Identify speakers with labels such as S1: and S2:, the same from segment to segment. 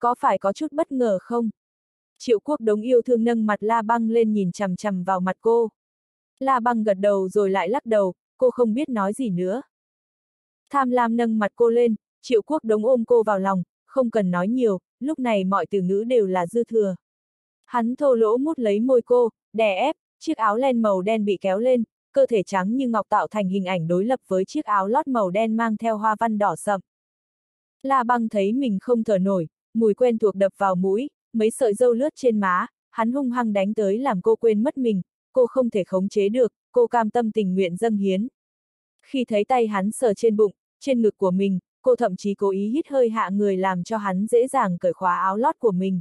S1: Có phải có chút bất ngờ không? Triệu Quốc Đống yêu thương nâng mặt La Băng lên nhìn chằm chằm vào mặt cô. La Băng gật đầu rồi lại lắc đầu, cô không biết nói gì nữa. Tham lam nâng mặt cô lên, Triệu Quốc Đống ôm cô vào lòng, không cần nói nhiều, lúc này mọi từ ngữ đều là dư thừa. Hắn thô lỗ mút lấy môi cô, đè ép, chiếc áo len màu đen bị kéo lên, cơ thể trắng như ngọc tạo thành hình ảnh đối lập với chiếc áo lót màu đen mang theo hoa văn đỏ sậm. La Băng thấy mình không thở nổi, mùi quen thuộc đập vào mũi, mấy sợi râu lướt trên má, hắn hung hăng đánh tới làm cô quên mất mình, cô không thể khống chế được, cô cam tâm tình nguyện dâng hiến. Khi thấy tay hắn sờ trên bụng, trên ngực của mình, cô thậm chí cố ý hít hơi hạ người làm cho hắn dễ dàng cởi khóa áo lót của mình.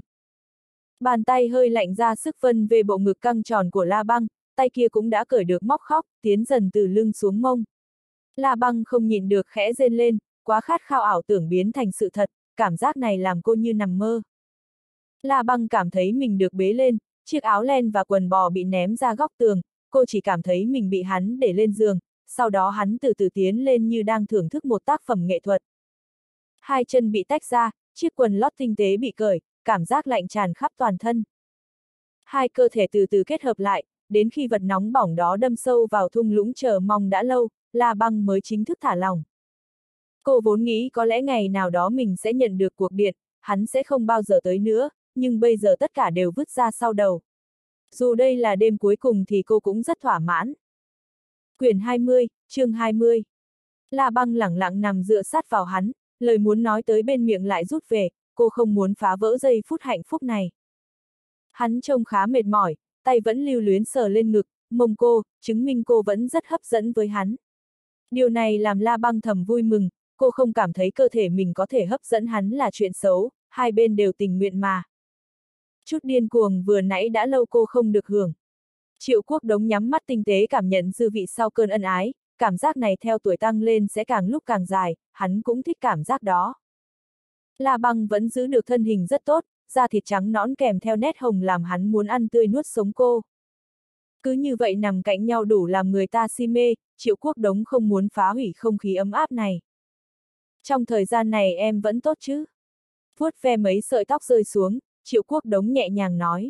S1: Bàn tay hơi lạnh ra sức vân về bộ ngực căng tròn của La Băng, tay kia cũng đã cởi được móc khóc, tiến dần từ lưng xuống mông. La Băng không nhịn được khẽ rên lên, quá khát khao ảo tưởng biến thành sự thật, cảm giác này làm cô như nằm mơ. La Băng cảm thấy mình được bế lên, chiếc áo len và quần bò bị ném ra góc tường, cô chỉ cảm thấy mình bị hắn để lên giường, sau đó hắn từ từ tiến lên như đang thưởng thức một tác phẩm nghệ thuật. Hai chân bị tách ra, chiếc quần lót tinh tế bị cởi, cảm giác lạnh tràn khắp toàn thân. Hai cơ thể từ từ kết hợp lại, đến khi vật nóng bỏng đó đâm sâu vào thung lũng chờ mong đã lâu, La Băng mới chính thức thả lỏng. Cô vốn nghĩ có lẽ ngày nào đó mình sẽ nhận được cuộc điện, hắn sẽ không bao giờ tới nữa, nhưng bây giờ tất cả đều vứt ra sau đầu. Dù đây là đêm cuối cùng thì cô cũng rất thỏa mãn. Quyển 20, chương 20. La Băng lẳng lặng nằm dựa sát vào hắn, lời muốn nói tới bên miệng lại rút về, cô không muốn phá vỡ giây phút hạnh phúc này. Hắn trông khá mệt mỏi, tay vẫn lưu luyến sờ lên ngực, mông cô, chứng minh cô vẫn rất hấp dẫn với hắn. Điều này làm La Băng thầm vui mừng, cô không cảm thấy cơ thể mình có thể hấp dẫn hắn là chuyện xấu, hai bên đều tình nguyện mà. Chút điên cuồng vừa nãy đã lâu cô không được hưởng. Triệu Quốc Đống nhắm mắt tinh tế cảm nhận dư vị sau cơn ân ái, cảm giác này theo tuổi tăng lên sẽ càng lúc càng dài, hắn cũng thích cảm giác đó. La Băng vẫn giữ được thân hình rất tốt, da thịt trắng nõn kèm theo nét hồng làm hắn muốn ăn tươi nuốt sống cô. Cứ như vậy nằm cạnh nhau đủ làm người ta si mê, Triệu Quốc Đống không muốn phá hủy không khí ấm áp này. Trong thời gian này em vẫn tốt chứ? Vuốt ve mấy sợi tóc rơi xuống, Triệu Quốc Đống nhẹ nhàng nói.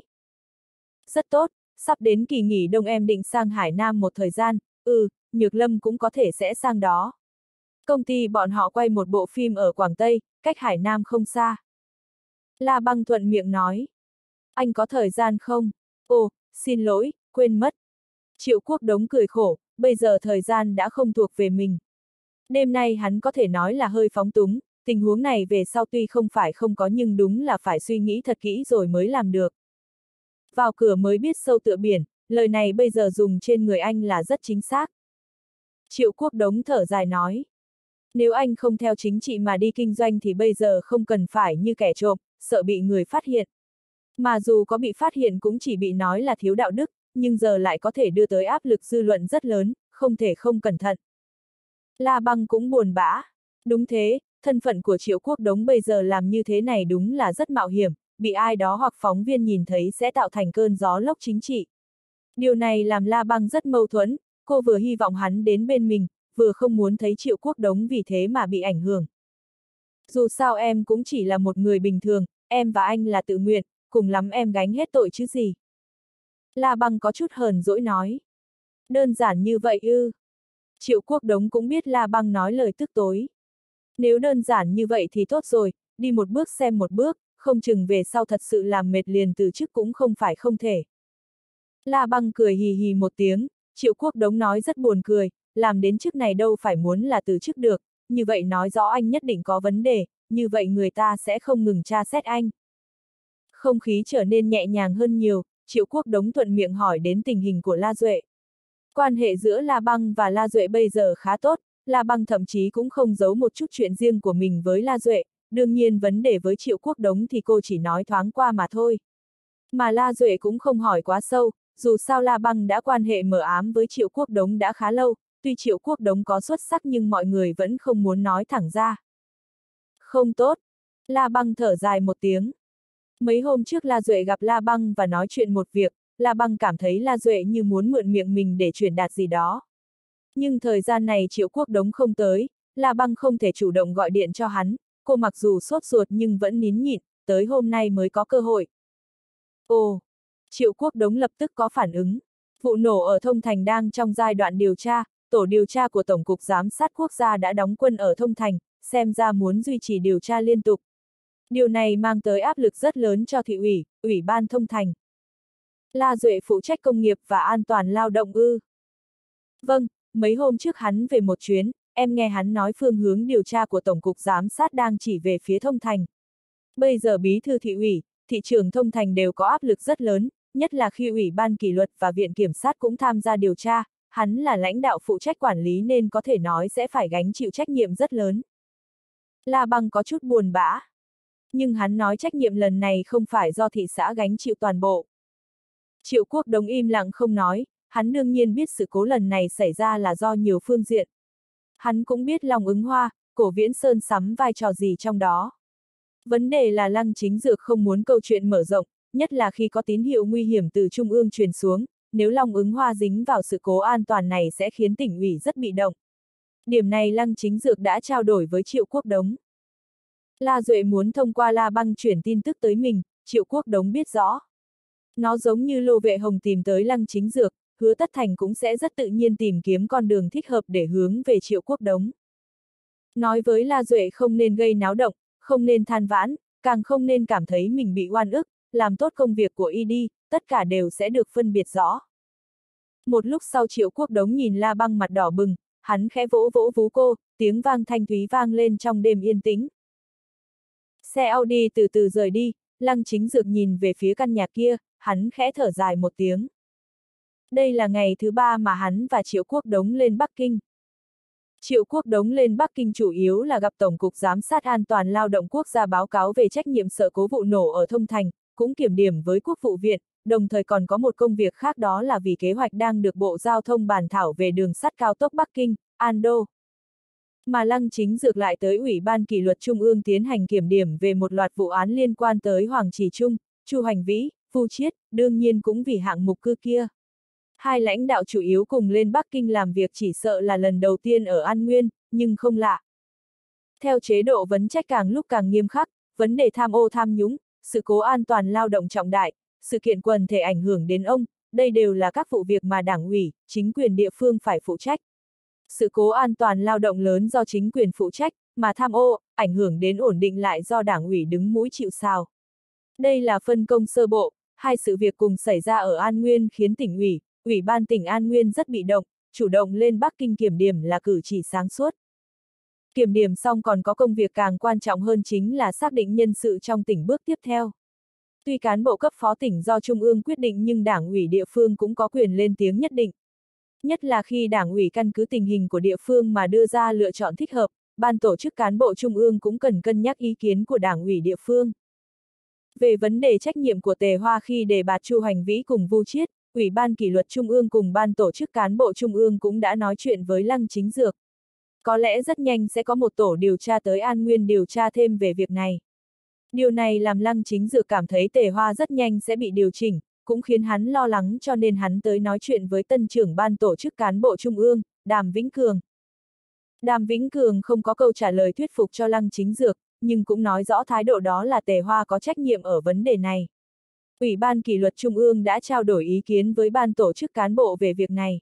S1: Rất tốt, sắp đến kỳ nghỉ đông em định sang Hải Nam một thời gian, Nhược Lâm cũng có thể sẽ sang đó. Công ty bọn họ quay một bộ phim ở Quảng Tây, cách Hải Nam không xa. La Băng thuận miệng nói. Anh có thời gian không? Ồ, xin lỗi, quên mất. Triệu Quốc Đống cười khổ, bây giờ thời gian đã không thuộc về mình. Đêm nay hắn có thể nói là hơi phóng túng, tình huống này về sau tuy không phải không có nhưng đúng là phải suy nghĩ thật kỹ rồi mới làm được. Vào cửa mới biết sâu tựa biển, lời này bây giờ dùng trên người anh là rất chính xác. Triệu Quốc Đống thở dài nói. Nếu anh không theo chính trị mà đi kinh doanh thì bây giờ không cần phải như kẻ trộm, sợ bị người phát hiện. Mà dù có bị phát hiện cũng chỉ bị nói là thiếu đạo đức, nhưng giờ lại có thể đưa tới áp lực dư luận rất lớn, không thể không cẩn thận. La Băng cũng buồn bã. Đúng thế, thân phận của Triệu Quốc Đống bây giờ làm như thế này đúng là rất mạo hiểm, bị ai đó hoặc phóng viên nhìn thấy sẽ tạo thành cơn gió lốc chính trị. Điều này làm La Băng rất mâu thuẫn, cô vừa hy vọng hắn đến bên mình, vừa không muốn thấy Triệu Quốc Đống vì thế mà bị ảnh hưởng. Dù sao em cũng chỉ là một người bình thường, em và anh là tự nguyện, cùng lắm em gánh hết tội chứ gì. La Băng có chút hờn dỗi nói. Đơn giản như vậy ư? Triệu Quốc Đống cũng biết La Băng nói lời tức tối. Nếu đơn giản như vậy thì tốt rồi, đi một bước xem một bước, không chừng về sau thật sự làm mệt liền từ chức cũng không phải không thể. La Băng cười hì hì một tiếng, Triệu Quốc Đống nói rất buồn cười, làm đến chức này đâu phải muốn là từ chức được, như vậy nói rõ anh nhất định có vấn đề, như vậy người ta sẽ không ngừng tra xét anh. Không khí trở nên nhẹ nhàng hơn nhiều, Triệu Quốc Đống thuận miệng hỏi đến tình hình của La Duệ. Quan hệ giữa La Băng và La Duệ bây giờ khá tốt, La Băng thậm chí cũng không giấu một chút chuyện riêng của mình với La Duệ, đương nhiên vấn đề với Triệu Quốc Đống thì cô chỉ nói thoáng qua mà thôi. Mà La Duệ cũng không hỏi quá sâu, dù sao La Băng đã quan hệ mờ ám với Triệu Quốc Đống đã khá lâu, tuy Triệu Quốc Đống có xuất sắc nhưng mọi người vẫn không muốn nói thẳng ra. Không tốt. La Băng thở dài một tiếng. Mấy hôm trước La Duệ gặp La Băng và nói chuyện một việc, La Băng cảm thấy La Duệ như muốn mượn miệng mình để truyền đạt gì đó. Nhưng thời gian này Triệu Quốc Đống không tới, La Băng không thể chủ động gọi điện cho hắn, cô mặc dù sốt ruột nhưng vẫn nín nhịn, tới hôm nay mới có cơ hội. Ồ! Triệu Quốc Đống lập tức có phản ứng. Vụ nổ ở Thông Thành đang trong giai đoạn điều tra, tổ điều tra của Tổng cục Giám sát Quốc gia đã đóng quân ở Thông Thành, xem ra muốn duy trì điều tra liên tục. Điều này mang tới áp lực rất lớn cho thị ủy, ủy ban Thông Thành. La Duệ phụ trách công nghiệp và an toàn lao động ư? Vâng, mấy hôm trước hắn về một chuyến, em nghe hắn nói phương hướng điều tra của Tổng cục Giám sát đang chỉ về phía Thông Thành. Bây giờ bí thư thị ủy, thị trưởng Thông Thành đều có áp lực rất lớn, nhất là khi Ủy ban kỷ luật và Viện Kiểm sát cũng tham gia điều tra, hắn là lãnh đạo phụ trách quản lý nên có thể nói sẽ phải gánh chịu trách nhiệm rất lớn. La Băng có chút buồn bã. Nhưng hắn nói trách nhiệm lần này không phải do thị xã gánh chịu toàn bộ. Triệu Quốc Đống im lặng không nói, hắn đương nhiên biết sự cố lần này xảy ra là do nhiều phương diện. Hắn cũng biết Long Ứng Hoa, Cổ Viễn Sơn sắm vai trò gì trong đó. Vấn đề là Lăng Chính Dược không muốn câu chuyện mở rộng, nhất là khi có tín hiệu nguy hiểm từ Trung ương truyền xuống, nếu Long Ứng Hoa dính vào sự cố an toàn này sẽ khiến tỉnh ủy rất bị động. Điểm này Lăng Chính Dược đã trao đổi với Triệu Quốc Đống. La Duệ muốn thông qua La Băng chuyển tin tức tới mình, Triệu Quốc Đống biết rõ. Nó giống như Lô Vệ Hồng tìm tới Lăng Chính Dược, Hứa Tất Thành cũng sẽ rất tự nhiên tìm kiếm con đường thích hợp để hướng về Triệu Quốc Đống. Nói với La Duệ không nên gây náo động, không nên than vãn, càng không nên cảm thấy mình bị oan ức, làm tốt công việc của y đi, tất cả đều sẽ được phân biệt rõ. Một lúc sau Triệu Quốc Đống nhìn La Băng mặt đỏ bừng, hắn khẽ vỗ vỗ vú cô, tiếng vang thanh thúy vang lên trong đêm yên tĩnh. Xe Audi từ từ rời đi, Lăng Chính Dược nhìn về phía căn nhà kia, hắn khẽ thở dài một tiếng. Đây là ngày thứ 3 mà hắn và Triệu Quốc Đống lên Bắc Kinh. Triệu Quốc Đống lên Bắc Kinh chủ yếu là gặp Tổng cục Giám sát An toàn Lao động Quốc gia báo cáo về trách nhiệm sự cố vụ nổ ở Thông Thành, cũng kiểm điểm với Quốc vụ viện, đồng thời còn có một công việc khác đó là vì kế hoạch đang được Bộ Giao thông bàn thảo về đường sắt cao tốc Bắc Kinh, Ando. Mà Lăng Chính Dược lại tới Ủy ban kỷ luật Trung ương tiến hành kiểm điểm về một loạt vụ án liên quan tới Hoàng Trì Trung, Chu Hoành Vĩ, Vu Chiết, đương nhiên cũng vì hạng mục cư kia. Hai lãnh đạo chủ yếu cùng lên Bắc Kinh làm việc chỉ sợ là lần đầu tiên ở An Nguyên, nhưng không lạ. Theo chế độ vấn trách càng lúc càng nghiêm khắc, vấn đề tham ô tham nhũng, sự cố an toàn lao động trọng đại, sự kiện quần thể ảnh hưởng đến ông, đây đều là các vụ việc mà Đảng ủy, chính quyền địa phương phải phụ trách. Sự cố an toàn lao động lớn do chính quyền phụ trách, mà tham ô, ảnh hưởng đến ổn định lại do Đảng ủy đứng mũi chịu sào. Đây là phân công sơ bộ, hai sự việc cùng xảy ra ở An Nguyên khiến tỉnh ủy, Ủy ban tỉnh An Nguyên rất bị động, chủ động lên Bắc Kinh kiểm điểm là cử chỉ sáng suốt. Kiểm điểm xong còn có công việc càng quan trọng hơn chính là xác định nhân sự trong tỉnh bước tiếp theo. Tuy cán bộ cấp phó tỉnh do Trung ương quyết định nhưng Đảng ủy địa phương cũng có quyền lên tiếng nhất định. Nhất là khi Đảng ủy căn cứ tình hình của địa phương mà đưa ra lựa chọn thích hợp, ban tổ chức cán bộ Trung ương cũng cần cân nhắc ý kiến của Đảng ủy địa phương. Về vấn đề trách nhiệm của Tề Hoa khi đề bạt Chu Hoành Vĩ cùng Vu Chiết, Ủy ban kỷ luật Trung ương cùng ban tổ chức cán bộ Trung ương cũng đã nói chuyện với Lăng Chính Dược. Có lẽ rất nhanh sẽ có một tổ điều tra tới An Nguyên điều tra thêm về việc này. Điều này làm Lăng Chính Dược cảm thấy Tề Hoa rất nhanh sẽ bị điều chỉnh, cũng khiến hắn lo lắng cho nên hắn tới nói chuyện với tân trưởng ban tổ chức cán bộ Trung ương, Đàm Vĩnh Cường. Đàm Vĩnh Cường không có câu trả lời thuyết phục cho Lăng Chính Dược, nhưng cũng nói rõ thái độ đó là Tề Hoa có trách nhiệm ở vấn đề này. Ủy ban kỷ luật Trung ương đã trao đổi ý kiến với ban tổ chức cán bộ về việc này.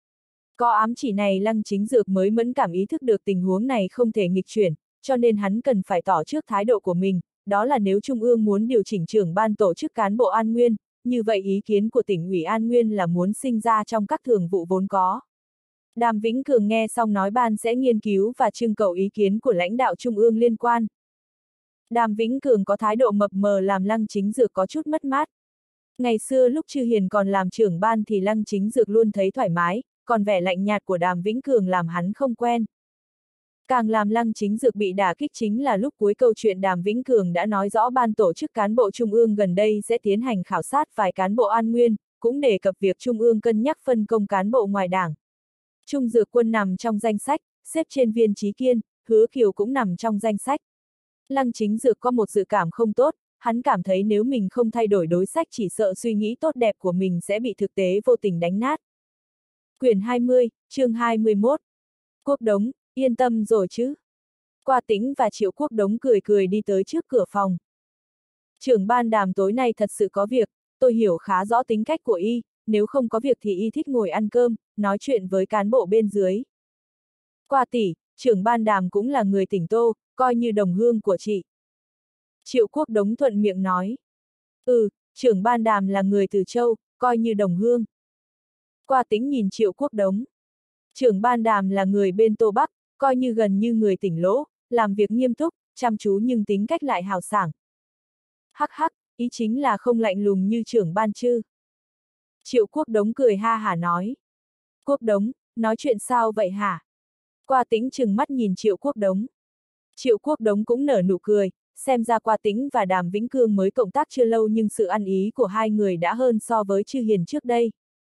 S1: Có ám chỉ này Lăng Chính Dược mới mẫn cảm ý thức được tình huống này không thể nghịch chuyển, cho nên hắn cần phải tỏ trước thái độ của mình, đó là nếu Trung ương muốn điều chỉnh trưởng ban tổ chức cán bộ An Nguyên, như vậy ý kiến của tỉnh ủy An Nguyên là muốn sinh ra trong các thường vụ vốn có. Đàm Vĩnh Cường nghe xong nói ban sẽ nghiên cứu và trưng cầu ý kiến của lãnh đạo Trung ương liên quan. Đàm Vĩnh Cường có thái độ mập mờ làm Lăng Chính Dược có chút mất mát. Ngày xưa lúc Chư Hiền còn làm trưởng ban thì Lăng Chính Dược luôn thấy thoải mái, còn vẻ lạnh nhạt của Đàm Vĩnh Cường làm hắn không quen. Càng làm Lăng Chính Dược bị đả kích chính là lúc cuối câu chuyện Đàm Vĩnh Cường đã nói rõ ban tổ chức cán bộ Trung ương gần đây sẽ tiến hành khảo sát vài cán bộ An Nguyên, cũng đề cập việc Trung ương cân nhắc phân công cán bộ ngoài đảng. Trung Dược Quân nằm trong danh sách, xếp trên Viên Chí Kiên, Hứa Kiều cũng nằm trong danh sách. Lăng Chính Dược có một dự cảm không tốt, hắn cảm thấy nếu mình không thay đổi đối sách chỉ sợ suy nghĩ tốt đẹp của mình sẽ bị thực tế vô tình đánh nát. Quyển 20, chương 21. Quốc Đống, yên tâm rồi chứ? Qua Tĩnh và Triệu Quốc Đống cười cười đi tới trước cửa phòng. Trưởng ban Đàm tối nay thật sự có việc, tôi hiểu khá rõ tính cách của y, nếu không có việc thì y thích ngồi ăn cơm, nói chuyện với cán bộ bên dưới. Qua tỷ, trưởng ban Đàm cũng là người tỉnh Tô, coi như đồng hương của chị. Triệu Quốc Đống thuận miệng nói. Trưởng ban Đàm là người từ Châu, coi như đồng hương. Qua Tĩnh nhìn Triệu Quốc Đống. Trưởng ban Đàm là người bên Tô Bắc, coi như gần như người tỉnh Lỗ, làm việc nghiêm túc, chăm chú nhưng tính cách lại hào sảng. Hắc hắc, ý chính là không lạnh lùng như trưởng ban chứ. Triệu Quốc Đống cười ha hả nói. Quốc Đống, nói chuyện sao vậy hả? Qua Tĩnh trừng mắt nhìn Triệu Quốc Đống. Triệu Quốc Đống cũng nở nụ cười, xem ra Qua Tĩnh và Đàm Vĩnh Cương mới cộng tác chưa lâu nhưng sự ăn ý của hai người đã hơn so với Chư Hiền trước đây.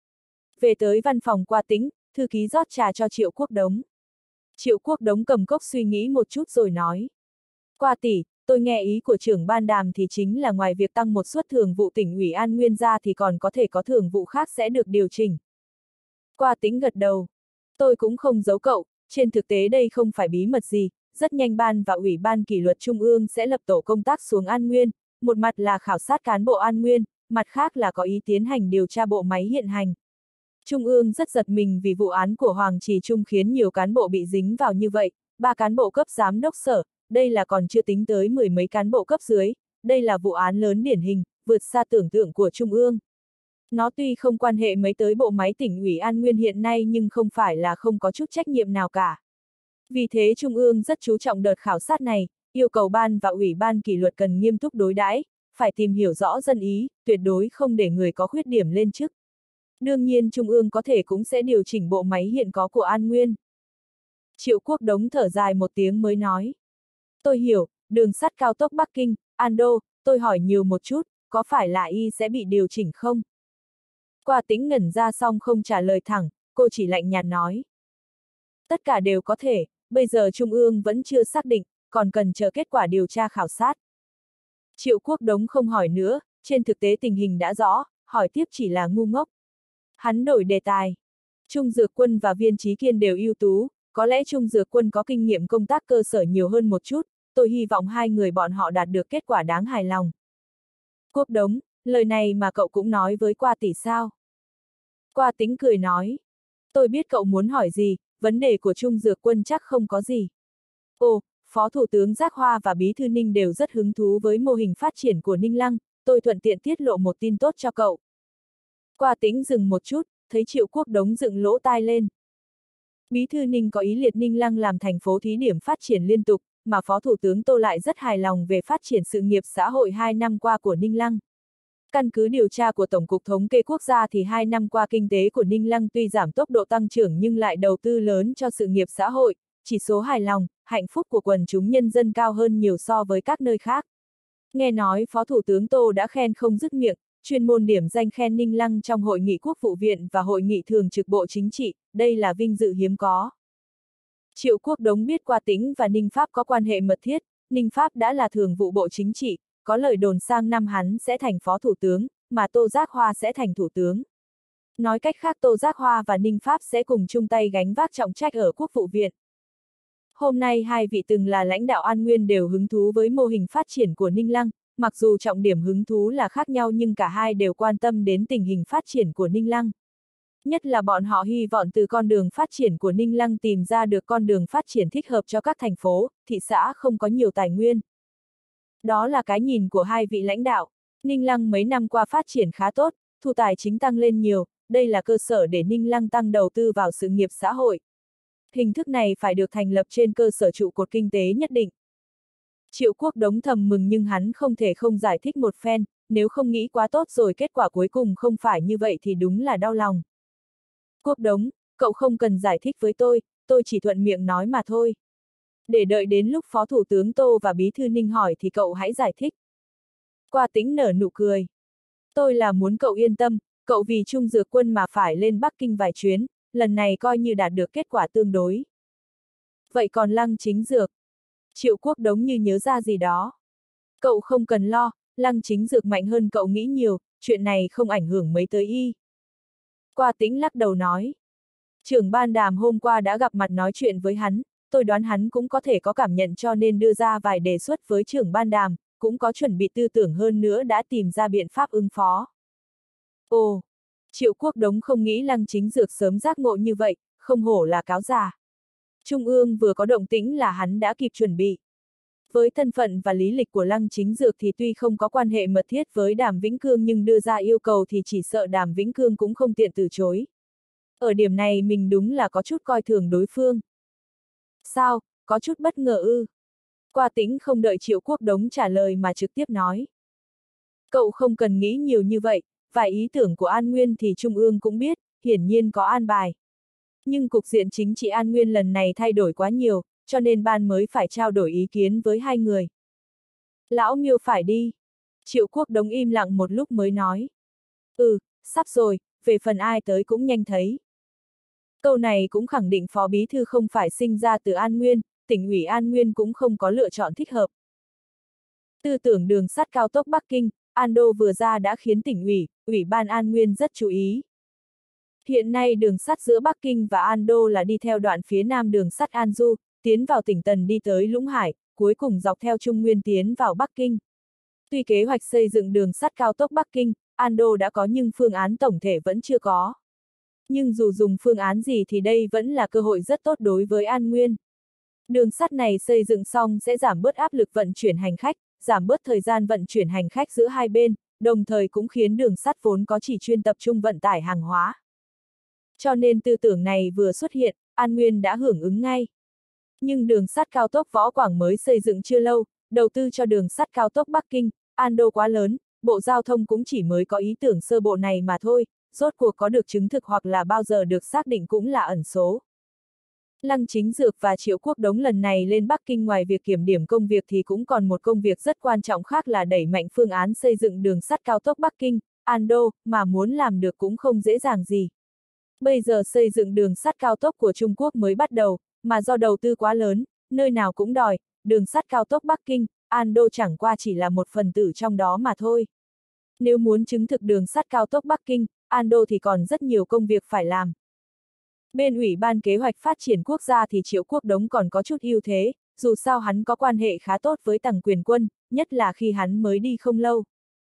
S1: Về tới văn phòng Qua Tĩnh, thư ký rót trà cho Triệu Quốc Đống. Triệu Quốc Đống cầm cốc suy nghĩ một chút rồi nói. Qua tỷ, tôi nghe ý của trưởng ban Đàm thì chính là ngoài việc tăng một suất thường vụ tỉnh ủy An Nguyên ra thì còn có thể có thường vụ khác sẽ được điều chỉnh. Qua Tĩnh gật đầu. Tôi cũng không giấu cậu, trên thực tế đây không phải bí mật gì, rất nhanh ban và ủy ban kỷ luật trung ương sẽ lập tổ công tác xuống An Nguyên, một mặt là khảo sát cán bộ An Nguyên, mặt khác là có ý tiến hành điều tra bộ máy hiện hành. Trung ương rất giật mình vì vụ án của Hoàng Trì Trung khiến nhiều cán bộ bị dính vào như vậy, 3 cán bộ cấp giám đốc sở, đây là còn chưa tính tới 10 mấy cán bộ cấp dưới, đây là vụ án lớn điển hình, vượt xa tưởng tượng của Trung ương. Nó tuy không quan hệ mấy tới bộ máy tỉnh ủy An Nguyên hiện nay nhưng không phải là không có chút trách nhiệm nào cả. Vì thế Trung ương rất chú trọng đợt khảo sát này, yêu cầu ban và ủy ban kỷ luật cần nghiêm túc đối đãi, phải tìm hiểu rõ dân ý, tuyệt đối không để người có khuyết điểm lên chức. Đương nhiên Trung ương có thể cũng sẽ điều chỉnh bộ máy hiện có của An Nguyên. Triệu Quốc Đống thở dài một tiếng mới nói. Tôi hiểu, đường sắt cao tốc Bắc Kinh, An Đô, tôi hỏi nhiều một chút, có phải là y sẽ bị điều chỉnh không? Qua Tĩnh ngẩn ra xong không trả lời thẳng, cô chỉ lạnh nhạt nói. Tất cả đều có thể, bây giờ Trung ương vẫn chưa xác định, còn cần chờ kết quả điều tra khảo sát. Triệu Quốc Đống không hỏi nữa, trên thực tế tình hình đã rõ, hỏi tiếp chỉ là ngu ngốc. Hắn đổi đề tài. Trung Dược Quân và Viên Chí Kiên đều ưu tú, có lẽ Trung Dược Quân có kinh nghiệm công tác cơ sở nhiều hơn một chút, tôi hy vọng hai người bọn họ đạt được kết quả đáng hài lòng. Quốc Đống, lời này mà cậu cũng nói với Qua tỷ sao? Qua Tĩnh cười nói. Tôi biết cậu muốn hỏi gì, vấn đề của Trung Dược Quân chắc không có gì. Ồ, Phó Thủ tướng Giác Hoa và Bí thư Ninh đều rất hứng thú với mô hình phát triển của Ninh Lăng, tôi thuận tiện tiết lộ một tin tốt cho cậu. Qua Tĩnh dừng một chút, thấy Triệu Quốc Đống dựng lỗ tai lên. Bí thư Ninh có ý liệt Ninh Lăng làm thành phố thí điểm phát triển liên tục, mà Phó Thủ tướng Tô lại rất hài lòng về phát triển sự nghiệp xã hội 2 năm qua của Ninh Lăng. Căn cứ điều tra của Tổng cục Thống kê Quốc gia thì 2 năm qua kinh tế của Ninh Lăng tuy giảm tốc độ tăng trưởng nhưng lại đầu tư lớn cho sự nghiệp xã hội, chỉ số hài lòng, hạnh phúc của quần chúng nhân dân cao hơn nhiều so với các nơi khác. Nghe nói Phó Thủ tướng Tô đã khen không dứt miệng, chuyên môn điểm danh khen Ninh Lăng trong Hội nghị Quốc vụ viện và Hội nghị Thường trực Bộ Chính trị, đây là vinh dự hiếm có. Triệu Quốc Đống biết Qua Tĩnh và Ninh Pháp có quan hệ mật thiết, Ninh Pháp đã là Thường vụ Bộ Chính trị, có lời đồn sang năm hắn sẽ thành Phó Thủ tướng, mà Tô Giác Hoa sẽ thành Thủ tướng. Nói cách khác Tô Giác Hoa và Ninh Pháp sẽ cùng chung tay gánh vác trọng trách ở Quốc vụ viện. Hôm nay hai vị từng là lãnh đạo An Nguyên đều hứng thú với mô hình phát triển của Ninh Lăng, mặc dù trọng điểm hứng thú là khác nhau nhưng cả hai đều quan tâm đến tình hình phát triển của Ninh Lăng. Nhất là bọn họ hy vọng từ con đường phát triển của Ninh Lăng tìm ra được con đường phát triển thích hợp cho các thành phố, thị xã không có nhiều tài nguyên. Đó là cái nhìn của hai vị lãnh đạo. Ninh Lăng mấy năm qua phát triển khá tốt, thu tài chính tăng lên nhiều, đây là cơ sở để Ninh Lăng tăng đầu tư vào sự nghiệp xã hội. Hình thức này phải được thành lập trên cơ sở trụ cột kinh tế nhất định. Triệu Quốc Đống thầm mừng nhưng hắn không thể không giải thích một phen, nếu không nghĩ quá tốt rồi kết quả cuối cùng không phải như vậy thì đúng là đau lòng. Quốc Đống, cậu không cần giải thích với tôi chỉ thuận miệng nói mà thôi. Để đợi đến lúc Phó Thủ tướng Tô và Bí thư Ninh hỏi thì cậu hãy giải thích. Qua Tĩnh nở nụ cười. Tôi là muốn cậu yên tâm, cậu vì Trung Dược Quân mà phải lên Bắc Kinh vài chuyến, lần này coi như đạt được kết quả tương đối. Vậy còn Lăng Chính Dược? Triệu Quốc Đống như nhớ ra gì đó. Cậu không cần lo, Lăng Chính Dược mạnh hơn cậu nghĩ nhiều, chuyện này không ảnh hưởng mấy tới y. Qua Tĩnh lắc đầu nói. Trưởng ban Đàm hôm qua đã gặp mặt nói chuyện với hắn, tôi đoán hắn cũng có thể có cảm nhận cho nên đưa ra vài đề xuất với trưởng ban Đàm, cũng có chuẩn bị tư tưởng hơn nữa đã tìm ra biện pháp ứng phó. Ồ, Triệu Quốc Đống không nghĩ Lăng Chính Dược sớm giác ngộ như vậy, không hổ là cáo già. Trung ương vừa có động tĩnh là hắn đã kịp chuẩn bị. Với thân phận và lý lịch của Lăng Chính Dược thì tuy không có quan hệ mật thiết với Đàm Vĩnh Cương nhưng đưa ra yêu cầu thì chỉ sợ Đàm Vĩnh Cương cũng không tiện từ chối. Ở điểm này mình đúng là có chút coi thường đối phương. Sao, có chút bất ngờ ư? Qua Tĩnh không đợi Triệu Quốc Đống trả lời mà trực tiếp nói. Cậu không cần nghĩ nhiều như vậy, vài ý tưởng của An Nguyên thì Trung ương cũng biết, hiển nhiên có an bài. Nhưng cục diện chính trị An Nguyên lần này thay đổi quá nhiều, cho nên ban mới phải trao đổi ý kiến với hai người. Lão Miêu phải đi. Triệu Quốc Đống im lặng một lúc mới nói. Sắp rồi, về phần ai tới cũng nhanh thấy. Câu này cũng khẳng định Phó Bí Thư không phải sinh ra từ An Nguyên, tỉnh ủy An Nguyên cũng không có lựa chọn thích hợp. Tư tưởng đường sắt cao tốc Bắc Kinh, An Đô vừa ra đã khiến tỉnh ủy, ủy ban An Nguyên rất chú ý. Hiện nay đường sắt giữa Bắc Kinh và An Đô là đi theo đoạn phía nam đường sắt An Du, tiến vào tỉnh Tần đi tới Lũng Hải, cuối cùng dọc theo Trung Nguyên tiến vào Bắc Kinh. Tuy kế hoạch xây dựng đường sắt cao tốc Bắc Kinh, An Đô đã có nhưng phương án tổng thể vẫn chưa có. Nhưng dù dùng phương án gì thì đây vẫn là cơ hội rất tốt đối với An Nguyên. Đường sắt này xây dựng xong sẽ giảm bớt áp lực vận chuyển hành khách, giảm bớt thời gian vận chuyển hành khách giữa hai bên, đồng thời cũng khiến đường sắt vốn có chỉ chuyên tập trung vận tải hàng hóa. Cho nên tư tưởng này vừa xuất hiện, An Nguyên đã hưởng ứng ngay. Nhưng đường sắt cao tốc Võ Quảng mới xây dựng chưa lâu, đầu tư cho đường sắt cao tốc Bắc Kinh, An Đô quá lớn, Bộ Giao thông cũng chỉ mới có ý tưởng sơ bộ này mà thôi, rốt cuộc có được chứng thực hoặc là bao giờ được xác định cũng là ẩn số. Lăng Chính Dược và Triệu Quốc Đống lần này lên Bắc Kinh ngoài việc kiểm điểm công việc thì cũng còn một công việc rất quan trọng khác là đẩy mạnh phương án xây dựng đường sắt cao tốc Bắc Kinh, An Đô, mà muốn làm được cũng không dễ dàng gì. Bây giờ xây dựng đường sắt cao tốc của Trung Quốc mới bắt đầu, mà do đầu tư quá lớn, nơi nào cũng đòi, đường sắt cao tốc Bắc Kinh, An Đô chẳng qua chỉ là một phần tử trong đó mà thôi. Nếu muốn chứng thực đường sắt cao tốc Bắc Kinh, An Đô thì còn rất nhiều công việc phải làm. Bên Ủy ban Kế hoạch Phát triển Quốc gia thì Triệu Quốc Đống còn có chút ưu thế, dù sao hắn có quan hệ khá tốt với Tằng Quyền Quân, nhất là khi hắn mới đi không lâu.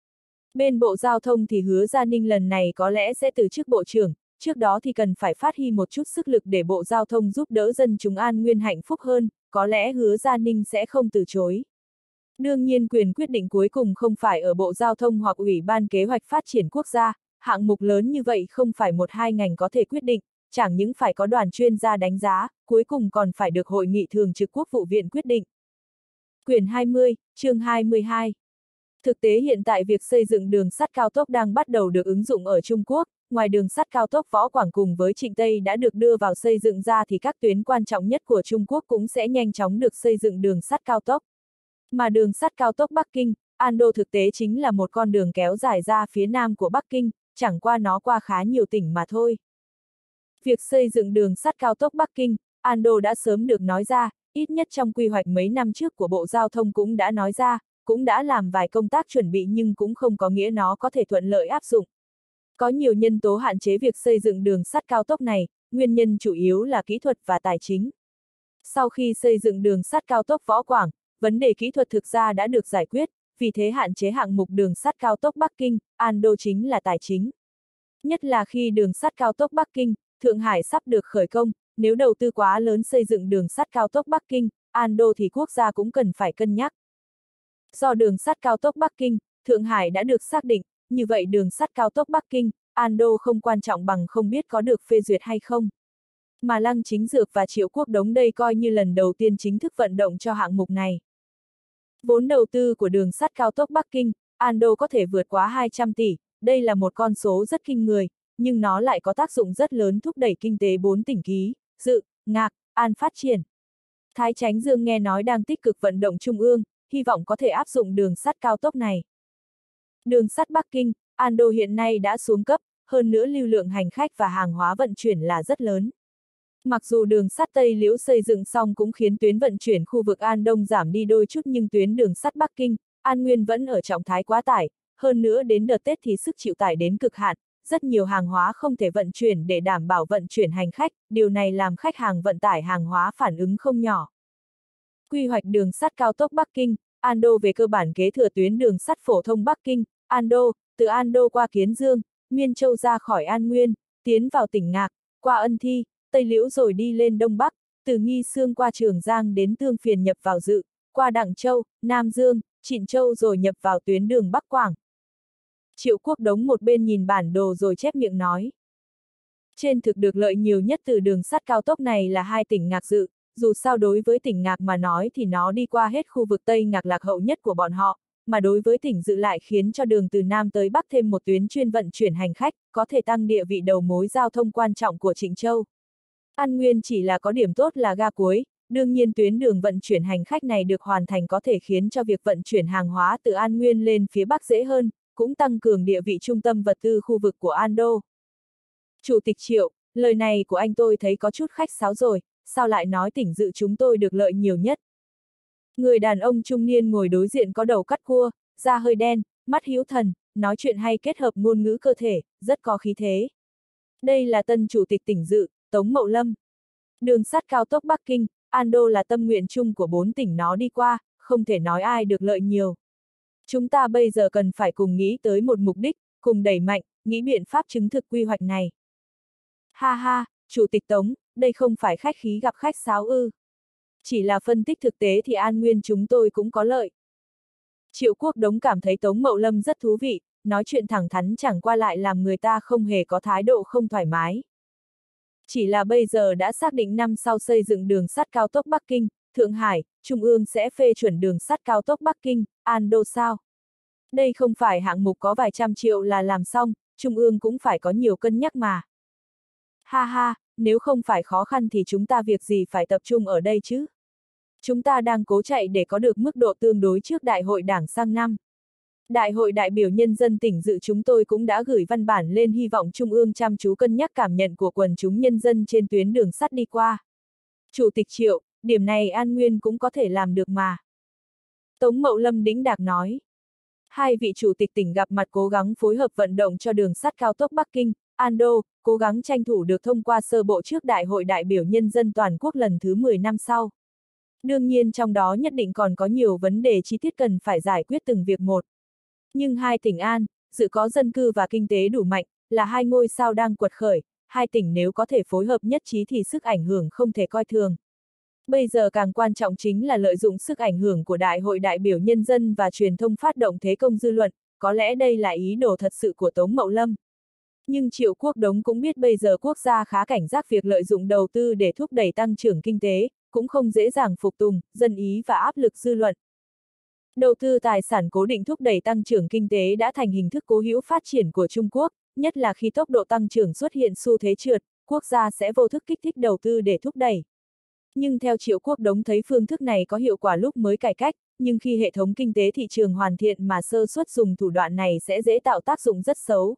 S1: Bên Bộ Giao thông thì Hứa Gia Ninh lần này có lẽ sẽ từ chức Bộ trưởng, trước đó thì cần phải phát huy một chút sức lực để Bộ Giao thông giúp đỡ dân chúng An Nguyên hạnh phúc hơn, có lẽ Hứa Gia Ninh sẽ không từ chối. Đương nhiên quyền quyết định cuối cùng không phải ở Bộ Giao thông hoặc Ủy ban Kế hoạch Phát triển Quốc gia, hạng mục lớn như vậy không phải một hai ngành có thể quyết định, chẳng những phải có đoàn chuyên gia đánh giá, cuối cùng còn phải được Hội nghị Thường trực Quốc vụ viện quyết định. Quyển 20, chương 22. Thực tế hiện tại việc xây dựng đường sắt cao tốc đang bắt đầu được ứng dụng ở Trung Quốc, ngoài đường sắt cao tốc Võ Quảng cùng với Trịnh Tây đã được đưa vào xây dựng ra thì các tuyến quan trọng nhất của Trung Quốc cũng sẽ nhanh chóng được xây dựng đường sắt cao tốc. Mà đường sắt cao tốc Bắc Kinh, An Đô thực tế chính là một con đường kéo dài ra phía nam của Bắc Kinh, chẳng qua nó qua khá nhiều tỉnh mà thôi. Việc xây dựng đường sắt cao tốc Bắc Kinh, An Đô đã sớm được nói ra, ít nhất trong quy hoạch mấy năm trước của Bộ Giao thông cũng đã nói ra, cũng đã làm vài công tác chuẩn bị nhưng cũng không có nghĩa nó có thể thuận lợi áp dụng. Có nhiều nhân tố hạn chế việc xây dựng đường sắt cao tốc này, nguyên nhân chủ yếu là kỹ thuật và tài chính. Sau khi xây dựng đường sắt cao tốc Võ Quảng, vấn đề kỹ thuật thực ra đã được giải quyết, vì thế hạn chế hạng mục đường sắt cao tốc Bắc Kinh, An Đô chính là tài chính. Nhất là khi đường sắt cao tốc Bắc Kinh, Thượng Hải sắp được khởi công, nếu đầu tư quá lớn xây dựng đường sắt cao tốc Bắc Kinh, An Đô thì quốc gia cũng cần phải cân nhắc. Do đường sắt cao tốc Bắc Kinh, Thượng Hải đã được xác định, như vậy đường sắt cao tốc Bắc Kinh, An Đô không quan trọng bằng không biết có được phê duyệt hay không. Mà Lăng Chính Dược và Triệu Quốc Đống đây coi như lần đầu tiên chính thức vận động cho hạng mục này. Vốn đầu tư của đường sắt cao tốc Bắc Kinh, An Đô có thể vượt quá 200 tỷ, đây là một con số rất kinh người, nhưng nó lại có tác dụng rất lớn thúc đẩy kinh tế 4 tỉnh Ký, Dự, Ngạc, An phát triển. Thái Chánh Dương nghe nói đang tích cực vận động Trung ương, hy vọng có thể áp dụng đường sắt cao tốc này. Đường sắt Bắc Kinh, An Đô hiện nay đã xuống cấp, hơn nữa lưu lượng hành khách và hàng hóa vận chuyển là rất lớn. Mặc dù đường sắt Tây Liễu xây dựng xong cũng khiến tuyến vận chuyển khu vực An Đông giảm đi đôi chút nhưng tuyến đường sắt Bắc Kinh, An Nguyên vẫn ở trạng thái quá tải, hơn nữa đến đợt Tết thì sức chịu tải đến cực hạn, rất nhiều hàng hóa không thể vận chuyển để đảm bảo vận chuyển hành khách, điều này làm khách hàng vận tải hàng hóa phản ứng không nhỏ. Quy hoạch đường sắt cao tốc Bắc Kinh, Ando về cơ bản kế thừa tuyến đường sắt phổ thông Bắc Kinh, Ando, từ Ando qua Kiến Dương, Miên Châu ra khỏi An Nguyên, tiến vào tỉnh Ngạc, qua Ân Thi, Tây Liễu rồi đi lên Đông Bắc, từ Nghi Xương qua Trường Giang đến Tương Phiền nhập vào Dự, qua Đặng Châu, Nam Dương, Trịnh Châu rồi nhập vào tuyến đường Bắc Quảng. Triệu Quốc Đống một bên nhìn bản đồ rồi chép miệng nói. Trên thực được lợi nhiều nhất từ đường sắt cao tốc này là hai tỉnh Ngạc Dự, dù sao đối với tỉnh Ngạc mà nói thì nó đi qua hết khu vực Tây Ngạc lạc hậu nhất của bọn họ, mà đối với tỉnh Dự lại khiến cho đường từ Nam tới Bắc thêm một tuyến chuyên vận chuyển hành khách, có thể tăng địa vị đầu mối giao thông quan trọng của Trịnh Châu. An Nguyên chỉ là có điểm tốt là ga cuối, đương nhiên tuyến đường vận chuyển hành khách này được hoàn thành có thể khiến cho việc vận chuyển hàng hóa từ An Nguyên lên phía Bắc dễ hơn, cũng tăng cường địa vị trung tâm vật tư khu vực của Ando. Chủ tịch Triệu, lời này của anh tôi thấy có chút khách sáo rồi, sao lại nói tỉnh Dự chúng tôi được lợi nhiều nhất? Người đàn ông trung niên ngồi đối diện có đầu cắt cua, da hơi đen, mắt hữu thần, nói chuyện hay kết hợp ngôn ngữ cơ thể, rất có khí thế. Đây là tân chủ tịch tỉnh Dự, Tống Mậu Lâm. Đường sắt cao tốc Bắc Kinh, Ando là tâm nguyện chung của 4 tỉnh nó đi qua, không thể nói ai được lợi nhiều. Chúng ta bây giờ cần phải cùng nghĩ tới một mục đích, cùng đẩy mạnh, nghĩ biện pháp chứng thực quy hoạch này. Ha ha, Chủ tịch Tống, đây không phải khách khí gặp khách sáo ư. Chỉ là phân tích thực tế thì An Nguyên chúng tôi cũng có lợi. Triệu Quốc Đống cảm thấy Tống Mậu Lâm rất thú vị, nói chuyện thẳng thắn chẳng qua lại làm người ta không hề có thái độ không thoải mái. Chỉ là bây giờ đã xác định năm sau xây dựng đường sắt cao tốc Bắc Kinh, Thượng Hải, Trung ương sẽ phê chuẩn đường sắt cao tốc Bắc Kinh, Ando sao? Đây không phải hạng mục có vài trăm triệu là làm xong, Trung ương cũng phải có nhiều cân nhắc mà. Ha ha, nếu không phải khó khăn thì chúng ta việc gì phải tập trung ở đây chứ? Chúng ta đang cố chạy để có được mức độ tương đối trước Đại hội Đảng sang năm. Đại hội đại biểu nhân dân tỉnh Dự chúng tôi cũng đã gửi văn bản lên hy vọng Trung ương chăm chú cân nhắc cảm nhận của quần chúng nhân dân trên tuyến đường sắt đi qua. Chủ tịch Triệu, điểm này An Nguyên cũng có thể làm được mà. Tống Mậu Lâm đĩnh đạc nói. Hai vị chủ tịch tỉnh gặp mặt cố gắng phối hợp vận động cho đường sắt cao tốc Bắc Kinh, Ando, cố gắng tranh thủ được thông qua sơ bộ trước Đại hội đại biểu nhân dân toàn quốc lần thứ 10 năm sau. Đương nhiên trong đó nhất định còn có nhiều vấn đề chi tiết cần phải giải quyết từng việc một. Nhưng hai tỉnh An, Dự có dân cư và kinh tế đủ mạnh, là hai ngôi sao đang quật khởi, hai tỉnh nếu có thể phối hợp nhất trí thì sức ảnh hưởng không thể coi thường. Bây giờ càng quan trọng chính là lợi dụng sức ảnh hưởng của Đại hội đại biểu nhân dân và truyền thông phát động thế công dư luận, có lẽ đây là ý đồ thật sự của Tống Mậu Lâm. Nhưng Triệu Quốc Đống cũng biết bây giờ quốc gia khá cảnh giác việc lợi dụng đầu tư để thúc đẩy tăng trưởng kinh tế, cũng không dễ dàng phục tùng, dân ý và áp lực dư luận. Đầu tư tài sản cố định thúc đẩy tăng trưởng kinh tế đã thành hình thức cố hữu phát triển của Trung Quốc, nhất là khi tốc độ tăng trưởng xuất hiện xu thế trượt, quốc gia sẽ vô thức kích thích đầu tư để thúc đẩy. Nhưng theo Triệu Quốc Đống thấy phương thức này có hiệu quả lúc mới cải cách, nhưng khi hệ thống kinh tế thị trường hoàn thiện mà sơ suất dùng thủ đoạn này sẽ dễ tạo tác dụng rất xấu.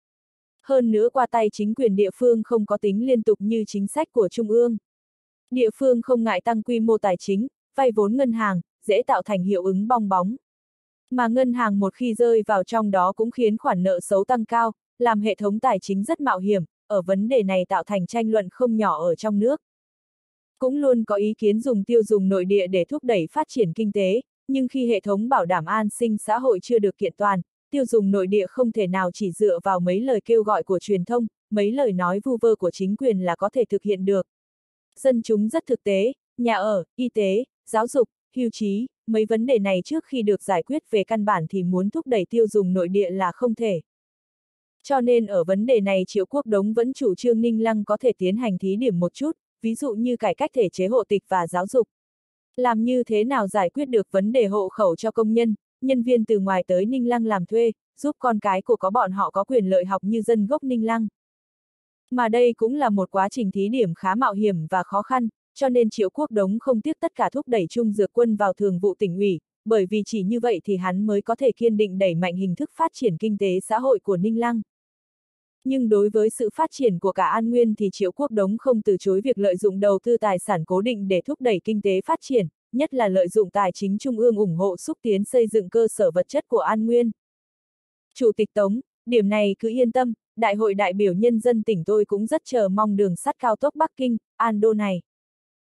S1: Hơn nữa qua tay chính quyền địa phương không có tính liên tục như chính sách của Trung ương. Địa phương không ngại tăng quy mô tài chính, vay vốn ngân hàng, dễ tạo thành hiệu ứng bong bóng. Mà ngân hàng một khi rơi vào trong đó cũng khiến khoản nợ xấu tăng cao, làm hệ thống tài chính rất mạo hiểm, ở vấn đề này tạo thành tranh luận không nhỏ ở trong nước. Cũng luôn có ý kiến dùng tiêu dùng nội địa để thúc đẩy phát triển kinh tế, nhưng khi hệ thống bảo đảm an sinh xã hội chưa được kiện toàn, tiêu dùng nội địa không thể nào chỉ dựa vào mấy lời kêu gọi của truyền thông, mấy lời nói vu vơ của chính quyền là có thể thực hiện được. Dân chúng rất thực tế, nhà ở, y tế, giáo dục, hưu trí, mấy vấn đề này trước khi được giải quyết về căn bản thì muốn thúc đẩy tiêu dùng nội địa là không thể. Cho nên ở vấn đề này Triệu Quốc Đống vẫn chủ trương Ninh Lăng có thể tiến hành thí điểm một chút, ví dụ như cải cách thể chế hộ tịch và giáo dục. Làm như thế nào giải quyết được vấn đề hộ khẩu cho công nhân, nhân viên từ ngoài tới Ninh Lăng làm thuê, giúp con cái của bọn họ có quyền lợi học như dân gốc Ninh Lăng. Mà đây cũng là một quá trình thí điểm khá mạo hiểm và khó khăn, cho nên Triệu Quốc Đống không tiếc tất cả thúc đẩy Trung Dược Quân vào thường vụ tỉnh ủy, bởi vì chỉ như vậy thì hắn mới có thể kiên định đẩy mạnh hình thức phát triển kinh tế xã hội của Ninh Lăng. Nhưng đối với sự phát triển của cả An Nguyên thì Triệu Quốc Đống không từ chối việc lợi dụng đầu tư tài sản cố định để thúc đẩy kinh tế phát triển, nhất là lợi dụng tài chính trung ương ủng hộ xúc tiến xây dựng cơ sở vật chất của An Nguyên. Chủ tịch Tống, điểm này cứ yên tâm, Đại hội đại biểu nhân dân tỉnh tôi cũng rất chờ mong đường sắt cao tốc Bắc Kinh, Ando này.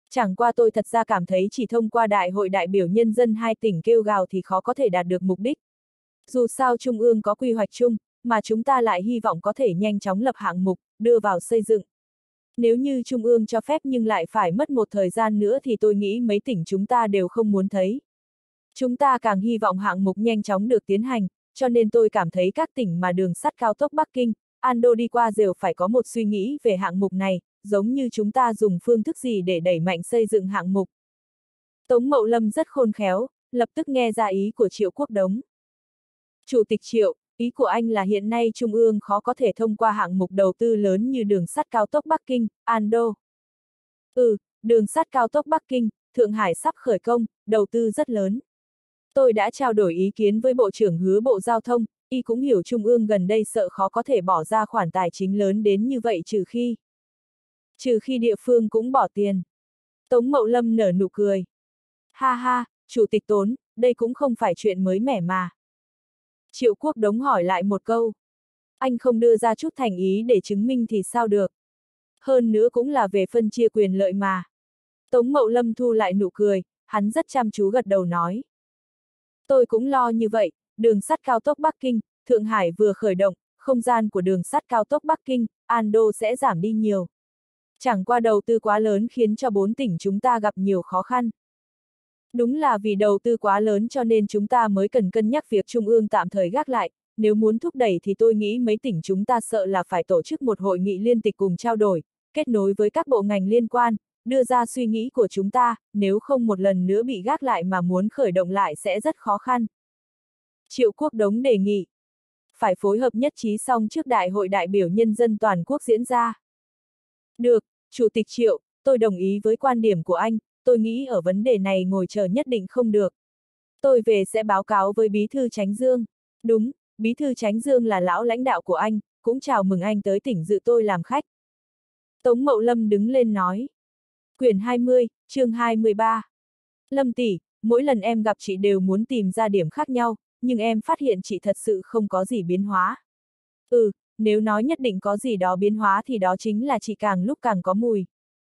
S1: Chẳng qua tôi thật ra cảm thấy chỉ thông qua Đại hội đại biểu nhân dân hai tỉnh kêu gào thì khó có thể đạt được mục đích. Dù sao Trung ương có quy hoạch chung, mà chúng ta lại hy vọng có thể nhanh chóng lập hạng mục, đưa vào xây dựng. Nếu như Trung ương cho phép nhưng lại phải mất một thời gian nữa thì tôi nghĩ mấy tỉnh chúng ta đều không muốn thấy. Chúng ta càng hy vọng hạng mục nhanh chóng được tiến hành, cho nên tôi cảm thấy các tỉnh mà đường sắt cao tốc Bắc Kinh, Ando đi qua đều phải có một suy nghĩ về hạng mục này, giống như chúng ta dùng phương thức gì để đẩy mạnh xây dựng hạng mục. Tống Mậu Lâm rất khôn khéo, lập tức nghe ra ý của Triệu Quốc Đống. Chủ tịch Triệu, ý của anh là hiện nay Trung ương khó có thể thông qua hạng mục đầu tư lớn như đường sắt cao tốc Bắc Kinh, Ando. Đường sắt cao tốc Bắc Kinh, Thượng Hải sắp khởi công, đầu tư rất lớn. Tôi đã trao đổi ý kiến với Bộ trưởng Hứa Bộ Giao thông, y cũng hiểu Trung ương gần đây sợ khó có thể bỏ ra khoản tài chính lớn đến như vậy trừ khi địa phương cũng bỏ tiền. Tống Mậu Lâm nở nụ cười. Ha ha, Chủ tịch Tốn, đây cũng không phải chuyện mới mẻ mà. Triệu Quốc Đống hỏi lại một câu. Anh không đưa ra chút thành ý để chứng minh thì sao được. Hơn nữa cũng là về phân chia quyền lợi mà. Tống Mậu Lâm thu lại nụ cười, hắn rất chăm chú gật đầu nói. Tôi cũng lo như vậy, đường sắt cao tốc Bắc Kinh, Thượng Hải vừa khởi động, không gian của đường sắt cao tốc Bắc Kinh, Ando sẽ giảm đi nhiều. Chẳng qua đầu tư quá lớn khiến cho 4 tỉnh chúng ta gặp nhiều khó khăn. Đúng là vì đầu tư quá lớn cho nên chúng ta mới cần cân nhắc việc Trung ương tạm thời gác lại, nếu muốn thúc đẩy thì tôi nghĩ mấy tỉnh chúng ta sợ là phải tổ chức một hội nghị liên tịch cùng trao đổi, kết nối với các bộ ngành liên quan, đưa ra suy nghĩ của chúng ta, nếu không một lần nữa bị gác lại mà muốn khởi động lại sẽ rất khó khăn. Triệu Quốc Đống đề nghị, phải phối hợp nhất trí xong trước Đại hội đại biểu nhân dân toàn quốc diễn ra. Được, Chủ tịch Triệu, tôi đồng ý với quan điểm của anh, tôi nghĩ ở vấn đề này ngồi chờ nhất định không được. Tôi về sẽ báo cáo với Bí thư Chánh Dương. Đúng, Bí thư Chánh Dương là lão lãnh đạo của anh, cũng chào mừng anh tới tỉnh dự tôi làm khách. Tống Mậu Lâm đứng lên nói. Quyển 20, chương 23. Lâm tỷ, mỗi lần em gặp chị đều muốn tìm ra điểm khác nhau, nhưng em phát hiện chị thật sự không có gì biến hóa. Nếu nói nhất định có gì đó biến hóa thì đó chính là chị càng lúc càng có mùi.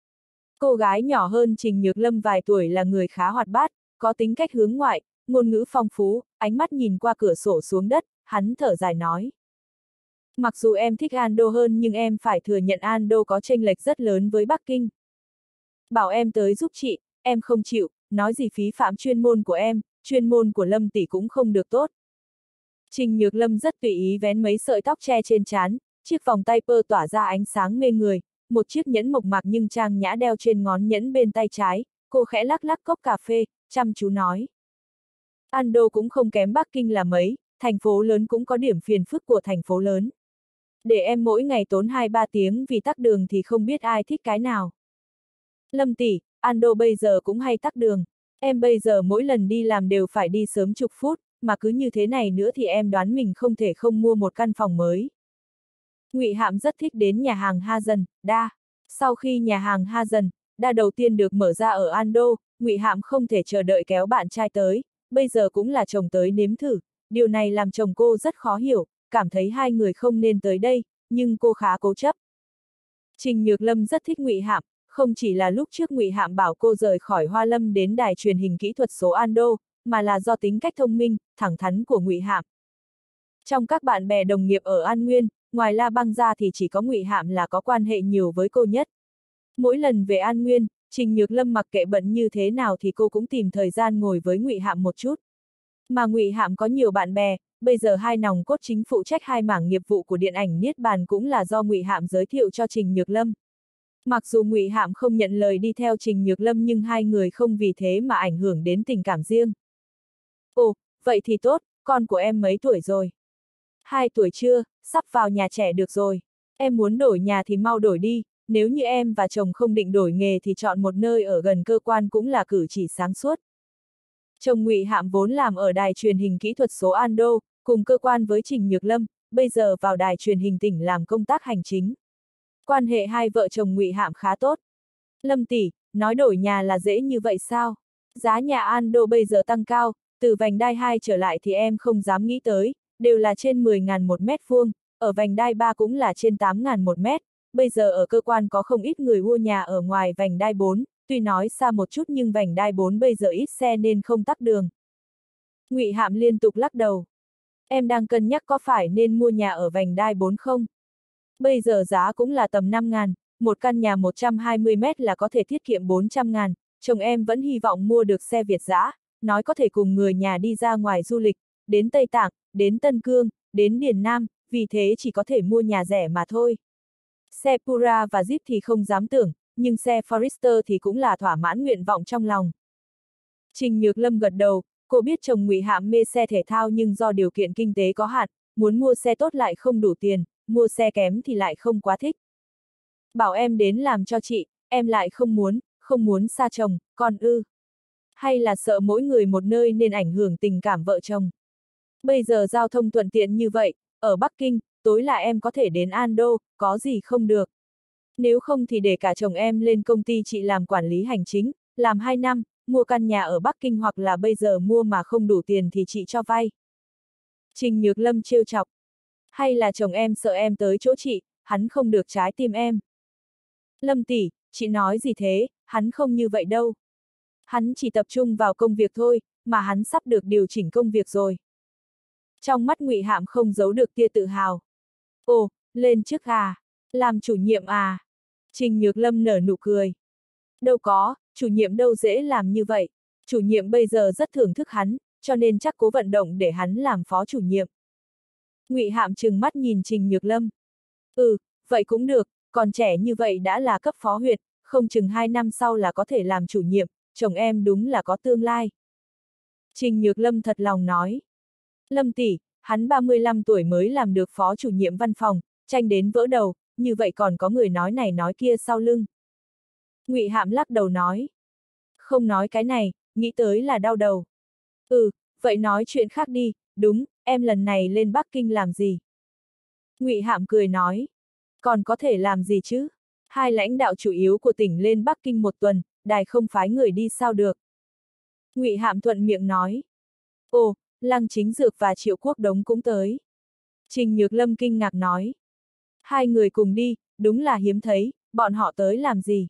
S1: Cô gái nhỏ hơn Trình Nhược Lâm vài tuổi là người khá hoạt bát, có tính cách hướng ngoại, ngôn ngữ phong phú, ánh mắt nhìn qua cửa sổ xuống đất, hắn thở dài nói. Mặc dù em thích Ando hơn nhưng em phải thừa nhận Ando có chênh lệch rất lớn với Bắc Kinh. Bảo em tới giúp chị, em không chịu, nói gì phí phạm chuyên môn của em, chuyên môn của Lâm tỷ cũng không được tốt. Trình Nhược Lâm rất tùy ý vén mấy sợi tóc che trên trán, chiếc vòng tay pơ tỏa ra ánh sáng mê người, một chiếc nhẫn mộc mạc nhưng trang nhã đeo trên ngón nhẫn bên tay trái, cô khẽ lắc lắc cốc cà phê, chăm chú nói. Ando cũng không kém Bắc Kinh là mấy, thành phố lớn cũng có điểm phiền phức của thành phố lớn. Để em mỗi ngày tốn 2-3 tiếng vì tắc đường thì không biết ai thích cái nào. Lâm tỷ, Ando bây giờ cũng hay tắc đường, em bây giờ mỗi lần đi làm đều phải đi sớm chục phút, mà cứ như thế này nữa thì em đoán mình không thể không mua một căn phòng mới. Ngụy Hạm rất thích đến nhà hàng Ha Dần, Đa. Sau khi nhà hàng Ha Dần, Đa đầu tiên được mở ra ở Ando, Ngụy Hạm không thể chờ đợi kéo bạn trai tới, bây giờ cũng là chồng tới nếm thử, điều này làm chồng cô rất khó hiểu, cảm thấy hai người không nên tới đây, nhưng cô khá cố chấp. Trình Nhược Lâm rất thích Ngụy Hạm, không chỉ là lúc trước Ngụy Hạm bảo cô rời khỏi Hoa Lâm đến đài truyền hình kỹ thuật số Ando, mà là do tính cách thông minh, thẳng thắn của Ngụy Hạm. Trong các bạn bè đồng nghiệp ở An Nguyên, ngoài La Băng ra thì chỉ có Ngụy Hạm là có quan hệ nhiều với cô nhất. Mỗi lần về An Nguyên, Trình Nhược Lâm mặc kệ bận như thế nào thì cô cũng tìm thời gian ngồi với Ngụy Hạm một chút. Mà Ngụy Hạm có nhiều bạn bè, bây giờ hai nòng cốt chính phụ trách hai mảng nghiệp vụ của điện ảnh Niết Bàn cũng là do Ngụy Hạm giới thiệu cho Trình Nhược Lâm. Mặc dù Ngụy Hạm không nhận lời đi theo Trình Nhược Lâm nhưng hai người không vì thế mà ảnh hưởng đến tình cảm riêng. Ồ, vậy thì tốt, con của em mấy tuổi rồi? 2 tuổi chưa, sắp vào nhà trẻ được rồi. Em muốn đổi nhà thì mau đổi đi, nếu như em và chồng không định đổi nghề thì chọn một nơi ở gần cơ quan cũng là cử chỉ sáng suốt. Chồng Ngụy Hạm vốn làm ở đài truyền hình kỹ thuật số Ando, cùng cơ quan với Trình Nhược Lâm, bây giờ vào đài truyền hình tỉnh làm công tác hành chính. Quan hệ hai vợ chồng Ngụy Hạm khá tốt. Lâm tỷ, nói đổi nhà là dễ như vậy sao? Giá nhà Ando bây giờ tăng cao, từ vành đai 2 trở lại thì em không dám nghĩ tới, đều là trên 10.000 một mét vuông, ở vành đai 3 cũng là trên 8.000 một mét, bây giờ ở cơ quan có không ít người mua nhà ở ngoài vành đai 4, tuy nói xa một chút nhưng vành đai 4 bây giờ ít xe nên không tắc đường. Ngụy Hạm liên tục lắc đầu. Em đang cân nhắc có phải nên mua nhà ở vành đai 4 không? Bây giờ giá cũng là tầm 5.000, một căn nhà 120 mét là có thể tiết kiệm 400.000, chồng em vẫn hy vọng mua được xe Việt dã, nói có thể cùng người nhà đi ra ngoài du lịch, đến Tây Tạng, đến Tân Cương, đến Điền Nam, vì thế chỉ có thể mua nhà rẻ mà thôi. Xe Pura và Jeep thì không dám tưởng, nhưng xe Forester thì cũng là thỏa mãn nguyện vọng trong lòng. Trình Nhược Lâm gật đầu, cô biết chồng Ngụy Hạm mê xe thể thao nhưng do điều kiện kinh tế có hạn, muốn mua xe tốt lại không đủ tiền, mua xe kém thì lại không quá thích. Bảo em đến làm cho chị, em lại không muốn xa chồng, còn ư. Hay là sợ mỗi người một nơi nên ảnh hưởng tình cảm vợ chồng. Bây giờ giao thông thuận tiện như vậy, ở Bắc Kinh, tối là em có thể đến Ando, có gì không được. Nếu không thì để cả chồng em lên công ty chị làm quản lý hành chính, làm 2 năm, mua căn nhà ở Bắc Kinh hoặc là bây giờ mua mà không đủ tiền thì chị cho vay. Trình Nhược Lâm trêu chọc. Hay là chồng em sợ em tới chỗ chị, hắn không được trái tim em. Lâm tỷ, chị nói gì thế, hắn không như vậy đâu. Hắn chỉ tập trung vào công việc thôi, mà hắn sắp được điều chỉnh công việc rồi. Trong mắt Ngụy Hạm không giấu được tia tự hào. Ồ, lên chức à? Làm chủ nhiệm à? Trình Nhược Lâm nở nụ cười. Đâu có, chủ nhiệm đâu dễ làm như vậy. Chủ nhiệm bây giờ rất thưởng thức hắn, cho nên chắc cố vận động để hắn làm phó chủ nhiệm. Ngụy Hạm trừng mắt nhìn Trình Nhược Lâm. Vậy cũng được, còn trẻ như vậy đã là cấp phó huyện, không chừng 2 năm sau là có thể làm chủ nhiệm, chồng em đúng là có tương lai. Trình Nhược Lâm thật lòng nói. Lâm tỷ, hắn 35 tuổi mới làm được phó chủ nhiệm văn phòng, tranh đến vỡ đầu, như vậy còn có người nói này nói kia sau lưng. Ngụy Hạm lắc đầu nói. Không nói cái này, nghĩ tới là đau đầu. Vậy nói chuyện khác đi, đúng, em lần này lên Bắc Kinh làm gì? Ngụy Hạm cười nói. Còn có thể làm gì chứ? Hai lãnh đạo chủ yếu của tỉnh lên Bắc Kinh 1 tuần, đài không phái người đi sao được. Ngụy Hạm thuận miệng nói. Ồ, Lăng Chính Dược và Triệu Quốc Đống cũng tới. Trình Nhược Lâm kinh ngạc nói. Hai người cùng đi, đúng là hiếm thấy, bọn họ tới làm gì?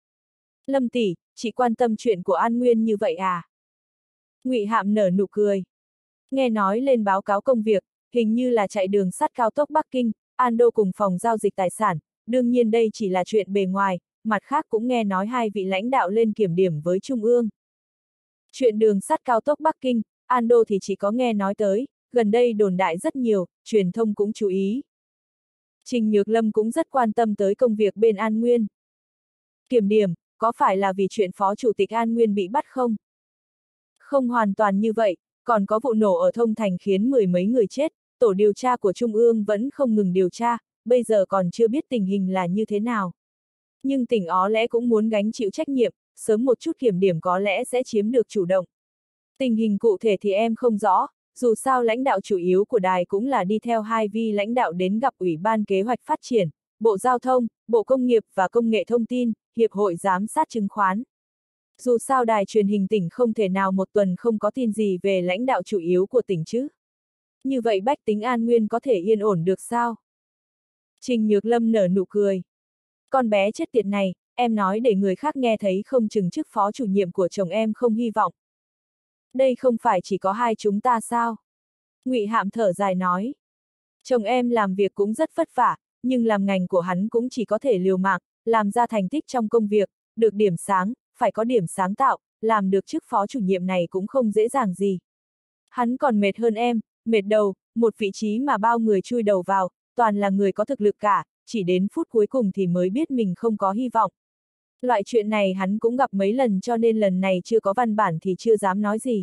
S1: Lâm tỷ, chị quan tâm chuyện của An Nguyên như vậy à? Ngụy Hạm nở nụ cười. Nghe nói lên báo cáo công việc, hình như là chạy đường sắt cao tốc Bắc Kinh, Ando cùng phòng giao dịch tài sản, đương nhiên đây chỉ là chuyện bề ngoài, mặt khác cũng nghe nói hai vị lãnh đạo lên kiểm điểm với Trung ương. Chuyện đường sắt cao tốc Bắc Kinh, Ando thì chỉ có nghe nói tới, gần đây đồn đại rất nhiều, truyền thông cũng chú ý. Trình Nhược Lâm cũng rất quan tâm tới công việc bên An Nguyên. Kiểm điểm, có phải là vì chuyện Phó Chủ tịch An Nguyên bị bắt không? Không hoàn toàn như vậy, còn có vụ nổ ở Thông Thành khiến 10 mấy người chết, tổ điều tra của Trung ương vẫn không ngừng điều tra, bây giờ còn chưa biết tình hình là như thế nào. Nhưng tỉnh ó lẽ cũng muốn gánh chịu trách nhiệm, sớm một chút kiểm điểm có lẽ sẽ chiếm được chủ động. Tình hình cụ thể thì em không rõ, dù sao lãnh đạo chủ yếu của đài cũng là đi theo hai vị lãnh đạo đến gặp Ủy ban Kế hoạch Phát triển, Bộ Giao thông, Bộ Công nghiệp và Công nghệ Thông tin, Hiệp hội Giám sát Chứng khoán. Dù sao đài truyền hình tỉnh không thể nào 1 tuần không có tin gì về lãnh đạo chủ yếu của tỉnh chứ. Như vậy bách tính An Nguyên có thể yên ổn được sao? Trình Nhược Lâm nở nụ cười. Con bé chết tiệt này, em nói để người khác nghe thấy không chừng chức phó chủ nhiệm của chồng em không hy vọng. Đây không phải chỉ có hai chúng ta sao? Ngụy Hạm thở dài nói. Chồng em làm việc cũng rất vất vả, nhưng làm ngành của hắn cũng chỉ có thể liều mạng, làm ra thành tích trong công việc, được điểm sáng, phải có điểm sáng tạo, làm được chức phó chủ nhiệm này cũng không dễ dàng gì. Hắn còn mệt hơn em, mệt đầu, một vị trí mà bao người chui đầu vào, toàn là người có thực lực cả, chỉ đến phút cuối cùng thì mới biết mình không có hy vọng. Loại chuyện này hắn cũng gặp mấy lần cho nên lần này chưa có văn bản thì chưa dám nói gì.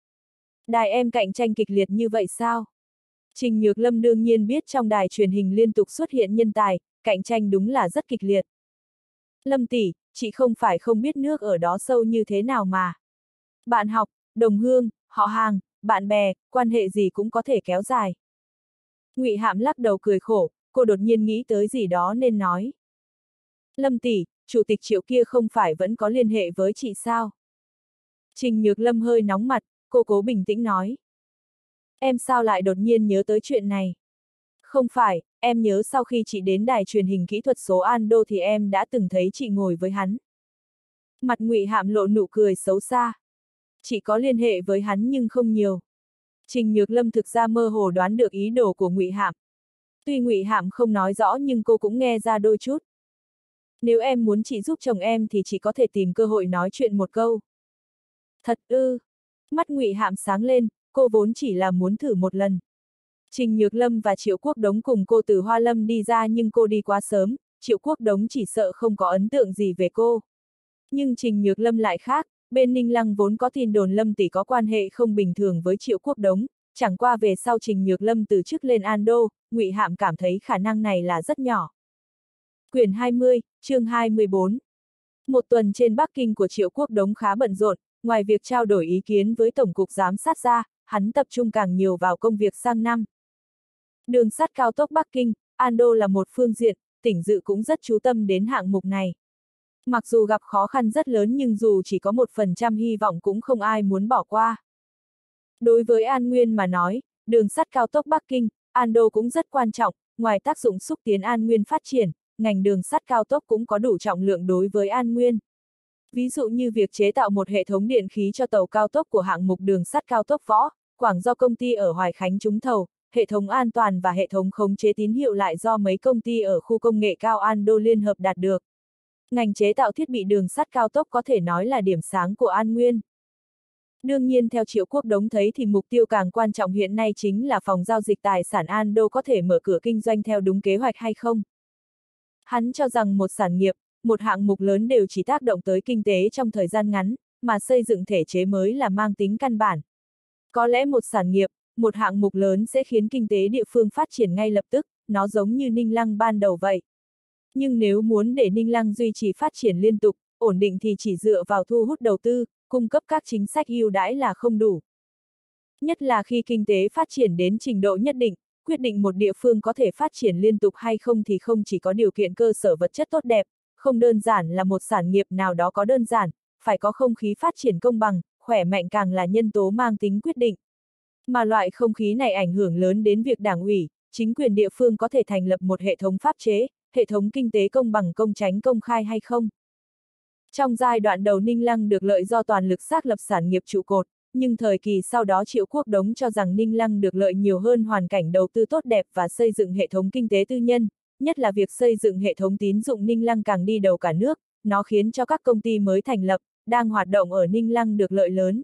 S1: Đài em cạnh tranh kịch liệt như vậy sao? Trình Nhược Lâm đương nhiên biết trong đài truyền hình liên tục xuất hiện nhân tài, cạnh tranh đúng là rất kịch liệt. Lâm tỷ, chị không phải không biết nước ở đó sâu như thế nào mà. Bạn học, đồng hương, họ hàng, bạn bè, quan hệ gì cũng có thể kéo dài. Ngụy Hạm lắc đầu cười khổ, cô đột nhiên nghĩ tới gì đó nên nói. Lâm tỷ, chủ tịch Triệu kia không phải vẫn có liên hệ với chị sao? Trình Nhược Lâm hơi nóng mặt, cô cố bình tĩnh nói. Em sao lại đột nhiên nhớ tới chuyện này? Không phải, em nhớ sau khi chị đến đài truyền hình kỹ thuật số Ando thì em đã từng thấy chị ngồi với hắn. Mặt Ngụy Hạm lộ nụ cười xấu xa. Chỉ có liên hệ với hắn nhưng không nhiều. Trình Nhược Lâm thực ra mơ hồ đoán được ý đồ của Ngụy Hạm. Tuy Ngụy Hạm không nói rõ nhưng cô cũng nghe ra đôi chút. Nếu em muốn chị giúp chồng em thì chị có thể tìm cơ hội nói chuyện một câu. Thật ư? Mắt Ngụy Hạm sáng lên, cô vốn chỉ là muốn thử một lần. Trình Nhược Lâm và Triệu Quốc Đống cùng cô từ Hoa Lâm đi ra nhưng cô đi quá sớm, Triệu Quốc Đống chỉ sợ không có ấn tượng gì về cô. Nhưng Trình Nhược Lâm lại khác, bên Ninh Lăng vốn có tin đồn Lâm tỷ có quan hệ không bình thường với Triệu Quốc Đống, chẳng qua về sau Trình Nhược Lâm từ chức lên An Đô, Ngụy Hạm cảm thấy khả năng này là rất nhỏ. Quyển 20, chương 24. Một tuần trên Bắc Kinh của Triệu Quốc Đống khá bận rộn, ngoài việc trao đổi ý kiến với Tổng cục Giám sát ra, hắn tập trung càng nhiều vào công việc sang năm. Đường sắt cao tốc Bắc Kinh, An Đô là một phương diện, tỉnh Dự cũng rất chú tâm đến hạng mục này. Mặc dù gặp khó khăn rất lớn nhưng dù chỉ có 1% hy vọng cũng không ai muốn bỏ qua. Đối với An Nguyên mà nói, đường sắt cao tốc Bắc Kinh, An Đô cũng rất quan trọng, ngoài tác dụng xúc tiến An Nguyên phát triển, ngành đường sắt cao tốc cũng có đủ trọng lượng đối với An Nguyên. Ví dụ như việc chế tạo một hệ thống điện khí cho tàu cao tốc của hạng mục đường sắt cao tốc Võ, Quảng do công ty ở Hoài Khánh trúng thầu, hệ thống an toàn và hệ thống khống chế tín hiệu lại do mấy công ty ở khu công nghệ cao An Đô liên hợp đạt được. Ngành chế tạo thiết bị đường sắt cao tốc có thể nói là điểm sáng của An Nguyên. Đương nhiên theo Triệu Quốc Đống thấy thì mục tiêu càng quan trọng hiện nay chính là phòng giao dịch tài sản An Đô có thể mở cửa kinh doanh theo đúng kế hoạch hay không. Hắn cho rằng một sản nghiệp, một hạng mục lớn đều chỉ tác động tới kinh tế trong thời gian ngắn, mà xây dựng thể chế mới là mang tính căn bản. Có lẽ một sản nghiệp, một hạng mục lớn sẽ khiến kinh tế địa phương phát triển ngay lập tức, nó giống như Ninh Lăng ban đầu vậy. Nhưng nếu muốn để Ninh Lăng duy trì phát triển liên tục, ổn định thì chỉ dựa vào thu hút đầu tư, cung cấp các chính sách ưu đãi là không đủ. Nhất là khi kinh tế phát triển đến trình độ nhất định, quyết định một địa phương có thể phát triển liên tục hay không thì không chỉ có điều kiện cơ sở vật chất tốt đẹp, không đơn giản là một sản nghiệp nào đó có đơn giản, phải có không khí phát triển công bằng, khỏe mạnh càng là nhân tố mang tính quyết định. Mà loại không khí này ảnh hưởng lớn đến việc đảng ủy, chính quyền địa phương có thể thành lập một hệ thống pháp chế, hệ thống kinh tế công bằng công chánh công khai hay không. Trong giai đoạn đầu Ninh Lăng được lợi do toàn lực xác lập sản nghiệp trụ cột, nhưng thời kỳ sau đó Triệu Quốc Đống cho rằng Ninh Lăng được lợi nhiều hơn hoàn cảnh đầu tư tốt đẹp và xây dựng hệ thống kinh tế tư nhân, nhất là việc xây dựng hệ thống tín dụng Ninh Lăng càng đi đầu cả nước, nó khiến cho các công ty mới thành lập, đang hoạt động ở Ninh Lăng được lợi lớn.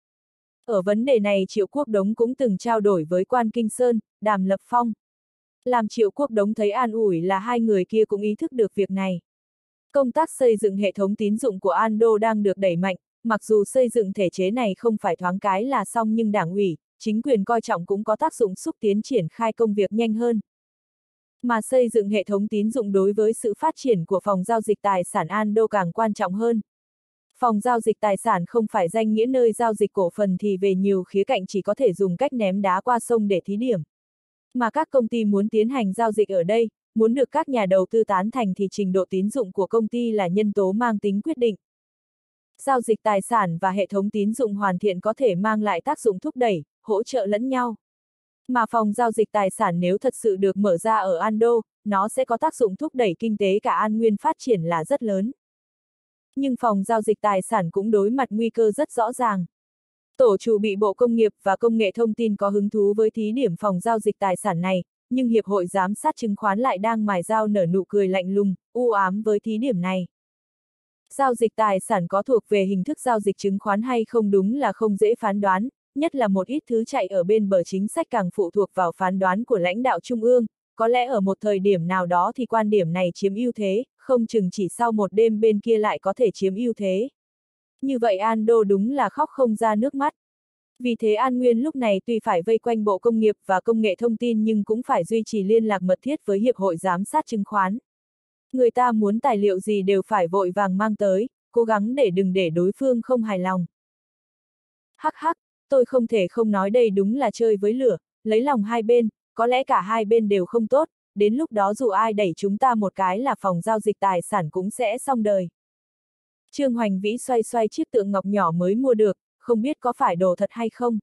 S1: Ở vấn đề này Triệu Quốc Đống cũng từng trao đổi với Quan Kinh Sơn, Đàm Lập Phong. Làm Triệu Quốc Đống thấy an ủi là hai người kia cũng ý thức được việc này. Công tác xây dựng hệ thống tín dụng của An Đô đang được đẩy mạnh, mặc dù xây dựng thể chế này không phải thoáng cái là xong nhưng đảng ủy, chính quyền coi trọng cũng có tác dụng xúc tiến triển khai công việc nhanh hơn. Mà xây dựng hệ thống tín dụng đối với sự phát triển của phòng giao dịch tài sản An Đô càng quan trọng hơn. Phòng giao dịch tài sản không phải danh nghĩa nơi giao dịch cổ phần thì về nhiều khía cạnh chỉ có thể dùng cách ném đá qua sông để thí điểm. Mà các công ty muốn tiến hành giao dịch ở đây, muốn được các nhà đầu tư tán thành thì trình độ tín dụng của công ty là nhân tố mang tính quyết định. Giao dịch tài sản và hệ thống tín dụng hoàn thiện có thể mang lại tác dụng thúc đẩy, hỗ trợ lẫn nhau. Mà phòng giao dịch tài sản nếu thật sự được mở ra ở An Đô, nó sẽ có tác dụng thúc đẩy kinh tế cả An Nguyên phát triển là rất lớn. Nhưng phòng giao dịch tài sản cũng đối mặt nguy cơ rất rõ ràng. Tổ chủ bị Bộ Công nghiệp và Công nghệ Thông tin có hứng thú với thí điểm phòng giao dịch tài sản này, nhưng Hiệp hội Giám sát chứng khoán lại đang mài dao nở nụ cười lạnh lùng, u ám với thí điểm này. Giao dịch tài sản có thuộc về hình thức giao dịch chứng khoán hay không đúng là không dễ phán đoán, nhất là một ít thứ chạy ở bên bờ chính sách càng phụ thuộc vào phán đoán của lãnh đạo trung ương, có lẽ ở một thời điểm nào đó thì quan điểm này chiếm ưu thế, không chừng chỉ sau một đêm bên kia lại có thể chiếm ưu thế. Như vậy An Đô đúng là khóc không ra nước mắt. Vì thế An Nguyên lúc này tuy phải vây quanh Bộ Công nghiệp và Công nghệ Thông tin nhưng cũng phải duy trì liên lạc mật thiết với Hiệp hội Giám sát chứng khoán. Người ta muốn tài liệu gì đều phải vội vàng mang tới, cố gắng để đừng để đối phương không hài lòng. Hắc hắc, tôi không thể không nói đây đúng là chơi với lửa, lấy lòng hai bên, có lẽ cả hai bên đều không tốt, đến lúc đó dù ai đẩy chúng ta một cái là phòng giao dịch tài sản cũng sẽ xong đời. Trương Hoành Vĩ xoay xoay chiếc tượng ngọc nhỏ mới mua được, không biết có phải đồ thật hay không.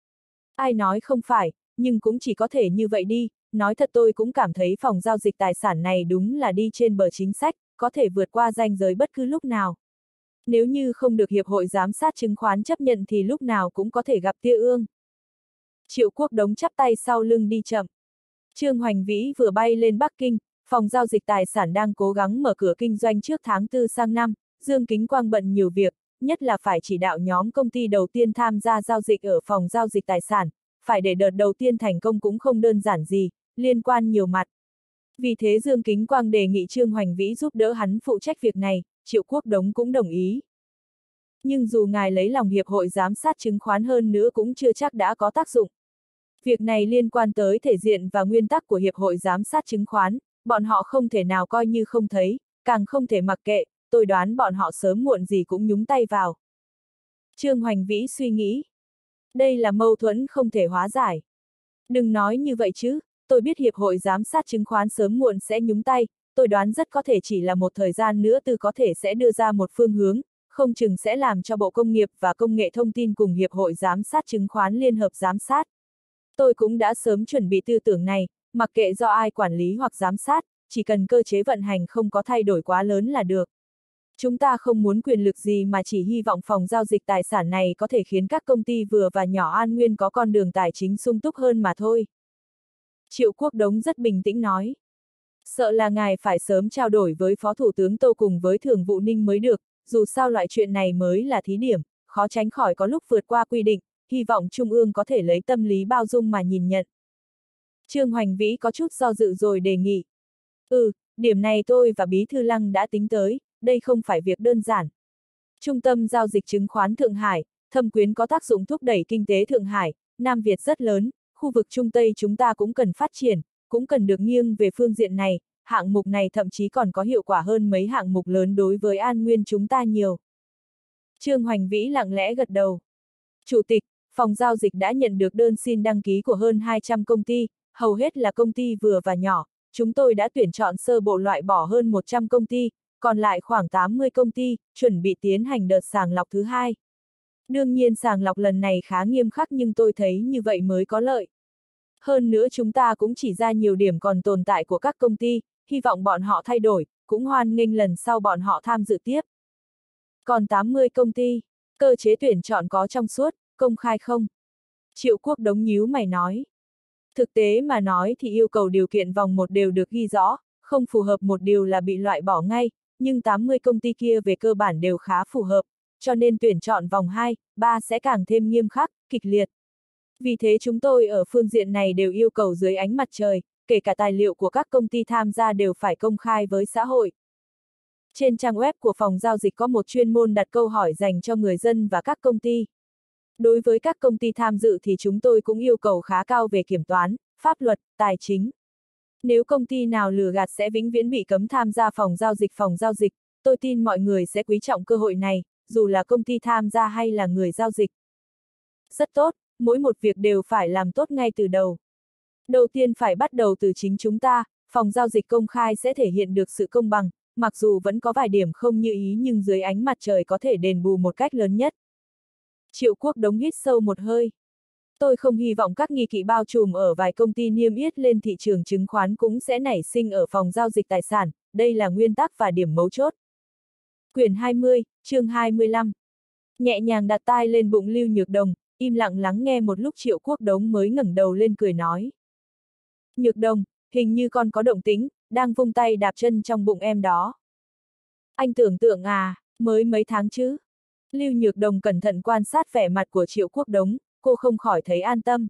S1: Ai nói không phải, nhưng cũng chỉ có thể như vậy đi, nói thật tôi cũng cảm thấy phòng giao dịch tài sản này đúng là đi trên bờ chính sách, có thể vượt qua ranh giới bất cứ lúc nào. Nếu như không được Hiệp hội Giám sát Chứng khoán chấp nhận thì lúc nào cũng có thể gặp tia ương. Triệu Quốc Đống chắp tay sau lưng đi chậm. Trương Hoành Vĩ vừa bay lên Bắc Kinh, phòng giao dịch tài sản đang cố gắng mở cửa kinh doanh trước tháng 4 sang năm, Dương Kính Quang bận nhiều việc, nhất là phải chỉ đạo nhóm công ty đầu tiên tham gia giao dịch ở phòng giao dịch tài sản, phải để đợt đầu tiên thành công cũng không đơn giản gì, liên quan nhiều mặt. Vì thế Dương Kính Quang đề nghị Trương Hoành Vĩ giúp đỡ hắn phụ trách việc này, Triệu Quốc Đống cũng đồng ý. Nhưng dù ngài lấy lòng Hiệp hội Giám sát Chứng khoán hơn nữa cũng chưa chắc đã có tác dụng. Việc này liên quan tới thể diện và nguyên tắc của Hiệp hội Giám sát Chứng khoán, bọn họ không thể nào coi như không thấy, càng không thể mặc kệ, tôi đoán bọn họ sớm muộn gì cũng nhúng tay vào. Trương Hoành Vĩ suy nghĩ. Đây là mâu thuẫn không thể hóa giải. Đừng nói như vậy chứ, tôi biết Hiệp hội Giám sát Chứng khoán sớm muộn sẽ nhúng tay, tôi đoán rất có thể chỉ là một thời gian nữa từ có thể sẽ đưa ra một phương hướng, không chừng sẽ làm cho Bộ Công nghiệp và Công nghệ Thông tin cùng Hiệp hội Giám sát Chứng khoán liên hợp giám sát. Tôi cũng đã sớm chuẩn bị tư tưởng này, mặc kệ do ai quản lý hoặc giám sát, chỉ cần cơ chế vận hành không có thay đổi quá lớn là được. Chúng ta không muốn quyền lực gì mà chỉ hy vọng phòng giao dịch tài sản này có thể khiến các công ty vừa và nhỏ An Nguyên có con đường tài chính sung túc hơn mà thôi. Triệu Quốc Đống rất bình tĩnh nói. Sợ là ngài phải sớm trao đổi với Phó Thủ tướng Tô cùng với Thường vụ Ninh mới được, dù sao loại chuyện này mới là thí điểm, khó tránh khỏi có lúc vượt qua quy định, hy vọng Trung ương có thể lấy tâm lý bao dung mà nhìn nhận. Trương Hoành Vĩ có chút do dự rồi đề nghị. Điểm này tôi và Bí Thư Lăng đã tính tới, đây không phải việc đơn giản. Trung tâm giao dịch chứng khoán Thượng Hải, thâm quyến có tác dụng thúc đẩy kinh tế Thượng Hải, Nam Việt rất lớn, khu vực Trung Tây chúng ta cũng cần phát triển, cũng cần được nghiêng về phương diện này, hạng mục này thậm chí còn có hiệu quả hơn mấy hạng mục lớn đối với An Nguyên chúng ta nhiều. Trương Hoành Vĩ lặng lẽ gật đầu. Chủ tịch, phòng giao dịch đã nhận được đơn xin đăng ký của hơn 200 công ty, hầu hết là công ty vừa và nhỏ, chúng tôi đã tuyển chọn sơ bộ loại bỏ hơn 100 công ty, còn lại khoảng 80 công ty, chuẩn bị tiến hành đợt sàng lọc thứ hai. Đương nhiên sàng lọc lần này khá nghiêm khắc nhưng tôi thấy như vậy mới có lợi. Hơn nữa chúng ta cũng chỉ ra nhiều điểm còn tồn tại của các công ty, hy vọng bọn họ thay đổi, cũng hoan nghênh lần sau bọn họ tham dự tiếp. Còn 80 công ty, cơ chế tuyển chọn có trong suốt, công khai không? Triệu Quốc Đống nhíu mày nói. Thực tế mà nói thì yêu cầu điều kiện vòng 1 đều được ghi rõ, không phù hợp một điều là bị loại bỏ ngay, nhưng 80 công ty kia về cơ bản đều khá phù hợp, cho nên tuyển chọn vòng 2, 3 sẽ càng thêm nghiêm khắc, kịch liệt. Vì thế chúng tôi ở phương diện này đều yêu cầu dưới ánh mặt trời, kể cả tài liệu của các công ty tham gia đều phải công khai với xã hội. Trên trang web của phòng giao dịch có một chuyên môn đặt câu hỏi dành cho người dân và các công ty. Đối với các công ty tham dự thì chúng tôi cũng yêu cầu khá cao về kiểm toán, pháp luật, tài chính. Nếu công ty nào lừa gạt sẽ vĩnh viễn bị cấm tham gia phòng giao dịch, tôi tin mọi người sẽ quý trọng cơ hội này, dù là công ty tham gia hay là người giao dịch. Rất tốt, mỗi một việc đều phải làm tốt ngay từ đầu. Đầu tiên phải bắt đầu từ chính chúng ta, phòng giao dịch công khai sẽ thể hiện được sự công bằng, mặc dù vẫn có vài điểm không như ý nhưng dưới ánh mặt trời có thể đền bù một cách lớn nhất. Triệu Quốc Đống hít sâu một hơi. Tôi không hy vọng các nghi kỵ bao trùm ở vài công ty niêm yết lên thị trường chứng khoán cũng sẽ nảy sinh ở phòng giao dịch tài sản, đây là nguyên tắc và điểm mấu chốt. Quyển 20, chương 25. Nhẹ nhàng đặt tai lên bụng Lưu Nhược Đồng, im lặng lắng nghe một lúc Triệu Quốc Đống mới ngẩng đầu lên cười nói. Nhược Đồng, hình như con có động tĩnh, đang vung tay đạp chân trong bụng em đó. Anh tưởng tượng à, mới mấy tháng chứ. Lưu Nhược Đồng cẩn thận quan sát vẻ mặt của Triệu Quốc Đống, cô không khỏi thấy an tâm.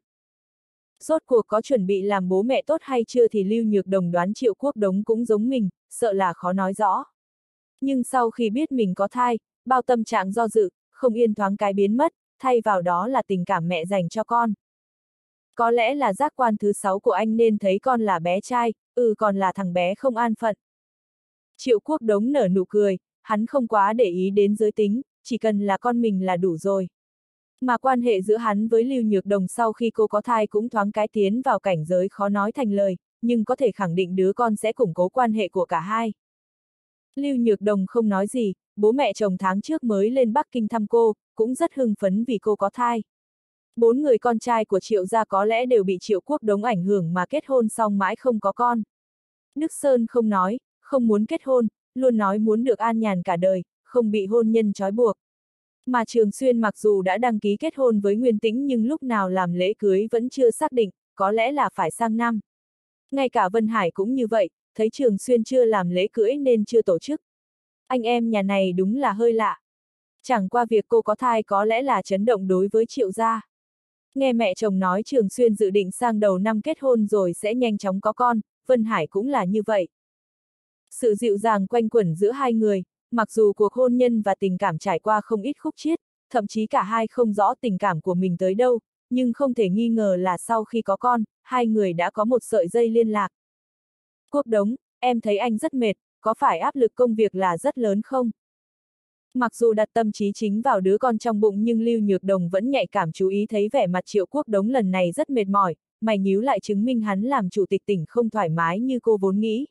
S1: Rốt cuộc có chuẩn bị làm bố mẹ tốt hay chưa thì Lưu Nhược Đồng đoán Triệu Quốc Đống cũng giống mình, sợ là khó nói rõ. Nhưng sau khi biết mình có thai, bao tâm trạng do dự, không yên thoáng cái biến mất, thay vào đó là tình cảm mẹ dành cho con. Có lẽ là giác quan thứ 6 của anh nên thấy con là bé trai, còn là thằng bé không an phận. Triệu Quốc Đống nở nụ cười, hắn không quá để ý đến giới tính, chỉ cần là con mình là đủ rồi. Mà quan hệ giữa hắn với Lưu Nhược Đồng sau khi cô có thai cũng thoáng cái tiến vào cảnh giới khó nói thành lời, nhưng có thể khẳng định đứa con sẽ củng cố quan hệ của cả hai. Lưu Nhược Đồng không nói gì, bố mẹ chồng tháng trước mới lên Bắc Kinh thăm cô, cũng rất hưng phấn vì cô có thai. 4 người con trai của Triệu gia có lẽ đều bị Triệu Quốc Đống ảnh hưởng mà kết hôn xong mãi không có con. Đức Sơn không nói, không muốn kết hôn, luôn nói muốn được an nhàn cả đời, không bị hôn nhân trói buộc. Mà Trường Xuyên mặc dù đã đăng ký kết hôn với Nguyên Tĩnh nhưng lúc nào làm lễ cưới vẫn chưa xác định, có lẽ là phải sang năm. Ngay cả Vân Hải cũng như vậy, thấy Trường Xuyên chưa làm lễ cưới nên chưa tổ chức. Anh em nhà này đúng là hơi lạ. Chẳng qua việc cô có thai có lẽ là chấn động đối với Triệu gia. Nghe mẹ chồng nói Trường Xuyên dự định sang đầu năm kết hôn rồi sẽ nhanh chóng có con, Vân Hải cũng là như vậy. Sự dịu dàng quanh quẩn giữa hai người, mặc dù cuộc hôn nhân và tình cảm trải qua không ít khúc chiết, thậm chí cả hai không rõ tình cảm của mình tới đâu, nhưng không thể nghi ngờ là sau khi có con, hai người đã có một sợi dây liên lạc. Quốc Đống, em thấy anh rất mệt, có phải áp lực công việc là rất lớn không? Mặc dù đặt tâm trí chính vào đứa con trong bụng nhưng Lưu Nhược Đồng vẫn nhạy cảm chú ý thấy vẻ mặt Triệu Quốc Đống lần này rất mệt mỏi, mày nhíu lại chứng minh hắn làm chủ tịch tỉnh không thoải mái như cô vốn nghĩ.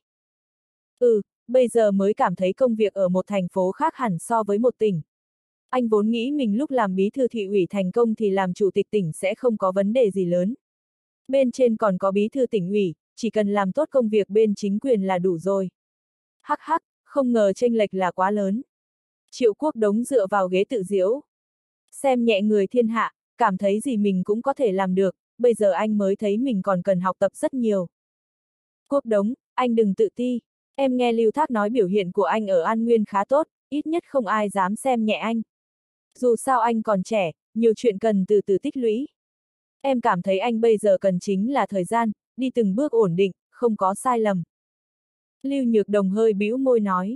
S1: Bây giờ mới cảm thấy công việc ở một thành phố khác hẳn so với một tỉnh. Anh vốn nghĩ mình lúc làm bí thư thị ủy thành công thì làm chủ tịch tỉnh sẽ không có vấn đề gì lớn. Bên trên còn có bí thư tỉnh ủy, chỉ cần làm tốt công việc bên chính quyền là đủ rồi. Hắc hắc, không ngờ chênh lệch là quá lớn. Triệu Quốc Đống dựa vào ghế tự giễu. Xem nhẹ người thiên hạ, cảm thấy gì mình cũng có thể làm được, bây giờ anh mới thấy mình còn cần học tập rất nhiều. Quốc Đống, anh đừng tự ti. Em nghe Lưu Thác nói biểu hiện của anh ở An Nguyên khá tốt, ít nhất không ai dám xem nhẹ anh. Dù sao anh còn trẻ, nhiều chuyện cần từ từ tích lũy. Em cảm thấy anh bây giờ cần chính là thời gian, đi từng bước ổn định, không có sai lầm. Lưu Nhược Đồng hơi bĩu môi nói.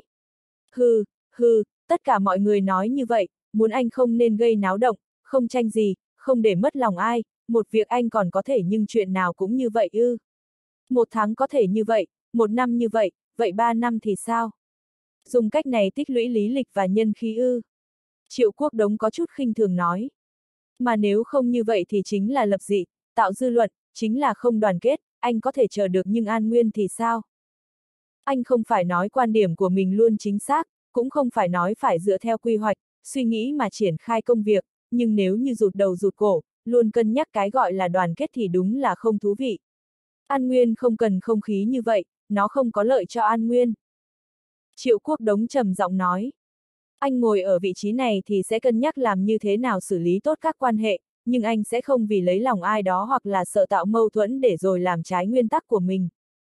S1: Hừ, tất cả mọi người nói như vậy, muốn anh không nên gây náo động, không tranh gì, không để mất lòng ai, một việc anh còn có thể nhưng chuyện nào cũng như vậy ư. Một tháng có thể như vậy, một năm như vậy, vậy 3 năm thì sao? Dùng cách này tích lũy lý lịch và nhân khí ư. Triệu Quốc Đống có chút khinh thường nói. Mà nếu không như vậy thì chính là lập dị, tạo dư luận, chính là không đoàn kết, anh có thể chờ được nhưng An Nguyên thì sao? Anh không phải nói quan điểm của mình luôn chính xác, cũng không phải nói phải dựa theo quy hoạch, suy nghĩ mà triển khai công việc, nhưng nếu như rụt đầu rụt cổ, luôn cân nhắc cái gọi là đoàn kết thì đúng là không thú vị. An Nguyên không cần không khí như vậy, nó không có lợi cho An Nguyên. Triệu Quốc Đống trầm giọng nói. Anh ngồi ở vị trí này thì sẽ cân nhắc làm như thế nào xử lý tốt các quan hệ, nhưng anh sẽ không vì lấy lòng ai đó hoặc là sợ tạo mâu thuẫn để rồi làm trái nguyên tắc của mình.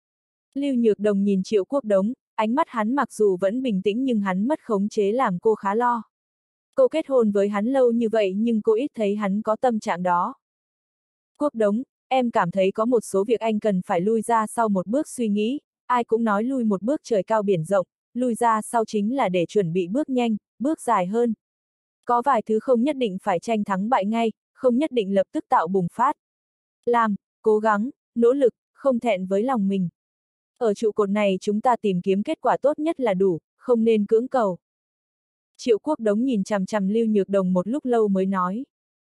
S1: Lưu Nhược Đồng nhìn Triệu Quốc Đống, ánh mắt hắn mặc dù vẫn bình tĩnh nhưng hắn mất khống chế làm cô khá lo. Cô kết hôn với hắn lâu như vậy nhưng cô ít thấy hắn có tâm trạng đó. Quốc Đống, em cảm thấy có một số việc anh cần phải lui ra sau một bước suy nghĩ, ai cũng nói lui một bước trời cao biển rộng, lui ra sau chính là để chuẩn bị bước nhanh, bước dài hơn. Có vài thứ không nhất định phải tranh thắng bại ngay, không nhất định lập tức tạo bùng phát. Làm, cố gắng, nỗ lực, không thẹn với lòng mình. Ở trụ cột này chúng ta tìm kiếm kết quả tốt nhất là đủ, không nên cưỡng cầu. Triệu Quốc Đống nhìn chằm chằm Lưu Nhược Đồng một lúc lâu mới nói.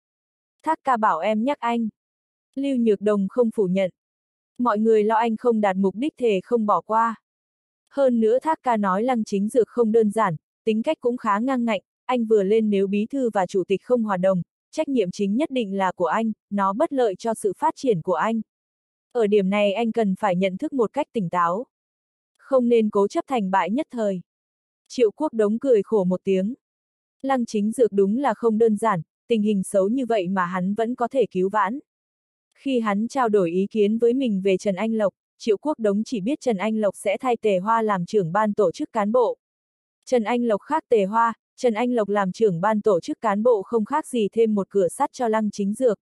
S1: Thác ca bảo em nhắc anh. Lưu Nhược Đồng không phủ nhận. Mọi người lo anh không đạt mục đích thề không bỏ qua. Hơn nữa Thác ca nói Lăng Chính Dược không đơn giản, tính cách cũng khá ngang ngạnh, anh vừa lên nếu bí thư và chủ tịch không hòa đồng, trách nhiệm chính nhất định là của anh, nó bất lợi cho sự phát triển của anh. Ở điểm này anh cần phải nhận thức một cách tỉnh táo. Không nên cố chấp thành bại nhất thời. Triệu Quốc Đống cười khổ một tiếng. Lăng Chính Dược đúng là không đơn giản, tình hình xấu như vậy mà hắn vẫn có thể cứu vãn. Khi hắn trao đổi ý kiến với mình về Trần Anh Lộc, Triệu Quốc Đống chỉ biết Trần Anh Lộc sẽ thay Tề Hoa làm trưởng ban tổ chức cán bộ. Trần Anh Lộc khác Tề Hoa, Trần Anh Lộc làm trưởng ban tổ chức cán bộ không khác gì thêm một cửa sắt cho Lăng Chính Dược.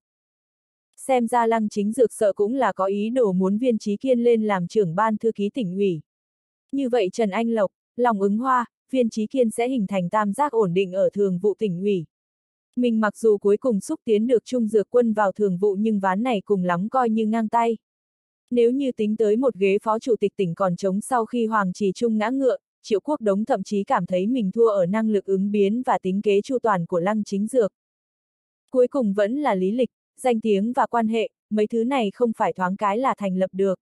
S1: Xem ra Lăng Chính Dược sợ cũng là có ý đồ muốn Viên Chí Kiên lên làm trưởng ban thư ký tỉnh ủy. Như vậy Trần Anh Lộc, Lòng Ứng Hoa, Viên Chí Kiên sẽ hình thành tam giác ổn định ở thường vụ tỉnh ủy. Mình mặc dù cuối cùng xúc tiến được Trung Dược Quân vào thường vụ nhưng ván này cùng lắm coi như ngang tay. Nếu như tính tới một ghế phó chủ tịch tỉnh còn trống sau khi Hoàng Trì Trung ngã ngựa, Triệu Quốc Đống thậm chí cảm thấy mình thua ở năng lực ứng biến và tính kế chu toàn của Lăng Chính Dược. Cuối cùng vẫn là lý lịch, danh tiếng và quan hệ, mấy thứ này không phải thoáng cái là thành lập được.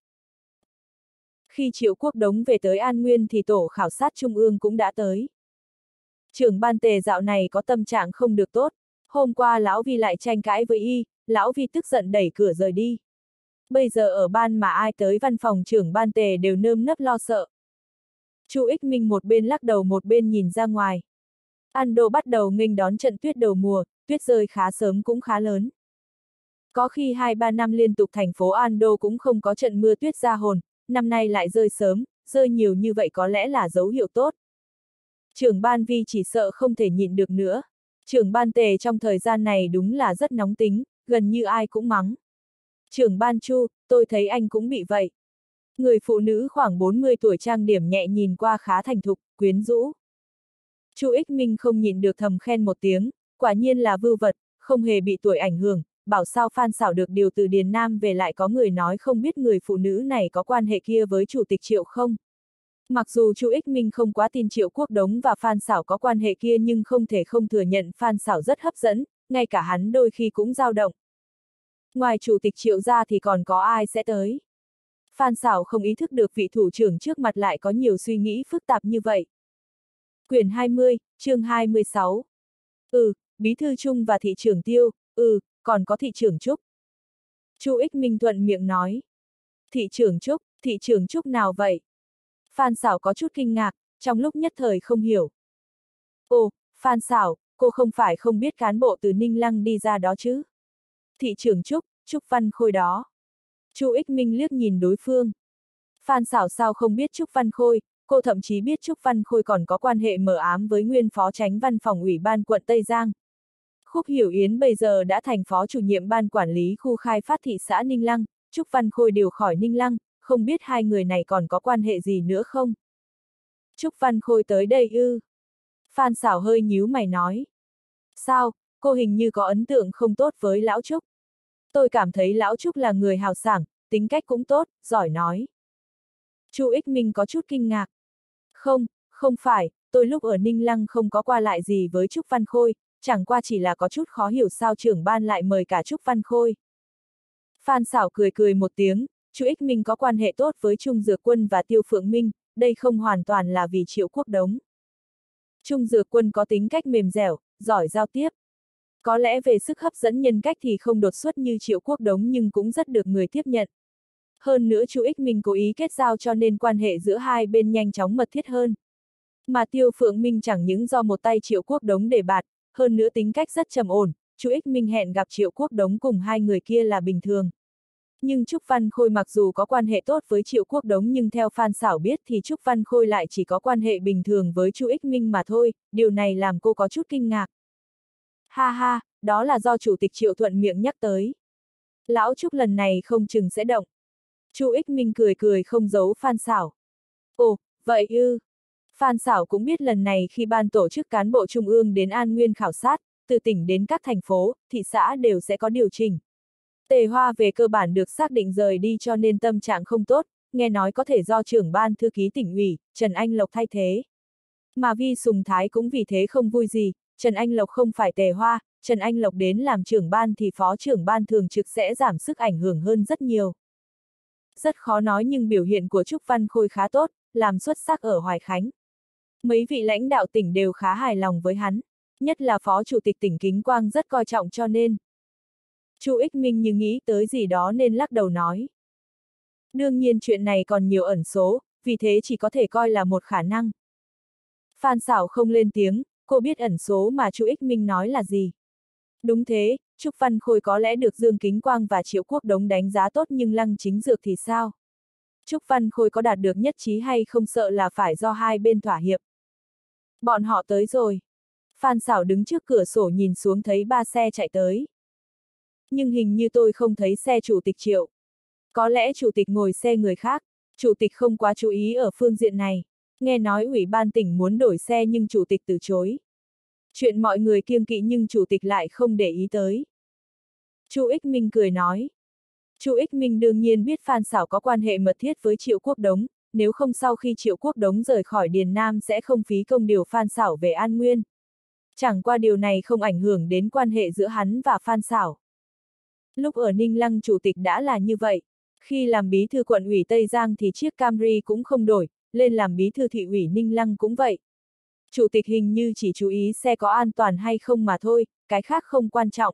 S1: Khi Triệu Quốc Đống về tới An Nguyên thì tổ khảo sát trung ương cũng đã tới. Trưởng ban Tề dạo này có tâm trạng không được tốt, hôm qua Lão Vi lại tranh cãi với y, Lão Vi tức giận đẩy cửa rời đi. Bây giờ ở ban mà ai tới văn phòng trưởng ban Tề đều nơm nớp lo sợ. Chu Ích Minh một bên lắc đầu một bên nhìn ra ngoài. Ando bắt đầu nghênh đón trận tuyết đầu mùa, tuyết rơi khá sớm cũng khá lớn. Có khi 2-3 năm liên tục thành phố Ando cũng không có trận mưa tuyết ra hồn, năm nay lại rơi sớm, rơi nhiều như vậy có lẽ là dấu hiệu tốt. Trưởng ban Vi chỉ sợ không thể nhịn được nữa. Trưởng ban Tề trong thời gian này đúng là rất nóng tính, gần như ai cũng mắng. Trưởng ban Chu, tôi thấy anh cũng bị vậy. Người phụ nữ khoảng 40 tuổi trang điểm nhẹ nhìn qua khá thành thục, quyến rũ. Chu Ích Minh không nhịn được thầm khen một tiếng, quả nhiên là vưu vật, không hề bị tuổi ảnh hưởng, bảo sao Phan Xảo được điều từ Điền Nam về lại có người nói không biết người phụ nữ này có quan hệ kia với Chủ tịch Triệu không. Mặc dù Chu Ích Minh không quá tin Triệu Quốc Đống và Phan Xảo có quan hệ kia nhưng không thể không thừa nhận Phan Xảo rất hấp dẫn, ngay cả hắn đôi khi cũng dao động. Ngoài Chủ tịch Triệu ra thì còn có ai sẽ tới. Phan Xảo không ý thức được vị thủ trưởng trước mặt lại có nhiều suy nghĩ phức tạp như vậy. Quyển 20, chương 26. Bí thư Trung và thị trưởng Tiêu, còn có thị trưởng Trúc. Chu Ích Minh thuận miệng nói. Thị trưởng Trúc nào vậy? Phan Xảo có chút kinh ngạc, trong lúc nhất thời không hiểu. Ồ, Phan Xảo, cô không phải không biết cán bộ từ Ninh Lăng đi ra đó chứ? Thị trưởng Trúc, Trúc Văn Khôi đó. Chu Ích Minh liếc nhìn đối phương. Phan Xảo sao không biết Trúc Văn Khôi, cô thậm chí biết Trúc Văn Khôi còn có quan hệ mờ ám với nguyên phó chánh văn phòng ủy ban quận Tây Giang. Khúc Hiểu Yến bây giờ đã thành phó chủ nhiệm ban quản lý khu khai phát thị xã Ninh Lăng, Trúc Văn Khôi điều khỏi Ninh Lăng, không biết hai người này còn có quan hệ gì nữa không? Trúc Văn Khôi tới đây ư? Phan Xảo hơi nhíu mày nói. Sao, cô hình như có ấn tượng không tốt với Lão Trúc. Tôi cảm thấy Lão Trúc là người hào sảng, tính cách cũng tốt, giỏi nói. Chu Ích Minh có chút kinh ngạc. Không phải, tôi lúc ở Ninh Lăng không có qua lại gì với Trúc Văn Khôi, chẳng qua chỉ là có chút khó hiểu sao trưởng ban lại mời cả Trúc Văn Khôi. Phan Xảo cười một tiếng, Chu Ích Minh có quan hệ tốt với Trung Dược Quân và Tiêu Phượng Minh, đây không hoàn toàn là vì Triệu Quốc Đống. Trung Dược Quân có tính cách mềm dẻo, giỏi giao tiếp. Có lẽ về sức hấp dẫn nhân cách thì không đột xuất như Triệu Quốc Đống nhưng cũng rất được người tiếp nhận. Hơn nữa Chu Ích Minh cố ý kết giao cho nên quan hệ giữa hai bên nhanh chóng mật thiết hơn. Mà Tiêu Phượng Minh chẳng những do một tay Triệu Quốc Đống để bạt, hơn nữa tính cách rất trầm ổn, Chu Ích Minh hẹn gặp Triệu Quốc Đống cùng hai người kia là bình thường. Nhưng Trúc Văn Khôi mặc dù có quan hệ tốt với Triệu Quốc Đống nhưng theo Phan Xảo biết thì Trúc Văn Khôi lại chỉ có quan hệ bình thường với Chu Ích Minh mà thôi, điều này làm cô có chút kinh ngạc. Ha ha, đó là do Chủ tịch Triệu thuận miệng nhắc tới. Lão Trúc lần này không chừng sẽ động. Chu Ích Minh cười không giấu Phan Xảo. Ồ, vậy ư. Phan Xảo cũng biết lần này khi ban tổ chức cán bộ trung ương đến An Nguyên khảo sát, từ tỉnh đến các thành phố, thị xã đều sẽ có điều chỉnh. Tề Hoa về cơ bản được xác định rời đi cho nên tâm trạng không tốt, nghe nói có thể do trưởng ban thư ký tỉnh ủy, Trần Anh Lộc thay thế. Mà Vi Sùng Thái cũng vì thế không vui gì, Trần Anh Lộc không phải Tề Hoa, Trần Anh Lộc đến làm trưởng ban thì phó trưởng ban thường trực sẽ giảm sức ảnh hưởng hơn rất nhiều. Rất khó nói nhưng biểu hiện của Trúc Văn Khôi khá tốt, làm xuất sắc ở Hoài Khánh. Mấy vị lãnh đạo tỉnh đều khá hài lòng với hắn, nhất là phó chủ tịch tỉnh Kính Quang rất coi trọng cho nên. Chu Ích Minh như nghĩ tới gì đó nên lắc đầu nói. Đương nhiên chuyện này còn nhiều ẩn số, vì thế chỉ có thể coi là một khả năng. Phan Xảo không lên tiếng, cô biết ẩn số mà Chu Ích Minh nói là gì. Đúng thế, Trúc Văn Khôi có lẽ được Dương Kính Quang và Triệu Quốc Đống đánh giá tốt nhưng Lăng Chính Dược thì sao? Trúc Văn Khôi có đạt được nhất trí hay không sợ là phải do hai bên thỏa hiệp. Bọn họ tới rồi. Phan Xảo đứng trước cửa sổ nhìn xuống thấy 3 xe chạy tới. Nhưng hình như tôi không thấy xe Chủ tịch Triệu. Có lẽ Chủ tịch ngồi xe người khác, Chủ tịch không quá chú ý ở phương diện này. Nghe nói Ủy ban tỉnh muốn đổi xe nhưng Chủ tịch từ chối. Chuyện mọi người kiêng kỵ nhưng Chủ tịch lại không để ý tới. Chu Ích Minh cười nói. Chu Ích Minh đương nhiên biết Phan Xảo có quan hệ mật thiết với Triệu Quốc Đống, nếu không sau khi Triệu Quốc Đống rời khỏi Điền Nam sẽ không phí công điều Phan Xảo về An Nguyên. Chẳng qua điều này không ảnh hưởng đến quan hệ giữa hắn và Phan Xảo. Lúc ở Ninh Lăng Chủ tịch đã là như vậy, khi làm bí thư quận ủy Tây Giang thì chiếc Camry cũng không đổi, lên làm bí thư thị ủy Ninh Lăng cũng vậy. Chủ tịch hình như chỉ chú ý xe có an toàn hay không mà thôi, cái khác không quan trọng.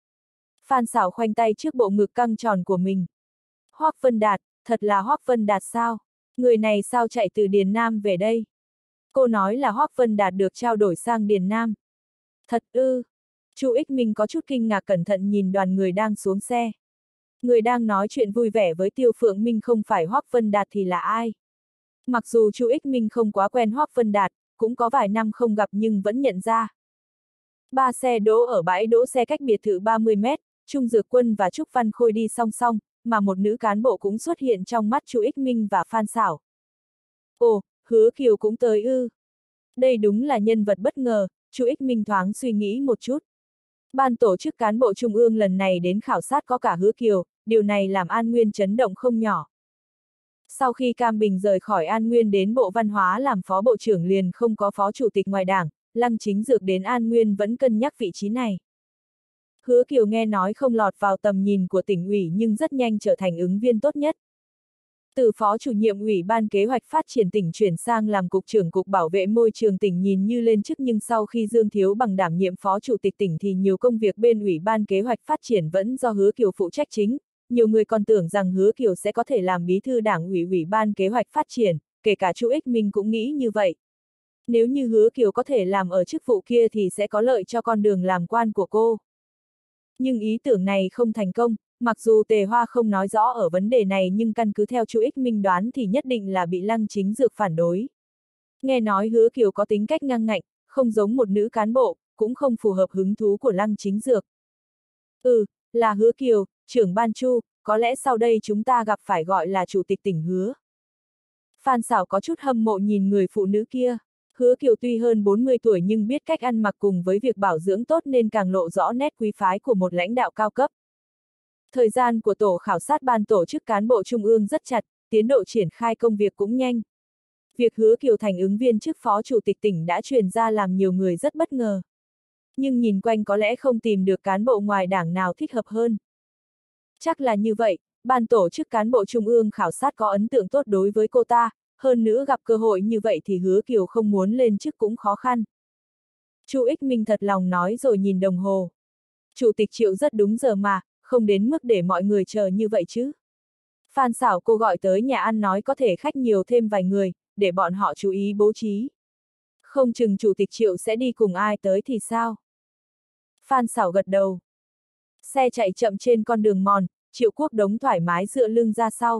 S1: Phan Xảo khoanh tay trước bộ ngực căng tròn của mình. Hoắc Vân Đạt, thật là Hoắc Vân Đạt sao? Người này sao chạy từ Điền Nam về đây? Cô nói là Hoắc Vân Đạt được trao đổi sang Điền Nam. Thật ư? Chu Ích Minh có chút kinh ngạc cẩn thận nhìn đoàn người đang xuống xe. Người đang nói chuyện vui vẻ với Tiêu Phượng Minh không phải Hoắc Vân Đạt thì là ai? Mặc dù Chu Ích Minh không quá quen Hoắc Vân Đạt, cũng có vài năm không gặp nhưng vẫn nhận ra. Ba xe đỗ ở bãi đỗ xe cách biệt thự 30 mét, Trung Dược Quân và Trúc Văn Khôi đi song song, mà một nữ cán bộ cũng xuất hiện trong mắt Chu Ích Minh và Phan Xảo. Ồ, Hứa Kiều cũng tới ư. Đây đúng là nhân vật bất ngờ, Chu Ích Minh thoáng suy nghĩ một chút. Ban tổ chức cán bộ trung ương lần này đến khảo sát có cả Hứa Kiều, điều này làm An Nguyên chấn động không nhỏ. Sau khi Cam Bình rời khỏi An Nguyên đến Bộ Văn hóa làm phó bộ trưởng liền không có phó chủ tịch ngoài đảng, Lăng Chính Dược đến An Nguyên vẫn cân nhắc vị trí này. Hứa Kiều nghe nói không lọt vào tầm nhìn của tỉnh ủy nhưng rất nhanh trở thành ứng viên tốt nhất. Từ phó chủ nhiệm Ủy ban Kế hoạch Phát triển tỉnh chuyển sang làm cục trưởng Cục Bảo vệ Môi trường tỉnh nhìn như lên chức nhưng sau khi Dương Thiếu Bằng đảm nhiệm phó chủ tịch tỉnh thì nhiều công việc bên Ủy ban Kế hoạch Phát triển vẫn do Hứa Kiều phụ trách chính. Nhiều người còn tưởng rằng Hứa Kiều sẽ có thể làm bí thư đảng ủy Ủy ban Kế hoạch Phát triển, kể cả Chu Ích Minh cũng nghĩ như vậy. Nếu như Hứa Kiều có thể làm ở chức vụ kia thì sẽ có lợi cho con đường làm quan của cô. Nhưng ý tưởng này không thành công, mặc dù Tề Hoa không nói rõ ở vấn đề này nhưng căn cứ theo Chu Ích Minh đoán thì nhất định là bị Lăng Chính Dược phản đối. Nghe nói Hứa Kiều có tính cách ngang ngạnh, không giống một nữ cán bộ, cũng không phù hợp hứng thú của Lăng Chính Dược. Là Hứa Kiều, trưởng ban Chu, có lẽ sau đây chúng ta gặp phải gọi là chủ tịch tỉnh Hứa. Phan Xảo có chút hâm mộ nhìn người phụ nữ kia. Hứa Kiều tuy hơn 40 tuổi nhưng biết cách ăn mặc cùng với việc bảo dưỡng tốt nên càng lộ rõ nét quý phái của một lãnh đạo cao cấp. Thời gian của tổ khảo sát ban tổ chức cán bộ trung ương rất chặt, tiến độ triển khai công việc cũng nhanh. Việc Hứa Kiều thành ứng viên chức phó chủ tịch tỉnh đã truyền ra làm nhiều người rất bất ngờ. Nhưng nhìn quanh có lẽ không tìm được cán bộ ngoài đảng nào thích hợp hơn. Chắc là như vậy, ban tổ chức cán bộ trung ương khảo sát có ấn tượng tốt đối với cô ta, hơn nữa gặp cơ hội như vậy thì Hứa Kiều không muốn lên chức cũng khó khăn. Chu Ích Minh thật lòng nói rồi nhìn đồng hồ. Chủ tịch Triệu rất đúng giờ mà, không đến mức để mọi người chờ như vậy chứ. Phan Xảo cô gọi tới nhà ăn nói có thể khách nhiều thêm vài người, để bọn họ chú ý bố trí. Không chừng chủ tịch Triệu sẽ đi cùng ai tới thì sao? Phan Xảo gật đầu. Xe chạy chậm trên con đường mòn, Triệu Quốc Đống thoải mái dựa lưng ra sau.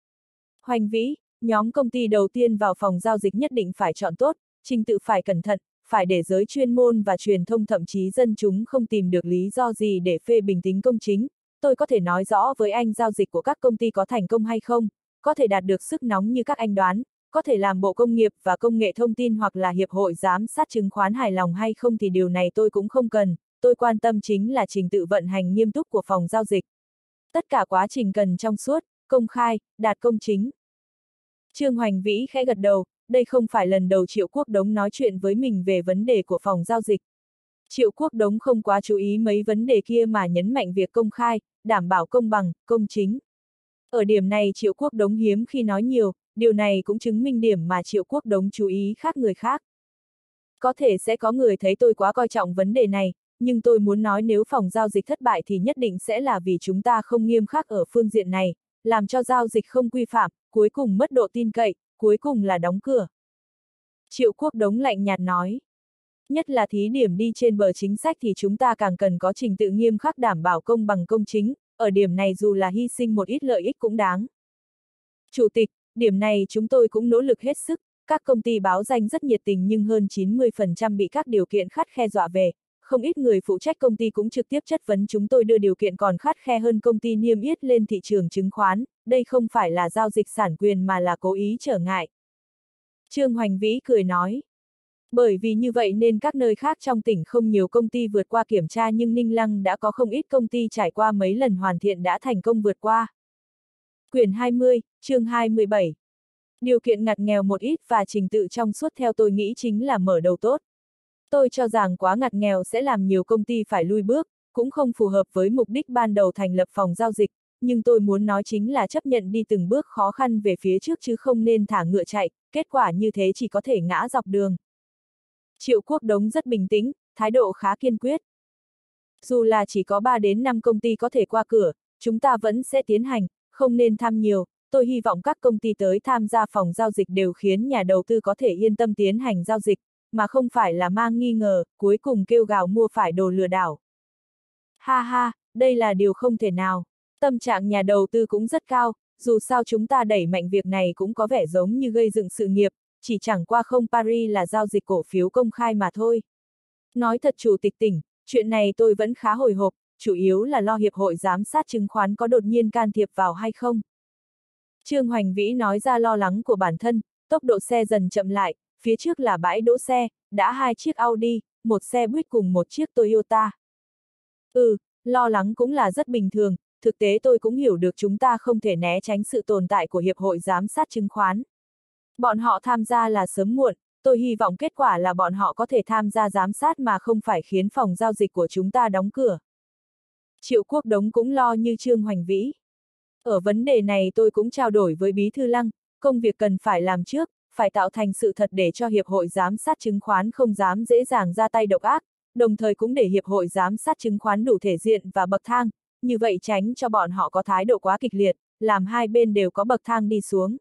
S1: Hoành Vĩ, nhóm công ty đầu tiên vào phòng giao dịch nhất định phải chọn tốt, trình tự phải cẩn thận, phải để giới chuyên môn và truyền thông thậm chí dân chúng không tìm được lý do gì để phê bình tính công chính. Tôi có thể nói rõ với anh giao dịch của các công ty có thành công hay không, có thể đạt được sức nóng như các anh đoán, có thể làm Bộ Công nghiệp và Công nghệ Thông tin hoặc là Hiệp hội giám sát chứng khoán hài lòng hay không thì điều này tôi cũng không cần, tôi quan tâm chính là trình tự vận hành nghiêm túc của phòng giao dịch. Tất cả quá trình cần trong suốt, công khai, đạt công chính. Trương Hoành Vĩ khẽ gật đầu, đây không phải lần đầu Triệu Quốc Đống nói chuyện với mình về vấn đề của phòng giao dịch. Triệu Quốc Đống không quá chú ý mấy vấn đề kia mà nhấn mạnh việc công khai, đảm bảo công bằng, công chính. Ở điểm này Triệu Quốc Đống hiếm khi nói nhiều, điều này cũng chứng minh điểm mà Triệu Quốc Đống chú ý khác người khác. Có thể sẽ có người thấy tôi quá coi trọng vấn đề này, nhưng tôi muốn nói nếu phòng giao dịch thất bại thì nhất định sẽ là vì chúng ta không nghiêm khắc ở phương diện này, làm cho giao dịch không quy phạm, cuối cùng mất độ tin cậy, cuối cùng là đóng cửa. Triệu Quốc Đống lạnh nhạt nói. Nhất là thí điểm đi trên bờ chính sách thì chúng ta càng cần có trình tự nghiêm khắc đảm bảo công bằng công chính, ở điểm này dù là hy sinh một ít lợi ích cũng đáng. Chủ tịch, điểm này chúng tôi cũng nỗ lực hết sức, các công ty báo danh rất nhiệt tình nhưng hơn 90% bị các điều kiện khắt khe dọa về, không ít người phụ trách công ty cũng trực tiếp chất vấn chúng tôi đưa điều kiện còn khắt khe hơn công ty niêm yết lên thị trường chứng khoán, đây không phải là giao dịch sản quyền mà là cố ý trở ngại. Trương Hoành Vĩ cười nói. Bởi vì như vậy nên các nơi khác trong tỉnh không nhiều công ty vượt qua kiểm tra nhưng Ninh Lăng đã có không ít công ty trải qua mấy lần hoàn thiện đã thành công vượt qua. Quyển 20, chương 27. Điều kiện ngặt nghèo một ít và trình tự trong suốt theo tôi nghĩ chính là mở đầu tốt. Tôi cho rằng quá ngặt nghèo sẽ làm nhiều công ty phải lui bước, cũng không phù hợp với mục đích ban đầu thành lập phòng giao dịch, nhưng tôi muốn nói chính là chấp nhận đi từng bước khó khăn về phía trước chứ không nên thả ngựa chạy, kết quả như thế chỉ có thể ngã dọc đường. Triệu Quốc Đống rất bình tĩnh, thái độ khá kiên quyết. Dù là chỉ có 3 đến 5 công ty có thể qua cửa, chúng ta vẫn sẽ tiến hành, không nên tham nhiều, tôi hy vọng các công ty tới tham gia phòng giao dịch đều khiến nhà đầu tư có thể yên tâm tiến hành giao dịch, mà không phải là mang nghi ngờ, cuối cùng kêu gào mua phải đồ lừa đảo. Ha ha, đây là điều không thể nào. Tâm trạng nhà đầu tư cũng rất cao, dù sao chúng ta đẩy mạnh việc này cũng có vẻ giống như gây dựng sự nghiệp, chỉ chẳng qua không Paris là giao dịch cổ phiếu công khai mà thôi. Nói thật Chủ tịch tỉnh, chuyện này tôi vẫn khá hồi hộp, chủ yếu là lo Hiệp hội Giám sát chứng khoán có đột nhiên can thiệp vào hay không. Trương Hoành Vĩ nói ra lo lắng của bản thân, tốc độ xe dần chậm lại, phía trước là bãi đỗ xe, đã 2 chiếc Audi, một xe buýt cùng một chiếc Toyota. Lo lắng cũng là rất bình thường, thực tế tôi cũng hiểu được chúng ta không thể né tránh sự tồn tại của Hiệp hội Giám sát chứng khoán. Bọn họ tham gia là sớm muộn, tôi hy vọng kết quả là bọn họ có thể tham gia giám sát mà không phải khiến phòng giao dịch của chúng ta đóng cửa. Triệu Quốc Đống cũng lo như Trương Hoành Vĩ. Ở vấn đề này tôi cũng trao đổi với Bí thư Lăng, công việc cần phải làm trước, phải tạo thành sự thật để cho Hiệp hội Giám sát chứng khoán không dám dễ dàng ra tay độc ác, đồng thời cũng để Hiệp hội Giám sát chứng khoán đủ thể diện và bậc thang, như vậy tránh cho bọn họ có thái độ quá kịch liệt, làm hai bên đều có bậc thang đi xuống.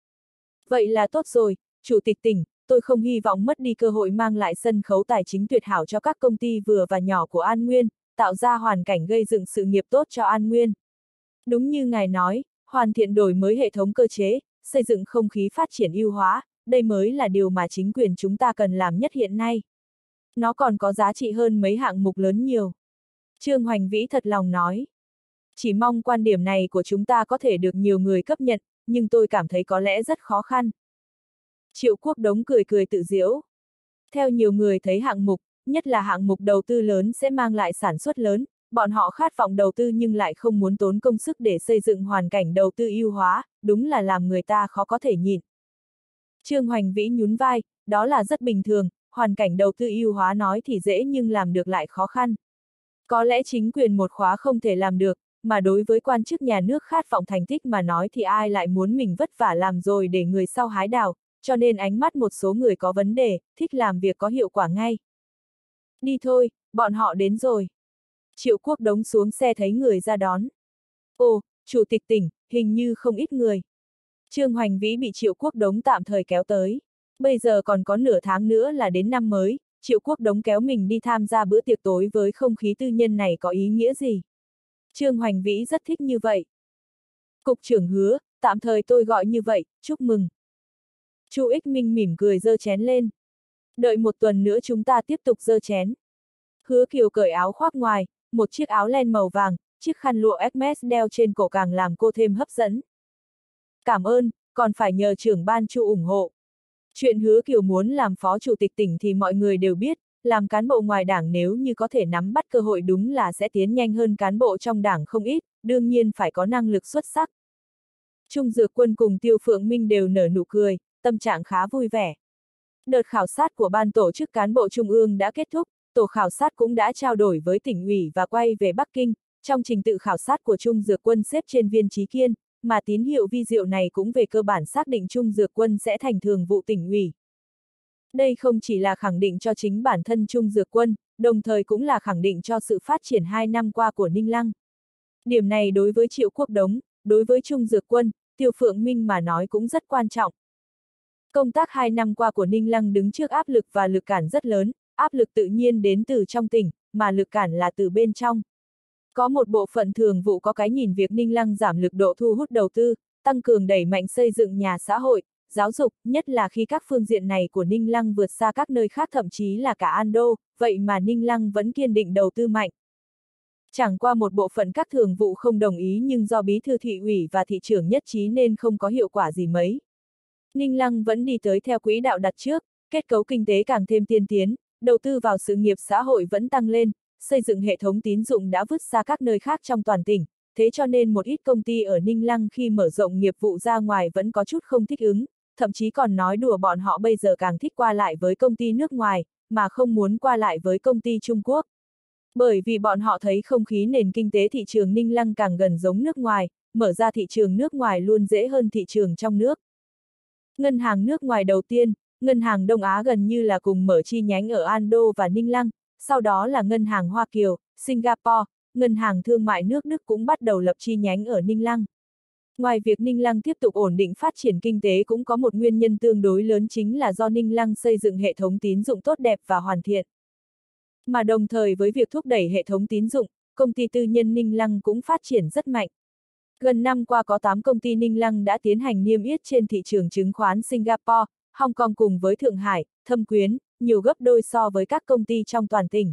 S1: Vậy là tốt rồi, Chủ tịch tỉnh, tôi không hy vọng mất đi cơ hội mang lại sân khấu tài chính tuyệt hảo cho các công ty vừa và nhỏ của An Nguyên, tạo ra hoàn cảnh gây dựng sự nghiệp tốt cho An Nguyên. Đúng như ngài nói, hoàn thiện đổi mới hệ thống cơ chế, xây dựng không khí phát triển ưu hóa, đây mới là điều mà chính quyền chúng ta cần làm nhất hiện nay. Nó còn có giá trị hơn mấy hạng mục lớn nhiều. Trương Hoành Vĩ thật lòng nói. Chỉ mong quan điểm này của chúng ta có thể được nhiều người chấp nhận, nhưng tôi cảm thấy có lẽ rất khó khăn. Triệu Quốc Đống cười cười tự giễu. Theo nhiều người thấy hạng mục, nhất là hạng mục đầu tư lớn sẽ mang lại sản xuất lớn, bọn họ khát vọng đầu tư nhưng lại không muốn tốn công sức để xây dựng hoàn cảnh đầu tư ưu hóa, đúng là làm người ta khó có thể nhịn. Trương Hoành Vĩ nhún vai, đó là rất bình thường, hoàn cảnh đầu tư ưu hóa nói thì dễ nhưng làm được lại khó khăn. Có lẽ chính quyền một khóa không thể làm được, mà đối với quan chức nhà nước khát vọng thành tích mà nói thì ai lại muốn mình vất vả làm rồi để người sau hái đào, cho nên ánh mắt một số người có vấn đề, thích làm việc có hiệu quả ngay. Đi thôi, bọn họ đến rồi. Triệu Quốc Đống xuống xe thấy người ra đón. Ồ, Chủ tịch tỉnh, hình như không ít người. Trương Hoành Vĩ bị Triệu Quốc Đống tạm thời kéo tới. Bây giờ còn có nửa tháng nữa là đến năm mới, Triệu Quốc Đống kéo mình đi tham gia bữa tiệc tối với không khí tư nhân này có ý nghĩa gì? Trương Hoành Vĩ rất thích như vậy. Cục trưởng Hứa, tạm thời tôi gọi như vậy, chúc mừng. Chu Ích Minh mỉm cười giơ chén lên. Đợi một tuần nữa chúng ta tiếp tục giơ chén. Hứa Kiều cởi áo khoác ngoài, một chiếc áo len màu vàng, chiếc khăn lụa Hermes đeo trên cổ càng làm cô thêm hấp dẫn. Cảm ơn, còn phải nhờ trưởng ban Chu ủng hộ. Chuyện Hứa Kiều muốn làm phó chủ tịch tỉnh thì mọi người đều biết, làm cán bộ ngoài đảng nếu như có thể nắm bắt cơ hội đúng là sẽ tiến nhanh hơn cán bộ trong đảng không ít, đương nhiên phải có năng lực xuất sắc. Trung Dược Quân cùng Tiêu Phượng Minh đều nở nụ cười, tâm trạng khá vui vẻ. Đợt khảo sát của ban tổ chức cán bộ trung ương đã kết thúc, tổ khảo sát cũng đã trao đổi với tỉnh ủy và quay về Bắc Kinh, trong trình tự khảo sát của Trung Dược Quân xếp trên Viên Chí Kiên, mà tín hiệu vi diệu này cũng về cơ bản xác định Trung Dược Quân sẽ thành thường vụ tỉnh ủy. Đây không chỉ là khẳng định cho chính bản thân Trung Dược Quân, đồng thời cũng là khẳng định cho sự phát triển 2 năm qua của Ninh Lăng. Điểm này đối với Triệu Quốc Đống, đối với Trung Dược Quân, Tiêu Phượng Minh mà nói cũng rất quan trọng. Công tác 2 năm qua của Ninh Lăng đứng trước áp lực và lực cản rất lớn, áp lực tự nhiên đến từ trong tỉnh, mà lực cản là từ bên trong. Có một bộ phận thường vụ có cái nhìn việc Ninh Lăng giảm lực độ thu hút đầu tư, tăng cường đẩy mạnh xây dựng nhà xã hội, giáo dục, nhất là khi các phương diện này của Ninh Lăng vượt xa các nơi khác thậm chí là cả An Đô, vậy mà Ninh Lăng vẫn kiên định đầu tư mạnh. Chẳng qua một bộ phận các thường vụ không đồng ý nhưng do bí thư thị ủy và thị trưởng nhất trí nên không có hiệu quả gì mấy. Ninh Lăng vẫn đi tới theo quỹ đạo đặt trước, kết cấu kinh tế càng thêm tiên tiến, đầu tư vào sự nghiệp xã hội vẫn tăng lên, xây dựng hệ thống tín dụng đã vượt xa các nơi khác trong toàn tỉnh, thế cho nên một ít công ty ở Ninh Lăng khi mở rộng nghiệp vụ ra ngoài vẫn có chút không thích ứng, thậm chí còn nói đùa bọn họ bây giờ càng thích qua lại với công ty nước ngoài, mà không muốn qua lại với công ty Trung Quốc. Bởi vì bọn họ thấy không khí nền kinh tế thị trường Ninh Lăng càng gần giống nước ngoài, mở ra thị trường nước ngoài luôn dễ hơn thị trường trong nước. Ngân hàng nước ngoài đầu tiên, Ngân hàng Đông Á gần như là cùng mở chi nhánh ở Ando và Ninh Lăng, sau đó là Ngân hàng Hoa Kiều, Singapore, Ngân hàng Thương mại nước Đức cũng bắt đầu lập chi nhánh ở Ninh Lăng. Ngoài việc Ninh Lăng tiếp tục ổn định phát triển kinh tế cũng có một nguyên nhân tương đối lớn chính là do Ninh Lăng xây dựng hệ thống tín dụng tốt đẹp và hoàn thiện. Mà đồng thời với việc thúc đẩy hệ thống tín dụng, công ty tư nhân Ninh Lăng cũng phát triển rất mạnh. Gần năm qua có 8 công ty Ninh Lăng đã tiến hành niêm yết trên thị trường chứng khoán Singapore, Hong Kong cùng với Thượng Hải, Thâm Quyến, nhiều gấp đôi so với các công ty trong toàn tỉnh.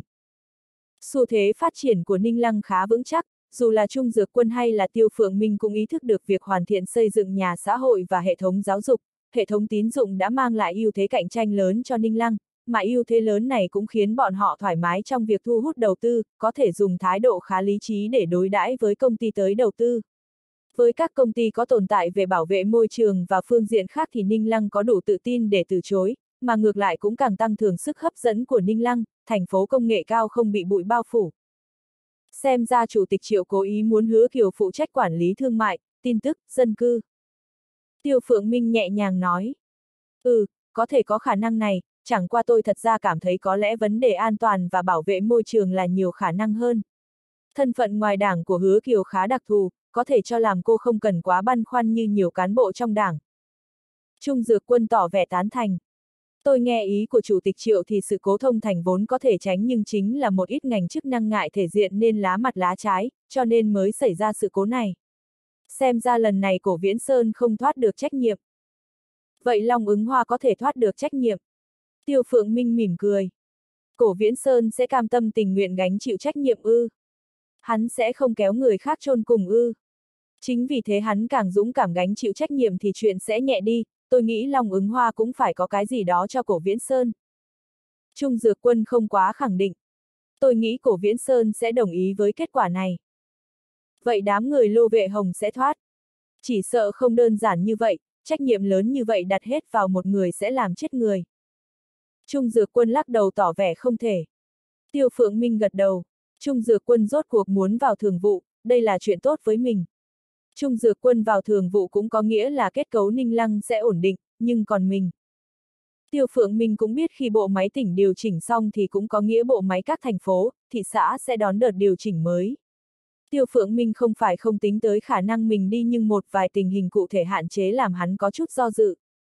S1: Xu thế phát triển của Ninh Lăng khá vững chắc, dù là Trung Dược Quân hay là Tiêu Phượng Minh cũng ý thức được việc hoàn thiện xây dựng nhà xã hội và hệ thống giáo dục, hệ thống tín dụng đã mang lại ưu thế cạnh tranh lớn cho Ninh Lăng, mà ưu thế lớn này cũng khiến bọn họ thoải mái trong việc thu hút đầu tư, có thể dùng thái độ khá lý trí để đối đãi với công ty tới đầu tư. Với các công ty có tồn tại về bảo vệ môi trường và phương diện khác thì Ninh Lăng có đủ tự tin để từ chối, mà ngược lại cũng càng tăng cường sức hấp dẫn của Ninh Lăng, thành phố công nghệ cao không bị bụi bao phủ. Xem ra Chủ tịch Triệu cố ý muốn Hứa Kiều phụ trách quản lý thương mại, tin tức, dân cư. Tiêu Phượng Minh nhẹ nhàng nói. Có thể có khả năng này, chẳng qua tôi thật ra cảm thấy có lẽ vấn đề an toàn và bảo vệ môi trường là nhiều khả năng hơn. Thân phận ngoài đảng của Hứa Kiều khá đặc thù, có thể cho làm cô không cần quá băn khoăn như nhiều cán bộ trong đảng. Trung Dược Quân tỏ vẻ tán thành. Tôi nghe ý của Chủ tịch Triệu thì sự cố thông thành vốn có thể tránh nhưng chính là một ít ngành chức năng ngại thể diện nên lá mặt lá trái, cho nên mới xảy ra sự cố này. Xem ra lần này Cổ Viễn Sơn không thoát được trách nhiệm. Vậy Long Ứng Hoa có thể thoát được trách nhiệm? Tiêu Phượng Minh mỉm cười. Cổ Viễn Sơn sẽ cam tâm tình nguyện gánh chịu trách nhiệm ư? Hắn sẽ không kéo người khác chôn cùng ư? Chính vì thế hắn càng dũng cảm gánh chịu trách nhiệm thì chuyện sẽ nhẹ đi, tôi nghĩ Long Ứng Hoa cũng phải có cái gì đó cho Cổ Viễn Sơn. Trung Dược Quân không quá khẳng định. Tôi nghĩ Cổ Viễn Sơn sẽ đồng ý với kết quả này. Vậy đám người Lô Vệ Hồng sẽ thoát. Chỉ sợ không đơn giản như vậy, trách nhiệm lớn như vậy đặt hết vào một người sẽ làm chết người. Trung Dược Quân lắc đầu tỏ vẻ không thể. Tiêu Phượng Minh gật đầu. Trung Dược Quân rốt cuộc muốn vào thường vụ, đây là chuyện tốt với mình. Trung Dược Quân vào thường vụ cũng có nghĩa là kết cấu Ninh Lăng sẽ ổn định, nhưng còn mình. Tiêu Phượng Minh cũng biết khi bộ máy tỉnh điều chỉnh xong thì cũng có nghĩa bộ máy các thành phố, thị xã sẽ đón đợt điều chỉnh mới. Tiêu Phượng Minh không phải không tính tới khả năng mình đi nhưng một vài tình hình cụ thể hạn chế làm hắn có chút do dự.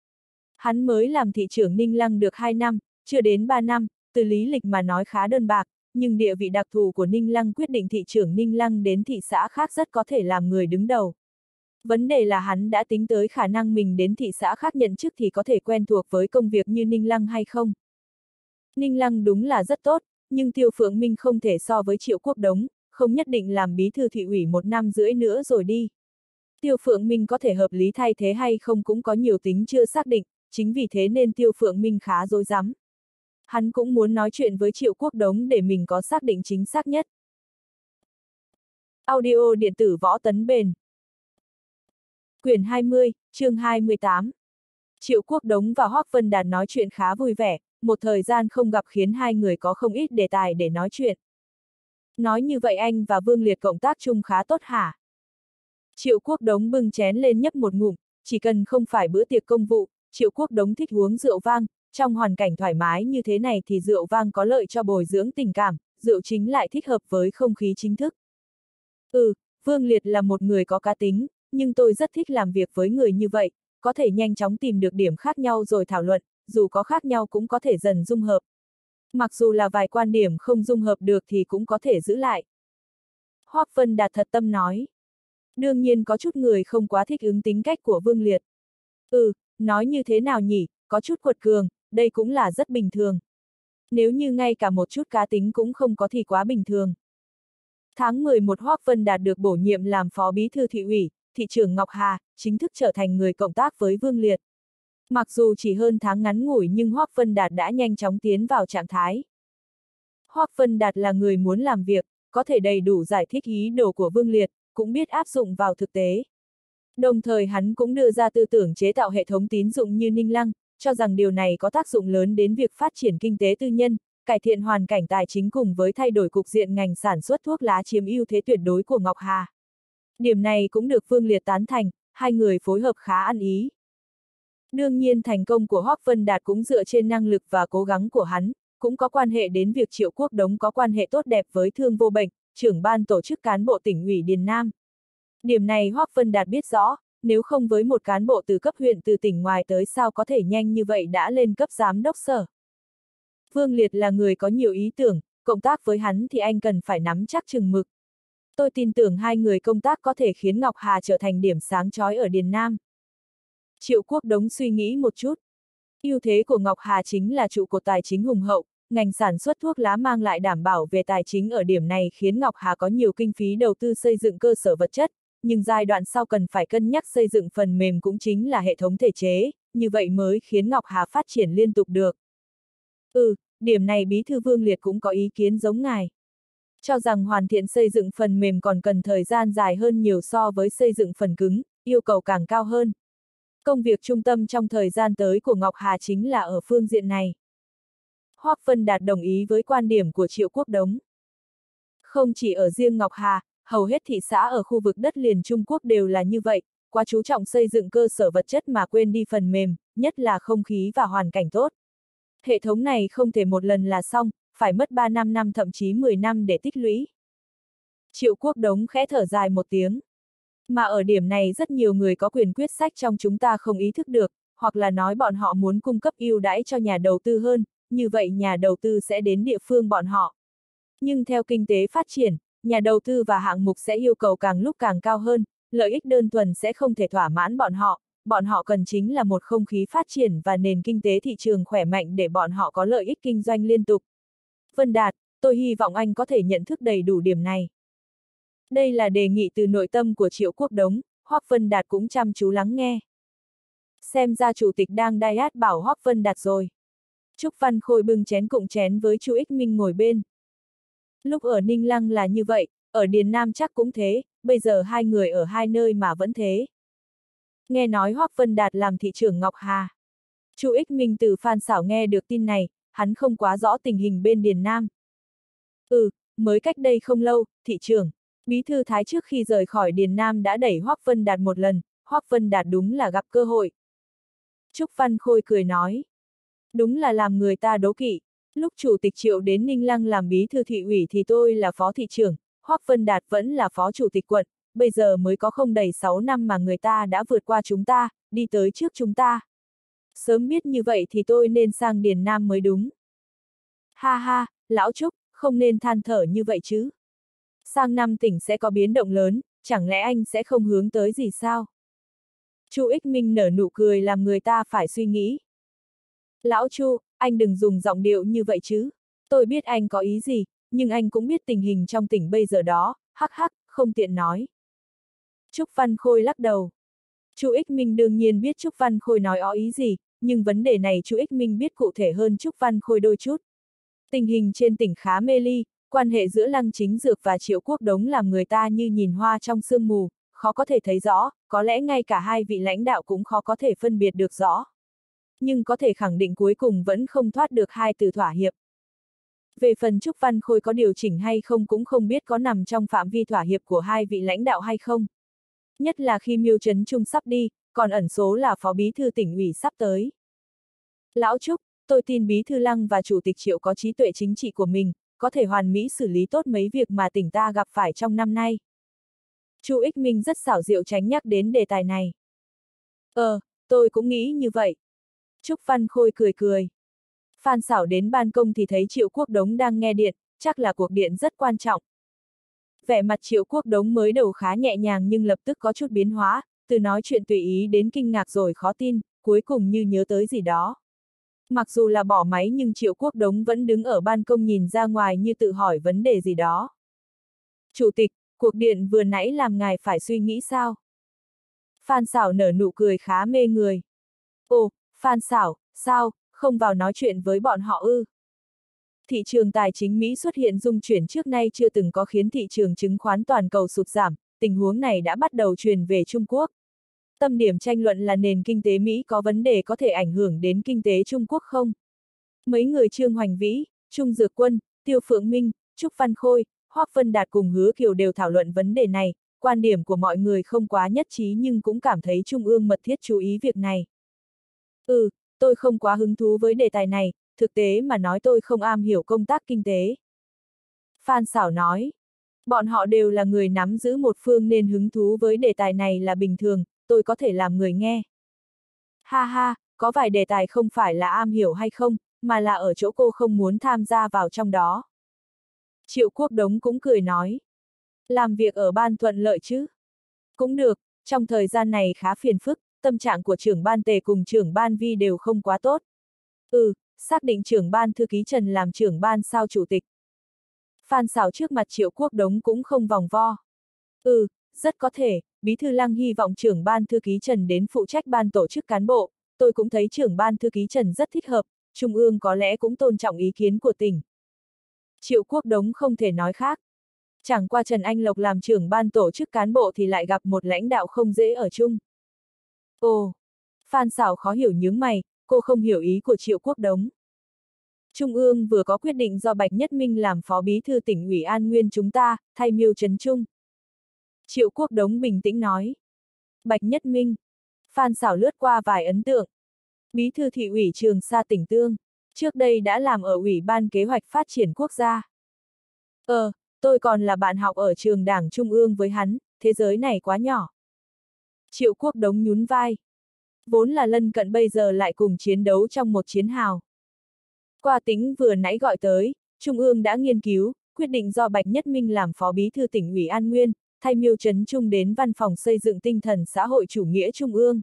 S1: Hắn mới làm thị trưởng Ninh Lăng được 2 năm, chưa đến 3 năm, từ lý lịch mà nói khá đơn bạc, nhưng địa vị đặc thù của Ninh Lăng quyết định thị trưởng Ninh Lăng đến thị xã khác rất có thể làm người đứng đầu. Vấn đề là hắn đã tính tới khả năng mình đến thị xã khác nhận chức thì có thể quen thuộc với công việc như Ninh Lăng hay không. Ninh Lăng đúng là rất tốt, nhưng Tiêu Phượng Minh không thể so với Triệu Quốc Đống, không nhất định làm bí thư thị ủy 1 năm rưỡi nữa rồi đi. Tiêu Phượng Minh có thể hợp lý thay thế hay không cũng có nhiều tính chưa xác định, chính vì thế nên Tiêu Phượng Minh khá rối rắm. Hắn cũng muốn nói chuyện với Triệu Quốc Đống để mình có xác định chính xác nhất. Audio điện tử Võ Tấn Bền. Quyển 20, chương 28. Triệu Quốc Đống và Hoắc Vân Đạt nói chuyện khá vui vẻ, một thời gian không gặp khiến hai người có không ít đề tài để nói chuyện. Nói như vậy anh và Vương Liệt cộng tác chung khá tốt hả? Triệu Quốc Đống bưng chén lên nhấp một ngụm, chỉ cần không phải bữa tiệc công vụ, Triệu Quốc Đống thích uống rượu vang, trong hoàn cảnh thoải mái như thế này thì rượu vang có lợi cho bồi dưỡng tình cảm, rượu chính lại thích hợp với không khí chính thức. Vương Liệt là một người có cá tính, nhưng tôi rất thích làm việc với người như vậy, có thể nhanh chóng tìm được điểm khác nhau rồi thảo luận, dù có khác nhau cũng có thể dần dung hợp. Mặc dù là vài quan điểm không dung hợp được thì cũng có thể giữ lại. Hoắc Vân Đạt thật tâm nói. Đương nhiên có chút người không quá thích ứng tính cách của Vương Liệt. Nói như thế nào nhỉ, có chút quật cường, đây cũng là rất bình thường. Nếu như ngay cả một chút cá tính cũng không có thì quá bình thường. Tháng 11 Hoắc Vân Đạt được bổ nhiệm làm phó bí thư thị ủy, thị trưởng Ngọc Hà, chính thức trở thành người cộng tác với Vương Liệt. Mặc dù chỉ hơn tháng ngắn ngủi nhưng Hoắc Vân Đạt đã nhanh chóng tiến vào trạng thái. Hoắc Vân Đạt là người muốn làm việc, có thể đầy đủ giải thích ý đồ của Vương Liệt, cũng biết áp dụng vào thực tế. Đồng thời hắn cũng đưa ra tư tưởng chế tạo hệ thống tín dụng như Ninh Lăng, cho rằng điều này có tác dụng lớn đến việc phát triển kinh tế tư nhân, cải thiện hoàn cảnh tài chính cùng với thay đổi cục diện ngành sản xuất thuốc lá chiếm ưu thế tuyệt đối của Ngọc Hà. Điểm này cũng được Vương Liệt tán thành, hai người phối hợp khá ăn ý. Đương nhiên thành công của Hoắc Vân Đạt cũng dựa trên năng lực và cố gắng của hắn, cũng có quan hệ đến việc Triệu Quốc Đống có quan hệ tốt đẹp với Thương Vô Bệnh, trưởng ban tổ chức cán bộ tỉnh ủy Điền Nam. Điểm này Hoắc Vân Đạt biết rõ, nếu không với một cán bộ từ cấp huyện từ tỉnh ngoài tới sao có thể nhanh như vậy đã lên cấp giám đốc sở. Vương Liệt là người có nhiều ý tưởng, cộng tác với hắn thì anh cần phải nắm chắc chừng mực. Tôi tin tưởng hai người công tác có thể khiến Ngọc Hà trở thành điểm sáng chói ở Điền Nam. Triệu Quốc Đống suy nghĩ một chút. Ưu thế của Ngọc Hà chính là trụ cột tài chính hùng hậu, ngành sản xuất thuốc lá mang lại đảm bảo về tài chính ở điểm này khiến Ngọc Hà có nhiều kinh phí đầu tư xây dựng cơ sở vật chất, nhưng giai đoạn sau cần phải cân nhắc xây dựng phần mềm cũng chính là hệ thống thể chế, như vậy mới khiến Ngọc Hà phát triển liên tục được. Điểm này Bí thư Vương Liệt cũng có ý kiến giống ngài. Cho rằng hoàn thiện xây dựng phần mềm còn cần thời gian dài hơn nhiều so với xây dựng phần cứng, yêu cầu càng cao hơn. Công việc trung tâm trong thời gian tới của Ngọc Hà chính là ở phương diện này. Hoắc Vân Đạt đồng ý với quan điểm của Triệu Quốc Đống. Không chỉ ở riêng Ngọc Hà, hầu hết thị xã ở khu vực đất liền Trung Quốc đều là như vậy, quá chú trọng xây dựng cơ sở vật chất mà quên đi phần mềm, nhất là không khí và hoàn cảnh tốt. Hệ thống này không thể một lần là xong, phải mất 3-5 năm thậm chí 10 năm để tích lũy. Triệu Quốc Đống khẽ thở dài một tiếng. Mà ở điểm này rất nhiều người có quyền quyết sách trong chúng ta không ý thức được, hoặc là nói bọn họ muốn cung cấp ưu đãi cho nhà đầu tư hơn, như vậy nhà đầu tư sẽ đến địa phương bọn họ. Nhưng theo kinh tế phát triển, nhà đầu tư và hạng mục sẽ yêu cầu càng lúc càng cao hơn, lợi ích đơn thuần sẽ không thể thỏa mãn bọn họ cần chính là một không khí phát triển và nền kinh tế thị trường khỏe mạnh để bọn họ có lợi ích kinh doanh liên tục. Vân Đạt, tôi hy vọng anh có thể nhận thức đầy đủ điểm này. Đây là đề nghị từ nội tâm của Triệu Quốc Đống, Hoắc Vân Đạt cũng chăm chú lắng nghe. Xem ra chủ tịch đang đai át bảo Hoắc Vân Đạt rồi. Trúc Văn Khôi bưng chén cụng chén với Chu Ích Minh ngồi bên. Lúc ở Ninh Lăng là như vậy, ở Điền Nam chắc cũng thế, bây giờ hai người ở hai nơi mà vẫn thế. Nghe nói Hoắc Vân Đạt làm thị trưởng Ngọc Hà. Chu Ích Minh từ Phan Xảo nghe được tin này, hắn không quá rõ tình hình bên Điền Nam. Mới cách đây không lâu, thị trưởng, Bí thư Thái trước khi rời khỏi Điền Nam đã đẩy Hoắc Vân Đạt một lần, Hoắc Vân Đạt đúng là gặp cơ hội. Trúc Văn Khôi cười nói. Đúng là làm người ta đố kỵ. Lúc chủ tịch Triệu đến Ninh Lăng làm bí thư thị ủy thì tôi là phó thị trưởng, Hoắc Vân Đạt vẫn là phó chủ tịch quận, bây giờ mới có không đầy 6 năm mà người ta đã vượt qua chúng ta, đi tới trước chúng ta. Sớm biết như vậy thì tôi nên sang Điền Nam mới đúng. Ha ha, lão Trúc, không nên than thở như vậy chứ. Sang năm tỉnh sẽ có biến động lớn, chẳng lẽ anh sẽ không hướng tới gì sao? Chu Ích Minh nở nụ cười làm người ta phải suy nghĩ. Lão Chu, anh đừng dùng giọng điệu như vậy chứ. Tôi biết anh có ý gì, nhưng anh cũng biết tình hình trong tỉnh bây giờ đó, hắc hắc, không tiện nói. Trúc Văn Khôi lắc đầu. Chu Ích Minh đương nhiên biết Trúc Văn Khôi nói ó ý gì, nhưng vấn đề này Chu Ích Minh biết cụ thể hơn Trúc Văn Khôi đôi chút. Tình hình trên tỉnh khá mê ly, quan hệ giữa Lăng Chính Dược và Triệu Quốc Đống làm người ta như nhìn hoa trong sương mù, khó có thể thấy rõ, có lẽ ngay cả hai vị lãnh đạo cũng khó có thể phân biệt được rõ. Nhưng có thể khẳng định cuối cùng vẫn không thoát được hai từ thỏa hiệp. Về phần Trúc Văn Khôi có điều chỉnh hay không cũng không biết có nằm trong phạm vi thỏa hiệp của hai vị lãnh đạo hay không. Nhất là khi Miêu Trấn Trung sắp đi, còn ẩn số là phó bí thư tỉnh ủy sắp tới. Lão Trúc, tôi tin bí thư Lăng và chủ tịch Triệu có trí tuệ chính trị của mình, có thể hoàn mỹ xử lý tốt mấy việc mà tỉnh ta gặp phải trong năm nay. Chu Ích Minh rất xảo diệu tránh nhắc đến đề tài này. Tôi cũng nghĩ như vậy. Trúc Văn Khôi cười cười. Phan Xảo đến ban công thì thấy Triệu Quốc Đống đang nghe điện, chắc là cuộc điện rất quan trọng. Vẻ mặt Triệu Quốc Đống mới đầu khá nhẹ nhàng nhưng lập tức có chút biến hóa, từ nói chuyện tùy ý đến kinh ngạc rồi khó tin, cuối cùng như nhớ tới gì đó. Mặc dù là bỏ máy nhưng Triệu Quốc Đống vẫn đứng ở ban công nhìn ra ngoài như tự hỏi vấn đề gì đó. Chủ tịch, cuộc điện vừa nãy làm ngài phải suy nghĩ sao? Phan Xảo nở nụ cười khá mê người. Ồ, Phan Xảo, sao, không vào nói chuyện với bọn họ ư? Thị trường tài chính Mỹ xuất hiện rung chuyển trước nay chưa từng có khiến thị trường chứng khoán toàn cầu sụt giảm, tình huống này đã bắt đầu truyền về Trung Quốc. Tâm điểm tranh luận là nền kinh tế Mỹ có vấn đề có thể ảnh hưởng đến kinh tế Trung Quốc không? Mấy người Trương Hoành Vĩ, Trung Dược Quân, Tiêu Phượng Minh, Trúc Văn Khôi, Hoắc Vân Đạt cùng Hứa Kiều đều thảo luận vấn đề này, quan điểm của mọi người không quá nhất trí nhưng cũng cảm thấy Trung ương mật thiết chú ý việc này. Tôi không quá hứng thú với đề tài này, thực tế mà nói tôi không am hiểu công tác kinh tế. Phan Xảo nói. Bọn họ đều là người nắm giữ một phương nên hứng thú với đề tài này là bình thường, tôi có thể làm người nghe. Ha ha, có vài đề tài không phải là am hiểu hay không, mà là ở chỗ cô không muốn tham gia vào trong đó. Triệu Quốc Đống cũng cười nói. Làm việc ở ban thuận lợi chứ? Cũng được, trong thời gian này khá phiền phức, tâm trạng của trưởng ban Tề cùng trưởng ban Vi đều không quá tốt. Xác định trưởng ban thư ký Trần làm trưởng ban sao chủ tịch. Phan Sảo trước mặt Triệu Quốc Đống cũng không vòng vo. Rất có thể, Bí thư Lăng hy vọng trưởng ban thư ký Trần đến phụ trách ban tổ chức cán bộ, tôi cũng thấy trưởng ban thư ký Trần rất thích hợp, Trung ương có lẽ cũng tôn trọng ý kiến của tỉnh. Triệu Quốc Đống không thể nói khác. Chẳng qua Trần Anh Lộc làm trưởng ban tổ chức cán bộ thì lại gặp một lãnh đạo không dễ ở chung. Ồ! Phan Sảo khó hiểu nhướng mày, cô không hiểu ý của Triệu Quốc Đống. Trung ương vừa có quyết định do Bạch Nhất Minh làm phó bí thư tỉnh ủy An Nguyên chúng ta, thay Miêu Trấn Trung. Triệu Quốc Đống bình tĩnh nói. Bạch Nhất Minh. Phan Sảo lướt qua vài ấn tượng. Bí thư thị ủy Trường Sa tỉnh Tương. Trước đây đã làm ở Ủy ban Kế hoạch Phát triển Quốc gia. Tôi còn là bạn học ở trường Đảng Trung ương với hắn, thế giới này quá nhỏ. Triệu Quốc Đống nhún vai. Vốn là lân cận bây giờ lại cùng chiến đấu trong một chiến hào. Qua tính vừa nãy gọi tới, Trung ương đã nghiên cứu, quyết định do Bạch Nhất Minh làm phó bí thư tỉnh ủy An Nguyên, thay Miêu Trấn Trung đến văn phòng xây dựng tinh thần xã hội chủ nghĩa Trung ương.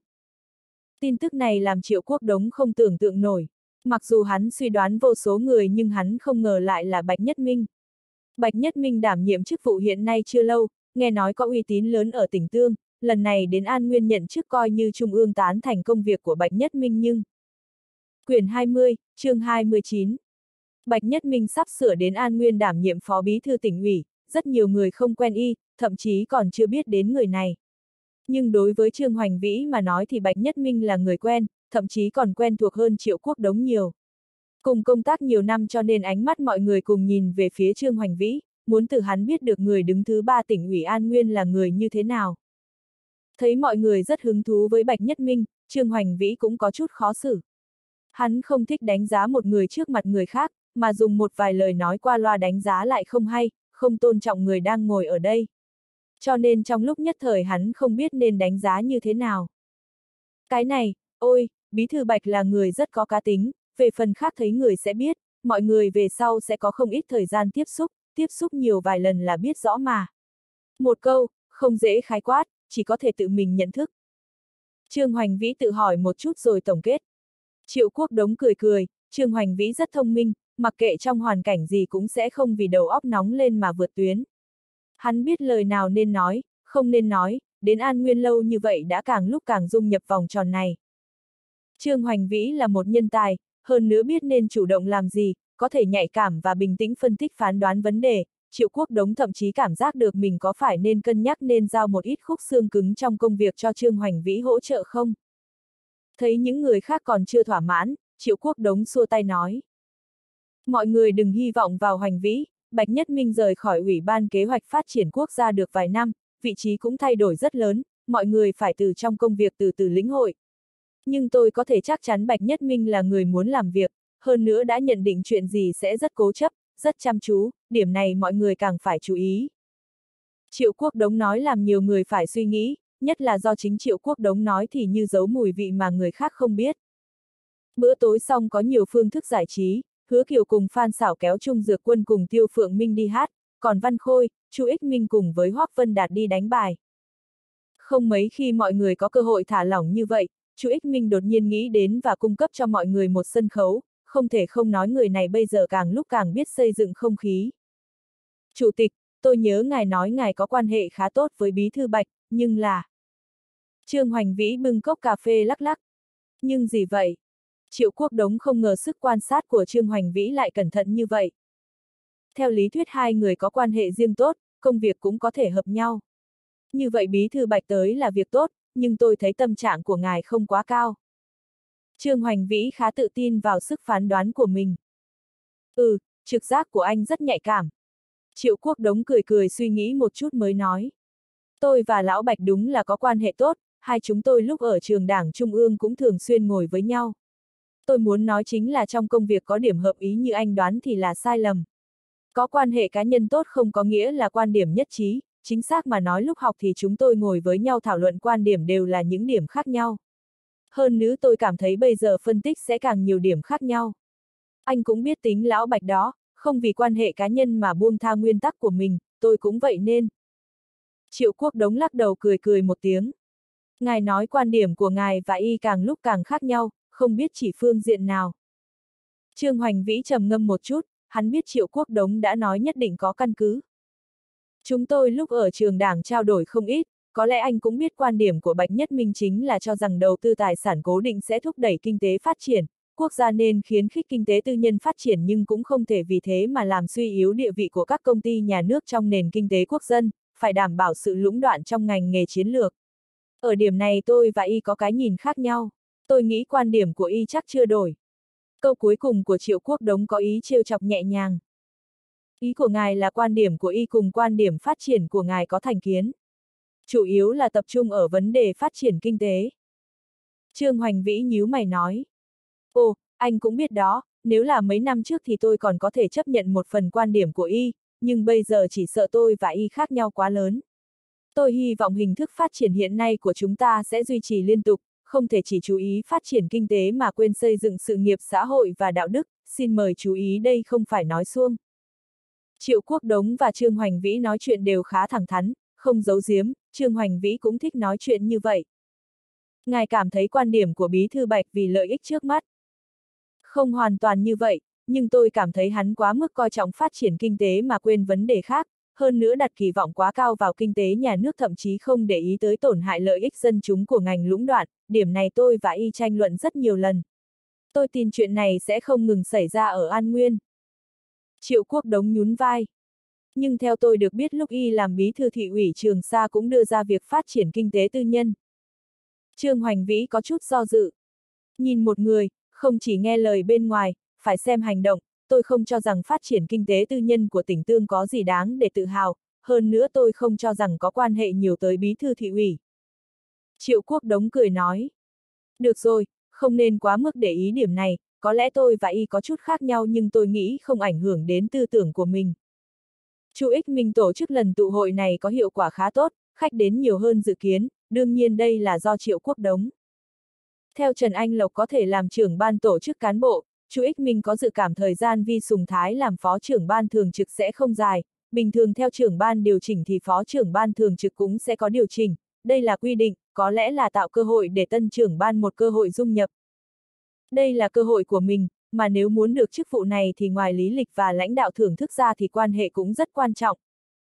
S1: Tin tức này làm Triệu Quốc Đống không tưởng tượng nổi. Mặc dù hắn suy đoán vô số người nhưng hắn không ngờ lại là Bạch Nhất Minh. Bạch Nhất Minh đảm nhiệm chức vụ hiện nay chưa lâu, nghe nói có uy tín lớn ở tỉnh Tương, lần này đến An Nguyên nhận chức coi như Trung ương tán thành công việc của Bạch Nhất Minh nhưng... Quyển 20, chương 29. Bạch Nhất Minh sắp sửa đến An Nguyên đảm nhiệm phó bí thư tỉnh ủy, rất nhiều người không quen y, thậm chí còn chưa biết đến người này. Nhưng đối với Trương Hoành Vĩ mà nói thì Bạch Nhất Minh là người quen, thậm chí còn quen thuộc hơn Triệu Quốc Đống nhiều. Cùng công tác nhiều năm cho nên ánh mắt mọi người cùng nhìn về phía Trương Hoành Vĩ, muốn từ hắn biết được người đứng thứ 3 tỉnh ủy An Nguyên là người như thế nào. Thấy mọi người rất hứng thú với Bạch Nhất Minh, Trương Hoành Vĩ cũng có chút khó xử. Hắn không thích đánh giá một người trước mặt người khác, mà dùng một vài lời nói qua loa đánh giá lại không hay, không tôn trọng người đang ngồi ở đây. Cho nên trong lúc nhất thời hắn không biết nên đánh giá như thế nào. Cái này, ôi, Bí thư Bạch là người rất có cá tính, về phần khác thấy người sẽ biết, mọi người về sau sẽ có không ít thời gian tiếp xúc nhiều vài lần là biết rõ mà. Một câu, không dễ khái quát, chỉ có thể tự mình nhận thức. Trương Hoành Vĩ tự hỏi một chút rồi tổng kết. Triệu Quốc Đống cười cười, Trương Hoành Vĩ rất thông minh, mặc kệ trong hoàn cảnh gì cũng sẽ không vì đầu óc nóng lên mà vượt tuyến. Hắn biết lời nào nên nói, không nên nói, đến An Nguyên lâu như vậy đã càng lúc càng dung nhập vòng tròn này. Trương Hoành Vĩ là một nhân tài, hơn nữa biết nên chủ động làm gì, có thể nhạy cảm và bình tĩnh phân tích phán đoán vấn đề, Triệu Quốc Đống thậm chí cảm giác được mình có phải nên cân nhắc nên giao một ít khúc xương cứng trong công việc cho Trương Hoành Vĩ hỗ trợ không. Thấy những người khác còn chưa thỏa mãn, Triệu Quốc Đống xua tay nói. Mọi người đừng hy vọng vào Hoành Vĩ, Bạch Nhất Minh rời khỏi Ủy ban Kế hoạch Phát triển Quốc gia được vài năm, vị trí cũng thay đổi rất lớn, mọi người phải từ trong công việc từ từ lĩnh hội. Nhưng tôi có thể chắc chắn Bạch Nhất Minh là người muốn làm việc, hơn nữa đã nhận định chuyện gì sẽ rất cố chấp, rất chăm chú, điểm này mọi người càng phải chú ý. Triệu Quốc Đống nói làm nhiều người phải suy nghĩ, nhất là do chính Triệu Quốc Đống nói thì như giấu mùi vị mà người khác không biết. Bữa tối xong có nhiều phương thức giải trí, Hứa Kiều cùng Phan Sảo kéo Trung Dược Quân cùng Tiêu Phượng Minh đi hát, còn Văn Khôi, Chu Ích Minh cùng với Hoắc Vân Đạt đi đánh bài. Không mấy khi mọi người có cơ hội thả lỏng như vậy, Chu Ích Minh đột nhiên nghĩ đến và cung cấp cho mọi người một sân khấu, không thể không nói người này bây giờ càng lúc càng biết xây dựng không khí. Chủ tịch, tôi nhớ ngài nói ngài có quan hệ khá tốt với Bí thư Bạch, nhưng là... Trương Hoành Vĩ bưng cốc cà phê lắc lắc. Nhưng gì vậy? Triệu Quốc Đống không ngờ sức quan sát của Trương Hoành Vĩ lại cẩn thận như vậy. Theo lý thuyết hai người có quan hệ riêng tốt, công việc cũng có thể hợp nhau. Như vậy Bí thư Bạch tới là việc tốt, nhưng tôi thấy tâm trạng của ngài không quá cao. Trương Hoành Vĩ khá tự tin vào sức phán đoán của mình. Trực giác của anh rất nhạy cảm. Triệu Quốc Đống cười cười suy nghĩ một chút mới nói. Tôi và Lão Bạch đúng là có quan hệ tốt, hai chúng tôi lúc ở trường Đảng Trung ương cũng thường xuyên ngồi với nhau. Tôi muốn nói chính là trong công việc có điểm hợp ý như anh đoán thì là sai lầm. Có quan hệ cá nhân tốt không có nghĩa là quan điểm nhất trí, chính xác mà nói lúc học thì chúng tôi ngồi với nhau thảo luận quan điểm đều là những điểm khác nhau. Hơn nữa tôi cảm thấy bây giờ phân tích sẽ càng nhiều điểm khác nhau. Anh cũng biết tính lão Bạch đó, không vì quan hệ cá nhân mà buông tha nguyên tắc của mình, tôi cũng vậy nên. Triệu Quốc Đống lắc đầu cười cười một tiếng. Ngài nói quan điểm của ngài và y càng lúc càng khác nhau, không biết chỉ phương diện nào. Trương Hoành Vĩ trầm ngâm một chút, hắn biết Triệu Quốc Đống đã nói nhất định có căn cứ. Chúng tôi lúc ở trường đảng trao đổi không ít, có lẽ anh cũng biết quan điểm của Bạch Nhất Minh chính là cho rằng đầu tư tài sản cố định sẽ thúc đẩy kinh tế phát triển, quốc gia nên khuyến khích kinh tế tư nhân phát triển nhưng cũng không thể vì thế mà làm suy yếu địa vị của các công ty nhà nước trong nền kinh tế quốc dân, phải đảm bảo sự lũng đoạn trong ngành nghề chiến lược. Ở điểm này tôi và y có cái nhìn khác nhau, tôi nghĩ quan điểm của y chắc chưa đổi. Câu cuối cùng của Triệu Quốc Đống có ý trêu chọc nhẹ nhàng. Ý của ngài là quan điểm của y cùng quan điểm phát triển của ngài có thành kiến. Chủ yếu là tập trung ở vấn đề phát triển kinh tế. Trương Hoành Vĩ nhíu mày nói. Ồ, anh cũng biết đó, nếu là mấy năm trước thì tôi còn có thể chấp nhận một phần quan điểm của y, nhưng bây giờ chỉ sợ tôi và y khác nhau quá lớn. Tôi hy vọng hình thức phát triển hiện nay của chúng ta sẽ duy trì liên tục, không thể chỉ chú ý phát triển kinh tế mà quên xây dựng sự nghiệp xã hội và đạo đức, xin mời chú ý đây không phải nói suông. Triệu Quốc Đống và Trương Hoành Vĩ nói chuyện đều khá thẳng thắn, không giấu giếm, Trương Hoành Vĩ cũng thích nói chuyện như vậy. Ngài cảm thấy quan điểm của Bí thư Bạch vì lợi ích trước mắt. Không hoàn toàn như vậy, nhưng tôi cảm thấy hắn quá mức coi trọng phát triển kinh tế mà quên vấn đề khác, hơn nữa đặt kỳ vọng quá cao vào kinh tế nhà nước thậm chí không để ý tới tổn hại lợi ích dân chúng của ngành lũng đoạn, điểm này tôi và y tranh luận rất nhiều lần. Tôi tin chuyện này sẽ không ngừng xảy ra ở An Nguyên. Triệu Quốc Đống nhún vai. Nhưng theo tôi được biết lúc y làm bí thư thị ủy Trường Sa cũng đưa ra việc phát triển kinh tế tư nhân. Trương Hoành Vĩ có chút do dự. Nhìn một người, không chỉ nghe lời bên ngoài, phải xem hành động, tôi không cho rằng phát triển kinh tế tư nhân của tỉnh Tương có gì đáng để tự hào, hơn nữa tôi không cho rằng có quan hệ nhiều tới bí thư thị ủy. Triệu Quốc Đống cười nói. Được rồi, không nên quá mức để ý điểm này, có lẽ tôi và y có chút khác nhau nhưng tôi nghĩ không ảnh hưởng đến tư tưởng của mình. Chu Ích Minh tổ chức lần tụ hội này có hiệu quả khá tốt, khách đến nhiều hơn dự kiến, đương nhiên đây là do Triệu Quốc Đống. Theo Trần Anh Lộc có thể làm trưởng ban tổ chức cán bộ, Chu Ích Minh có dự cảm thời gian Vi Sùng Thái làm phó trưởng ban thường trực sẽ không dài, bình thường theo trưởng ban điều chỉnh thì phó trưởng ban thường trực cũng sẽ có điều chỉnh, đây là quy định, có lẽ là tạo cơ hội để tân trưởng ban một cơ hội dung nhập. Đây là cơ hội của mình, mà nếu muốn được chức vụ này thì ngoài lý lịch và lãnh đạo thưởng thức ra thì quan hệ cũng rất quan trọng.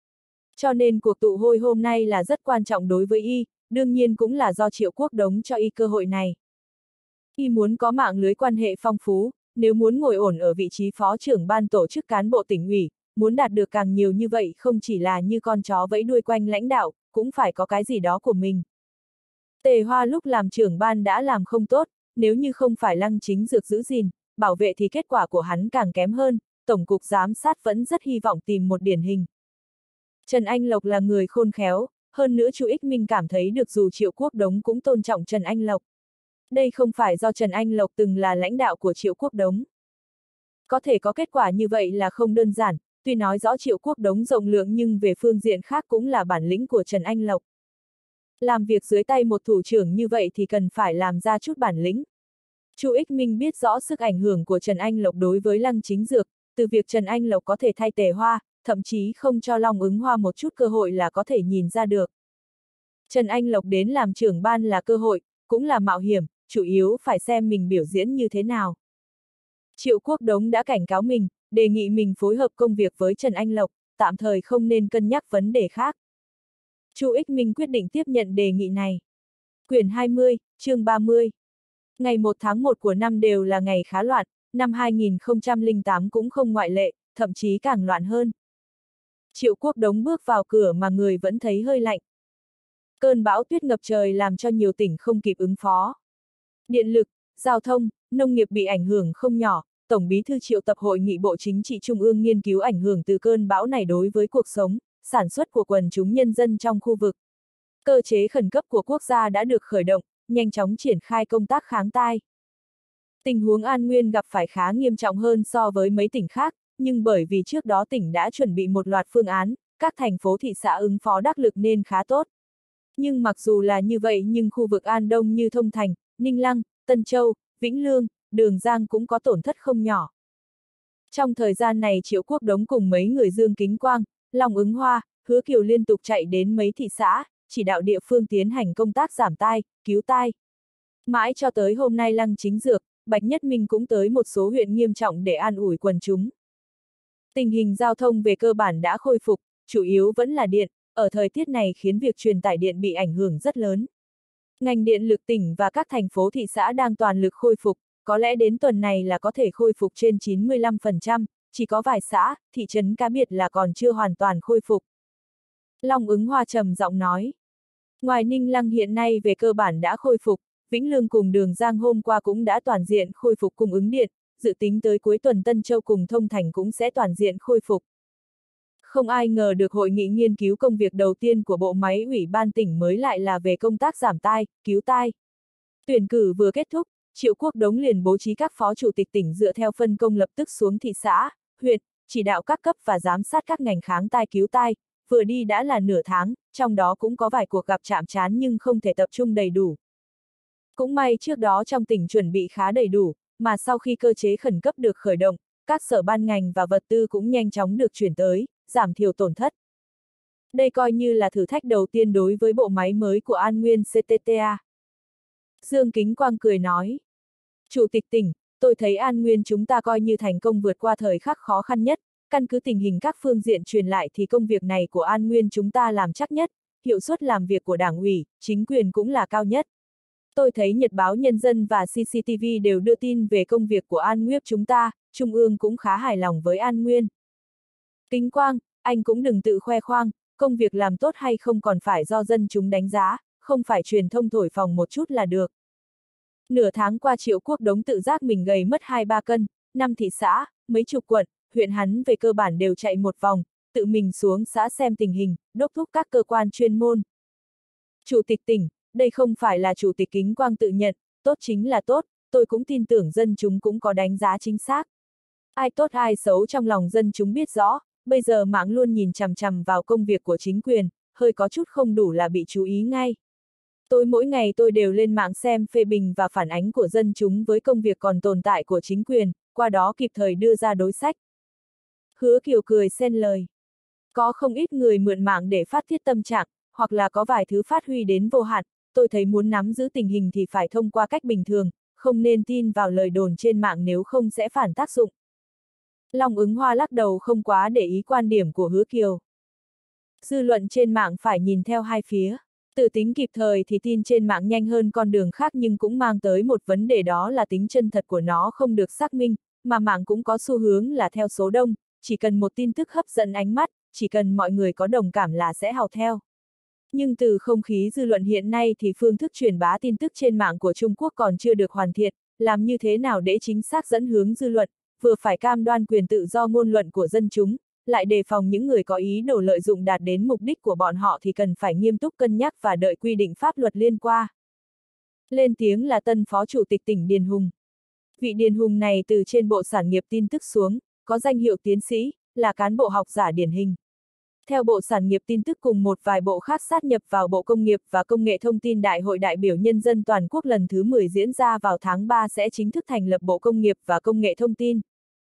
S1: Cho nên cuộc tụ hội hôm nay là rất quan trọng đối với y, đương nhiên cũng là do Triệu Quốc Đống cho y cơ hội này. Y muốn có mạng lưới quan hệ phong phú, nếu muốn ngồi ổn ở vị trí phó trưởng ban tổ chức cán bộ tỉnh ủy, muốn đạt được càng nhiều như vậy không chỉ là như con chó vẫy đuôi quanh lãnh đạo, cũng phải có cái gì đó của mình. Tề Hoa lúc làm trưởng ban đã làm không tốt, nếu như không phải Lăng Chính Dược giữ gìn, bảo vệ thì kết quả của hắn càng kém hơn, Tổng cục Giám sát vẫn rất hy vọng tìm một điển hình. Trần Anh Lộc là người khôn khéo, hơn nữa Chu Ích Minh cảm thấy được dù Triệu Quốc Đống cũng tôn trọng Trần Anh Lộc. Đây không phải do Trần Anh Lộc từng là lãnh đạo của Triệu Quốc Đống. Có thể có kết quả như vậy là không đơn giản, tuy nói rõ Triệu Quốc Đống rộng lượng nhưng về phương diện khác cũng là bản lĩnh của Trần Anh Lộc. Làm việc dưới tay một thủ trưởng như vậy thì cần phải làm ra chút bản lĩnh. Chu Ích Minh biết rõ sức ảnh hưởng của Trần Anh Lộc đối với Lăng Chính Dược, từ việc Trần Anh Lộc có thể thay Tề Hoa, thậm chí không cho Long Ứng Hoa một chút cơ hội là có thể nhìn ra được. Trần Anh Lộc đến làm trưởng ban là cơ hội, cũng là mạo hiểm, chủ yếu phải xem mình biểu diễn như thế nào. Triệu Quốc Đống đã cảnh cáo mình, đề nghị mình phối hợp công việc với Trần Anh Lộc, tạm thời không nên cân nhắc vấn đề khác. Chu Ích Minh quyết định tiếp nhận đề nghị này. Quyển 20, chương 30. Ngày 1 tháng 1 của năm đều là ngày khá loạn, năm 2008 cũng không ngoại lệ, thậm chí càng loạn hơn. Triệu Quốc Đống bước vào cửa mà người vẫn thấy hơi lạnh. Cơn bão tuyết ngập trời làm cho nhiều tỉnh không kịp ứng phó. Điện lực, giao thông, nông nghiệp bị ảnh hưởng không nhỏ, Tổng Bí thư triệu tập hội nghị Bộ Chính trị Trung ương nghiên cứu ảnh hưởng từ cơn bão này đối với cuộc sống, sản xuất của quần chúng nhân dân trong khu vực. Cơ chế khẩn cấp của quốc gia đã được khởi động, nhanh chóng triển khai công tác kháng tai. Tình huống An Nguyên gặp phải khá nghiêm trọng hơn so với mấy tỉnh khác, nhưng bởi vì trước đó tỉnh đã chuẩn bị một loạt phương án, các thành phố thị xã ứng phó đắc lực nên khá tốt. Nhưng mặc dù là như vậy nhưng khu vực An Đông như Thông Thành, Ninh Lăng, Tân Châu, Vĩnh Lương, Đường Giang cũng có tổn thất không nhỏ. Trong thời gian này Triệu Quốc Đống cùng mấy người Dương Kính Quang, Long Ứng Hoa, Hứa Kiều liên tục chạy đến mấy thị xã, chỉ đạo địa phương tiến hành công tác giảm tai, cứu tai. Mãi cho tới hôm nay Lăng Chính Dược, Bạch Nhất Minh cũng tới một số huyện nghiêm trọng để an ủi quần chúng. Tình hình giao thông về cơ bản đã khôi phục, chủ yếu vẫn là điện, ở thời tiết này khiến việc truyền tải điện bị ảnh hưởng rất lớn. Ngành điện lực tỉnh và các thành phố thị xã đang toàn lực khôi phục, có lẽ đến tuần này là có thể khôi phục trên 95%, chỉ có vài xã, thị trấn cá biệt là còn chưa hoàn toàn khôi phục. Long Ứng Hoa trầm giọng nói. Ngoài Ninh Lăng hiện nay về cơ bản đã khôi phục, Vĩnh Lương cùng Đường Giang hôm qua cũng đã toàn diện khôi phục cung ứng điện, dự tính tới cuối tuần Tân Châu cùng Thông Thành cũng sẽ toàn diện khôi phục. Không ai ngờ được hội nghị nghiên cứu công việc đầu tiên của bộ máy ủy ban tỉnh mới lại là về công tác giảm tai, cứu tai. Tuyển cử vừa kết thúc, Triệu Quốc Đống liền bố trí các phó chủ tịch tỉnh dựa theo phân công lập tức xuống thị xã, huyện, chỉ đạo các cấp và giám sát các ngành kháng tai cứu tai, vừa đi đã là nửa tháng, trong đó cũng có vài cuộc gặp chạm trán nhưng không thể tập trung đầy đủ. Cũng may trước đó trong tỉnh chuẩn bị khá đầy đủ, mà sau khi cơ chế khẩn cấp được khởi động, các sở ban ngành và vật tư cũng nhanh chóng được chuyển tới, giảm thiểu tổn thất. Đây coi như là thử thách đầu tiên đối với bộ máy mới của An Nguyên CTTA. Dương Kính Quang cười nói. Chủ tịch tỉnh, tôi thấy An Nguyên chúng ta coi như thành công vượt qua thời khắc khó khăn nhất, căn cứ tình hình các phương diện truyền lại thì công việc này của An Nguyên chúng ta làm chắc nhất, hiệu suất làm việc của đảng ủy, chính quyền cũng là cao nhất. Tôi thấy Nhật báo Nhân dân và CCTV đều đưa tin về công việc của An Nguyên chúng ta, Trung ương cũng khá hài lòng với An Nguyên. Kính Quang, anh cũng đừng tự khoe khoang, công việc làm tốt hay không còn phải do dân chúng đánh giá, không phải truyền thông thổi phồng một chút là được. Nửa tháng qua Triệu Quốc Đống tự giác mình gầy mất 2-3 cân, 5 thị xã, mấy chục quận, huyện hắn về cơ bản đều chạy một vòng, tự mình xuống xã xem tình hình, đốc thúc các cơ quan chuyên môn. Chủ tịch tỉnh, đây không phải là Chủ tịch Kính Quang tự nhận, tốt chính là tốt, tôi cũng tin tưởng dân chúng cũng có đánh giá chính xác. Ai tốt ai xấu trong lòng dân chúng biết rõ, bây giờ mạng luôn nhìn chằm chằm vào công việc của chính quyền, hơi có chút không đủ là bị chú ý ngay. Mỗi ngày tôi đều lên mạng xem phê bình và phản ánh của dân chúng với công việc còn tồn tại của chính quyền, qua đó kịp thời đưa ra đối sách. Hứa Kiều cười xen lời. Có không ít người mượn mạng để phát tiết tâm trạng, hoặc là có vài thứ phát huy đến vô hạn, tôi thấy muốn nắm giữ tình hình thì phải thông qua cách bình thường, không nên tin vào lời đồn trên mạng nếu không sẽ phản tác dụng. Long Ứng Hoa lắc đầu không quá để ý quan điểm của Hứa Kiều. Dư luận trên mạng phải nhìn theo hai phía. Tự tính kịp thời thì tin trên mạng nhanh hơn con đường khác nhưng cũng mang tới một vấn đề đó là tính chân thật của nó không được xác minh, mà mạng cũng có xu hướng là theo số đông, chỉ cần một tin tức hấp dẫn ánh mắt, chỉ cần mọi người có đồng cảm là sẽ hào theo. Nhưng từ không khí dư luận hiện nay thì phương thức truyền bá tin tức trên mạng của Trung Quốc còn chưa được hoàn thiện, làm như thế nào để chính xác dẫn hướng dư luận, vừa phải cam đoan quyền tự do ngôn luận của dân chúng, lại đề phòng những người có ý đồ lợi dụng đạt đến mục đích của bọn họ thì cần phải nghiêm túc cân nhắc và đợi quy định pháp luật liên quan. Lên tiếng là tân phó chủ tịch tỉnh Điền Hùng. Vị Điền Hùng này từ trên bộ sản nghiệp tin tức xuống, có danh hiệu tiến sĩ, là cán bộ học giả điển hình. Theo bộ sản nghiệp tin tức cùng một vài bộ khác sát nhập vào Bộ Công nghiệp và Công nghệ Thông tin Đại hội đại biểu nhân dân toàn quốc lần thứ 10 diễn ra vào tháng 3 sẽ chính thức thành lập Bộ Công nghiệp và Công nghệ Thông tin.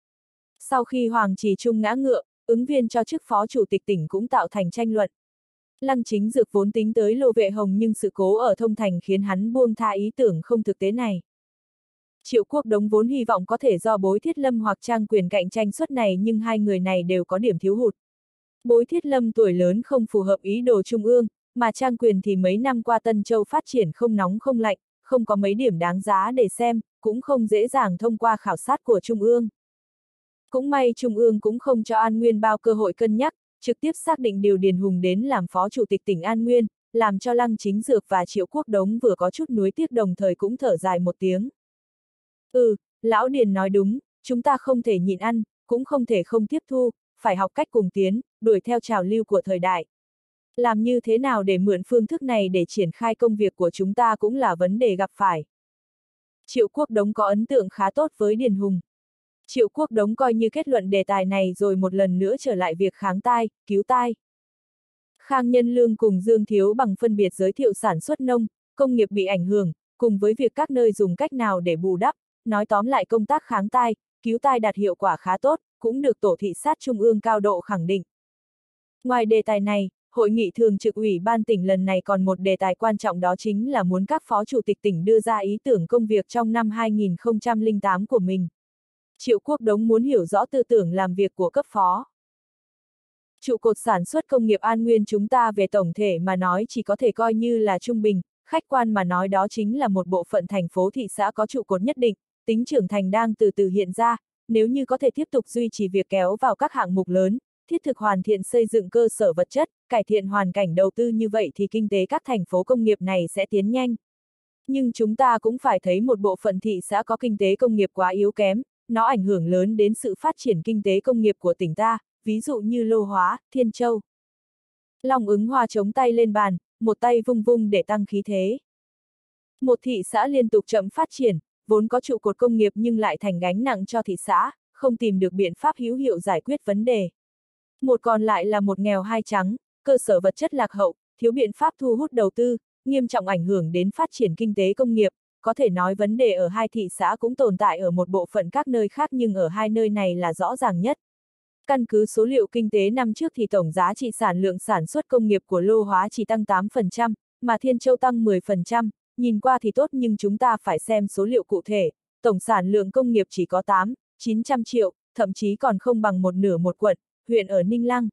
S1: Sau khi Hoàng Trì Trung ngã ngựa, ứng viên cho chức phó chủ tịch tỉnh cũng tạo thành tranh luận. Lăng Chính Dược vốn tính tới Lô Vệ Hồng nhưng sự cố ở Thông Thành khiến hắn buông tha ý tưởng không thực tế này. Triệu Quốc Đống vốn hy vọng có thể do Bối Thiết Lâm hoặc Trang Quyền cạnh tranh suất này nhưng hai người này đều có điểm thiếu hụt. Bối Thiết Lâm tuổi lớn không phù hợp ý đồ Trung ương, mà Trang Quyền thì mấy năm qua Tân Châu phát triển không nóng không lạnh, không có mấy điểm đáng giá để xem, cũng không dễ dàng thông qua khảo sát của Trung ương. Cũng may Trung ương cũng không cho An Nguyên bao cơ hội cân nhắc, trực tiếp xác định điều Điền Hùng đến làm phó chủ tịch tỉnh An Nguyên, làm cho Lăng Chính Dược và Triệu Quốc Đống vừa có chút nuối tiếc đồng thời cũng thở dài một tiếng. Lão Điền nói đúng, chúng ta không thể nhịn ăn, cũng không thể không tiếp thu, phải học cách cùng tiến, đuổi theo trào lưu của thời đại. Làm như thế nào để mượn phương thức này để triển khai công việc của chúng ta cũng là vấn đề gặp phải. Triệu Quốc Đống có ấn tượng khá tốt với Điền Hùng. Triệu Quốc Đống coi như kết luận đề tài này rồi một lần nữa trở lại việc kháng tai, cứu tai. Khang Nhân Lương cùng Dương Thiếu Bằng phân biệt giới thiệu sản xuất công nghiệp bị ảnh hưởng, cùng với việc các nơi dùng cách nào để bù đắp, nói tóm lại công tác kháng tai, cứu tai đạt hiệu quả khá tốt, cũng được Tổ thị sát Trung ương cao độ khẳng định. Ngoài đề tài này, Hội nghị thường trực Ủy ban tỉnh lần này còn một đề tài quan trọng, đó chính là muốn các phó chủ tịch tỉnh đưa ra ý tưởng công việc trong năm 2008 của mình. Triệu Quốc Đống muốn hiểu rõ tư tưởng làm việc của cấp phó. Trụ cột sản xuất công nghiệp An Nguyên chúng ta về tổng thể mà nói chỉ có thể coi như là trung bình, khách quan mà nói đó chính là một bộ phận thành phố thị xã có trụ cột nhất định, tính trưởng thành đang từ từ hiện ra, nếu như có thể tiếp tục duy trì việc kéo vào các hạng mục lớn, thiết thực hoàn thiện xây dựng cơ sở vật chất, cải thiện hoàn cảnh đầu tư như vậy thì kinh tế các thành phố công nghiệp này sẽ tiến nhanh. Nhưng chúng ta cũng phải thấy một bộ phận thị xã có kinh tế công nghiệp quá yếu kém, nó ảnh hưởng lớn đến sự phát triển kinh tế công nghiệp của tỉnh ta, ví dụ như Lô Hóa, Thiên Châu. Long Ứng Hoa chống tay lên bàn, một tay vung vung để tăng khí thế. Một thị xã liên tục chậm phát triển, vốn có trụ cột công nghiệp nhưng lại thành gánh nặng cho thị xã, không tìm được biện pháp hữu hiệu giải quyết vấn đề. Một còn lại là một nghèo hai trắng, cơ sở vật chất lạc hậu, thiếu biện pháp thu hút đầu tư, nghiêm trọng ảnh hưởng đến phát triển kinh tế công nghiệp. Có thể nói vấn đề ở hai thị xã cũng tồn tại ở một bộ phận các nơi khác nhưng ở hai nơi này là rõ ràng nhất. Căn cứ số liệu kinh tế năm trước thì tổng giá trị sản lượng sản xuất công nghiệp của Lô Hóa chỉ tăng 8%, mà Thiên Châu tăng 10%, nhìn qua thì tốt nhưng chúng ta phải xem số liệu cụ thể, tổng sản lượng công nghiệp chỉ có 900 triệu, thậm chí còn không bằng một nửa một quận, huyện ở Ninh Lăng.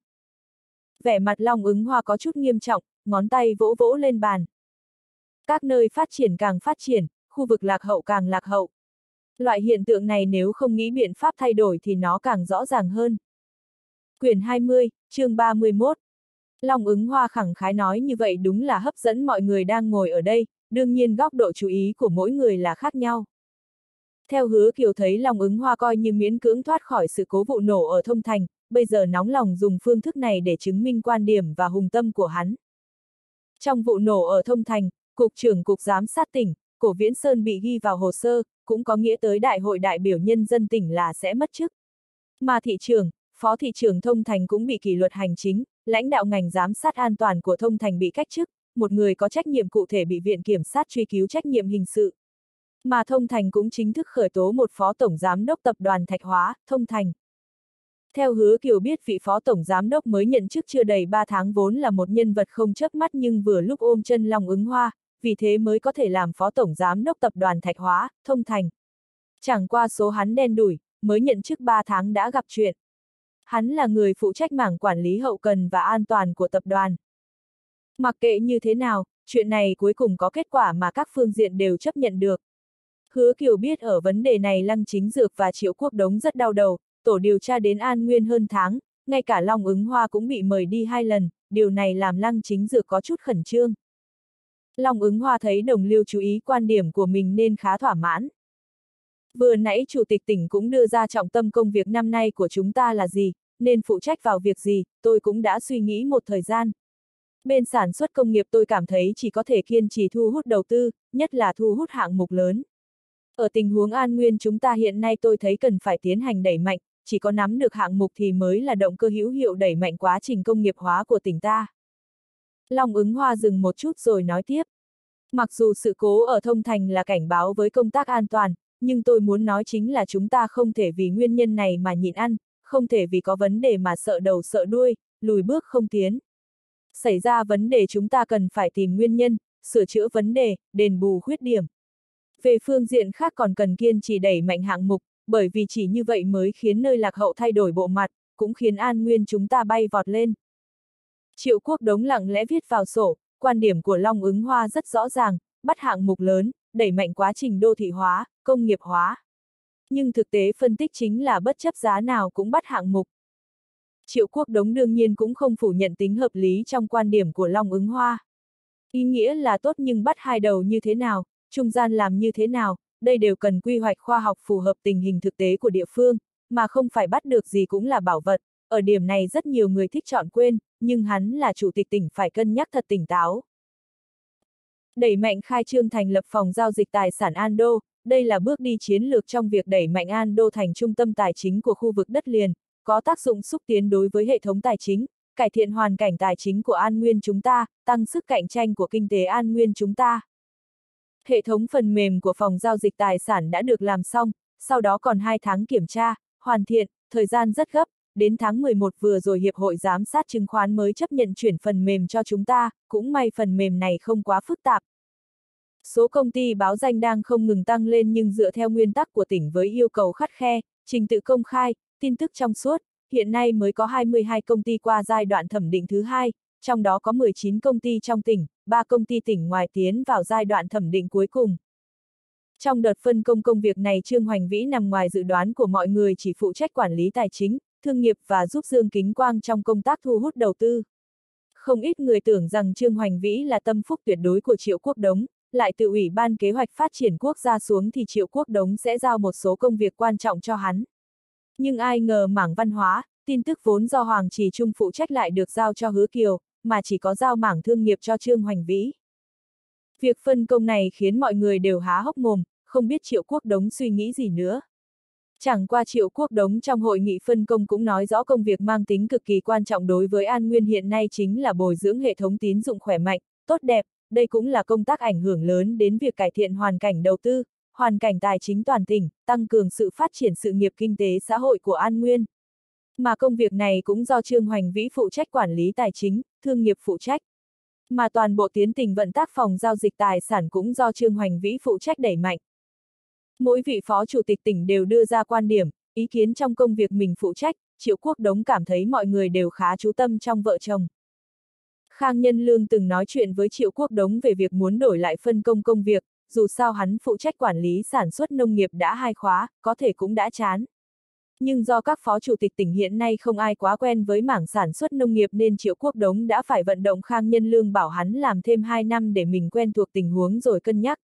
S1: Vẻ mặt Long Ứng Hoa có chút nghiêm trọng, ngón tay vỗ vỗ lên bàn. Các nơi phát triển càng phát triển, khu vực lạc hậu càng lạc hậu. Loại hiện tượng này nếu không nghĩ biện pháp thay đổi thì nó càng rõ ràng hơn. Quyển 20, chương 31. Long Ứng Hoa khẳng khái nói như vậy đúng là hấp dẫn mọi người đang ngồi ở đây, đương nhiên góc độ chú ý của mỗi người là khác nhau. Theo Hứa Kiều thấy Long Ứng Hoa coi như miễn cưỡng thoát khỏi sự cố vụ nổ ở Thông Thành, bây giờ nóng lòng dùng phương thức này để chứng minh quan điểm và hùng tâm của hắn. Trong vụ nổ ở Thông Thành, Cục trưởng Cục Giám sát tỉnh, Cổ Viễn Sơn bị ghi vào hồ sơ, cũng có nghĩa tới Đại hội đại biểu nhân dân tỉnh là sẽ mất chức. Mà thị trưởng, phó thị trưởng Thông Thành cũng bị kỷ luật hành chính, lãnh đạo ngành giám sát an toàn của Thông Thành bị cách chức, một người có trách nhiệm cụ thể bị Viện Kiểm sát truy cứu trách nhiệm hình sự. Mà Thông Thành cũng chính thức khởi tố một phó tổng giám đốc tập đoàn Thạch Hóa, Thông Thành. Theo Hứa Kiều biết vị phó tổng giám đốc mới nhận chức chưa đầy 3 tháng vốn là một nhân vật không chớp mắt nhưng vừa lúc ôm chân Long Ứng Hoa, vì thế mới có thể làm phó tổng giám đốc tập đoàn Thạch Hóa, Thông Thành. Chẳng qua số hắn đen đủi, mới nhận chức 3 tháng đã gặp chuyện. Hắn là người phụ trách mảng quản lý hậu cần và an toàn của tập đoàn. Mặc kệ như thế nào, chuyện này cuối cùng có kết quả mà các phương diện đều chấp nhận được. Hứa Kiều biết ở vấn đề này Lăng Chính Dược và Triệu Quốc Đống rất đau đầu, tổ điều tra đến An Nguyên hơn tháng, ngay cả Long Ứng Hoa cũng bị mời đi 2 lần, điều này làm Lăng Chính Dược có chút khẩn trương. Long Ứng Hoa thấy đồng liêu chú ý quan điểm của mình nên khá thỏa mãn. Vừa nãy Chủ tịch tỉnh cũng đưa ra trọng tâm công việc năm nay của chúng ta là gì, nên phụ trách vào việc gì, tôi cũng đã suy nghĩ một thời gian. Bên sản xuất công nghiệp tôi cảm thấy chỉ có thể kiên trì thu hút đầu tư, nhất là thu hút hạng mục lớn. Ở tình huống An Nguyên chúng ta hiện nay tôi thấy cần phải tiến hành đẩy mạnh, chỉ có nắm được hạng mục thì mới là động cơ hữu hiệu đẩy mạnh quá trình công nghiệp hóa của tỉnh ta. Long Ứng Hoa dừng một chút rồi nói tiếp. Mặc dù sự cố ở Thông Thành là cảnh báo với công tác an toàn, nhưng tôi muốn nói chính là chúng ta không thể vì nguyên nhân này mà nhịn ăn, không thể vì có vấn đề mà sợ đầu sợ đuôi, lùi bước không tiến. Xảy ra vấn đề chúng ta cần phải tìm nguyên nhân, sửa chữa vấn đề, đền bù khuyết điểm. Về phương diện khác còn cần kiên trì đẩy mạnh hạng mục, bởi vì chỉ như vậy mới khiến nơi lạc hậu thay đổi bộ mặt, cũng khiến An Nguyên chúng ta bay vọt lên. Triệu Quốc Đống lặng lẽ viết vào sổ, quan điểm của Long Ứng Hoa rất rõ ràng, bắt hạng mục lớn, đẩy mạnh quá trình đô thị hóa, công nghiệp hóa. Nhưng thực tế phân tích chính là bất chấp giá nào cũng bắt hạng mục. Triệu Quốc Đống đương nhiên cũng không phủ nhận tính hợp lý trong quan điểm của Long Ứng Hoa. Ý nghĩa là tốt nhưng bắt hai đầu như thế nào, trung gian làm như thế nào, đây đều cần quy hoạch khoa học phù hợp tình hình thực tế của địa phương, mà không phải bắt được gì cũng là bảo vật. Ở điểm này rất nhiều người thích chọn quên, nhưng hắn là chủ tịch tỉnh phải cân nhắc thật tỉnh táo. Đẩy mạnh khai trương thành lập phòng giao dịch tài sản An Đô, đây là bước đi chiến lược trong việc đẩy mạnh An Đô thành trung tâm tài chính của khu vực đất liền, có tác dụng xúc tiến đối với hệ thống tài chính, cải thiện hoàn cảnh tài chính của An Nguyên chúng ta, tăng sức cạnh tranh của kinh tế An Nguyên chúng ta. Hệ thống phần mềm của phòng giao dịch tài sản đã được làm xong, sau đó còn 2 tháng kiểm tra, hoàn thiện, thời gian rất gấp, đến tháng 11 vừa rồi Hiệp hội Giám sát Chứng khoán mới chấp nhận chuyển phần mềm cho chúng ta, cũng may phần mềm này không quá phức tạp. Số công ty báo danh đang không ngừng tăng lên nhưng dựa theo nguyên tắc của tỉnh với yêu cầu khắt khe, trình tự công khai, tin tức trong suốt, hiện nay mới có 22 công ty qua giai đoạn thẩm định thứ 2, trong đó có 19 công ty trong tỉnh, 3 công ty tỉnh ngoài tiến vào giai đoạn thẩm định cuối cùng. Trong đợt phân công công việc này Trương Hoành Vĩ nằm ngoài dự đoán của mọi người chỉ phụ trách quản lý tài chính, thương nghiệp và giúp Dương Kính Quang trong công tác thu hút đầu tư. Không ít người tưởng rằng Trương Hoành Vĩ là tâm phúc tuyệt đối của Triệu Quốc Đống, lại từ Ủy ban Kế hoạch Phát triển Quốc gia xuống thì Triệu Quốc Đống sẽ giao một số công việc quan trọng cho hắn. Nhưng ai ngờ mảng văn hóa, tin tức vốn do Hoàng Trì Trung phụ trách lại được giao cho Hứa Kiều, mà chỉ có giao mảng thương nghiệp cho Trương Hoành Vĩ. Việc phân công này khiến mọi người đều há hốc mồm, không biết Triệu Quốc Đống suy nghĩ gì nữa. Chẳng qua Triệu Quốc Đống trong hội nghị phân công cũng nói rõ công việc mang tính cực kỳ quan trọng đối với An Nguyên hiện nay chính là bồi dưỡng hệ thống tín dụng khỏe mạnh, tốt đẹp, đây cũng là công tác ảnh hưởng lớn đến việc cải thiện hoàn cảnh đầu tư, hoàn cảnh tài chính toàn tỉnh, tăng cường sự phát triển sự nghiệp kinh tế xã hội của An Nguyên. Mà công việc này cũng do Trương Hoành Vĩ phụ trách quản lý tài chính, thương nghiệp phụ trách. Mà toàn bộ tiến trình vận tác phòng giao dịch tài sản cũng do Trương Hoành Vĩ phụ trách đẩy mạnh. Mỗi vị phó chủ tịch tỉnh đều đưa ra quan điểm, ý kiến trong công việc mình phụ trách, Triệu Quốc Đống cảm thấy mọi người đều khá chú tâm trong vợ chồng. Khang Nhân Lương từng nói chuyện với Triệu Quốc Đống về việc muốn đổi lại phân công công việc, dù sao hắn phụ trách quản lý sản xuất nông nghiệp đã 2 khóa, có thể cũng đã chán. Nhưng do các phó chủ tịch tỉnh hiện nay không ai quá quen với mảng sản xuất nông nghiệp nên Triệu Quốc Đống đã phải vận động Khang Nhân Lương bảo hắn làm thêm 2 năm để mình quen thuộc tình huống rồi cân nhắc.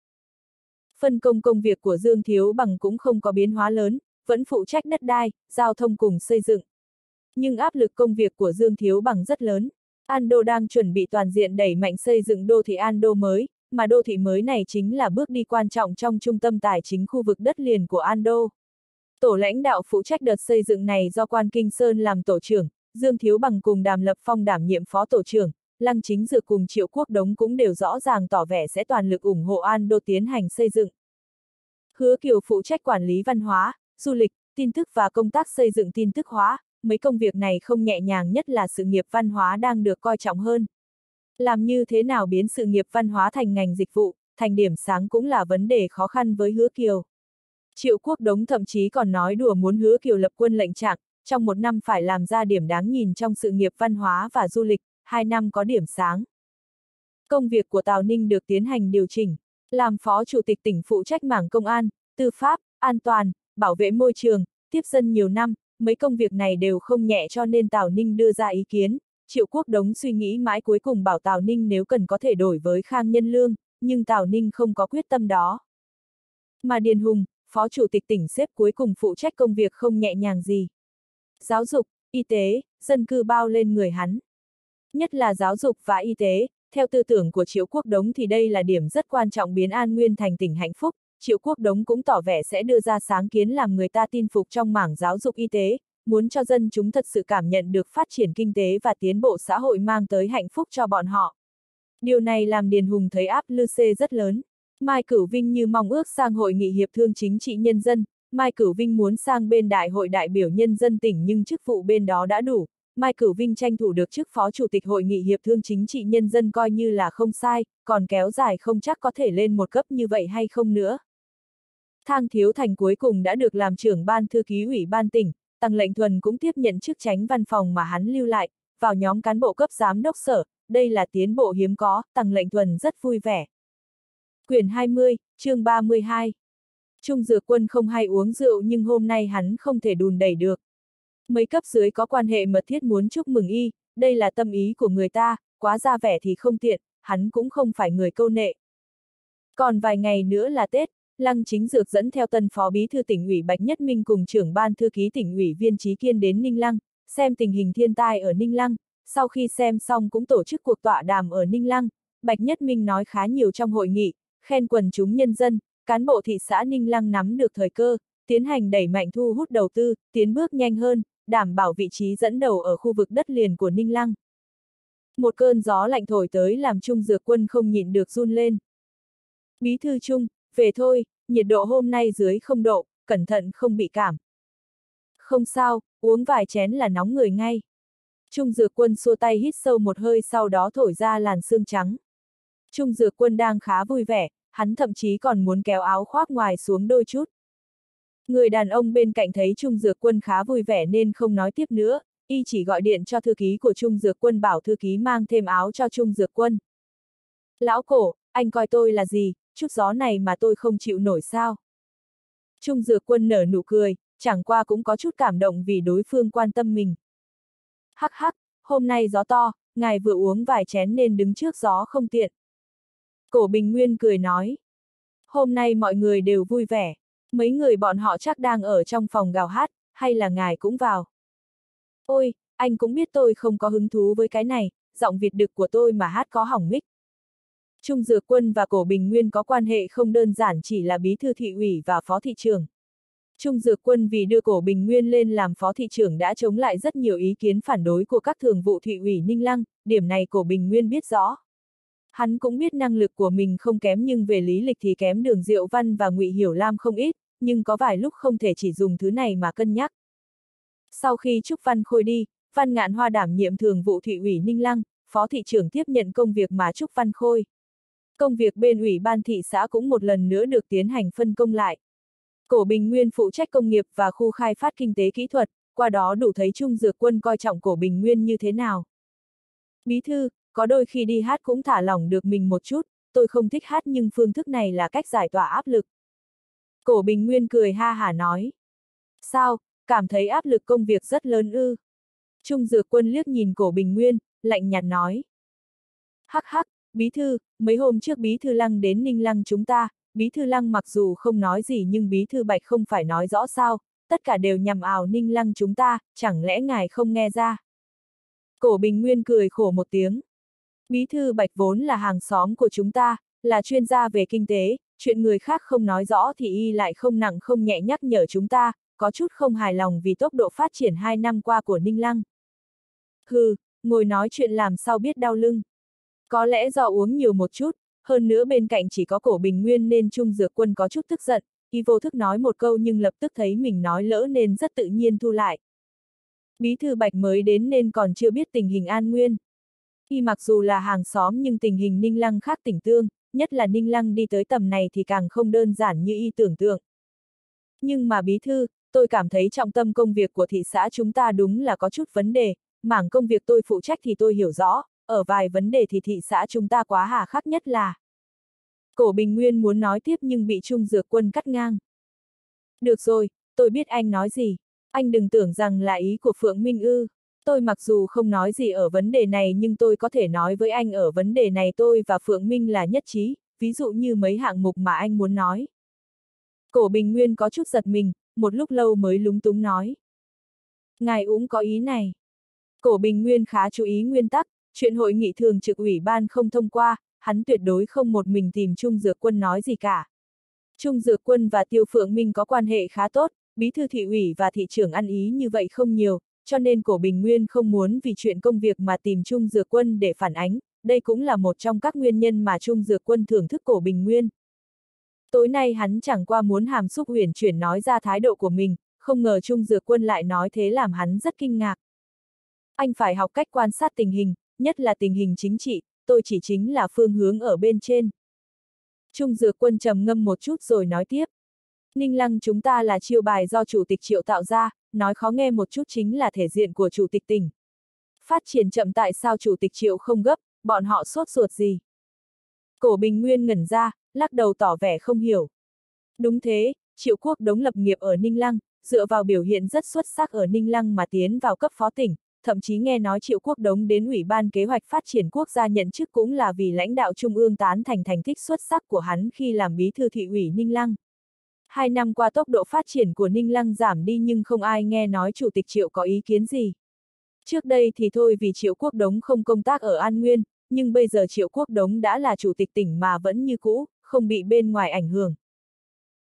S1: Phân công công việc của Dương Thiếu Bằng cũng không có biến hóa lớn, vẫn phụ trách đất đai, giao thông cùng xây dựng. Nhưng áp lực công việc của Dương Thiếu Bằng rất lớn. An Đô đang chuẩn bị toàn diện đẩy mạnh xây dựng đô thị An Đô mới, mà đô thị mới này chính là bước đi quan trọng trong trung tâm tài chính khu vực đất liền của An Đô. Tổ lãnh đạo phụ trách đợt xây dựng này do Quan Kinh Sơn làm tổ trưởng, Dương Thiếu Bằng cùng Đàm Lập Phong đảm nhiệm phó tổ trưởng, Lăng Chính Dược cùng Triệu Quốc Đống cũng đều rõ ràng tỏ vẻ sẽ toàn lực ủng hộ An Đô tiến hành xây dựng. Hứa Kiều phụ trách quản lý văn hóa, du lịch, tin tức và công tác xây dựng tin tức hóa, mấy công việc này không nhẹ nhàng nhất là sự nghiệp văn hóa đang được coi trọng hơn. Làm như thế nào biến sự nghiệp văn hóa thành ngành dịch vụ, thành điểm sáng cũng là vấn đề khó khăn với Hứa Kiều. Triệu Quốc Đống thậm chí còn nói đùa muốn Hứa Kiều lập quân lệnh trạng, trong 1 năm phải làm ra điểm đáng nhìn trong sự nghiệp văn hóa và du lịch, 2 năm có điểm sáng. Công việc của Tào Ninh được tiến hành điều chỉnh, làm phó chủ tịch tỉnh phụ trách mảng công an, tư pháp, an toàn, bảo vệ môi trường, tiếp dân nhiều năm, mấy công việc này đều không nhẹ cho nên Tào Ninh đưa ra ý kiến. Triệu Quốc Đống suy nghĩ mãi cuối cùng bảo Tào Ninh nếu cần có thể đổi với Khang Nhân Lương, nhưng Tào Ninh không có quyết tâm đó. Mà Điền Hùng, phó chủ tịch tỉnh xếp cuối cùng phụ trách công việc không nhẹ nhàng gì. Giáo dục, y tế, dân cư bao lên người hắn. Nhất là giáo dục và y tế, theo tư tưởng của Triệu Quốc Đống thì đây là điểm rất quan trọng biến An Nguyên thành tỉnh hạnh phúc. Triệu Quốc Đống cũng tỏ vẻ sẽ đưa ra sáng kiến làm người ta tin phục trong mảng giáo dục y tế, muốn cho dân chúng thật sự cảm nhận được phát triển kinh tế và tiến bộ xã hội mang tới hạnh phúc cho bọn họ. Điều này làm Điền Hùng thấy áp lực rất lớn. Mai Cửu Vinh như mong ước sang hội nghị hiệp thương chính trị nhân dân, Mai Cửu Vinh muốn sang bên đại hội đại biểu nhân dân tỉnh nhưng chức vụ bên đó đã đủ. Mai Cửu Vinh tranh thủ được chức phó chủ tịch hội nghị hiệp thương chính trị nhân dân coi như là không sai, còn kéo dài không chắc có thể lên một cấp như vậy hay không nữa. Thang Thiếu Thành cuối cùng đã được làm trưởng ban thư ký ủy ban tỉnh, Tăng Lệnh Thuần cũng tiếp nhận chức chánh văn phòng mà hắn lưu lại, vào nhóm cán bộ cấp giám đốc sở, đây là tiến bộ hiếm có, Tăng Lệnh Thuần rất vui vẻ. Quyển 20, chương 32. Trung Dược Quân không hay uống rượu nhưng hôm nay hắn không thể đùn đẩy được. Mấy cấp dưới có quan hệ mật thiết muốn chúc mừng y, đây là tâm ý của người ta, quá ra vẻ thì không tiện, hắn cũng không phải người câu nệ. Còn vài ngày nữa là Tết, Lăng Chính Dược dẫn theo tân phó bí thư tỉnh ủy Bạch Nhất Minh cùng trưởng ban thư ký tỉnh ủy Viên Chí Kiên đến Ninh Lăng, xem tình hình thiên tai ở Ninh Lăng, sau khi xem xong cũng tổ chức cuộc tọa đàm ở Ninh Lăng, Bạch Nhất Minh nói khá nhiều trong hội nghị, khen quần chúng nhân dân, cán bộ thị xã Ninh Lăng nắm được thời cơ, tiến hành đẩy mạnh thu hút đầu tư, tiến bước nhanh hơn, đảm bảo vị trí dẫn đầu ở khu vực đất liền của Ninh Lăng. Một cơn gió lạnh thổi tới làm Trung Dược Quân không nhịn được run lên. Bí thư Trung, về thôi, nhiệt độ hôm nay dưới 0 độ, cẩn thận không bị cảm. Không sao, uống vài chén là nóng người ngay. Trung Dược Quân xua tay hít sâu một hơi sau đó thổi ra làn sương trắng. Trung Dược Quân đang khá vui vẻ, hắn thậm chí còn muốn kéo áo khoác ngoài xuống đôi chút. Người đàn ông bên cạnh thấy Trung Dược Quân khá vui vẻ nên không nói tiếp nữa, y chỉ gọi điện cho thư ký của Trung Dược Quân bảo thư ký mang thêm áo cho Trung Dược Quân. Lão Cổ, anh coi tôi là gì, chút gió này mà tôi không chịu nổi sao? Trung Dược Quân nở nụ cười, chẳng qua cũng có chút cảm động vì đối phương quan tâm mình. Hắc hắc, hôm nay gió to, ngài vừa uống vài chén nên đứng trước gió không tiện. Cổ Bình Nguyên cười nói. Hôm nay mọi người đều vui vẻ, mấy người bọn họ chắc đang ở trong phòng gào hát, hay là ngài cũng vào. Ôi, anh cũng biết tôi không có hứng thú với cái này, giọng Việt đực của tôi mà hát có hỏng mic. Trung Dược Quân và Cổ Bình Nguyên có quan hệ không đơn giản chỉ là bí thư thị ủy và phó thị trưởng. Trung Dược Quân vì đưa Cổ Bình Nguyên lên làm phó thị trưởng đã chống lại rất nhiều ý kiến phản đối của các thường vụ thị ủy Ninh Lăng, điểm này Cổ Bình Nguyên biết rõ. Hắn cũng biết năng lực của mình không kém nhưng về lý lịch thì kém Đường Diệu Văn và Ngụy Hiểu Lam không ít, nhưng có vài lúc không thể chỉ dùng thứ này mà cân nhắc. Sau khi Trúc Văn Khôi đi, Văn Ngạn Hoa đảm nhiệm thường vụ thị ủy Ninh Lăng, phó thị trưởng tiếp nhận công việc mà Trúc Văn Khôi. Công việc bên ủy ban thị xã cũng một lần nữa được tiến hành phân công lại. Cổ Bình Nguyên phụ trách công nghiệp và khu khai phát kinh tế kỹ thuật, qua đó đủ thấy Trung Dược Quân coi trọng Cổ Bình Nguyên như thế nào. Bí thư, có đôi khi đi hát cũng thả lỏng được mình một chút, tôi không thích hát nhưng phương thức này là cách giải tỏa áp lực. Cổ Bình Nguyên cười ha hả nói. Sao, cảm thấy áp lực công việc rất lớn ư? Trung Dược Quân liếc nhìn Cổ Bình Nguyên, lạnh nhạt nói. Hắc hắc, bí thư, mấy hôm trước bí thư Lăng đến Ninh Lăng chúng ta, bí thư Lăng mặc dù không nói gì nhưng bí thư Bạch không phải nói rõ sao, tất cả đều nhằm ảo Ninh Lăng chúng ta, chẳng lẽ ngài không nghe ra? Cổ Bình Nguyên cười khổ một tiếng. Bí thư Bạch vốn là hàng xóm của chúng ta, là chuyên gia về kinh tế, chuyện người khác không nói rõ thì y lại không nặng không nhẹ nhắc nhở chúng ta, có chút không hài lòng vì tốc độ phát triển 2 năm qua của Ninh Lăng. Hừ, ngồi nói chuyện làm sao biết đau lưng. Có lẽ do uống nhiều một chút, hơn nữa bên cạnh chỉ có Cổ Bình Nguyên nên Trung Dược Quân có chút tức giận, y vô thức nói một câu nhưng lập tức thấy mình nói lỡ nên rất tự nhiên thu lại. Bí thư Bạch mới đến nên còn chưa biết tình hình An Nguyên. Y mặc dù là hàng xóm nhưng tình hình Ninh Lăng khác tỉnh Tương, nhất là Ninh Lăng đi tới tầm này thì càng không đơn giản như y tưởng tượng. Nhưng mà bí thư, tôi cảm thấy trọng tâm công việc của thị xã chúng ta đúng là có chút vấn đề, mảng công việc tôi phụ trách thì tôi hiểu rõ, ở vài vấn đề thì thị xã chúng ta quá hà khắc nhất là. Cổ Bình Nguyên muốn nói tiếp nhưng bị Trung Dược Quân cắt ngang. Được rồi, tôi biết anh nói gì, anh đừng tưởng rằng là ý của Phượng Minh ư. Tôi mặc dù không nói gì ở vấn đề này nhưng tôi có thể nói với anh ở vấn đề này tôi và Phượng Minh là nhất trí, ví dụ như mấy hạng mục mà anh muốn nói. Cổ Bình Nguyên có chút giật mình, một lúc lâu mới lúng túng nói. Ngài cũng có ý này. Cổ Bình Nguyên khá chú ý nguyên tắc, chuyện hội nghị thường trực ủy ban không thông qua, hắn tuyệt đối không một mình tìm Trung Dược Quân nói gì cả. Trung Dược Quân và Tiêu Phượng Minh có quan hệ khá tốt, bí thư thị ủy và thị trưởng ăn ý như vậy không nhiều, cho nên Cổ Bình Nguyên không muốn vì chuyện công việc mà tìm Trung Dược Quân để phản ánh, đây cũng là một trong các nguyên nhân mà Trung Dược Quân thưởng thức Cổ Bình Nguyên. Tối nay hắn chẳng qua muốn hàm xúc uyển chuyển nói ra thái độ của mình, không ngờ Trung Dược Quân lại nói thế làm hắn rất kinh ngạc. Anh phải học cách quan sát tình hình, nhất là tình hình chính trị, tôi chỉ chính là phương hướng ở bên trên. Trung Dược Quân trầm ngâm một chút rồi nói tiếp. Ninh Lăng chúng ta là chiêu bài do Chủ tịch Triệu tạo ra, nói khó nghe một chút chính là thể diện của Chủ tịch tỉnh. Phát triển chậm tại sao Chủ tịch Triệu không gấp, bọn họ sốt ruột gì? Cổ Bình Nguyên ngẩn ra, lắc đầu tỏ vẻ không hiểu. Đúng thế, Triệu Quốc Đống lập nghiệp ở Ninh Lăng, dựa vào biểu hiện rất xuất sắc ở Ninh Lăng mà tiến vào cấp phó tỉnh, thậm chí nghe nói Triệu Quốc Đống đến Ủy ban Kế hoạch Phát triển Quốc gia nhận chức cũng là vì lãnh đạo Trung ương tán thành thành tích xuất sắc của hắn khi làm bí thư thị ủy Ninh Lăng. 2 năm qua tốc độ phát triển của Ninh Lăng giảm đi nhưng không ai nghe nói Chủ tịch Triệu có ý kiến gì. Trước đây thì thôi vì Triệu Quốc Đống không công tác ở An Nguyên, nhưng bây giờ Triệu Quốc Đống đã là Chủ tịch tỉnh mà vẫn như cũ, không bị bên ngoài ảnh hưởng.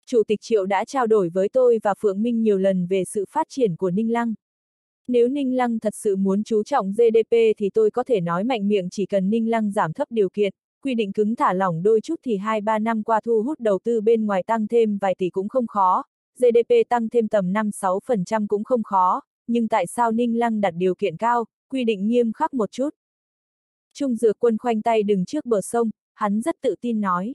S1: Chủ tịch Triệu đã trao đổi với tôi và Phượng Minh nhiều lần về sự phát triển của Ninh Lăng. Nếu Ninh Lăng thật sự muốn chú trọng GDP thì tôi có thể nói mạnh miệng chỉ cần Ninh Lăng giảm thấp điều kiện, quy định cứng thả lỏng đôi chút thì 2-3 năm qua thu hút đầu tư bên ngoài tăng thêm vài tỷ cũng không khó, GDP tăng thêm tầm 5-6% cũng không khó, nhưng tại sao Ninh Lăng đặt điều kiện cao, quy định nghiêm khắc một chút? Trung Dược Quân khoanh tay đứng trước bờ sông, hắn rất tự tin nói.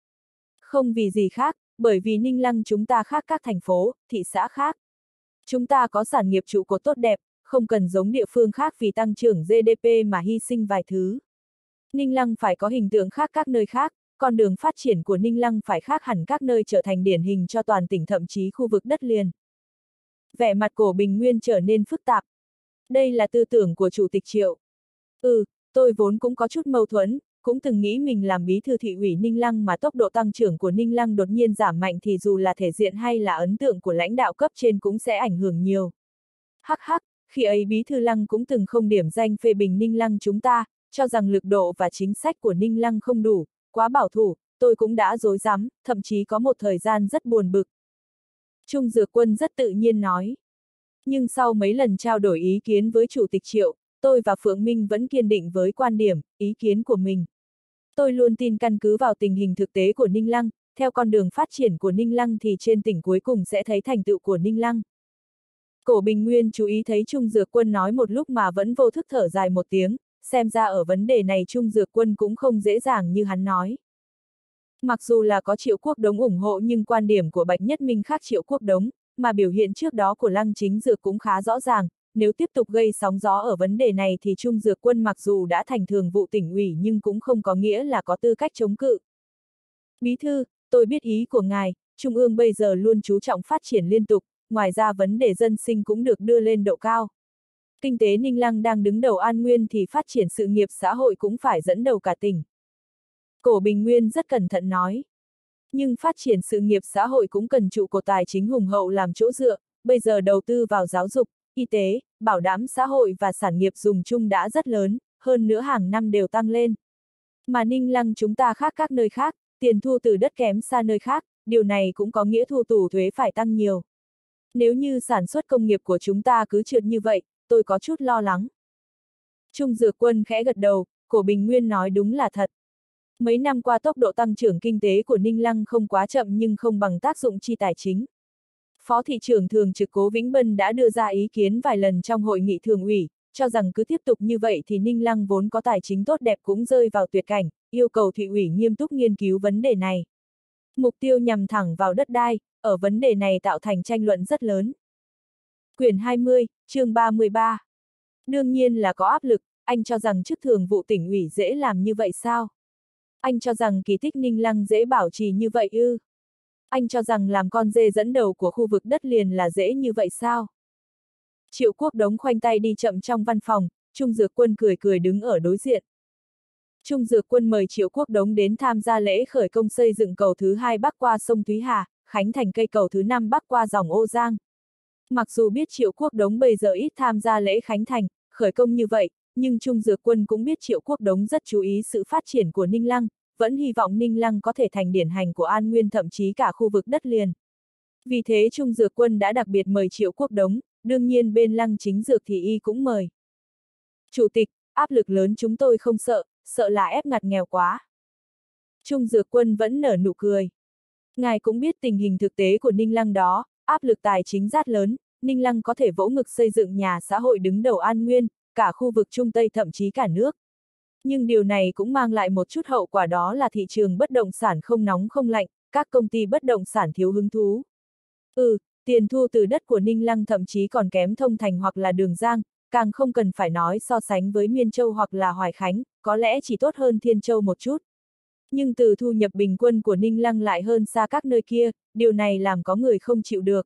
S1: Không vì gì khác, bởi vì Ninh Lăng chúng ta khác các thành phố, thị xã khác. Chúng ta có sản nghiệp trụ cột tốt đẹp, không cần giống địa phương khác vì tăng trưởng GDP mà hy sinh vài thứ. Ninh Lăng phải có hình tượng khác các nơi khác, con đường phát triển của Ninh Lăng phải khác hẳn các nơi trở thành điển hình cho toàn tỉnh thậm chí khu vực đất liền. Vẻ mặt Cổ Bình Nguyên trở nên phức tạp. Đây là tư tưởng của Chủ tịch Triệu. Tôi vốn cũng có chút mâu thuẫn, cũng từng nghĩ mình làm bí thư thị ủy Ninh Lăng mà tốc độ tăng trưởng của Ninh Lăng đột nhiên giảm mạnh thì dù là thể diện hay là ấn tượng của lãnh đạo cấp trên cũng sẽ ảnh hưởng nhiều. Hắc hắc, khi ấy bí thư Lăng cũng từng không điểm danh phê bình Ninh Lăng chúng ta, cho rằng lực độ và chính sách của Ninh Lăng không đủ, quá bảo thủ, tôi cũng đã rối rắm, thậm chí có một thời gian rất buồn bực. Trung Dược Quân rất tự nhiên nói. Nhưng sau mấy lần trao đổi ý kiến với Chủ tịch Triệu, tôi và Phượng Minh vẫn kiên định với quan điểm, ý kiến của mình. Tôi luôn tin căn cứ vào tình hình thực tế của Ninh Lăng, theo con đường phát triển của Ninh Lăng thì trên tỉnh cuối cùng sẽ thấy thành tựu của Ninh Lăng. Cổ Bình Nguyên chú ý thấy Trung Dược Quân nói một lúc mà vẫn vô thức thở dài một tiếng, xem ra ở vấn đề này Trung Dược Quân cũng không dễ dàng như hắn nói. Mặc dù là có Triệu Quốc Đống ủng hộ nhưng quan điểm của Bạch Nhất Minh khác Triệu Quốc Đống, mà biểu hiện trước đó của Lăng Chính Dược cũng khá rõ ràng, nếu tiếp tục gây sóng gió ở vấn đề này thì Trung Dược Quân mặc dù đã thành thường vụ tỉnh ủy nhưng cũng không có nghĩa là có tư cách chống cự. Bí thư, tôi biết ý của ngài, Trung ương bây giờ luôn chú trọng phát triển liên tục, ngoài ra vấn đề dân sinh cũng được đưa lên độ cao. Kinh tế Ninh Lăng đang đứng đầu An Nguyên thì phát triển sự nghiệp xã hội cũng phải dẫn đầu cả tỉnh. Cổ Bình Nguyên rất cẩn thận nói. Nhưng phát triển sự nghiệp xã hội cũng cần trụ cột tài chính hùng hậu làm chỗ dựa, bây giờ đầu tư vào giáo dục, y tế, bảo đảm xã hội và sản nghiệp dùng chung đã rất lớn, hơn nữa hàng năm đều tăng lên. Mà Ninh Lăng chúng ta khác các nơi khác, tiền thu từ đất kém xa nơi khác, điều này cũng có nghĩa thu tù thuế phải tăng nhiều. Nếu như sản xuất công nghiệp của chúng ta cứ trượt như vậy, tôi có chút lo lắng. Trung Dược Quân khẽ gật đầu, Cổ Bình Nguyên nói đúng là thật. Mấy năm qua tốc độ tăng trưởng kinh tế của Ninh Lăng không quá chậm nhưng không bằng tác dụng chi tài chính. Phó thị trưởng thường trực Cố Vĩnh Bân đã đưa ra ý kiến vài lần trong hội nghị thường ủy, cho rằng cứ tiếp tục như vậy thì Ninh Lăng vốn có tài chính tốt đẹp cũng rơi vào tuyệt cảnh, yêu cầu thị ủy nghiêm túc nghiên cứu vấn đề này. Mục tiêu nhằm thẳng vào đất đai, ở vấn đề này tạo thành tranh luận rất lớn. Quyển 20, chương 33. Đương nhiên là có áp lực, anh cho rằng chức thường vụ tỉnh ủy dễ làm như vậy sao? Anh cho rằng kỳ tích Ninh Lăng dễ bảo trì như vậy ư? Anh cho rằng làm con dê dẫn đầu của khu vực đất liền là dễ như vậy sao? Triệu Quốc Đống khoanh tay đi chậm trong văn phòng, Trung Dược Quân cười cười đứng ở đối diện. Trung Dược Quân mời Triệu Quốc Đống đến tham gia lễ khởi công xây dựng cầu thứ 2 bắc qua sông Thúy Hà, khánh thành cây cầu thứ 5 bắc qua dòng Ô Giang. Mặc dù biết Triệu Quốc Đống bây giờ ít tham gia lễ khánh thành, khởi công như vậy, nhưng Trung Dược Quân cũng biết Triệu Quốc Đống rất chú ý sự phát triển của Ninh Lăng, vẫn hy vọng Ninh Lăng có thể thành điển hình của An Nguyên thậm chí cả khu vực đất liền. Vì thế Trung Dược Quân đã đặc biệt mời Triệu Quốc Đống, đương nhiên bên Lăng Chính Dược thì y cũng mời. Chủ tịch, áp lực lớn chúng tôi không sợ, sợ là ép ngặt nghèo quá. Trung Dược Quân vẫn nở nụ cười. Ngài cũng biết tình hình thực tế của Ninh Lăng đó, áp lực tài chính rất lớn, Ninh Lăng có thể vỗ ngực xây dựng nhà xã hội đứng đầu An Nguyên, cả khu vực Trung Tây thậm chí cả nước. Nhưng điều này cũng mang lại một chút hậu quả đó là thị trường bất động sản không nóng không lạnh, các công ty bất động sản thiếu hứng thú. Tiền thu từ đất của Ninh Lăng thậm chí còn kém Thông Thành hoặc là Đường Giang, càng không cần phải nói so sánh với Miên Châu hoặc là Hoài Khánh, có lẽ chỉ tốt hơn Thiên Châu một chút. Nhưng từ thu nhập bình quân của Ninh Lăng lại hơn xa các nơi kia, điều này làm có người không chịu được.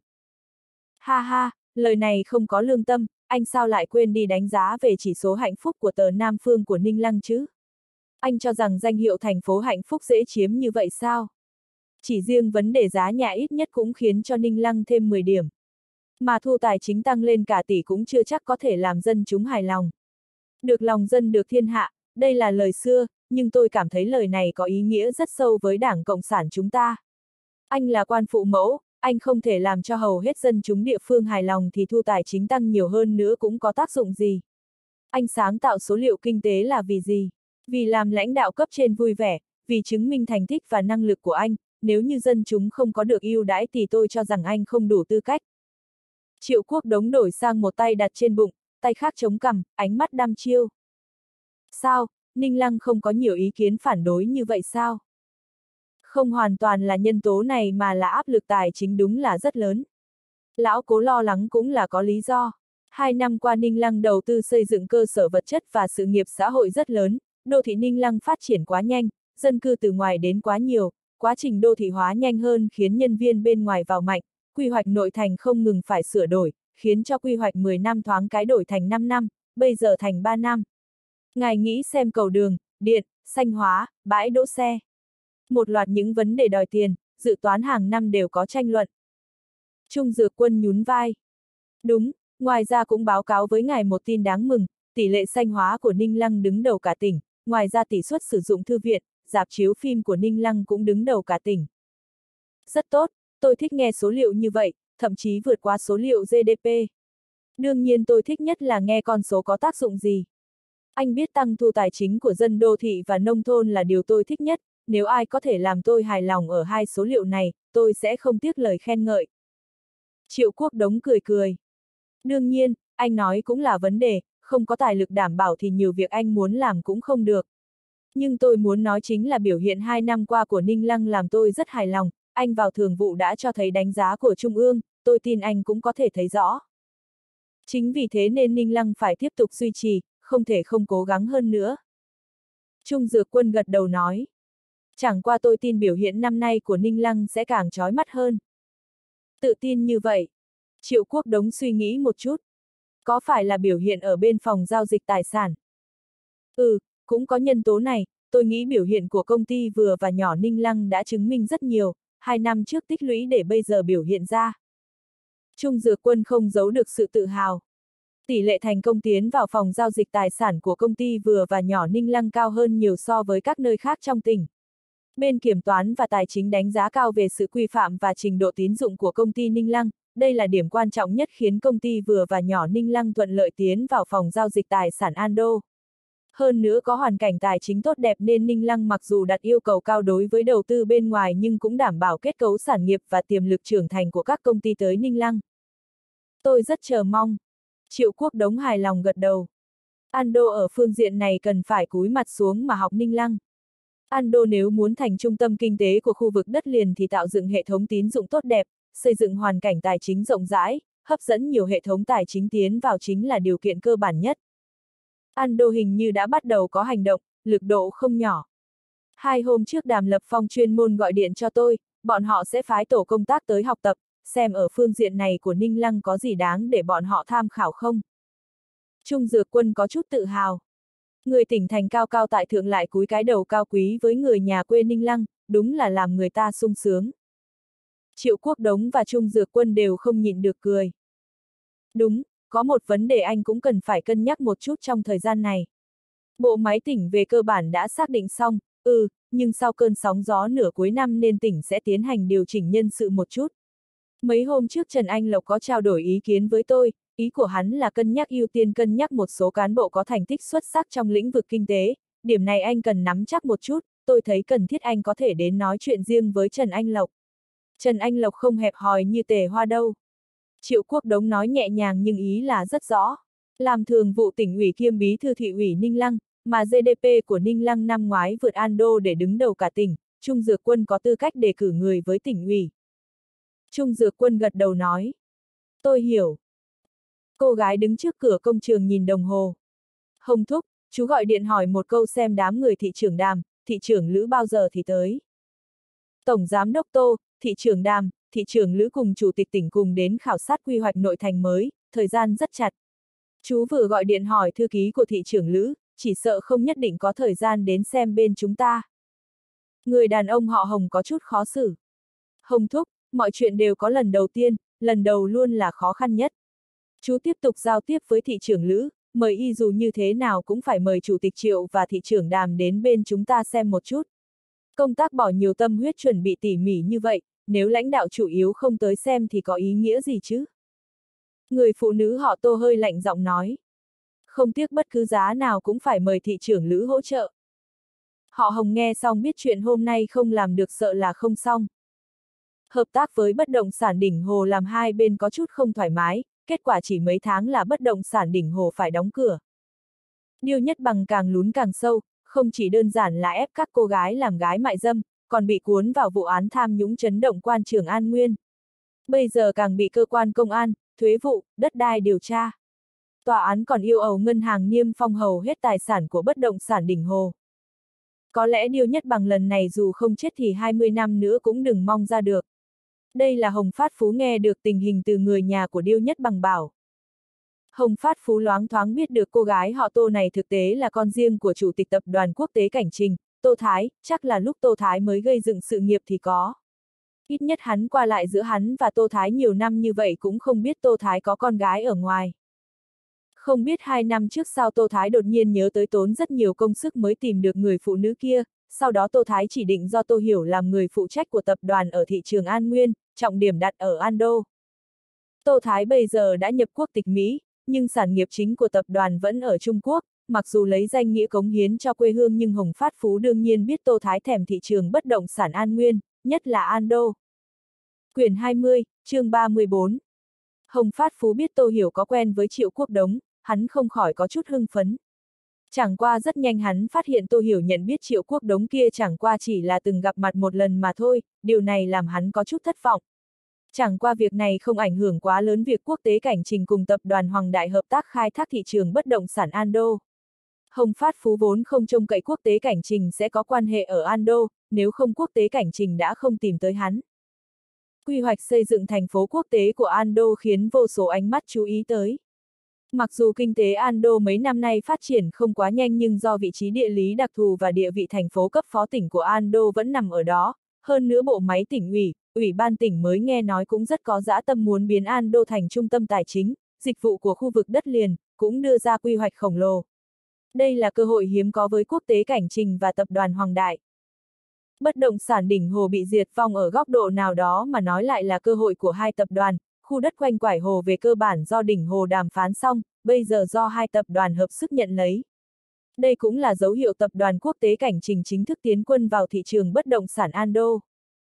S1: Ha ha, lời này không có lương tâm, anh sao lại quên đi đánh giá về chỉ số hạnh phúc của tờ Nam Phương của Ninh Lăng chứ? Anh cho rằng danh hiệu thành phố hạnh phúc dễ chiếm như vậy sao? Chỉ riêng vấn đề giá nhà ít nhất cũng khiến cho Ninh Lăng thêm 10 điểm. Mà thu tài chính tăng lên cả tỷ cũng chưa chắc có thể làm dân chúng hài lòng. Được lòng dân được thiên hạ, đây là lời xưa, nhưng tôi cảm thấy lời này có ý nghĩa rất sâu với Đảng Cộng sản chúng ta. Anh là quan phụ mẫu, anh không thể làm cho hầu hết dân chúng địa phương hài lòng thì thu tài chính tăng nhiều hơn nữa cũng có tác dụng gì. Anh sáng tạo số liệu kinh tế là vì gì? Vì làm lãnh đạo cấp trên vui vẻ, vì chứng minh thành tích và năng lực của anh, nếu như dân chúng không có được ưu đãi thì tôi cho rằng anh không đủ tư cách. Triệu Quốc Đống đổi sang một tay đặt trên bụng, tay khác chống cằm, ánh mắt đăm chiêu. Sao, Ninh Lăng không có nhiều ý kiến phản đối như vậy sao? Không hoàn toàn là nhân tố này mà là áp lực tài chính đúng là rất lớn. Lão Cố lo lắng cũng là có lý do. 2 năm qua Ninh Lăng đầu tư xây dựng cơ sở vật chất và sự nghiệp xã hội rất lớn, đô thị Ninh Lăng phát triển quá nhanh, dân cư từ ngoài đến quá nhiều, quá trình đô thị hóa nhanh hơn khiến nhân viên bên ngoài vào mạnh, quy hoạch nội thành không ngừng phải sửa đổi, khiến cho quy hoạch 10 năm thoáng cái đổi thành 5 năm, bây giờ thành 3 năm. Ngài nghĩ xem cầu đường, điện, xanh hóa, bãi đỗ xe. Một loạt những vấn đề đòi tiền, dự toán hàng năm đều có tranh luận. Trung Dược Quân nhún vai. Đúng, ngoài ra cũng báo cáo với ngài một tin đáng mừng, tỷ lệ xanh hóa của Ninh Lăng đứng đầu cả tỉnh, ngoài ra tỷ suất sử dụng thư viện, rạp chiếu phim của Ninh Lăng cũng đứng đầu cả tỉnh. Rất tốt, tôi thích nghe số liệu như vậy, thậm chí vượt qua số liệu GDP. Đương nhiên tôi thích nhất là nghe con số có tác dụng gì. Anh biết tăng thu tài chính của dân đô thị và nông thôn là điều tôi thích nhất, nếu ai có thể làm tôi hài lòng ở hai số liệu này, tôi sẽ không tiếc lời khen ngợi. Triệu Quốc Đống cười cười. Đương nhiên, anh nói cũng là vấn đề, không có tài lực đảm bảo thì nhiều việc anh muốn làm cũng không được. Nhưng tôi muốn nói chính là biểu hiện 2 năm qua của Ninh Lăng làm tôi rất hài lòng, anh vào thường vụ đã cho thấy đánh giá của Trung ương, tôi tin anh cũng có thể thấy rõ. Chính vì thế nên Ninh Lăng phải tiếp tục duy trì, không thể không cố gắng hơn nữa. Trung Dược Quân gật đầu nói. Chẳng qua tôi tin biểu hiện năm nay của Ninh Lăng sẽ càng chói mắt hơn. Tự tin như vậy. Triệu Quốc Đống suy nghĩ một chút. Có phải là biểu hiện ở bên phòng giao dịch tài sản? Cũng có nhân tố này, tôi nghĩ biểu hiện của công ty vừa và nhỏ Ninh Lăng đã chứng minh rất nhiều, 2 năm trước tích lũy để bây giờ biểu hiện ra. Trung Dược Quân không giấu được sự tự hào. Tỷ lệ thành công tiến vào phòng giao dịch tài sản của công ty vừa và nhỏ Ninh Lăng cao hơn nhiều so với các nơi khác trong tỉnh. Bên kiểm toán và tài chính đánh giá cao về sự quy phạm và trình độ tín dụng của công ty Ninh Lăng, đây là điểm quan trọng nhất khiến công ty vừa và nhỏ Ninh Lăng thuận lợi tiến vào phòng giao dịch tài sản Ando. Hơn nữa có hoàn cảnh tài chính tốt đẹp nên Ninh Lăng mặc dù đặt yêu cầu cao đối với đầu tư bên ngoài nhưng cũng đảm bảo kết cấu sản nghiệp và tiềm lực trưởng thành của các công ty tới Ninh Lăng. Tôi rất chờ mong. Triệu Quốc Đống hài lòng gật đầu. Ando ở phương diện này cần phải cúi mặt xuống mà học Ninh Lăng. Ando nếu muốn thành trung tâm kinh tế của khu vực đất liền thì tạo dựng hệ thống tín dụng tốt đẹp, xây dựng hoàn cảnh tài chính rộng rãi, hấp dẫn nhiều hệ thống tài chính tiến vào chính là điều kiện cơ bản nhất. Ando hình như đã bắt đầu có hành động, lực độ không nhỏ. 2 hôm trước Đàm Lập Phong chuyên môn gọi điện cho tôi, bọn họ sẽ phái tổ công tác tới học tập, xem ở phương diện này của Ninh Lăng có gì đáng để bọn họ tham khảo không. Trung Dược Quân có chút tự hào. Người tỉnh thành cao cao tại thượng lại cúi cái đầu cao quý với người nhà quê Ninh Lăng, đúng là làm người ta sung sướng. Triệu Quốc Đống và Trung Dược Quân đều không nhịn được cười. Đúng, có một vấn đề anh cũng cần phải cân nhắc một chút trong thời gian này. Bộ máy tỉnh về cơ bản đã xác định xong, nhưng sau cơn sóng gió nửa cuối năm nên tỉnh sẽ tiến hành điều chỉnh nhân sự một chút. Mấy hôm trước Trần Anh Lộc có trao đổi ý kiến với tôi, ý của hắn là cân nhắc một số cán bộ có thành tích xuất sắc trong lĩnh vực kinh tế, điểm này anh cần nắm chắc một chút, tôi thấy cần thiết anh có thể đến nói chuyện riêng với Trần Anh Lộc. Trần Anh Lộc không hẹp hòi như Tề Hoa đâu. Triệu Quốc Đống nói nhẹ nhàng nhưng ý là rất rõ. Làm thường vụ tỉnh ủy kiêm bí thư thị ủy Ninh Lăng, mà GDP của Ninh Lăng năm ngoái vượt Ando để đứng đầu cả tỉnh, Trung Dược Quân có tư cách đề cử người với tỉnh ủy. Trung Dược Quân gật đầu nói. Tôi hiểu. Cô gái đứng trước cửa công trường nhìn đồng hồ. Hồng thúc, chú gọi điện hỏi một câu xem đám người thị trưởng Đàm, thị trưởng Lữ bao giờ thì tới. Tổng giám đốc Tô, thị trưởng Đàm, thị trưởng Lữ cùng chủ tịch tỉnh cùng đến khảo sát quy hoạch nội thành mới, thời gian rất chặt. Chú vừa gọi điện hỏi thư ký của thị trưởng Lữ, chỉ sợ không nhất định có thời gian đến xem bên chúng ta. Người đàn ông họ Hồng có chút khó xử. Hồng thúc, mọi chuyện đều có lần đầu tiên, lần đầu luôn là khó khăn nhất. Chú tiếp tục giao tiếp với thị trưởng Lữ, mời y dù như thế nào cũng phải mời chủ tịch Triệu và thị trưởng Đàm đến bên chúng ta xem một chút. Công tác bỏ nhiều tâm huyết chuẩn bị tỉ mỉ như vậy, nếu lãnh đạo chủ yếu không tới xem thì có ý nghĩa gì chứ? Người phụ nữ họ Tô hơi lạnh giọng nói. Không tiếc bất cứ giá nào cũng phải mời thị trưởng Lữ hỗ trợ. Họ Hồng nghe xong biết chuyện hôm nay không làm được sợ là không xong. Hợp tác với bất động sản đỉnh Hồ làm hai bên có chút không thoải mái, kết quả chỉ mấy tháng là bất động sản đỉnh Hồ phải đóng cửa. Điêu Nhất Bằng càng lún càng sâu, không chỉ đơn giản là ép các cô gái làm gái mại dâm, còn bị cuốn vào vụ án tham nhũng chấn động quan trường An Nguyên. Bây giờ càng bị cơ quan công an, thuế vụ, đất đai điều tra. Tòa án còn yêu cầu ngân hàng niêm phong hầu hết tài sản của bất động sản đỉnh Hồ. Có lẽ Điêu Nhất Bằng lần này dù không chết thì 20 năm nữa cũng đừng mong ra được. Đây là Hồng Phát Phú nghe được tình hình từ người nhà của Điêu Nhất Bằng bảo. Hồng Phát Phú loáng thoáng biết được cô gái họ Tô này thực tế là con riêng của chủ tịch tập đoàn quốc tế Cảnh Trình, Tô Thái, chắc là lúc Tô Thái mới gây dựng sự nghiệp thì có. Ít nhất hắn qua lại giữa hắn và Tô Thái nhiều năm như vậy cũng không biết Tô Thái có con gái ở ngoài. Không biết 2 năm trước sao Tô Thái đột nhiên nhớ tới tốn rất nhiều công sức mới tìm được người phụ nữ kia, sau đó Tô Thái chỉ định do Tô Hiểu làm người phụ trách của tập đoàn ở thị trường An Nguyên, trọng điểm đặt ở Ando. Tô Thái bây giờ đã nhập quốc tịch Mỹ, nhưng sản nghiệp chính của tập đoàn vẫn ở Trung Quốc, mặc dù lấy danh nghĩa cống hiến cho quê hương nhưng Hồng Phát Phú đương nhiên biết Tô Thái thèm thị trường bất động sản An Nguyên, nhất là Ando. Quyển 20, chương 34. Hồng Phát Phú biết Tô Hiểu có quen với Triệu Quốc Đống, hắn không khỏi có chút hưng phấn. Chẳng qua rất nhanh hắn phát hiện Tô Hiểu nhận biết Triệu Quốc Đống kia chẳng qua chỉ là từng gặp mặt một lần mà thôi, điều này làm hắn có chút thất vọng. Chẳng qua việc này không ảnh hưởng quá lớn việc quốc tế Cảnh Trình cùng tập đoàn Hoàng Đại hợp tác khai thác thị trường bất động sản Ando. Hồng Phát Phú vốn không trông cậy quốc tế Cảnh Trình sẽ có quan hệ ở Ando, nếu không quốc tế Cảnh Trình đã không tìm tới hắn. Quy hoạch xây dựng thành phố quốc tế của Ando khiến vô số ánh mắt chú ý tới. Mặc dù kinh tế Ando mấy năm nay phát triển không quá nhanh nhưng do vị trí địa lý đặc thù và địa vị thành phố cấp phó tỉnh của Ando vẫn nằm ở đó, hơn nữa bộ máy tỉnh ủy, ủy ban tỉnh mới nghe nói cũng rất có dã tâm muốn biến Ando thành trung tâm tài chính, dịch vụ của khu vực đất liền, cũng đưa ra quy hoạch khổng lồ. Đây là cơ hội hiếm có với quốc tế Cảnh Trình và tập đoàn Hoàng Đại. Bất động sản đỉnh Hồ bị diệt vong ở góc độ nào đó mà nói lại là cơ hội của hai tập đoàn, khu đất quanh quải Hồ về cơ bản do đỉnh Hồ đàm phán xong, bây giờ do hai tập đoàn hợp sức nhận lấy. Đây cũng là dấu hiệu tập đoàn quốc tế Cảnh Trình chính thức tiến quân vào thị trường bất động sản Ando.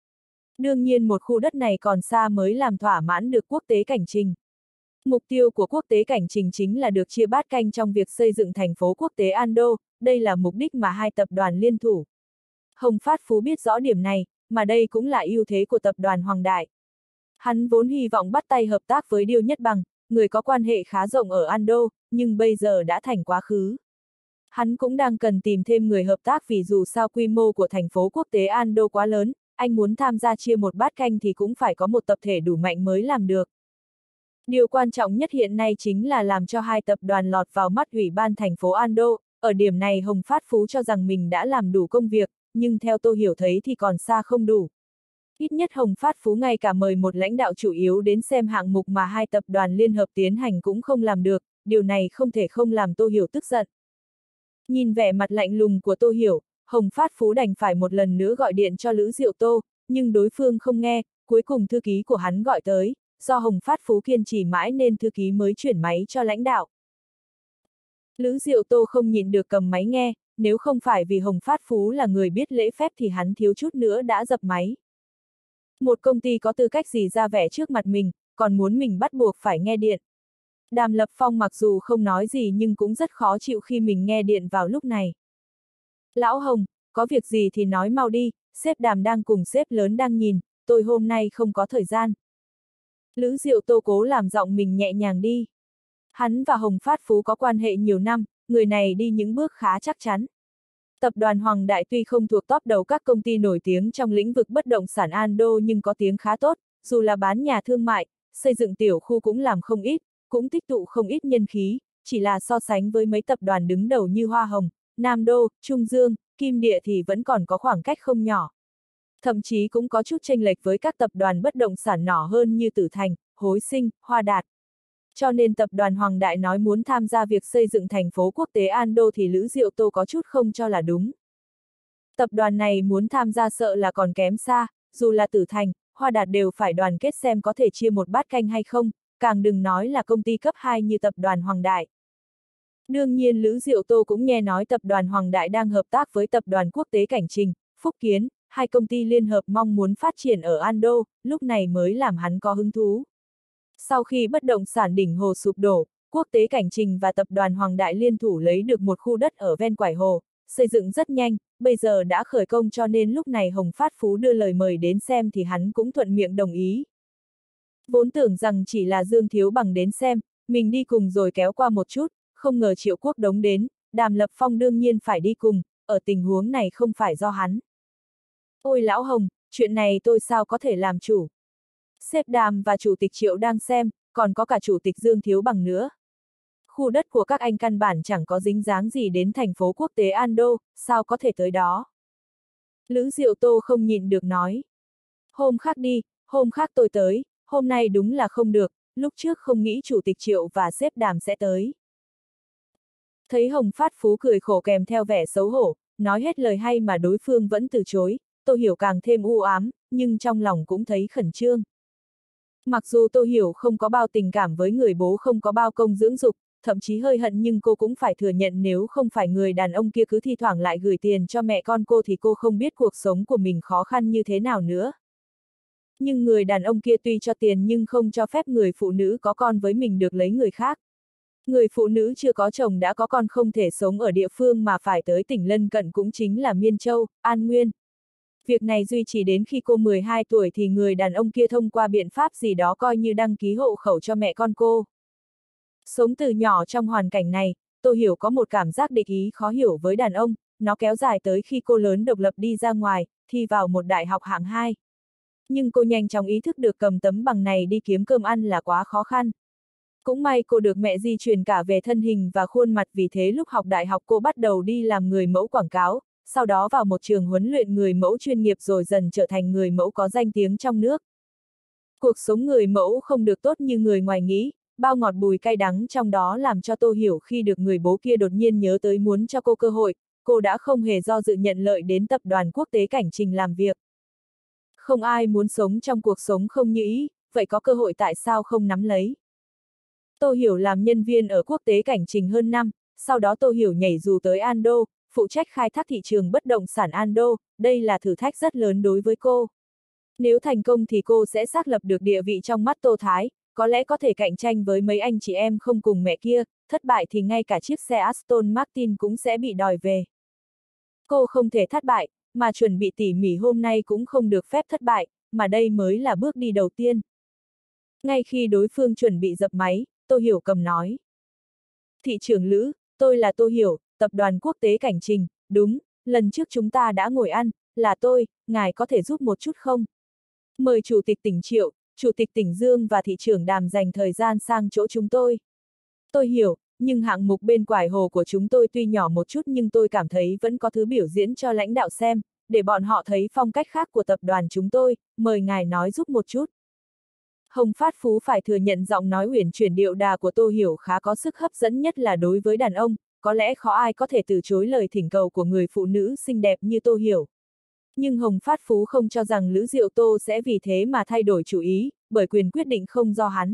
S1: Đương nhiên một khu đất này còn xa mới làm thỏa mãn được quốc tế Cảnh Trình. Mục tiêu của quốc tế Cảnh Trình chính là được chia bát canh trong việc xây dựng thành phố quốc tế Ando, đây là mục đích mà hai tập đoàn liên thủ. Hồng Phát Phú biết rõ điểm này, mà đây cũng là ưu thế của tập đoàn Hoàng Đại. Hắn vốn hy vọng bắt tay hợp tác với Điêu Nhất Bằng, người có quan hệ khá rộng ở Ando, nhưng bây giờ đã thành quá khứ. Hắn cũng đang cần tìm thêm người hợp tác vì dù sao quy mô của thành phố quốc tế Ando quá lớn, anh muốn tham gia chia một bát canh thì cũng phải có một tập thể đủ mạnh mới làm được. Điều quan trọng nhất hiện nay chính là làm cho hai tập đoàn lọt vào mắt ủy ban thành phố Ando, ở điểm này Hồng Phát Phú cho rằng mình đã làm đủ công việc, nhưng theo Tô Hiểu thấy thì còn xa không đủ. Ít nhất Hồng Phát Phú ngay cả mời một lãnh đạo chủ yếu đến xem hạng mục mà hai tập đoàn liên hợp tiến hành cũng không làm được, điều này không thể không làm Tô Hiểu tức giận. Nhìn vẻ mặt lạnh lùng của Tô Hiểu, Hồng Phát Phú đành phải một lần nữa gọi điện cho Lữ Diệu Tô, nhưng đối phương không nghe, cuối cùng thư ký của hắn gọi tới, do Hồng Phát Phú kiên trì mãi nên thư ký mới chuyển máy cho lãnh đạo. Lữ Diệu Tô không nhịn được cầm máy nghe, nếu không phải vì Hồng Phát Phú là người biết lễ phép thì hắn thiếu chút nữa đã dập máy. Một công ty có tư cách gì ra vẻ trước mặt mình, còn muốn mình bắt buộc phải nghe điện. Đàm Lập Phong mặc dù không nói gì nhưng cũng rất khó chịu khi mình nghe điện vào lúc này. Lão Hồng, có việc gì thì nói mau đi, sếp Đàm đang cùng sếp lớn đang nhìn, tôi hôm nay không có thời gian. Lữ Diệu Tô cố làm giọng mình nhẹ nhàng đi. Hắn và Hồng Phát Phú có quan hệ nhiều năm, người này đi những bước khá chắc chắn. Tập đoàn Hoàng Đại tuy không thuộc top đầu các công ty nổi tiếng trong lĩnh vực bất động sản Ando nhưng có tiếng khá tốt, dù là bán nhà thương mại, xây dựng tiểu khu cũng làm không ít, cũng tích tụ không ít nhân khí, chỉ là so sánh với mấy tập đoàn đứng đầu như Hoa Hồng, Nam Đô, Trung Dương, Kim Địa thì vẫn còn có khoảng cách không nhỏ. Thậm chí cũng có chút chênh lệch với các tập đoàn bất động sản nhỏ hơn như Tử Thành, Hối Sinh, Hoa Đạt. Cho nên tập đoàn Hoàng Đại nói muốn tham gia việc xây dựng thành phố quốc tế Ando thì Lữ Diệu Tô có chút không cho là đúng. Tập đoàn này muốn tham gia sợ là còn kém xa, dù là Tử Thành, Hoa Đạt đều phải đoàn kết xem có thể chia một bát canh hay không, càng đừng nói là công ty cấp 2 như tập đoàn Hoàng Đại. Đương nhiên Lữ Diệu Tô cũng nghe nói tập đoàn Hoàng Đại đang hợp tác với tập đoàn quốc tế Cảnh Trình, Phúc Kiến, hai công ty liên hợp mong muốn phát triển ở Ando, lúc này mới làm hắn có hứng thú. Sau khi bất động sản đỉnh hồ sụp đổ, quốc tế Cảnh Trình và tập đoàn Hoàng Đại liên thủ lấy được một khu đất ở ven quải hồ, xây dựng rất nhanh, bây giờ đã khởi công cho nên lúc này Hồng Phát Phú đưa lời mời đến xem thì hắn cũng thuận miệng đồng ý. Vốn tưởng rằng chỉ là Dương Thiếu Bằng đến xem, mình đi cùng rồi kéo qua một chút, không ngờ Triệu Quốc Đống đến, Đàm Lập Phong đương nhiên phải đi cùng, ở tình huống này không phải do hắn. Ôi lão Hồng, chuyện này tôi sao có thể làm chủ? Sếp Đàm và Chủ tịch Triệu đang xem, còn có cả Chủ tịch Dương Thiếu Bằng nữa. Khu đất của các anh căn bản chẳng có dính dáng gì đến thành phố quốc tế Ando, sao có thể tới đó? Lữ Diệu Tô không nhịn được nói. Hôm khác đi, hôm khác tôi tới, hôm nay đúng là không được, lúc trước không nghĩ Chủ tịch Triệu và sếp Đàm sẽ tới. Thấy Hồng Phát Phú cười khổ kèm theo vẻ xấu hổ, nói hết lời hay mà đối phương vẫn từ chối, Tô Hiểu càng thêm u ám, nhưng trong lòng cũng thấy khẩn trương. Mặc dù Tô Hiểu không có bao tình cảm với người bố không có bao công dưỡng dục, thậm chí hơi hận nhưng cô cũng phải thừa nhận nếu không phải người đàn ông kia cứ thi thoảng lại gửi tiền cho mẹ con cô thì cô không biết cuộc sống của mình khó khăn như thế nào nữa. Nhưng người đàn ông kia tuy cho tiền nhưng không cho phép người phụ nữ có con với mình được lấy người khác. Người phụ nữ chưa có chồng đã có con không thể sống ở địa phương mà phải tới tỉnh lân cận cũng chính là Miên Châu, An Nguyên. Việc này duy trì đến khi cô 12 tuổi thì người đàn ông kia thông qua biện pháp gì đó coi như đăng ký hộ khẩu cho mẹ con cô. Sống từ nhỏ trong hoàn cảnh này, Tô Hiểu có một cảm giác địch ý khó hiểu với đàn ông, nó kéo dài tới khi cô lớn độc lập đi ra ngoài, thi vào một đại học hạng 2. Nhưng cô nhanh chóng ý thức được cầm tấm bằng này đi kiếm cơm ăn là quá khó khăn. Cũng may cô được mẹ di truyền cả về thân hình và khuôn mặt vì thế lúc học đại học cô bắt đầu đi làm người mẫu quảng cáo, sau đó vào một trường huấn luyện người mẫu chuyên nghiệp rồi dần trở thành người mẫu có danh tiếng trong nước. Cuộc sống người mẫu không được tốt như người ngoài nghĩ, bao ngọt bùi cay đắng trong đó làm cho Tô Hiểu khi được người bố kia đột nhiên nhớ tới muốn cho cô cơ hội, cô đã không hề do dự nhận lợi đến tập đoàn quốc tế Cảnh Trình làm việc. Không ai muốn sống trong cuộc sống không như ý, vậy có cơ hội tại sao không nắm lấy? Tô Hiểu làm nhân viên ở quốc tế Cảnh Trình hơn năm, sau đó Tô Hiểu nhảy dù tới Ando, phụ trách khai thác thị trường bất động sản Ando, đây là thử thách rất lớn đối với cô. Nếu thành công thì cô sẽ xác lập được địa vị trong mắt Tô Thái, có lẽ có thể cạnh tranh với mấy anh chị em không cùng mẹ kia, thất bại thì ngay cả chiếc xe Aston Martin cũng sẽ bị đòi về. Cô không thể thất bại, mà chuẩn bị tỉ mỉ hôm nay cũng không được phép thất bại, mà đây mới là bước đi đầu tiên. Ngay khi đối phương chuẩn bị dập máy, Tô Hiểu cầm nói. Thị trưởng Lữ, tôi là Tô Hiểu, tập đoàn quốc tế Cảnh Trình, đúng, lần trước chúng ta đã ngồi ăn, là tôi, ngài có thể giúp một chút không? Mời Chủ tịch tỉnh Triệu, Chủ tịch tỉnh Dương và thị trưởng Đàm dành thời gian sang chỗ chúng tôi. Tôi hiểu, nhưng hạng mục bên quải hồ của chúng tôi tuy nhỏ một chút nhưng tôi cảm thấy vẫn có thứ biểu diễn cho lãnh đạo xem, để bọn họ thấy phong cách khác của tập đoàn chúng tôi, mời ngài nói giúp một chút. Hồng Phát Phú phải thừa nhận giọng nói uyển chuyển điệu đà của Tô Hiểu khá có sức hấp dẫn nhất là đối với đàn ông, có lẽ khó ai có thể từ chối lời thỉnh cầu của người phụ nữ xinh đẹp như Tô Hiểu. Nhưng Hồng Phát Phú không cho rằng Lữ Diệu Tô sẽ vì thế mà thay đổi chủ ý, bởi quyền quyết định không do hắn.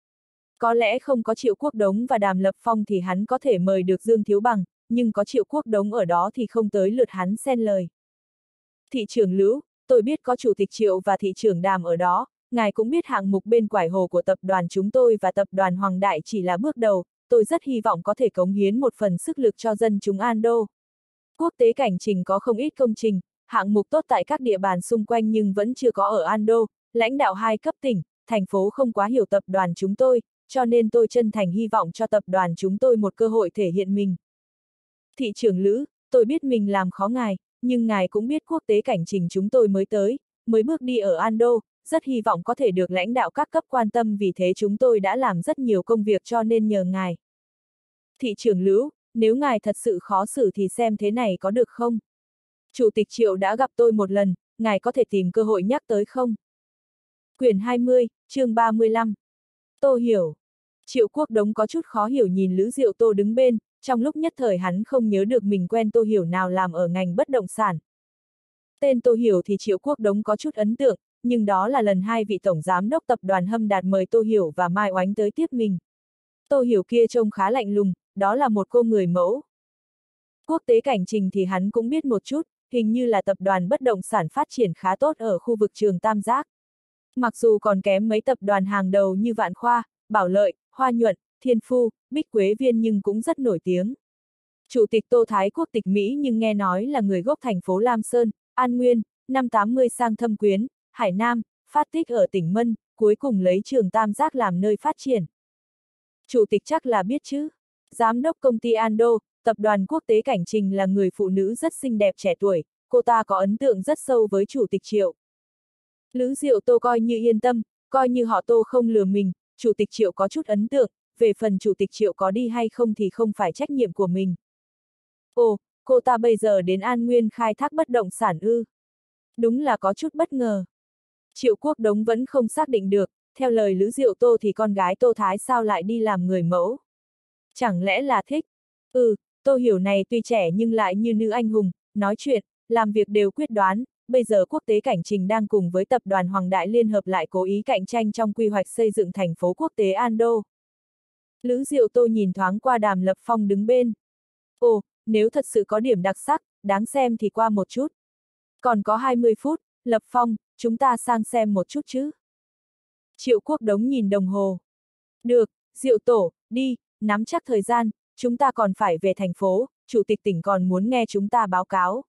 S1: Có lẽ không có Triệu Quốc Đống và Đàm Lập Phong thì hắn có thể mời được Dương Thiếu Bằng, nhưng có Triệu Quốc Đống ở đó thì không tới lượt hắn xen lời. Thị trưởng Lữ, tôi biết có Chủ tịch Triệu và thị trưởng Đàm ở đó, ngài cũng biết hạng mục bên quải hồ của tập đoàn chúng tôi và tập đoàn Hoàng Đại chỉ là bước đầu, tôi rất hy vọng có thể cống hiến một phần sức lực cho dân chúng Ando. Quốc tế Cảnh Trình có không ít công trình, hạng mục tốt tại các địa bàn xung quanh nhưng vẫn chưa có ở Ando, lãnh đạo hai cấp tỉnh, thành phố không quá hiểu tập đoàn chúng tôi, cho nên tôi chân thành hy vọng cho tập đoàn chúng tôi một cơ hội thể hiện mình. Thị trưởng Lữ, tôi biết mình làm khó ngài, nhưng ngài cũng biết quốc tế Cảnh Trình chúng tôi mới tới, mới bước đi ở Ando, rất hy vọng có thể được lãnh đạo các cấp quan tâm vì thế chúng tôi đã làm rất nhiều công việc cho nên nhờ ngài. Thị trưởng Lữ, nếu ngài thật sự khó xử thì xem thế này có được không? Chủ tịch Triệu đã gặp tôi một lần, ngài có thể tìm cơ hội nhắc tới không? Quyển 20, chương 35. Tô Hiểu. Triệu Quốc Đống có chút khó hiểu nhìn Lữ Diệu Tô đứng bên, trong lúc nhất thời hắn không nhớ được mình quen Tô Hiểu nào làm ở ngành bất động sản. Tên Tô Hiểu thì Triệu Quốc Đống có chút ấn tượng, nhưng đó là lần hai vị tổng giám đốc tập đoàn Hâm Đạt mời Tô Hiểu và Mai Oánh tới tiếp mình. Tô Hiểu kia trông khá lạnh lùng, đó là một cô người mẫu. Quốc tế cảnh trình thì hắn cũng biết một chút, hình như là tập đoàn bất động sản phát triển khá tốt ở khu vực Trường Tam Giác. Mặc dù còn kém mấy tập đoàn hàng đầu như Vạn Khoa, Bảo Lợi, Hoa Nhuận, Thiên Phu, Bích Quế Viên nhưng cũng rất nổi tiếng. Chủ tịch Tô Thái quốc tịch Mỹ nhưng nghe nói là người gốc thành phố Lam Sơn, An Nguyên, năm 80 sang Thâm Quyến, Hải Nam, phát tích ở tỉnh Mân, cuối cùng lấy Trường Tam Giác làm nơi phát triển. Chủ tịch chắc là biết chứ. Giám đốc công ty Ando, tập đoàn quốc tế cảnh trình là người phụ nữ rất xinh đẹp trẻ tuổi, cô ta có ấn tượng rất sâu với Chủ tịch Triệu. Lữ Diệu Tô coi như yên tâm, coi như họ Tô không lừa mình, Chủ tịch Triệu có chút ấn tượng, về phần Chủ tịch Triệu có đi hay không thì không phải trách nhiệm của mình. Ồ, cô ta bây giờ đến An Nguyên khai thác bất động sản ư? Đúng là có chút bất ngờ. Triệu Quốc Đống vẫn không xác định được, theo lời Lữ Diệu Tô thì con gái Tô Thái sao lại đi làm người mẫu? Chẳng lẽ là thích? Tô Hiểu này tuy trẻ nhưng lại như nữ anh hùng, nói chuyện, làm việc đều quyết đoán, bây giờ quốc tế cảnh trình đang cùng với tập đoàn Hoàng Đại liên hợp lại cố ý cạnh tranh trong quy hoạch xây dựng thành phố quốc tế Ando. Lữ Diệu Tô nhìn thoáng qua Đàm Lập Phong đứng bên. Ồ, nếu thật sự có điểm đặc sắc, đáng xem thì qua một chút. Còn có 20 phút, Lập Phong, chúng ta sang xem một chút chứ. Triệu Quốc Đống nhìn đồng hồ. Được, Diệu Tổ, đi, nắm chắc thời gian, chúng ta còn phải về thành phố, Chủ tịch tỉnh còn muốn nghe chúng ta báo cáo.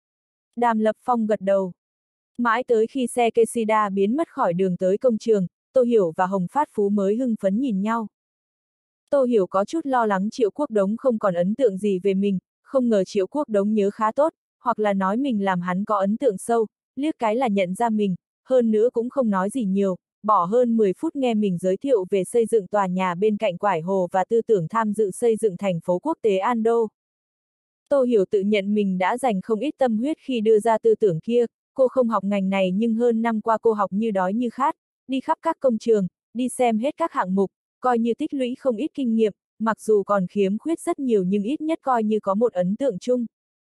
S1: Đàm Lập Phong gật đầu. Mãi tới khi xe Keshida biến mất khỏi đường tới công trường, Tô Hiểu và Hồng Phát Phú mới hưng phấn nhìn nhau. Tô Hiểu có chút lo lắng Triệu Quốc Đống không còn ấn tượng gì về mình, không ngờ Triệu Quốc Đống nhớ khá tốt, hoặc là nói mình làm hắn có ấn tượng sâu, liếc cái là nhận ra mình, hơn nữa cũng không nói gì nhiều, bỏ hơn 10 phút nghe mình giới thiệu về xây dựng tòa nhà bên cạnh Quải Hồ và tư tưởng tham dự xây dựng thành phố quốc tế Ando. Tô Hiểu tự nhận mình đã dành không ít tâm huyết khi đưa ra tư tưởng kia, cô không học ngành này nhưng hơn năm qua cô học như đói như khát, đi khắp các công trường, đi xem hết các hạng mục, coi như tích lũy không ít kinh nghiệm, mặc dù còn khiếm khuyết rất nhiều nhưng ít nhất coi như có một ấn tượng chung.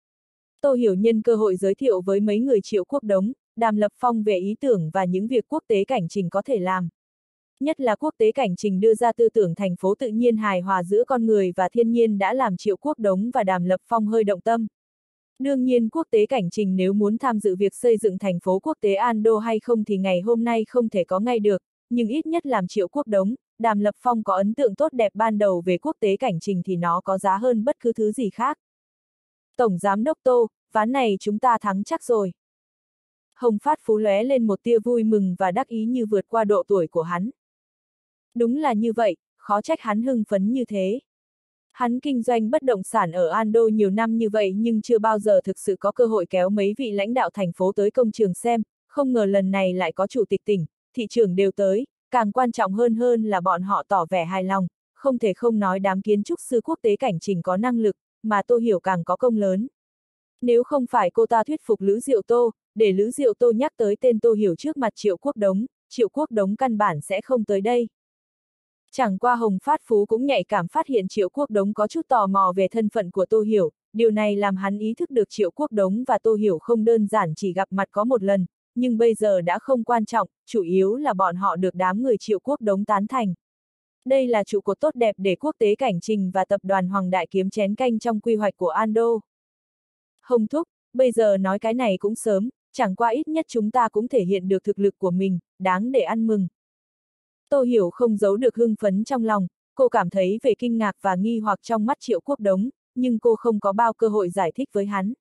S1: Tô Hiểu nhân cơ hội giới thiệu với mấy người Triệu Quốc Đống, Đàm Lập Phong về ý tưởng và những việc quốc tế cảnh trình có thể làm. Nhất là quốc tế cảnh trình đưa ra tư tưởng thành phố tự nhiên hài hòa giữa con người và thiên nhiên đã làm Triệu Quốc Đống và Đàm Lập Phong hơi động tâm. Đương nhiên quốc tế cảnh trình nếu muốn tham dự việc xây dựng thành phố quốc tế Ando hay không thì ngày hôm nay không thể có ngay được, nhưng ít nhất làm Triệu Quốc Đống, Đàm Lập Phong có ấn tượng tốt đẹp ban đầu về quốc tế cảnh trình thì nó có giá hơn bất cứ thứ gì khác. Tổng Giám đốc Tô, ván này chúng ta thắng chắc rồi. Hồng Phát Phú lóe lên một tia vui mừng và đắc ý như vượt qua độ tuổi của hắn. Đúng là như vậy, khó trách hắn hưng phấn như thế. Hắn kinh doanh bất động sản ở Ando nhiều năm như vậy nhưng chưa bao giờ thực sự có cơ hội kéo mấy vị lãnh đạo thành phố tới công trường xem, không ngờ lần này lại có chủ tịch tỉnh, thị trưởng đều tới, càng quan trọng hơn là bọn họ tỏ vẻ hài lòng, không thể không nói đám kiến trúc sư quốc tế cảnh trình có năng lực, mà Tô Hiểu càng có công lớn. Nếu không phải cô ta thuyết phục Lữ Diệu Tô, để Lữ Diệu Tô nhắc tới tên Tô Hiểu trước mặt Triệu Quốc Đống căn bản sẽ không tới đây. Chẳng qua Hồng Phát Phú cũng nhạy cảm phát hiện Triệu Quốc Đống có chút tò mò về thân phận của Tô Hiểu, điều này làm hắn ý thức được Triệu Quốc Đống và Tô Hiểu không đơn giản chỉ gặp mặt có một lần, nhưng bây giờ đã không quan trọng, chủ yếu là bọn họ được đám người Triệu Quốc Đống tán thành. Đây là trụ cột tốt đẹp để quốc tế cảnh trình và tập đoàn Hoàng Đại kiếm chén canh trong quy hoạch của Ando. Hồng Thúc, bây giờ nói cái này cũng sớm, chẳng qua ít nhất chúng ta cũng thể hiện được thực lực của mình, đáng để ăn mừng. Tô Hiểu không giấu được hưng phấn trong lòng, cô cảm thấy về kinh ngạc và nghi hoặc trong mắt Triệu Quốc Đống, nhưng cô không có bao cơ hội giải thích với hắn.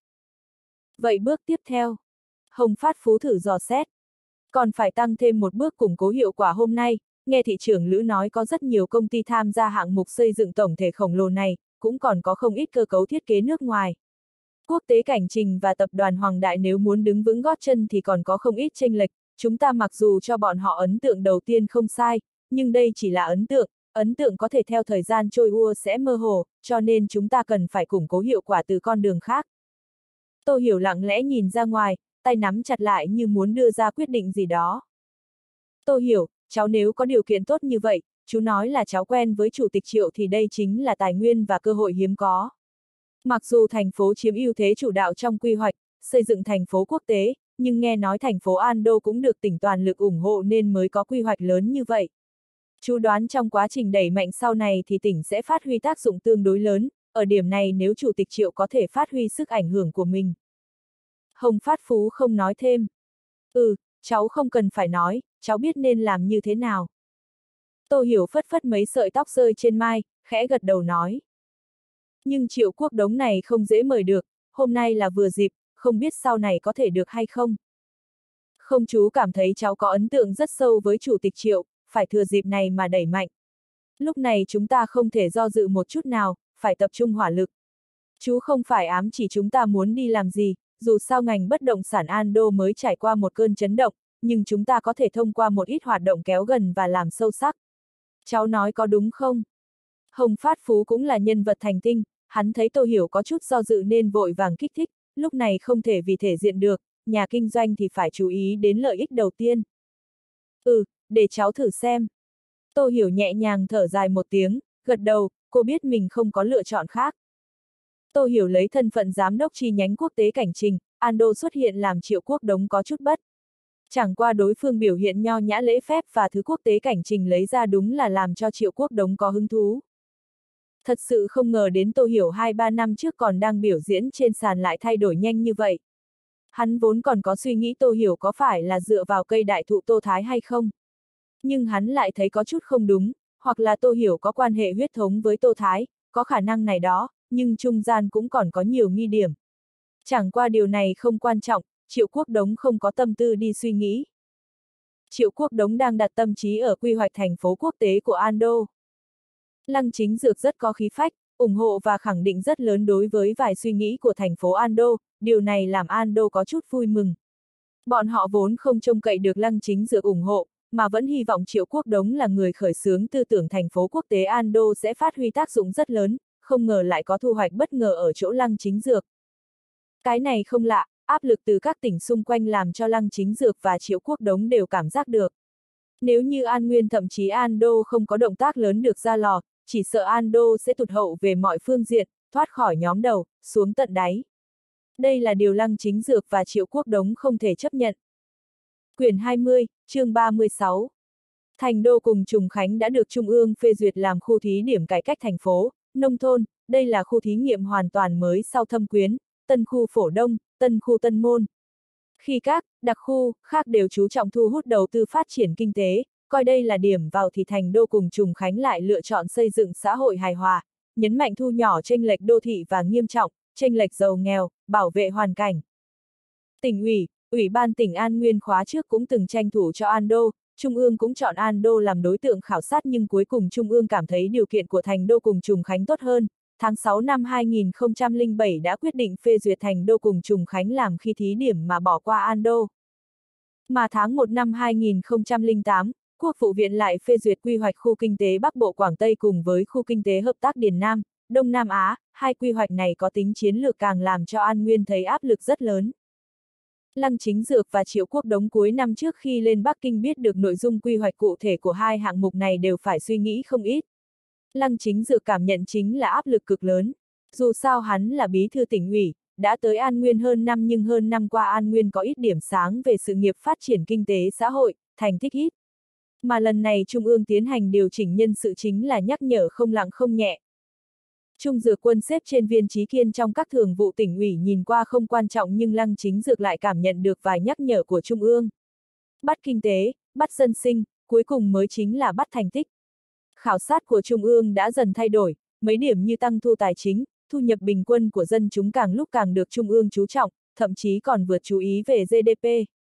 S1: Vậy bước tiếp theo, Hồng Phát Phú thử dò xét. Còn phải tăng thêm một bước củng cố hiệu quả hôm nay, nghe thị trưởng Lữ nói có rất nhiều công ty tham gia hạng mục xây dựng tổng thể khổng lồ này, cũng còn có không ít cơ cấu thiết kế nước ngoài. Quốc tế cảnh trình và tập đoàn Hoàng Đại nếu muốn đứng vững gót chân thì còn có không ít chênh lệch, chúng ta mặc dù cho bọn họ ấn tượng đầu tiên không sai, nhưng đây chỉ là ấn tượng có thể theo thời gian trôi sẽ mơ hồ, cho nên chúng ta cần phải củng cố hiệu quả từ con đường khác. Tô Hiểu lặng lẽ nhìn ra ngoài, tay nắm chặt lại như muốn đưa ra quyết định gì đó. Tô Hiểu, cháu nếu có điều kiện tốt như vậy, chú nói là cháu quen với Chủ tịch Triệu thì đây chính là tài nguyên và cơ hội hiếm có. Mặc dù thành phố chiếm ưu thế chủ đạo trong quy hoạch, xây dựng thành phố quốc tế, nhưng nghe nói thành phố An Đô cũng được tỉnh toàn lực ủng hộ nên mới có quy hoạch lớn như vậy. Chú đoán trong quá trình đẩy mạnh sau này thì tỉnh sẽ phát huy tác dụng tương đối lớn, ở điểm này nếu Chủ tịch Triệu có thể phát huy sức ảnh hưởng của mình. Hồng Phát Phú không nói thêm. Cháu không cần phải nói, cháu biết nên làm như thế nào. Tô Hiểu phất phất mấy sợi tóc rơi trên mai, khẽ gật đầu nói. Nhưng Triệu Quốc Đống này không dễ mời được, hôm nay là vừa dịp, không biết sau này có thể được hay không. Không, chú cảm thấy cháu có ấn tượng rất sâu với Chủ tịch Triệu, phải thừa dịp này mà đẩy mạnh. Lúc này chúng ta không thể do dự một chút nào, phải tập trung hỏa lực. Chú không phải ám chỉ chúng ta muốn đi làm gì, dù sao ngành bất động sản An Đô mới trải qua một cơn chấn động, nhưng chúng ta có thể thông qua một ít hoạt động kéo gần và làm sâu sắc. Cháu nói có đúng không? Hồng Phát Phú cũng là nhân vật thành tinh, hắn thấy Tô Hiểu có chút do dự nên vội vàng kích thích, lúc này không thể vì thể diện được, nhà kinh doanh thì phải chú ý đến lợi ích đầu tiên. Để cháu thử xem. Tô Hiểu nhẹ nhàng thở dài một tiếng, gật đầu, cô biết mình không có lựa chọn khác. Tô Hiểu lấy thân phận giám đốc chi nhánh quốc tế cảnh trình, An Đô xuất hiện làm Triệu Quốc Đống có chút bất. Chẳng qua đối phương biểu hiện nho nhã lễ phép và thứ quốc tế cảnh trình lấy ra đúng là làm cho Triệu Quốc Đống có hứng thú. Thật sự không ngờ đến Tô Hiểu 2-3 năm trước còn đang biểu diễn trên sàn lại thay đổi nhanh như vậy. Hắn vốn còn có suy nghĩ Tô Hiểu có phải là dựa vào cây đại thụ Tô Thái hay không. Nhưng hắn lại thấy có chút không đúng, hoặc là Tô Hiểu có quan hệ huyết thống với Tô Thái, có khả năng này đó, nhưng trung gian cũng còn có nhiều nghi điểm. Chẳng qua điều này không quan trọng, Triệu Quốc Đống không có tâm tư đi suy nghĩ. Triệu Quốc Đống đang đặt tâm trí ở quy hoạch thành phố quốc tế của An Đô. Lăng Chính Dược rất có khí phách, ủng hộ và khẳng định rất lớn đối với vài suy nghĩ của thành phố An Đô, điều này làm An Đô có chút vui mừng. Bọn họ vốn không trông cậy được Lăng Chính Dược ủng hộ, mà vẫn hy vọng Triệu Quốc Đống là người khởi xướng tư tưởng thành phố quốc tế An Đô sẽ phát huy tác dụng rất lớn, không ngờ lại có thu hoạch bất ngờ ở chỗ Lăng Chính Dược. Cái này không lạ, áp lực từ các tỉnh xung quanh làm cho Lăng Chính Dược và Triệu Quốc Đống đều cảm giác được. Nếu như An Nguyên thậm chí An Đô không có động tác lớn được ra lò, chỉ sợ An Đô sẽ tụt hậu về mọi phương diện, thoát khỏi nhóm đầu, xuống tận đáy. Đây là điều Lăng Chính Dược và Triệu Quốc Đống không thể chấp nhận. Quyển 20, chương 36. Thành Đô cùng Trùng Khánh đã được Trung ương phê duyệt làm khu thí điểm cải cách thành phố, nông thôn, đây là khu thí nghiệm hoàn toàn mới sau Thâm Quyến, tân khu Phổ Đông, tân khu Tân Môn. Khi các đặc khu khác đều chú trọng thu hút đầu tư phát triển kinh tế, coi đây là điểm vào thì Thành Đô cùng Trùng Khánh lại lựa chọn xây dựng xã hội hài hòa, nhấn mạnh thu nhỏ chênh lệch đô thị và nghiêm trọng, chênh lệch giàu nghèo, bảo vệ hoàn cảnh. Tỉnh ủy, Ủy ban tỉnh An Nguyên khóa trước cũng từng tranh thủ cho An Đô, Trung ương cũng chọn An Đô làm đối tượng khảo sát nhưng cuối cùng Trung ương cảm thấy điều kiện của Thành Đô cùng Trùng Khánh tốt hơn. Tháng 6 năm 2007 đã quyết định phê duyệt Thành Đô cùng Trùng Khánh làm khi thí điểm mà bỏ qua An Đô. Mà tháng 1 năm 2008, Quốc vụ viện lại phê duyệt quy hoạch khu kinh tế Bắc Bộ Quảng Tây cùng với khu kinh tế hợp tác Điền Nam, Đông Nam Á, hai quy hoạch này có tính chiến lược càng làm cho An Nguyên thấy áp lực rất lớn. Lăng Chính Dược và Triệu Quốc Đống cuối năm trước khi lên Bắc Kinh biết được nội dung quy hoạch cụ thể của hai hạng mục này đều phải suy nghĩ không ít. Lăng Chính Dược cảm nhận chính là áp lực cực lớn. Dù sao hắn là bí thư tỉnh ủy, đã tới An Nguyên hơn năm nhưng hơn năm qua An Nguyên có ít điểm sáng về sự nghiệp phát triển kinh tế xã hội, thành tích ít. Mà lần này Trung ương tiến hành điều chỉnh nhân sự chính là nhắc nhở không nặng không nhẹ. Trung Dược Quân xếp trên viên trí kiên trong các thường vụ tỉnh ủy nhìn qua không quan trọng nhưng Lăng Chính Dược lại cảm nhận được vài nhắc nhở của Trung ương. Bắt kinh tế, bắt dân sinh, cuối cùng mới chính là bắt thành tích. Khảo sát của Trung ương đã dần thay đổi, mấy điểm như tăng thu tài chính, thu nhập bình quân của dân chúng càng lúc càng được Trung ương chú trọng, thậm chí còn vượt chú ý về GDP.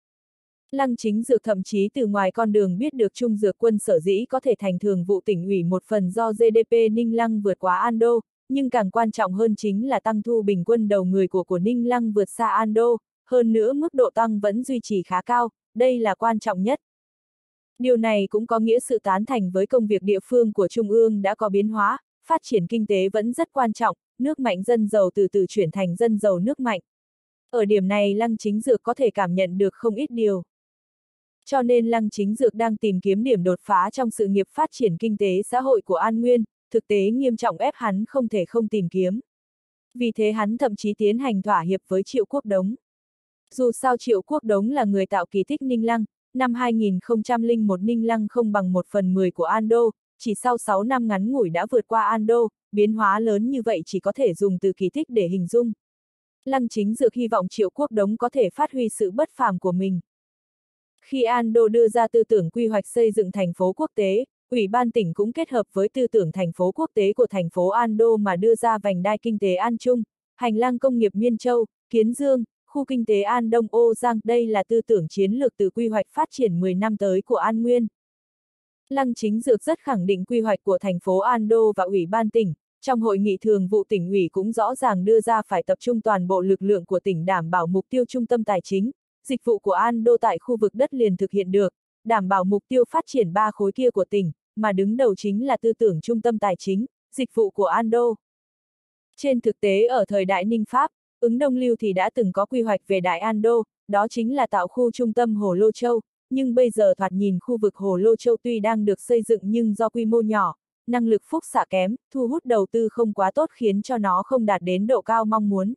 S1: Lăng Chính Dược thậm chí từ ngoài con đường biết được Trung Dược Quân sở dĩ có thể thành thường vụ tỉnh ủy một phần do GDP Ninh Lăng vượt quá An Đô, nhưng càng quan trọng hơn chính là tăng thu bình quân đầu người của Ninh Lăng vượt xa An Đô, hơn nữa mức độ tăng vẫn duy trì khá cao, đây là quan trọng nhất. Điều này cũng có nghĩa sự tán thành với công việc địa phương của Trung ương đã có biến hóa, phát triển kinh tế vẫn rất quan trọng, nước mạnh dân giàu từ từ chuyển thành dân giàu nước mạnh. Ở điểm này Lăng Chính Dược có thể cảm nhận được không ít điều. Cho nên Lăng Chính Dược đang tìm kiếm điểm đột phá trong sự nghiệp phát triển kinh tế xã hội của An Nguyên, thực tế nghiêm trọng ép hắn không thể không tìm kiếm. Vì thế hắn thậm chí tiến hành thỏa hiệp với Triệu Quốc Đống. Dù sao Triệu Quốc Đống là người tạo kỳ tích Ninh Lăng, năm 2001 Ninh Lăng không bằng 1/10 của An Đô, chỉ sau 6 năm ngắn ngủi đã vượt qua An Đô, biến hóa lớn như vậy chỉ có thể dùng từ kỳ tích để hình dung. Lăng Chính Dược hy vọng Triệu Quốc Đống có thể phát huy sự bất phàm của mình. Khi An Đô đưa ra tư tưởng quy hoạch xây dựng thành phố quốc tế, Ủy ban tỉnh cũng kết hợp với tư tưởng thành phố quốc tế của thành phố An Đô mà đưa ra vành đai kinh tế An Trung, hành lang công nghiệp Miên Châu, Kiến Dương, khu kinh tế An Đông Ô Giang. Đây là tư tưởng chiến lược từ quy hoạch phát triển 10 năm tới của An Nguyên. Lăng Chính Dược rất khẳng định quy hoạch của thành phố An Đô và Ủy ban tỉnh. Trong hội nghị thường vụ tỉnh ủy cũng rõ ràng đưa ra phải tập trung toàn bộ lực lượng của tỉnh đảm bảo mục tiêu trung tâm tài chính, dịch vụ của An Đô tại khu vực đất liền thực hiện được, đảm bảo mục tiêu phát triển 3 khối kia của tỉnh, mà đứng đầu chính là tư tưởng trung tâm tài chính, dịch vụ của An Đô. Trên thực tế ở thời đại Ninh Pháp, Ứng Đông Lưu thì đã từng có quy hoạch về Đại An Đô, đó chính là tạo khu trung tâm Hồ Lô Châu, nhưng bây giờ thoạt nhìn khu vực Hồ Lô Châu tuy đang được xây dựng nhưng do quy mô nhỏ, năng lực phúc xạ kém, thu hút đầu tư không quá tốt khiến cho nó không đạt đến độ cao mong muốn.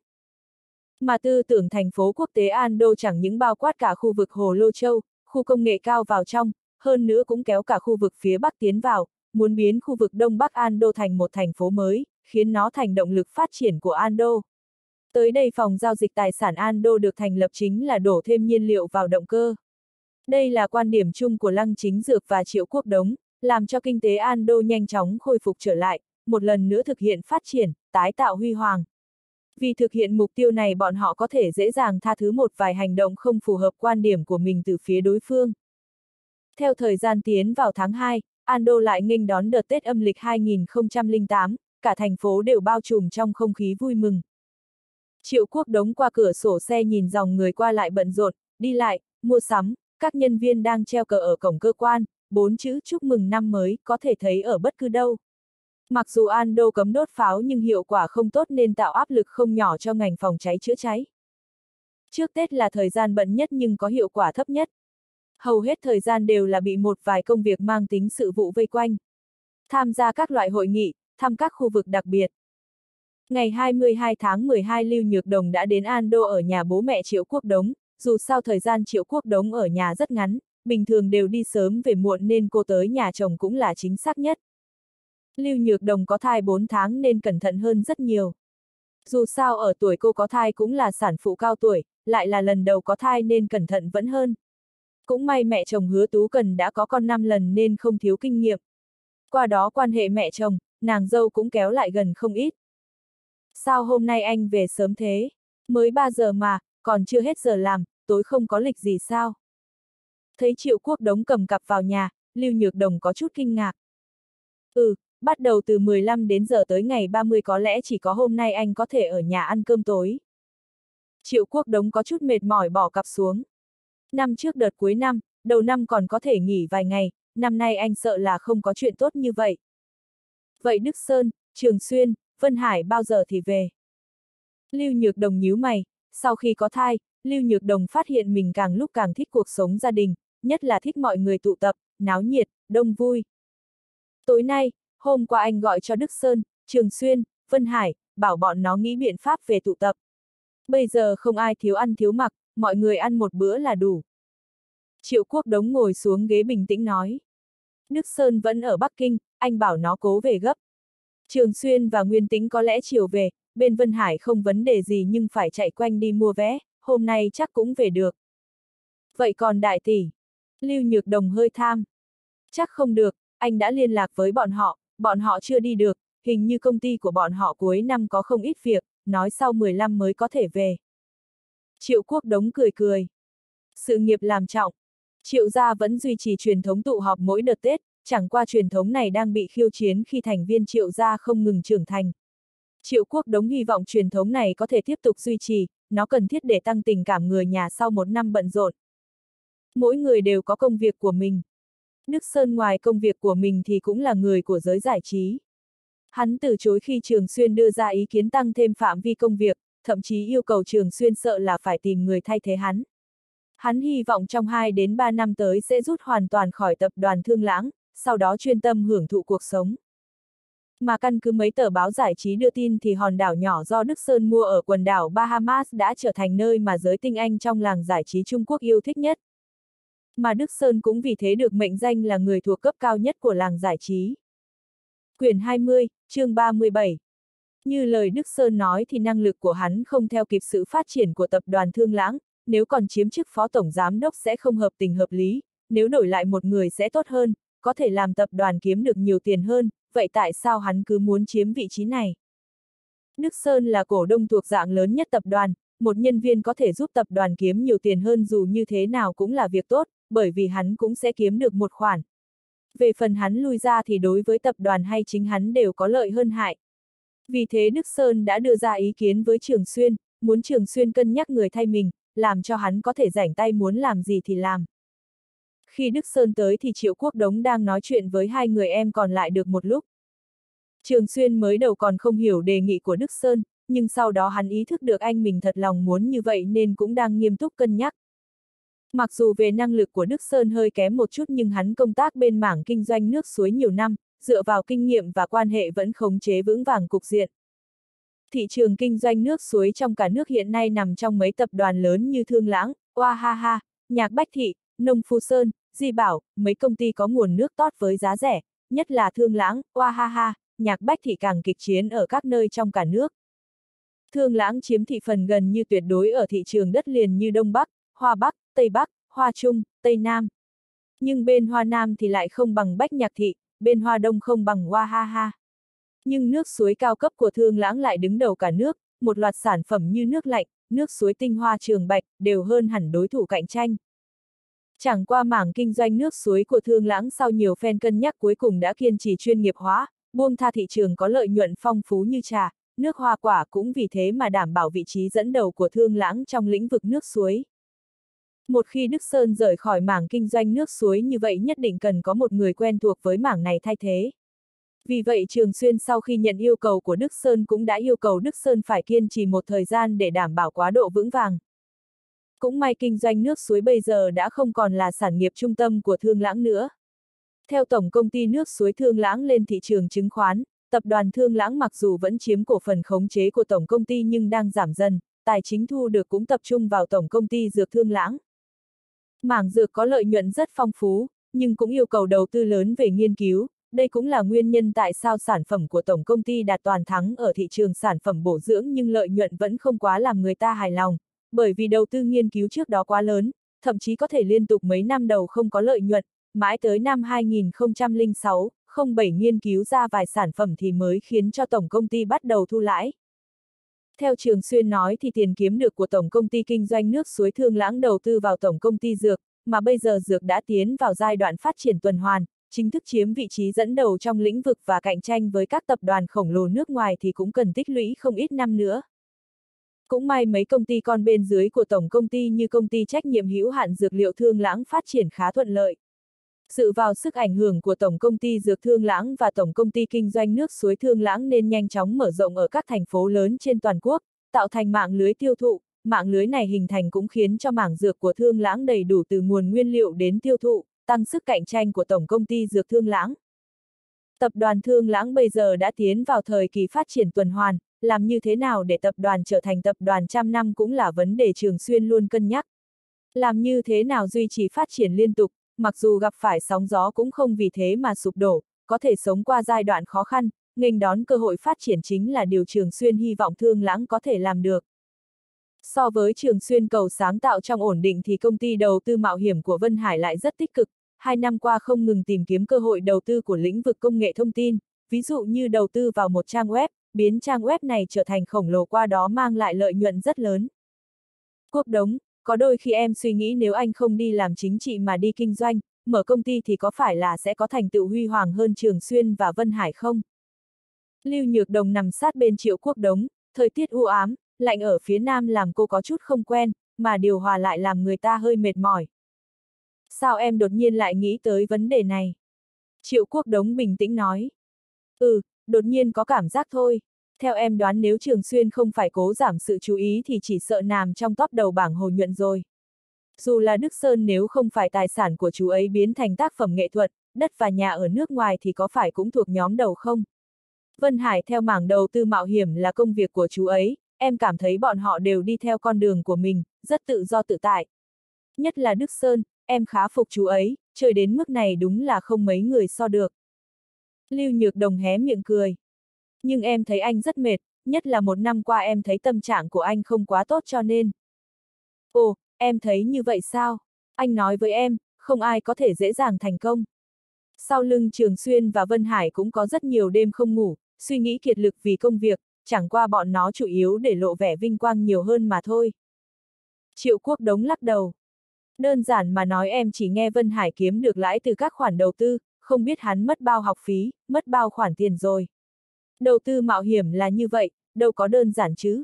S1: Mà tư tưởng thành phố quốc tế An Đô chẳng những bao quát cả khu vực Hồ Lô Châu, khu công nghệ cao vào trong, hơn nữa cũng kéo cả khu vực phía Bắc tiến vào, muốn biến khu vực Đông Bắc An Đô thành một thành phố mới, khiến nó thành động lực phát triển của An Đô. Tới đây phòng giao dịch tài sản An Đô được thành lập chính là đổ thêm nhiên liệu vào động cơ. Đây là quan điểm chung của Lăng Chính Dược và Triệu Quốc Đống, làm cho kinh tế An Đô nhanh chóng khôi phục trở lại, một lần nữa thực hiện phát triển, tái tạo huy hoàng. Vì thực hiện mục tiêu này bọn họ có thể dễ dàng tha thứ một vài hành động không phù hợp quan điểm của mình từ phía đối phương. Theo thời gian tiến vào tháng 2, An Đô lại nghênh đón đợt Tết âm lịch 2008, cả thành phố đều bao trùm trong không khí vui mừng. Triệu Quốc Đống qua cửa sổ xe nhìn dòng người qua lại bận rộn, đi lại, mua sắm, các nhân viên đang treo cờ ở cổng cơ quan, 4 chữ chúc mừng năm mới có thể thấy ở bất cứ đâu. Mặc dù An Đô cấm đốt pháo nhưng hiệu quả không tốt nên tạo áp lực không nhỏ cho ngành phòng cháy chữa cháy. Trước Tết là thời gian bận nhất nhưng có hiệu quả thấp nhất. Hầu hết thời gian đều là bị một vài công việc mang tính sự vụ vây quanh. Tham gia các loại hội nghị, thăm các khu vực đặc biệt. Ngày 22 tháng 12 Lưu Nhược Đồng đã đến An Đô ở nhà bố mẹ Triệu Quốc Đống, dù sao thời gian Triệu Quốc Đống ở nhà rất ngắn, bình thường đều đi sớm về muộn nên cô tới nhà chồng cũng là chính xác nhất. Lưu Nhược Đồng có thai 4 tháng nên cẩn thận hơn rất nhiều. Dù sao ở tuổi cô có thai cũng là sản phụ cao tuổi, lại là lần đầu có thai nên cẩn thận vẫn hơn. Cũng may mẹ chồng Hứa Tú Cần đã có con 5 lần nên không thiếu kinh nghiệm. Qua đó quan hệ mẹ chồng, nàng dâu cũng kéo lại gần không ít. Sao hôm nay anh về sớm thế? Mới 3 giờ mà, còn chưa hết giờ làm, tối không có lịch gì sao? Thấy Triệu Quốc Đống cầm cặp vào nhà, Lưu Nhược Đồng có chút kinh ngạc. Bắt đầu từ 15 đến giờ tới ngày 30 có lẽ chỉ có hôm nay anh có thể ở nhà ăn cơm tối. Triệu Quốc Đống có chút mệt mỏi bỏ cặp xuống. Năm trước đợt cuối năm, đầu năm còn có thể nghỉ vài ngày, năm nay anh sợ là không có chuyện tốt như vậy. Vậy Đức Sơn, Trường Xuyên, Vân Hải bao giờ thì về? Lưu Nhược Đồng nhíu mày, sau khi có thai, Lưu Nhược Đồng phát hiện mình càng lúc càng thích cuộc sống gia đình, nhất là thích mọi người tụ tập, náo nhiệt, đông vui. Tối nay, hôm qua anh gọi cho Đức Sơn, Trường Xuyên, Vân Hải, bảo bọn nó nghĩ biện pháp về tụ tập. Bây giờ không ai thiếu ăn thiếu mặc, mọi người ăn một bữa là đủ. Triệu Quốc Đống ngồi xuống ghế bình tĩnh nói. Đức Sơn vẫn ở Bắc Kinh, anh bảo nó cố về gấp. Trường Xuyên và Nguyên Tĩnh có lẽ chiều về, bên Vân Hải không vấn đề gì nhưng phải chạy quanh đi mua vé, hôm nay chắc cũng về được. Vậy còn đại tỷ? Lưu Nhược Đồng hơi tham. Chắc không được, anh đã liên lạc với bọn họ chưa đi được, hình như công ty của bọn họ cuối năm có không ít việc, nói sau 15 mới có thể về. Triệu Quốc Đống cười cười. Sự nghiệp làm trọng. Triệu gia vẫn duy trì truyền thống tụ họp mỗi đợt Tết, chẳng qua truyền thống này đang bị khiêu chiến khi thành viên Triệu gia không ngừng trưởng thành. Triệu Quốc Đống hy vọng truyền thống này có thể tiếp tục duy trì, nó cần thiết để tăng tình cảm người nhà sau một năm bận rộn. Mỗi người đều có công việc của mình. Đức Sơn ngoài công việc của mình thì cũng là người của giới giải trí. Hắn từ chối khi Trường Xuyên đưa ra ý kiến tăng thêm phạm vi công việc, thậm chí yêu cầu Trường Xuyên sợ là phải tìm người thay thế hắn. Hắn hy vọng trong 2 đến 3 năm tới sẽ rút hoàn toàn khỏi tập đoàn Thương Lãng, sau đó chuyên tâm hưởng thụ cuộc sống. Mà căn cứ mấy tờ báo giải trí đưa tin thì hòn đảo nhỏ do Đức Sơn mua ở quần đảo Bahamas đã trở thành nơi mà giới tinh anh trong làng giải trí Trung Quốc yêu thích nhất. Mà Đức Sơn cũng vì thế được mệnh danh là người thuộc cấp cao nhất của làng giải trí. Quyển 20, chương 37. Như lời Đức Sơn nói thì năng lực của hắn không theo kịp sự phát triển của tập đoàn Thương Lãng, nếu còn chiếm chức phó tổng giám đốc sẽ không hợp tình hợp lý, nếu đổi lại một người sẽ tốt hơn, có thể làm tập đoàn kiếm được nhiều tiền hơn, vậy tại sao hắn cứ muốn chiếm vị trí này? Đức Sơn là cổ đông thuộc dạng lớn nhất tập đoàn, một nhân viên có thể giúp tập đoàn kiếm nhiều tiền hơn dù như thế nào cũng là việc tốt, bởi vì hắn cũng sẽ kiếm được một khoản. Về phần hắn lui ra thì đối với tập đoàn hay chính hắn đều có lợi hơn hại. Vì thế Đức Sơn đã đưa ra ý kiến với Trường Xuyên, muốn Trường Xuyên cân nhắc người thay mình, làm cho hắn có thể rảnh tay muốn làm gì thì làm. Khi Đức Sơn tới thì Triệu Quốc Đống đang nói chuyện với hai người em còn lại được một lúc. Trường Xuyên mới đầu còn không hiểu đề nghị của Đức Sơn, nhưng sau đó hắn ý thức được anh mình thật lòng muốn như vậy nên cũng đang nghiêm túc cân nhắc. Mặc dù về năng lực của Đức Sơn hơi kém một chút nhưng hắn công tác bên mảng kinh doanh nước suối nhiều năm, dựa vào kinh nghiệm và quan hệ vẫn khống chế vững vàng cục diện. Thị trường kinh doanh nước suối trong cả nước hiện nay nằm trong mấy tập đoàn lớn như Thương Lãng, Oahaha, Nhạc Bách Thị, Nông Phu Sơn, Di Bảo, mấy công ty có nguồn nước tốt với giá rẻ, nhất là Thương Lãng, Oahaha, Nhạc Bách Thị càng kịch chiến ở các nơi trong cả nước. Thương Lãng chiếm thị phần gần như tuyệt đối ở thị trường đất liền như Đông Bắc, Hoa Bắc, Tây Bắc, Hoa Trung, Tây Nam. Nhưng bên Hoa Nam thì lại không bằng Bách Nhạc Thị, bên Hoa Đông không bằng Oahaha. Nhưng nước suối cao cấp của Thương Lãng lại đứng đầu cả nước, một loạt sản phẩm như nước lạnh, nước suối tinh hoa Trường Bạch đều hơn hẳn đối thủ cạnh tranh. Chẳng qua mảng kinh doanh nước suối của Thương Lãng sau nhiều phen cân nhắc cuối cùng đã kiên trì chuyên nghiệp hóa, buông tha thị trường có lợi nhuận phong phú như trà, nước hoa quả cũng vì thế mà đảm bảo vị trí dẫn đầu của Thương Lãng trong lĩnh vực nước suối. Một khi Đức Sơn rời khỏi mảng kinh doanh nước suối như vậy nhất định cần có một người quen thuộc với mảng này thay thế. Vì vậy Trường Xuyên sau khi nhận yêu cầu của Đức Sơn cũng đã yêu cầu Đức Sơn phải kiên trì một thời gian để đảm bảo quá độ vững vàng. Cũng may kinh doanh nước suối bây giờ đã không còn là sản nghiệp trung tâm của Thương Lãng nữa. Theo Tổng công ty nước suối Thương Lãng lên thị trường chứng khoán, tập đoàn Thương Lãng mặc dù vẫn chiếm cổ phần khống chế của Tổng công ty nhưng đang giảm dần, tài chính thu được cũng tập trung vào Tổng công ty Dược Thương Lãng. Mảng dược có lợi nhuận rất phong phú, nhưng cũng yêu cầu đầu tư lớn về nghiên cứu, đây cũng là nguyên nhân tại sao sản phẩm của Tổng công ty đạt toàn thắng ở thị trường sản phẩm bổ dưỡng nhưng lợi nhuận vẫn không quá làm người ta hài lòng, bởi vì đầu tư nghiên cứu trước đó quá lớn, thậm chí có thể liên tục mấy năm đầu không có lợi nhuận, mãi tới năm 2006, 07 nghiên cứu ra vài sản phẩm thì mới khiến cho Tổng công ty bắt đầu thu lãi. Theo Trường Xuyên nói thì tiền kiếm được của Tổng công ty kinh doanh nước suối Thương Lãng đầu tư vào Tổng công ty Dược, mà bây giờ Dược đã tiến vào giai đoạn phát triển tuần hoàn, chính thức chiếm vị trí dẫn đầu trong lĩnh vực và cạnh tranh với các tập đoàn khổng lồ nước ngoài thì cũng cần tích lũy không ít năm nữa. Cũng may mấy công ty con bên dưới của Tổng công ty như công ty trách nhiệm hữu hạn Dược liệu Thương Lãng phát triển khá thuận lợi. Dựa vào sức ảnh hưởng của Tổng công ty Dược Thương Lãng và Tổng công ty kinh doanh nước suối Thương Lãng nên nhanh chóng mở rộng ở các thành phố lớn trên toàn quốc, tạo thành mạng lưới tiêu thụ, mạng lưới này hình thành cũng khiến cho mảng dược của Thương Lãng đầy đủ từ nguồn nguyên liệu đến tiêu thụ, tăng sức cạnh tranh của Tổng công ty Dược Thương Lãng. Tập đoàn Thương Lãng bây giờ đã tiến vào thời kỳ phát triển tuần hoàn, làm như thế nào để tập đoàn trở thành tập đoàn trăm năm cũng là vấn đề Trường Xuyên luôn cân nhắc. Làm như thế nào duy trì phát triển liên tục, mặc dù gặp phải sóng gió cũng không vì thế mà sụp đổ, có thể sống qua giai đoạn khó khăn, nghênh đón cơ hội phát triển chính là điều Trường Xuyên hy vọng Thương Lãng có thể làm được. So với Trường Xuyên cầu sáng tạo trong ổn định thì công ty đầu tư mạo hiểm của Vân Hải lại rất tích cực, 2 năm qua không ngừng tìm kiếm cơ hội đầu tư của lĩnh vực công nghệ thông tin, ví dụ như đầu tư vào một trang web, biến trang web này trở thành khổng lồ qua đó mang lại lợi nhuận rất lớn. Quốc Đống, có đôi khi em suy nghĩ nếu anh không đi làm chính trị mà đi kinh doanh, mở công ty thì có phải là sẽ có thành tựu huy hoàng hơn Trường Xuyên và Vân Hải không? Lưu Nhược Đồng nằm sát bên Triệu Quốc Đống, thời tiết u ám, lạnh ở phía nam làm cô có chút không quen, mà điều hòa lại làm người ta hơi mệt mỏi. Sao em đột nhiên lại nghĩ tới vấn đề này? Triệu Quốc Đống bình tĩnh nói. Đột nhiên có cảm giác thôi. Theo em đoán nếu Trường Xuyên không phải cố giảm sự chú ý thì chỉ sợ nằm trong top đầu bảng Hồ Nhuận rồi. Dù là Đức Sơn nếu không phải tài sản của chú ấy biến thành tác phẩm nghệ thuật, đất và nhà ở nước ngoài thì có phải cũng thuộc nhóm đầu không? Vân Hải theo mảng đầu tư mạo hiểm là công việc của chú ấy, em cảm thấy bọn họ đều đi theo con đường của mình, rất tự do tự tại. Nhất là Đức Sơn, em khá phục chú ấy, chơi đến mức này đúng là không mấy người so được. Lưu Nhược Đồng hé miệng cười. Nhưng em thấy anh rất mệt, nhất là một năm qua em thấy tâm trạng của anh không quá tốt cho nên. Ồ, em thấy như vậy sao? Anh nói với em, không ai có thể dễ dàng thành công. Sau lưng Trường Xuyên và Vân Hải cũng có rất nhiều đêm không ngủ, suy nghĩ kiệt lực vì công việc, chẳng qua bọn nó chủ yếu để lộ vẻ vinh quang nhiều hơn mà thôi. Triệu Quốc Đống lắc đầu. Đơn giản mà nói em chỉ nghe Vân Hải kiếm được lãi từ các khoản đầu tư, không biết hắn mất bao học phí, mất bao khoản tiền rồi. Đầu tư mạo hiểm là như vậy, đâu có đơn giản chứ.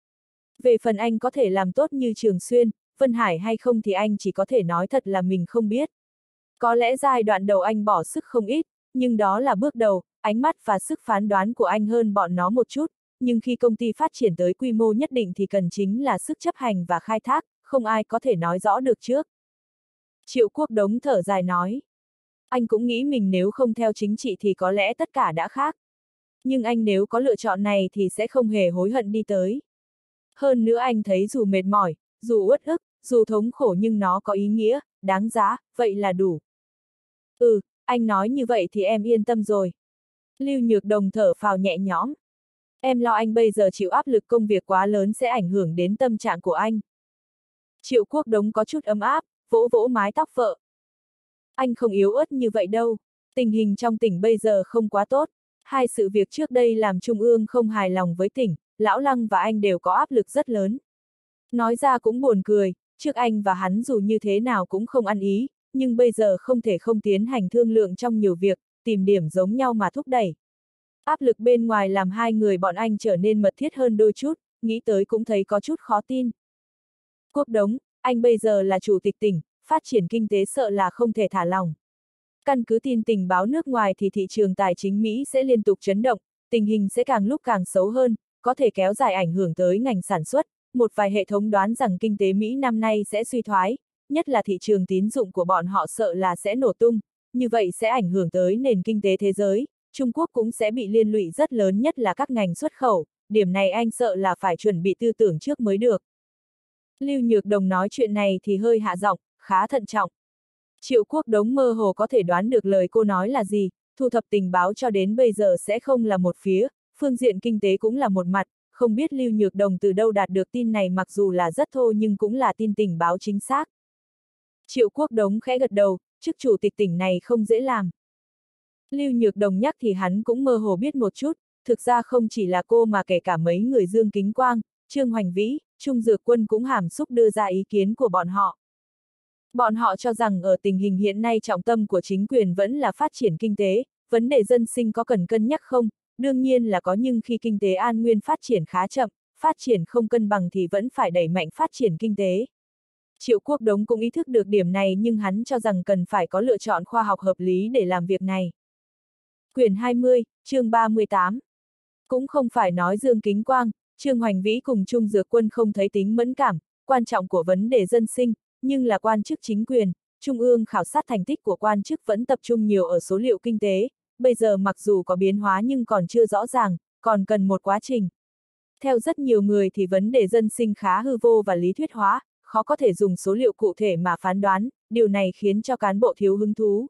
S1: Về phần anh có thể làm tốt như Trường Xuyên, Vân Hải hay không thì anh chỉ có thể nói thật là mình không biết. Có lẽ giai đoạn đầu anh bỏ sức không ít, nhưng đó là bước đầu, ánh mắt và sức phán đoán của anh hơn bọn nó một chút, nhưng khi công ty phát triển tới quy mô nhất định thì cần chính là sức chấp hành và khai thác, không ai có thể nói rõ được trước. Triệu Quốc Đống thở dài nói. Anh cũng nghĩ mình nếu không theo chính trị thì có lẽ tất cả đã khác. Nhưng anh nếu có lựa chọn này thì sẽ không hề hối hận đi tới. Hơn nữa anh thấy dù mệt mỏi, dù uất ức, dù thống khổ nhưng nó có ý nghĩa, đáng giá, vậy là đủ. Ừ, anh nói như vậy thì em yên tâm rồi. Lưu Nhược Đồng thở phào nhẹ nhõm. Em lo anh bây giờ chịu áp lực công việc quá lớn sẽ ảnh hưởng đến tâm trạng của anh. Triệu Quốc Đống có chút ấm áp, vỗ vỗ mái tóc vợ. Anh không yếu ớt như vậy đâu. Tình hình trong tỉnh bây giờ không quá tốt. Hai sự việc trước đây làm Trung ương không hài lòng với tỉnh, Lão Lăng và anh đều có áp lực rất lớn. Nói ra cũng buồn cười, trước anh và hắn dù như thế nào cũng không ăn ý, nhưng bây giờ không thể không tiến hành thương lượng trong nhiều việc, tìm điểm giống nhau mà thúc đẩy. Áp lực bên ngoài làm hai người bọn anh trở nên mật thiết hơn đôi chút, nghĩ tới cũng thấy có chút khó tin. Quốc Đống, anh bây giờ là chủ tịch tỉnh, phát triển kinh tế sợ là không thể thả lỏng. Căn cứ tin tình báo nước ngoài thì thị trường tài chính Mỹ sẽ liên tục chấn động, tình hình sẽ càng lúc càng xấu hơn, có thể kéo dài ảnh hưởng tới ngành sản xuất. Một vài hệ thống đoán rằng kinh tế Mỹ năm nay sẽ suy thoái, nhất là thị trường tín dụng của bọn họ sợ là sẽ nổ tung, như vậy sẽ ảnh hưởng tới nền kinh tế thế giới, Trung Quốc cũng sẽ bị liên lụy rất lớn nhất là các ngành xuất khẩu, điểm này anh sợ là phải chuẩn bị tư tưởng trước mới được. Lưu Nhược Đồng nói chuyện này thì hơi hạ giọng, khá thận trọng. Triệu Quốc Đống mơ hồ có thể đoán được lời cô nói là gì, thu thập tình báo cho đến bây giờ sẽ không là một phía, phương diện kinh tế cũng là một mặt, không biết Lưu Nhược Đồng từ đâu đạt được tin này mặc dù là rất thô nhưng cũng là tin tình báo chính xác. Triệu Quốc Đống khẽ gật đầu, chức chủ tịch tỉnh này không dễ làm. Lưu Nhược Đồng nhắc thì hắn cũng mơ hồ biết một chút, thực ra không chỉ là cô mà kể cả mấy người Dương Kính Quang, Trương Hoành Vĩ, Trung Dược Quân cũng hàm xúc đưa ra ý kiến của bọn họ. Bọn họ cho rằng ở tình hình hiện nay trọng tâm của chính quyền vẫn là phát triển kinh tế, vấn đề dân sinh có cần cân nhắc không? Đương nhiên là có nhưng khi kinh tế An Nguyên phát triển khá chậm, phát triển không cân bằng thì vẫn phải đẩy mạnh phát triển kinh tế. Triệu Quốc Đống cũng ý thức được điểm này nhưng hắn cho rằng cần phải có lựa chọn khoa học hợp lý để làm việc này. Quyển 20, chương 38. Cũng không phải nói Dương Kính Quang, Trương Hoành Vĩ cùng Trung Dược Quân không thấy tính mẫn cảm, quan trọng của vấn đề dân sinh, nhưng là quan chức chính quyền, Trung ương khảo sát thành tích của quan chức vẫn tập trung nhiều ở số liệu kinh tế, bây giờ mặc dù có biến hóa nhưng còn chưa rõ ràng, còn cần một quá trình. Theo rất nhiều người thì vấn đề dân sinh khá hư vô và lý thuyết hóa, khó có thể dùng số liệu cụ thể mà phán đoán, điều này khiến cho cán bộ thiếu hứng thú.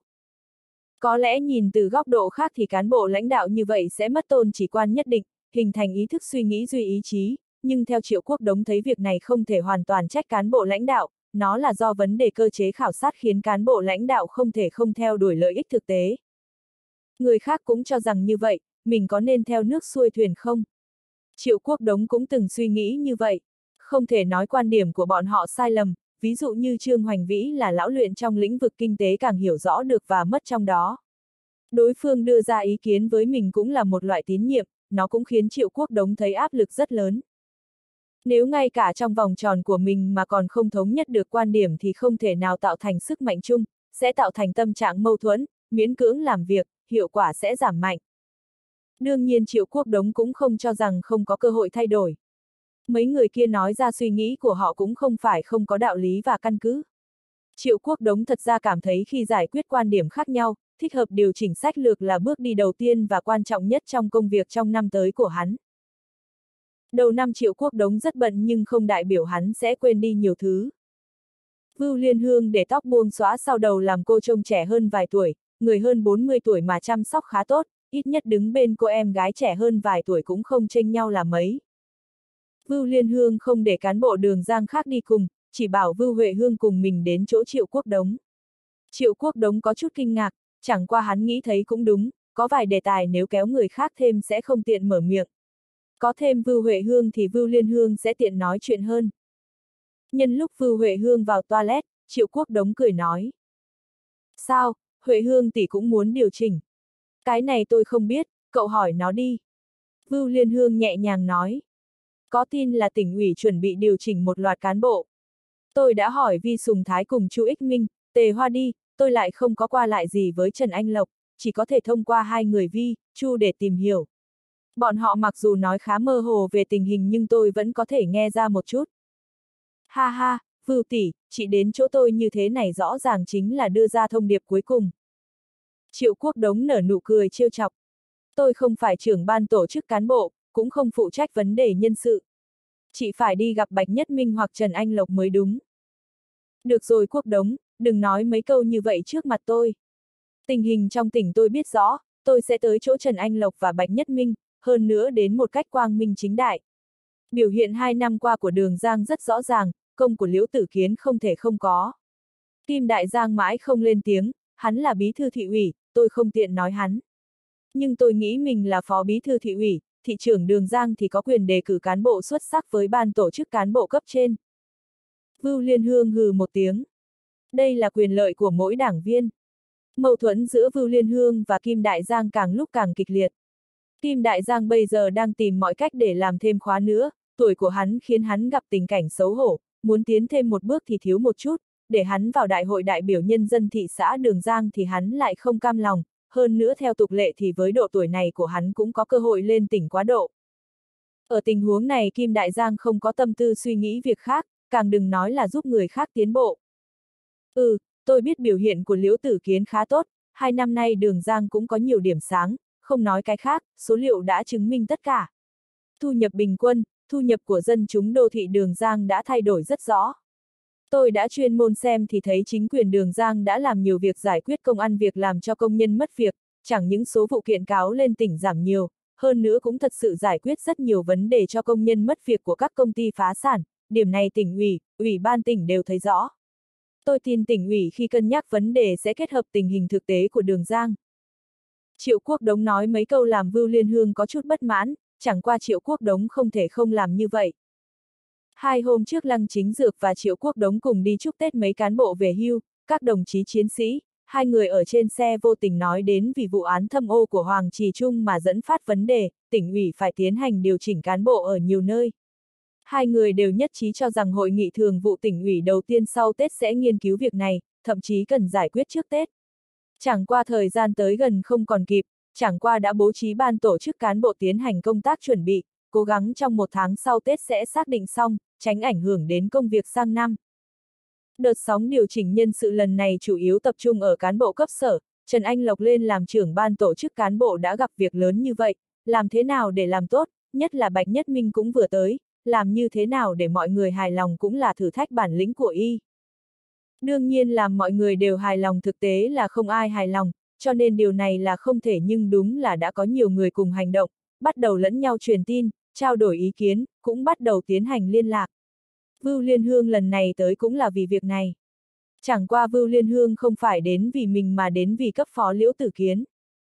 S1: Có lẽ nhìn từ góc độ khác thì cán bộ lãnh đạo như vậy sẽ mất tôn chỉ quan nhất định, hình thành ý thức suy nghĩ duy ý chí, nhưng theo Triệu Quốc Đống thấy việc này không thể hoàn toàn trách cán bộ lãnh đạo, nó là do vấn đề cơ chế khảo sát khiến cán bộ lãnh đạo không thể không theo đuổi lợi ích thực tế. Người khác cũng cho rằng như vậy, mình có nên theo nước xuôi thuyền không? Triệu Quốc Đống cũng từng suy nghĩ như vậy. Không thể nói quan điểm của bọn họ sai lầm, ví dụ như Trương Hoành Vĩ là lão luyện trong lĩnh vực kinh tế càng hiểu rõ được và mất trong đó. Đối phương đưa ra ý kiến với mình cũng là một loại tín nhiệm, nó cũng khiến Triệu Quốc Đống thấy áp lực rất lớn. Nếu ngay cả trong vòng tròn của mình mà còn không thống nhất được quan điểm thì không thể nào tạo thành sức mạnh chung, sẽ tạo thành tâm trạng mâu thuẫn, miễn cưỡng làm việc, hiệu quả sẽ giảm mạnh. Đương nhiên Triệu Quốc Đống cũng không cho rằng không có cơ hội thay đổi. Mấy người kia nói ra suy nghĩ của họ cũng không phải không có đạo lý và căn cứ. Triệu Quốc Đống thật ra cảm thấy khi giải quyết quan điểm khác nhau, thích hợp điều chỉnh sách lược là bước đi đầu tiên và quan trọng nhất trong công việc trong năm tới của hắn. Đầu năm Triệu Quốc Đống rất bận nhưng không đại biểu hắn sẽ quên đi nhiều thứ. Vưu Liên Hương để tóc buông xõa sau đầu làm cô trông trẻ hơn vài tuổi, người hơn 40 tuổi mà chăm sóc khá tốt, ít nhất đứng bên cô em gái trẻ hơn vài tuổi cũng không chênh nhau là mấy. Vưu Liên Hương không để cán bộ Đường Giang khác đi cùng, chỉ bảo Vưu Huệ Hương cùng mình đến chỗ Triệu Quốc Đống. Triệu Quốc Đống có chút kinh ngạc, chẳng qua hắn nghĩ thấy cũng đúng, có vài đề tài nếu kéo người khác thêm sẽ không tiện mở miệng. Có thêm Vưu Huệ Hương thì Vưu Liên Hương sẽ tiện nói chuyện hơn. Nhân lúc Vưu Huệ Hương vào toilet, Triệu Quốc Đống cười nói. Sao, Huệ Hương tỷ cũng muốn điều chỉnh? Cái này tôi không biết, cậu hỏi nó đi. Vưu Liên Hương nhẹ nhàng nói. Có tin là tỉnh ủy chuẩn bị điều chỉnh một loạt cán bộ. Tôi đã hỏi Vi Sùng Thái cùng Chu Ích Minh, Tề Hoa đi, tôi lại không có qua lại gì với Trần Anh Lộc, chỉ có thể thông qua hai người Vi, Chu để tìm hiểu. Bọn họ mặc dù nói khá mơ hồ về tình hình nhưng tôi vẫn có thể nghe ra một chút. Ha ha, Vưu tỷ, chị đến chỗ tôi như thế này rõ ràng chính là đưa ra thông điệp cuối cùng. Triệu Quốc Đống nở nụ cười trêu chọc. Tôi không phải trưởng ban tổ chức cán bộ, cũng không phụ trách vấn đề nhân sự. Chị phải đi gặp Bạch Nhất Minh hoặc Trần Anh Lộc mới đúng. Được rồi Quốc Đống, đừng nói mấy câu như vậy trước mặt tôi. Tình hình trong tỉnh tôi biết rõ, tôi sẽ tới chỗ Trần Anh Lộc và Bạch Nhất Minh, hơn nữa đến một cách quang minh chính đại. Biểu hiện 2 năm qua của Đường Giang rất rõ ràng, công của Liễu Tử Kiến không thể không có. Kim Đại Giang mãi không lên tiếng, hắn là bí thư thị ủy, tôi không tiện nói hắn. Nhưng tôi nghĩ mình là phó bí thư thị ủy, thị trưởng Đường Giang thì có quyền đề cử cán bộ xuất sắc với ban tổ chức cán bộ cấp trên. Vưu Liên Hương hừ một tiếng. Đây là quyền lợi của mỗi đảng viên. Mâu thuẫn giữa Vưu Liên Hương và Kim Đại Giang càng lúc càng kịch liệt. Kim Đại Giang bây giờ đang tìm mọi cách để làm thêm khóa nữa, tuổi của hắn khiến hắn gặp tình cảnh xấu hổ, muốn tiến thêm một bước thì thiếu một chút, để hắn vào đại hội đại biểu nhân dân thị xã Đường Giang thì hắn lại không cam lòng, hơn nữa theo tục lệ thì với độ tuổi này của hắn cũng có cơ hội lên tỉnh quá độ. Ở tình huống này Kim Đại Giang không có tâm tư suy nghĩ việc khác, càng đừng nói là giúp người khác tiến bộ. Tôi biết biểu hiện của Liễu Tử Kiến khá tốt, 2 năm nay Đường Giang cũng có nhiều điểm sáng, không nói cái khác, số liệu đã chứng minh tất cả. Thu nhập bình quân, thu nhập của dân chúng đô thị Đường Giang đã thay đổi rất rõ. Tôi đã chuyên môn xem thì thấy chính quyền Đường Giang đã làm nhiều việc giải quyết công ăn việc làm cho công nhân mất việc, chẳng những số vụ kiện cáo lên tỉnh giảm nhiều, hơn nữa cũng thật sự giải quyết rất nhiều vấn đề cho công nhân mất việc của các công ty phá sản, điểm này tỉnh ủy, ủy ban tỉnh đều thấy rõ. Tôi tin tỉnh ủy khi cân nhắc vấn đề sẽ kết hợp tình hình thực tế của Đường Giang. Triệu Quốc Đống nói mấy câu làm Vưu Liên Hương có chút bất mãn, chẳng qua Triệu Quốc Đống không thể không làm như vậy. 2 hôm trước Lăng Chính Dược và Triệu Quốc Đống cùng đi chúc Tết mấy cán bộ về hưu, các đồng chí chiến sĩ, 2 người ở trên xe vô tình nói đến vì vụ án thâm ô của Hoàng Trì Trung mà dẫn phát vấn đề, tỉnh ủy phải tiến hành điều chỉnh cán bộ ở nhiều nơi. 2 người đều nhất trí cho rằng hội nghị thường vụ tỉnh ủy đầu tiên sau Tết sẽ nghiên cứu việc này, thậm chí cần giải quyết trước Tết. Chẳng qua thời gian tới gần không còn kịp, chẳng qua đã bố trí ban tổ chức cán bộ tiến hành công tác chuẩn bị, cố gắng trong 1 tháng sau Tết sẽ xác định xong, tránh ảnh hưởng đến công việc sang năm. Đợt sóng điều chỉnh nhân sự lần này chủ yếu tập trung ở cán bộ cấp sở, Trần Anh Lộc lên làm trưởng ban tổ chức cán bộ đã gặp việc lớn như vậy, làm thế nào để làm tốt, nhất là Bạch Nhất Minh cũng vừa tới, làm như thế nào để mọi người hài lòng cũng là thử thách bản lĩnh của y. Đương nhiên làm mọi người đều hài lòng thực tế là không ai hài lòng, cho nên điều này là không thể nhưng đúng là đã có nhiều người cùng hành động, bắt đầu lẫn nhau truyền tin, trao đổi ý kiến, cũng bắt đầu tiến hành liên lạc. Vưu Liên Hương lần này tới cũng là vì việc này. Chẳng qua Vưu Liên Hương không phải đến vì mình mà đến vì cấp phó Liễu Tử Kiến.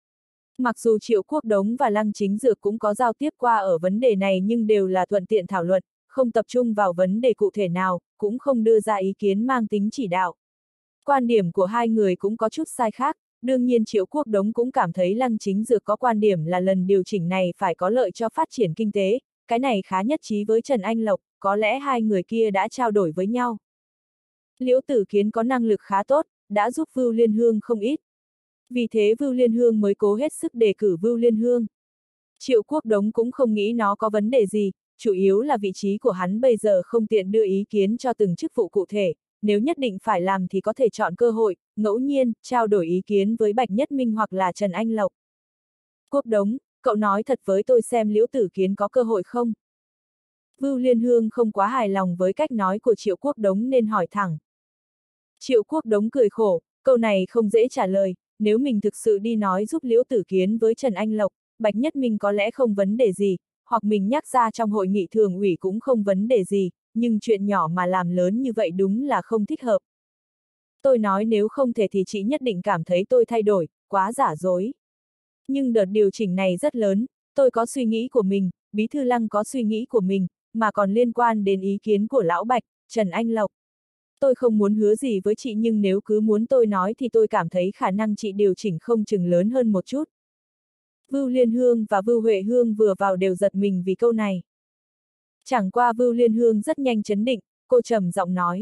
S1: Mặc dù Triệu Quốc Đống và Lăng Chính Dược cũng có giao tiếp qua ở vấn đề này nhưng đều là thuận tiện thảo luận, không tập trung vào vấn đề cụ thể nào, cũng không đưa ra ý kiến mang tính chỉ đạo. Quan điểm của 2 người cũng có chút sai khác, đương nhiên Triệu Quốc Đống cũng cảm thấy Lăng Chính Dược có quan điểm là lần điều chỉnh này phải có lợi cho phát triển kinh tế, cái này khá nhất trí với Trần Anh Lộc, có lẽ 2 người kia đã trao đổi với nhau. Liễu Tử Kiến có năng lực khá tốt, đã giúp Vưu Liên Hương không ít. Vì thế Vưu Liên Hương mới cố hết sức đề cử Vưu Liên Hương. Triệu Quốc Đống cũng không nghĩ nó có vấn đề gì, chủ yếu là vị trí của hắn bây giờ không tiện đưa ý kiến cho từng chức vụ cụ thể, nếu nhất định phải làm thì có thể chọn cơ hội, ngẫu nhiên, trao đổi ý kiến với Bạch Nhất Minh hoặc là Trần Anh Lộc. Quốc Đống, cậu nói thật với tôi xem Liễu Tử Kiến có cơ hội không? Vưu Liên Hương không quá hài lòng với cách nói của Triệu Quốc Đống nên hỏi thẳng. Triệu Quốc Đống cười khổ, câu này không dễ trả lời, nếu mình thực sự đi nói giúp Liễu Tử Kiến với Trần Anh Lộc, Bạch Nhất Minh có lẽ không vấn đề gì, hoặc mình nhắc ra trong hội nghị thường ủy cũng không vấn đề gì, nhưng chuyện nhỏ mà làm lớn như vậy đúng là không thích hợp. Tôi nói nếu không thể thì chị nhất định cảm thấy tôi thay đổi, quá giả dối. Nhưng đợt điều chỉnh này rất lớn, tôi có suy nghĩ của mình, Bí thư Lăng có suy nghĩ của mình, mà còn liên quan đến ý kiến của Lão Bạch, Trần Anh Lộc. Tôi không muốn hứa gì với chị nhưng nếu cứ muốn tôi nói thì tôi cảm thấy khả năng chị điều chỉnh không chừng lớn hơn một chút. Vưu Liên Hương và Vưu Huệ Hương vừa vào đều giật mình vì câu này. Chẳng qua Vưu Liên Hương rất nhanh chấn định, cô trầm giọng nói.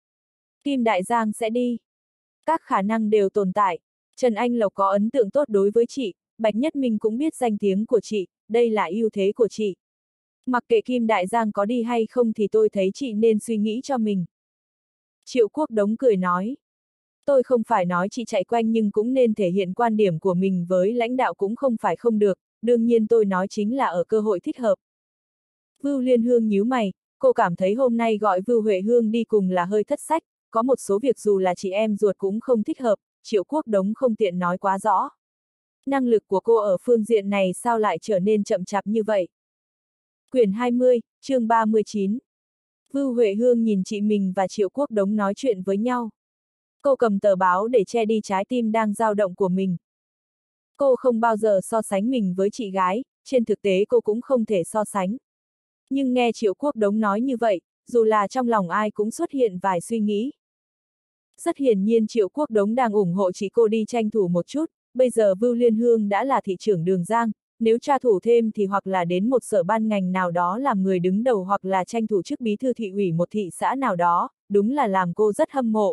S1: Kim Đại Giang sẽ đi. Các khả năng đều tồn tại. Trần Anh Lộc có ấn tượng tốt đối với chị, Bạch Nhất Minh cũng biết danh tiếng của chị, đây là ưu thế của chị. Mặc kệ Kim Đại Giang có đi hay không thì tôi thấy chị nên suy nghĩ cho mình. Triệu Quốc Đống cười nói. Tôi không phải nói chị chạy quanh nhưng cũng nên thể hiện quan điểm của mình với lãnh đạo cũng không phải không được, đương nhiên tôi nói chính là ở cơ hội thích hợp. Vưu Liên Hương nhíu mày, cô cảm thấy hôm nay gọi Vưu Huệ Hương đi cùng là hơi thất sách, có một số việc dù là chị em ruột cũng không thích hợp, Triệu Quốc Đống không tiện nói quá rõ. Năng lực của cô ở phương diện này sao lại trở nên chậm chạp như vậy? Quyển 20, chương 39. Vưu Huệ Hương nhìn chị mình và Triệu Quốc Đống nói chuyện với nhau. Cô cầm tờ báo để che đi trái tim đang dao động của mình. Cô không bao giờ so sánh mình với chị gái, trên thực tế cô cũng không thể so sánh. Nhưng nghe Triệu Quốc Đống nói như vậy, dù là trong lòng ai cũng xuất hiện vài suy nghĩ. Rất hiển nhiên Triệu Quốc Đống đang ủng hộ chị cô đi tranh thủ một chút, bây giờ Vưu Liên Hương đã là thị trưởng Đường Giang, nếu tra thủ thêm thì hoặc là đến một sở ban ngành nào đó làm người đứng đầu hoặc là tranh thủ chức bí thư thị ủy một thị xã nào đó, đúng là làm cô rất hâm mộ.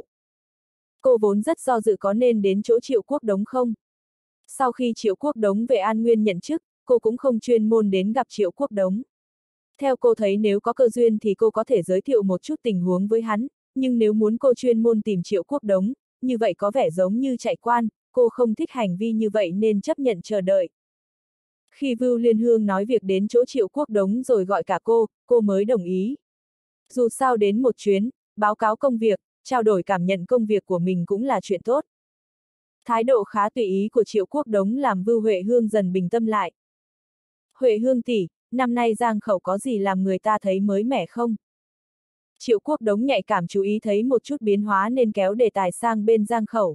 S1: Cô vốn rất do dự có nên đến chỗ Triệu Quốc Đống không? Sau khi Triệu Quốc Đống về An Nguyên nhận chức, cô cũng không chuyên môn đến gặp Triệu Quốc Đống. Theo cô thấy nếu có cơ duyên thì cô có thể giới thiệu một chút tình huống với hắn, nhưng nếu muốn cô chuyên môn tìm Triệu Quốc Đống, như vậy có vẻ giống như chạy quan, cô không thích hành vi như vậy nên chấp nhận chờ đợi. Khi Vưu Liên Hương nói việc đến chỗ Triệu Quốc Đống rồi gọi cả cô mới đồng ý. Dù sao đến một chuyến, báo cáo công việc, trao đổi cảm nhận công việc của mình cũng là chuyện tốt. Thái độ khá tùy ý của Triệu Quốc Đống làm Vưu Huệ Hương dần bình tâm lại. Huệ Hương tỷ, năm nay Giang Khẩu có gì làm người ta thấy mới mẻ không? Triệu Quốc Đống nhạy cảm chú ý thấy một chút biến hóa nên kéo đề tài sang bên Giang Khẩu.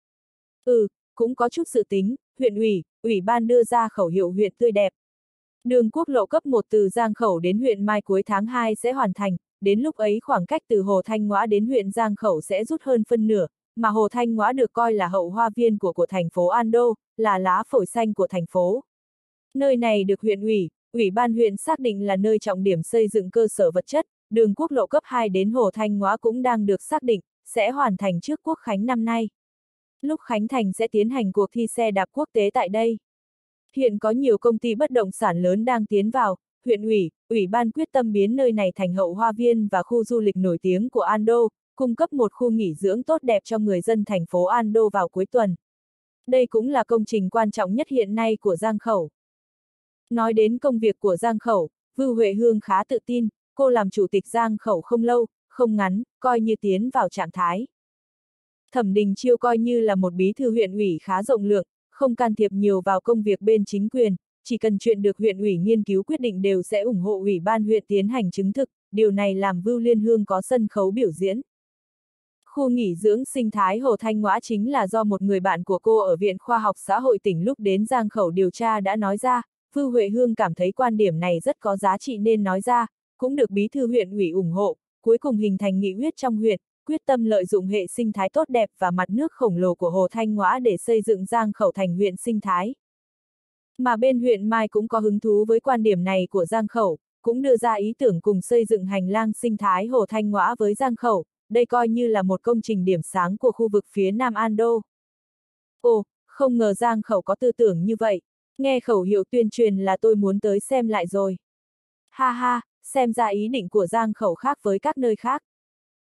S1: Cũng có chút sự tính, huyện ủy, ủy ban đưa ra khẩu hiệu huyện tươi đẹp. Đường quốc lộ cấp 1 từ Giang Khẩu đến huyện Mai cuối tháng 2 sẽ hoàn thành, đến lúc ấy khoảng cách từ Hồ Thanh Ngoã đến huyện Giang Khẩu sẽ rút hơn phân nửa, mà Hồ Thanh Ngoã được coi là hậu hoa viên của thành phố An Đô, là lá phổi xanh của thành phố. Nơi này được huyện ủy, ủy ban huyện xác định là nơi trọng điểm xây dựng cơ sở vật chất, đường quốc lộ cấp 2 đến Hồ Thanh Ngoã cũng đang được xác định, sẽ hoàn thành trước Quốc khánh năm nay. Lúc khánh thành sẽ tiến hành cuộc thi xe đạp quốc tế tại đây. Hiện có nhiều công ty bất động sản lớn đang tiến vào, huyện ủy, ủy ban quyết tâm biến nơi này thành hậu hoa viên và khu du lịch nổi tiếng của An Đô, cung cấp một khu nghỉ dưỡng tốt đẹp cho người dân thành phố An Đô vào cuối tuần. Đây cũng là công trình quan trọng nhất hiện nay của Giang Khẩu. Nói đến công việc của Giang Khẩu, Vưu Huệ Hương khá tự tin, cô làm chủ tịch Giang Khẩu không lâu, không ngắn, coi như tiến vào trạng thái. Thẩm Đình Chiêu coi như là một bí thư huyện ủy khá rộng lượng, không can thiệp nhiều vào công việc bên chính quyền, chỉ cần chuyện được huyện ủy nghiên cứu quyết định đều sẽ ủng hộ ủy ban huyện tiến hành chứng thực, điều này làm Vưu Liên Hương có sân khấu biểu diễn. Khu nghỉ dưỡng sinh thái Hồ Thanh Ngoã chính là do một người bạn của cô ở Viện Khoa học Xã hội tỉnh lúc đến Giang Khẩu điều tra đã nói ra, Vưu Huệ Hương cảm thấy quan điểm này rất có giá trị nên nói ra, cũng được bí thư huyện ủy ủng hộ, cuối cùng hình thành nghị quyết trong huyện, quyết tâm lợi dụng hệ sinh thái tốt đẹp và mặt nước khổng lồ của Hồ Thanh Ngoã để xây dựng Giang Khẩu thành huyện sinh thái. Mà bên huyện Mai cũng có hứng thú với quan điểm này của Giang Khẩu, cũng đưa ra ý tưởng cùng xây dựng hành lang sinh thái Hồ Thanh Ngoã với Giang Khẩu, đây coi như là một công trình điểm sáng của khu vực phía Nam An Đô. Ồ, không ngờ Giang Khẩu có tư tưởng như vậy, nghe khẩu hiệu tuyên truyền là tôi muốn tới xem lại rồi. Ha ha, xem ra ý định của Giang Khẩu khác với các nơi khác.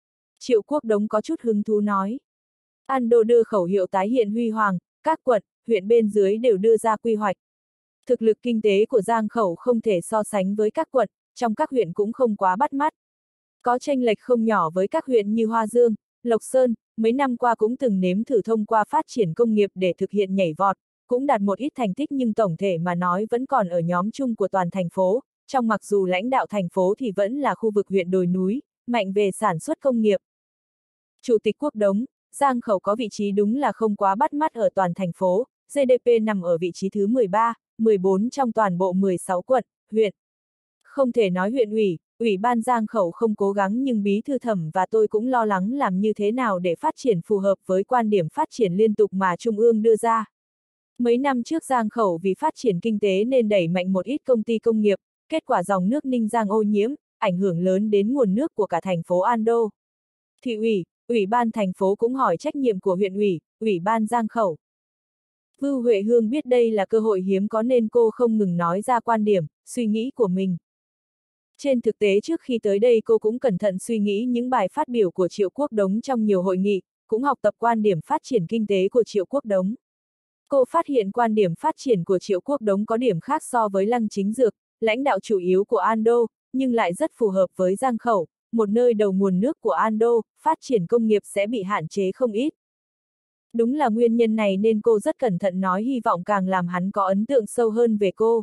S1: Triệu Quốc Đống có chút hứng thú nói. Ando đưa khẩu hiệu tái hiện huy hoàng, các quận, huyện bên dưới đều đưa ra quy hoạch. Thực lực kinh tế của Giang Khẩu không thể so sánh với các quận, trong các huyện cũng không quá bắt mắt. Có chênh lệch không nhỏ với các huyện như Hoa Dương, Lộc Sơn, mấy năm qua cũng từng nếm thử thông qua phát triển công nghiệp để thực hiện nhảy vọt, cũng đạt một ít thành tích nhưng tổng thể mà nói vẫn còn ở nhóm chung của toàn thành phố, trong mặc dù lãnh đạo thành phố thì vẫn là khu vực huyện đồi núi, mạnh về sản xuất công nghiệp. Chủ tịch Quốc Đống, Giang Khẩu có vị trí đúng là không quá bắt mắt ở toàn thành phố, GDP nằm ở vị trí thứ 13, 14 trong toàn bộ 16 quận, huyện. Không thể nói huyện ủy, Ủy ban Giang Khẩu không cố gắng nhưng Bí thư Thẩm và tôi cũng lo lắng làm như thế nào để phát triển phù hợp với quan điểm phát triển liên tục mà Trung ương đưa ra. Mấy năm trước Giang Khẩu vì phát triển kinh tế nên đẩy mạnh một ít công ty công nghiệp, kết quả dòng nước Ninh Giang ô nhiễm, ảnh hưởng lớn đến nguồn nước của cả thành phố Ando. Thị ủy, Ủy ban thành phố cũng hỏi trách nhiệm của huyện ủy, Ủy ban Giang Khẩu. Vưu Huệ Hương biết đây là cơ hội hiếm có nên cô không ngừng nói ra quan điểm, suy nghĩ của mình. Trên thực tế trước khi tới đây cô cũng cẩn thận suy nghĩ những bài phát biểu của Triệu Quốc Đống trong nhiều hội nghị, cũng học tập quan điểm phát triển kinh tế của Triệu Quốc Đống. Cô phát hiện quan điểm phát triển của Triệu Quốc Đống có điểm khác so với Lăng Chính Dược, lãnh đạo chủ yếu của Ando, nhưng lại rất phù hợp với Giang Khẩu, một nơi đầu nguồn nước của Ando, phát triển công nghiệp sẽ bị hạn chế không ít. Đúng là nguyên nhân này nên cô rất cẩn thận nói hy vọng càng làm hắn có ấn tượng sâu hơn về cô.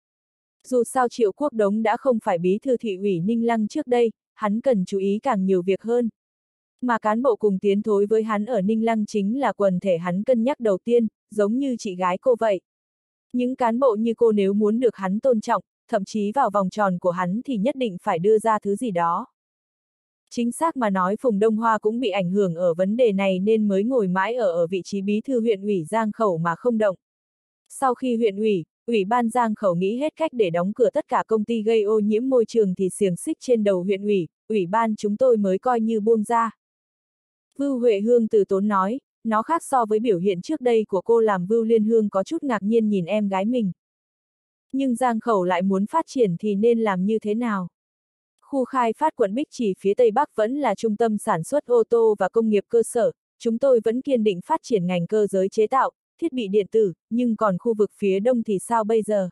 S1: Dù sao Triệu Quốc Đống đã không phải bí thư thị ủy Ninh Lăng trước đây, hắn cần chú ý càng nhiều việc hơn. Mà cán bộ cùng tiến thối với hắn ở Ninh Lăng chính là quần thể hắn cân nhắc đầu tiên, giống như chị gái cô vậy. Những cán bộ như cô nếu muốn được hắn tôn trọng, thậm chí vào vòng tròn của hắn thì nhất định phải đưa ra thứ gì đó. Chính xác mà nói Phùng Đông Hoa cũng bị ảnh hưởng ở vấn đề này nên mới ngồi mãi ở vị trí bí thư huyện ủy Giang Khẩu mà không động. Sau khi huyện ủy, Ủy ban Giang Khẩu nghĩ hết cách để đóng cửa tất cả công ty gây ô nhiễm môi trường thì xiềng xích trên đầu huyện ủy, Ủy ban chúng tôi mới coi như buông ra. Vưu Huệ Hương từ tốn nói, nó khác so với biểu hiện trước đây của cô làm Vưu Liên Hương có chút ngạc nhiên nhìn em gái mình. Nhưng Giang Khẩu lại muốn phát triển thì nên làm như thế nào? Khu khai phát quận Bích Trì phía Tây Bắc vẫn là trung tâm sản xuất ô tô và công nghiệp cơ sở, chúng tôi vẫn kiên định phát triển ngành cơ giới chế tạo, thiết bị điện tử, nhưng còn khu vực phía Đông thì sao bây giờ?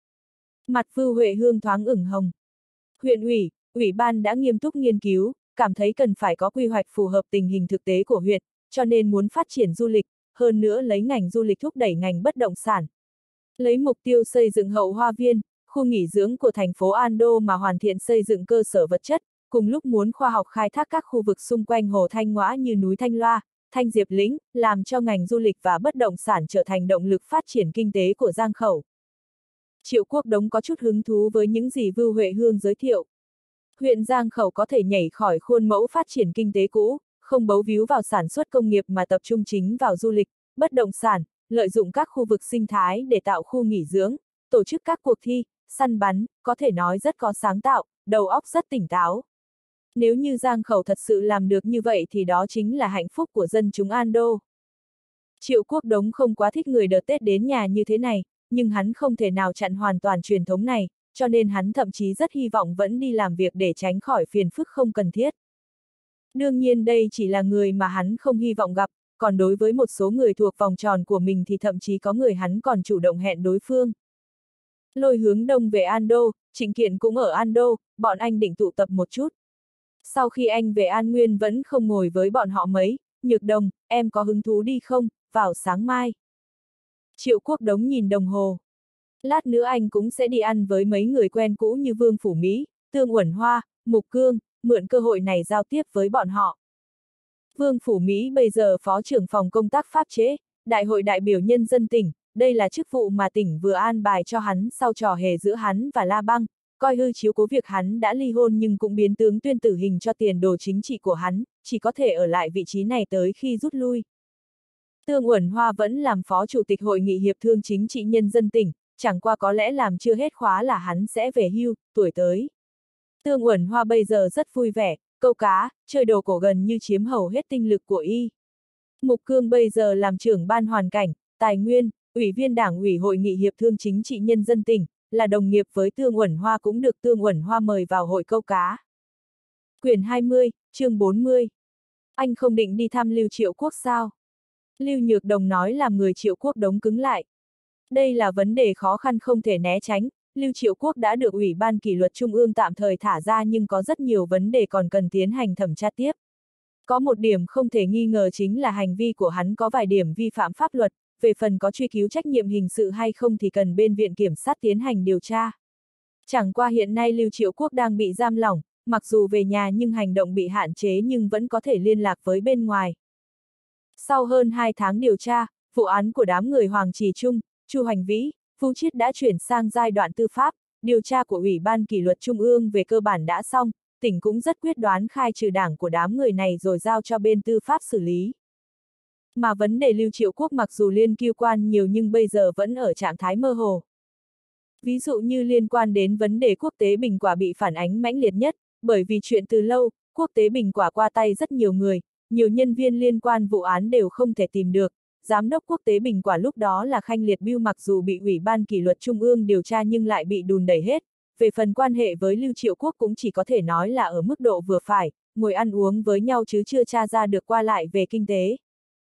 S1: Mặt Vưu Huệ Hương thoáng ửng hồng. Huyện ủy, ủy ban đã nghiêm túc nghiên cứu, cảm thấy cần phải có quy hoạch phù hợp tình hình thực tế của huyện, cho nên muốn phát triển du lịch, hơn nữa lấy ngành du lịch thúc đẩy ngành bất động sản. Lấy mục tiêu xây dựng hậu hoa viên, khu nghỉ dưỡng của thành phố Ando mà hoàn thiện xây dựng cơ sở vật chất, cùng lúc muốn khoa học khai thác các khu vực xung quanh hồ Thanh Ngoã như núi Thanh Loa, Thanh Diệp Lĩnh, làm cho ngành du lịch và bất động sản trở thành động lực phát triển kinh tế của Giang Khẩu. Triệu Quốc Đống có chút hứng thú với những gì Vưu Huệ Hương giới thiệu. Huyện Giang Khẩu có thể nhảy khỏi khuôn mẫu phát triển kinh tế cũ, không bấu víu vào sản xuất công nghiệp mà tập trung chính vào du lịch, bất động sản, lợi dụng các khu vực sinh thái để tạo khu nghỉ dưỡng, tổ chức các cuộc thi, săn bắn, có thể nói rất có sáng tạo, đầu óc rất tỉnh táo. Nếu như Giang Khẩu thật sự làm được như vậy thì đó chính là hạnh phúc của dân chúng Ando. Triệu Quốc Đống không quá thích người đợt Tết đến nhà như thế này, nhưng hắn không thể nào chặn hoàn toàn truyền thống này, cho nên hắn thậm chí rất hy vọng vẫn đi làm việc để tránh khỏi phiền phức không cần thiết. Đương nhiên đây chỉ là người mà hắn không hy vọng gặp, còn đối với một số người thuộc vòng tròn của mình thì thậm chí có người hắn còn chủ động hẹn đối phương. Lôi hướng đông về Ando, Trịnh Kiện cũng ở Ando, bọn anh định tụ tập một chút. Sau khi anh về An Nguyên vẫn không ngồi với bọn họ mấy, Nhược Đồng, em có hứng thú đi không, vào sáng mai. Triệu Quốc Đống nhìn đồng hồ. Lát nữa anh cũng sẽ đi ăn với mấy người quen cũ như Vương Phủ Mỹ, Tương Uẩn Hoa, Mục Cương, mượn cơ hội này giao tiếp với bọn họ. Vương Phủ Mỹ bây giờ phó trưởng phòng công tác pháp chế, đại hội đại biểu nhân dân tỉnh, đây là chức vụ mà tỉnh vừa an bài cho hắn sau trò hề giữa hắn và La Băng, coi hư chiếu cố việc hắn đã ly hôn nhưng cũng biến tướng tuyên tử hình cho tiền đồ chính trị của hắn, chỉ có thể ở lại vị trí này tới khi rút lui. Tương Uẩn Hoa vẫn làm phó chủ tịch hội nghị hiệp thương chính trị nhân dân tỉnh, chẳng qua có lẽ làm chưa hết khóa là hắn sẽ về hưu, tuổi tới. Tương Uẩn Hoa bây giờ rất vui vẻ, câu cá, chơi đồ cổ gần như chiếm hầu hết tinh lực của y. Mục Cương bây giờ làm trưởng ban hoàn cảnh, tài nguyên, ủy viên đảng ủy hội nghị hiệp thương chính trị nhân dân tỉnh, là đồng nghiệp với Tương Uẩn Hoa cũng được Tương Uẩn Hoa mời vào hội câu cá. Quyển 20, chương 40 Anh không định đi thăm Lưu Triệu Quốc sao? Lưu Nhược Đồng nói làm người Triệu Quốc Đống cứng lại. Đây là vấn đề khó khăn không thể né tránh, Lưu Triệu Quốc đã được Ủy ban Kỷ luật Trung ương tạm thời thả ra nhưng có rất nhiều vấn đề còn cần tiến hành thẩm tra tiếp. Có một điểm không thể nghi ngờ chính là hành vi của hắn có vài điểm vi phạm pháp luật, về phần có truy cứu trách nhiệm hình sự hay không thì cần bên Viện Kiểm sát tiến hành điều tra. Chẳng qua hiện nay Lưu Triệu Quốc đang bị giam lỏng, mặc dù về nhà nhưng hành động bị hạn chế nhưng vẫn có thể liên lạc với bên ngoài. Sau hơn 2 tháng điều tra, vụ án của đám người Hoàng Trì Trung, Chu Hoành Vĩ, Phú Chiết đã chuyển sang giai đoạn tư pháp, điều tra của Ủy ban Kỷ luật Trung ương về cơ bản đã xong, tỉnh cũng rất quyết đoán khai trừ đảng của đám người này rồi giao cho bên tư pháp xử lý. Mà vấn đề Lưu Triệu Quốc mặc dù liên cưu quan nhiều nhưng bây giờ vẫn ở trạng thái mơ hồ. Ví dụ như liên quan đến vấn đề quốc tế Bình Quả bị phản ánh mãnh liệt nhất, bởi vì chuyện từ lâu, quốc tế Bình Quả qua tay rất nhiều người, nhiều nhân viên liên quan vụ án đều không thể tìm được. Giám đốc quốc tế Bình Quả lúc đó là Khanh Liệt Biêu mặc dù bị Ủy ban Kỷ luật Trung ương điều tra nhưng lại bị đùn đẩy hết. Về phần quan hệ với Lưu Triệu Quốc cũng chỉ có thể nói là ở mức độ vừa phải, ngồi ăn uống với nhau chứ chưa tra ra được qua lại về kinh tế.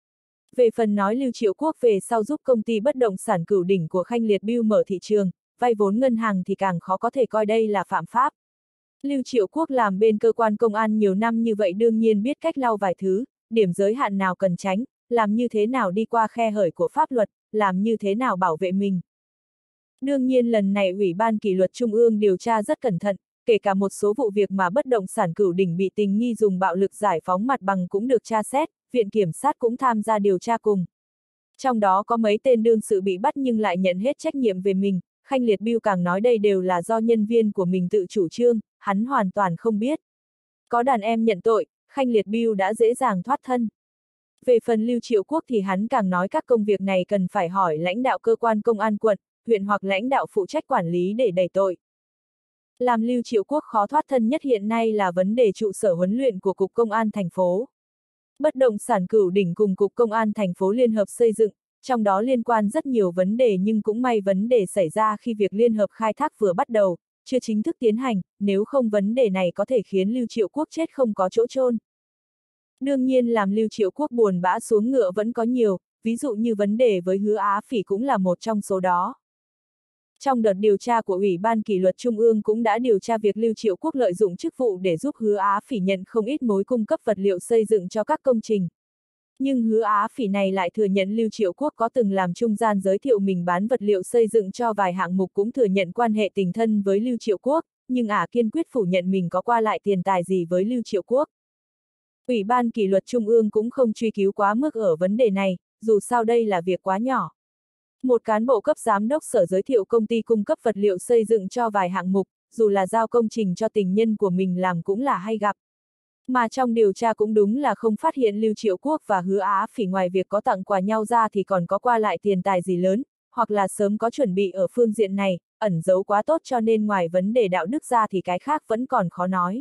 S1: Về phần nói Lưu Triệu Quốc về sau giúp công ty bất động sản Cửu Đỉnh của Khanh Liệt Biêu mở thị trường, vay vốn ngân hàng thì càng khó có thể coi đây là phạm pháp. Lưu Triệu Quốc làm bên cơ quan công an nhiều năm như vậy đương nhiên biết cách lau vài thứ, điểm giới hạn nào cần tránh, làm như thế nào đi qua khe hở của pháp luật, làm như thế nào bảo vệ mình. Đương nhiên lần này Ủy ban Kỷ luật Trung ương điều tra rất cẩn thận, kể cả một số vụ việc mà bất động sản Cửu Đỉnh bị tình nghi dùng bạo lực giải phóng mặt bằng cũng được tra xét, Viện Kiểm sát cũng tham gia điều tra cùng. Trong đó có mấy tên đương sự bị bắt nhưng lại nhận hết trách nhiệm về mình, Khanh Liệt Biêu càng nói đây đều là do nhân viên của mình tự chủ trương, hắn hoàn toàn không biết. Có đàn em nhận tội, Khanh Liệt Biêu đã dễ dàng thoát thân. Về phần Lưu Triệu Quốc thì hắn càng nói các công việc này cần phải hỏi lãnh đạo cơ quan công an quận, huyện hoặc lãnh đạo phụ trách quản lý để đẩy tội. Làm Lưu Triệu Quốc khó thoát thân nhất hiện nay là vấn đề trụ sở huấn luyện của Cục Công an thành phố. Bất động sản Cửu Đỉnh cùng Cục Công an thành phố liên hợp xây dựng, trong đó liên quan rất nhiều vấn đề nhưng cũng may vấn đề xảy ra khi việc liên hợp khai thác vừa bắt đầu, chưa chính thức tiến hành, nếu không vấn đề này có thể khiến Lưu Triệu Quốc chết không có chỗ chôn. Đương nhiên làm Lưu Triệu Quốc buồn bã xuống ngựa vẫn có nhiều, ví dụ như vấn đề với Hứa Á Phỉ cũng là một trong số đó. Trong đợt điều tra của Ủy ban Kỷ luật Trung ương cũng đã điều tra việc Lưu Triệu Quốc lợi dụng chức vụ để giúp Hứa Á Phỉ nhận không ít mối cung cấp vật liệu xây dựng cho các công trình. Nhưng Hứa Á Phỉ này lại thừa nhận Lưu Triệu Quốc có từng làm trung gian giới thiệu mình bán vật liệu xây dựng cho vài hạng mục, cũng thừa nhận quan hệ tình thân với Lưu Triệu Quốc, nhưng kiên quyết phủ nhận mình có qua lại tiền tài gì với Lưu Triệu Quốc. Ủy ban Kỷ luật Trung ương cũng không truy cứu quá mức ở vấn đề này, dù sao đây là việc quá nhỏ. Một cán bộ cấp giám đốc sở giới thiệu công ty cung cấp vật liệu xây dựng cho vài hạng mục, dù là giao công trình cho tình nhân của mình làm cũng là hay gặp. Mà trong điều tra cũng đúng là không phát hiện Lưu Triệu Quốc và Hứa Á Phỉ ngoài việc có tặng quà nhau ra thì còn có qua lại tiền tài gì lớn, hoặc là sớm có chuẩn bị ở phương diện này, ẩn giấu quá tốt cho nên ngoài vấn đề đạo đức ra thì cái khác vẫn còn khó nói.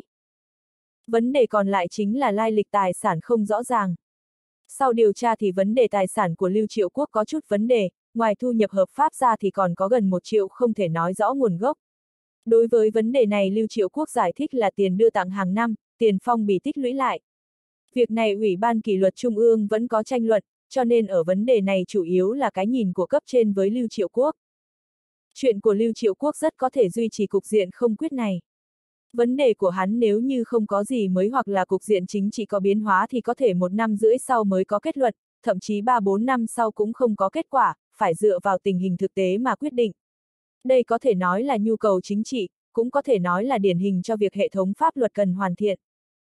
S1: Vấn đề còn lại chính là lai lịch tài sản không rõ ràng. Sau điều tra thì vấn đề tài sản của Lưu Triệu Quốc có chút vấn đề, ngoài thu nhập hợp pháp ra thì còn có gần 1 triệu không thể nói rõ nguồn gốc. Đối với vấn đề này Lưu Triệu Quốc giải thích là tiền đưa tặng hàng năm, tiền phong bì tích lũy lại. Việc này Ủy ban Kỷ luật Trung ương vẫn có tranh luận, cho nên ở vấn đề này chủ yếu là cái nhìn của cấp trên với Lưu Triệu Quốc. Chuyện của Lưu Triệu Quốc rất có thể duy trì cục diện không quyết này. Vấn đề của hắn nếu như không có gì mới hoặc là cục diện chính trị có biến hóa thì có thể 1 năm rưỡi sau mới có kết luận, thậm chí 3-4 năm sau cũng không có kết quả, phải dựa vào tình hình thực tế mà quyết định. Đây có thể nói là nhu cầu chính trị, cũng có thể nói là điển hình cho việc hệ thống pháp luật cần hoàn thiện.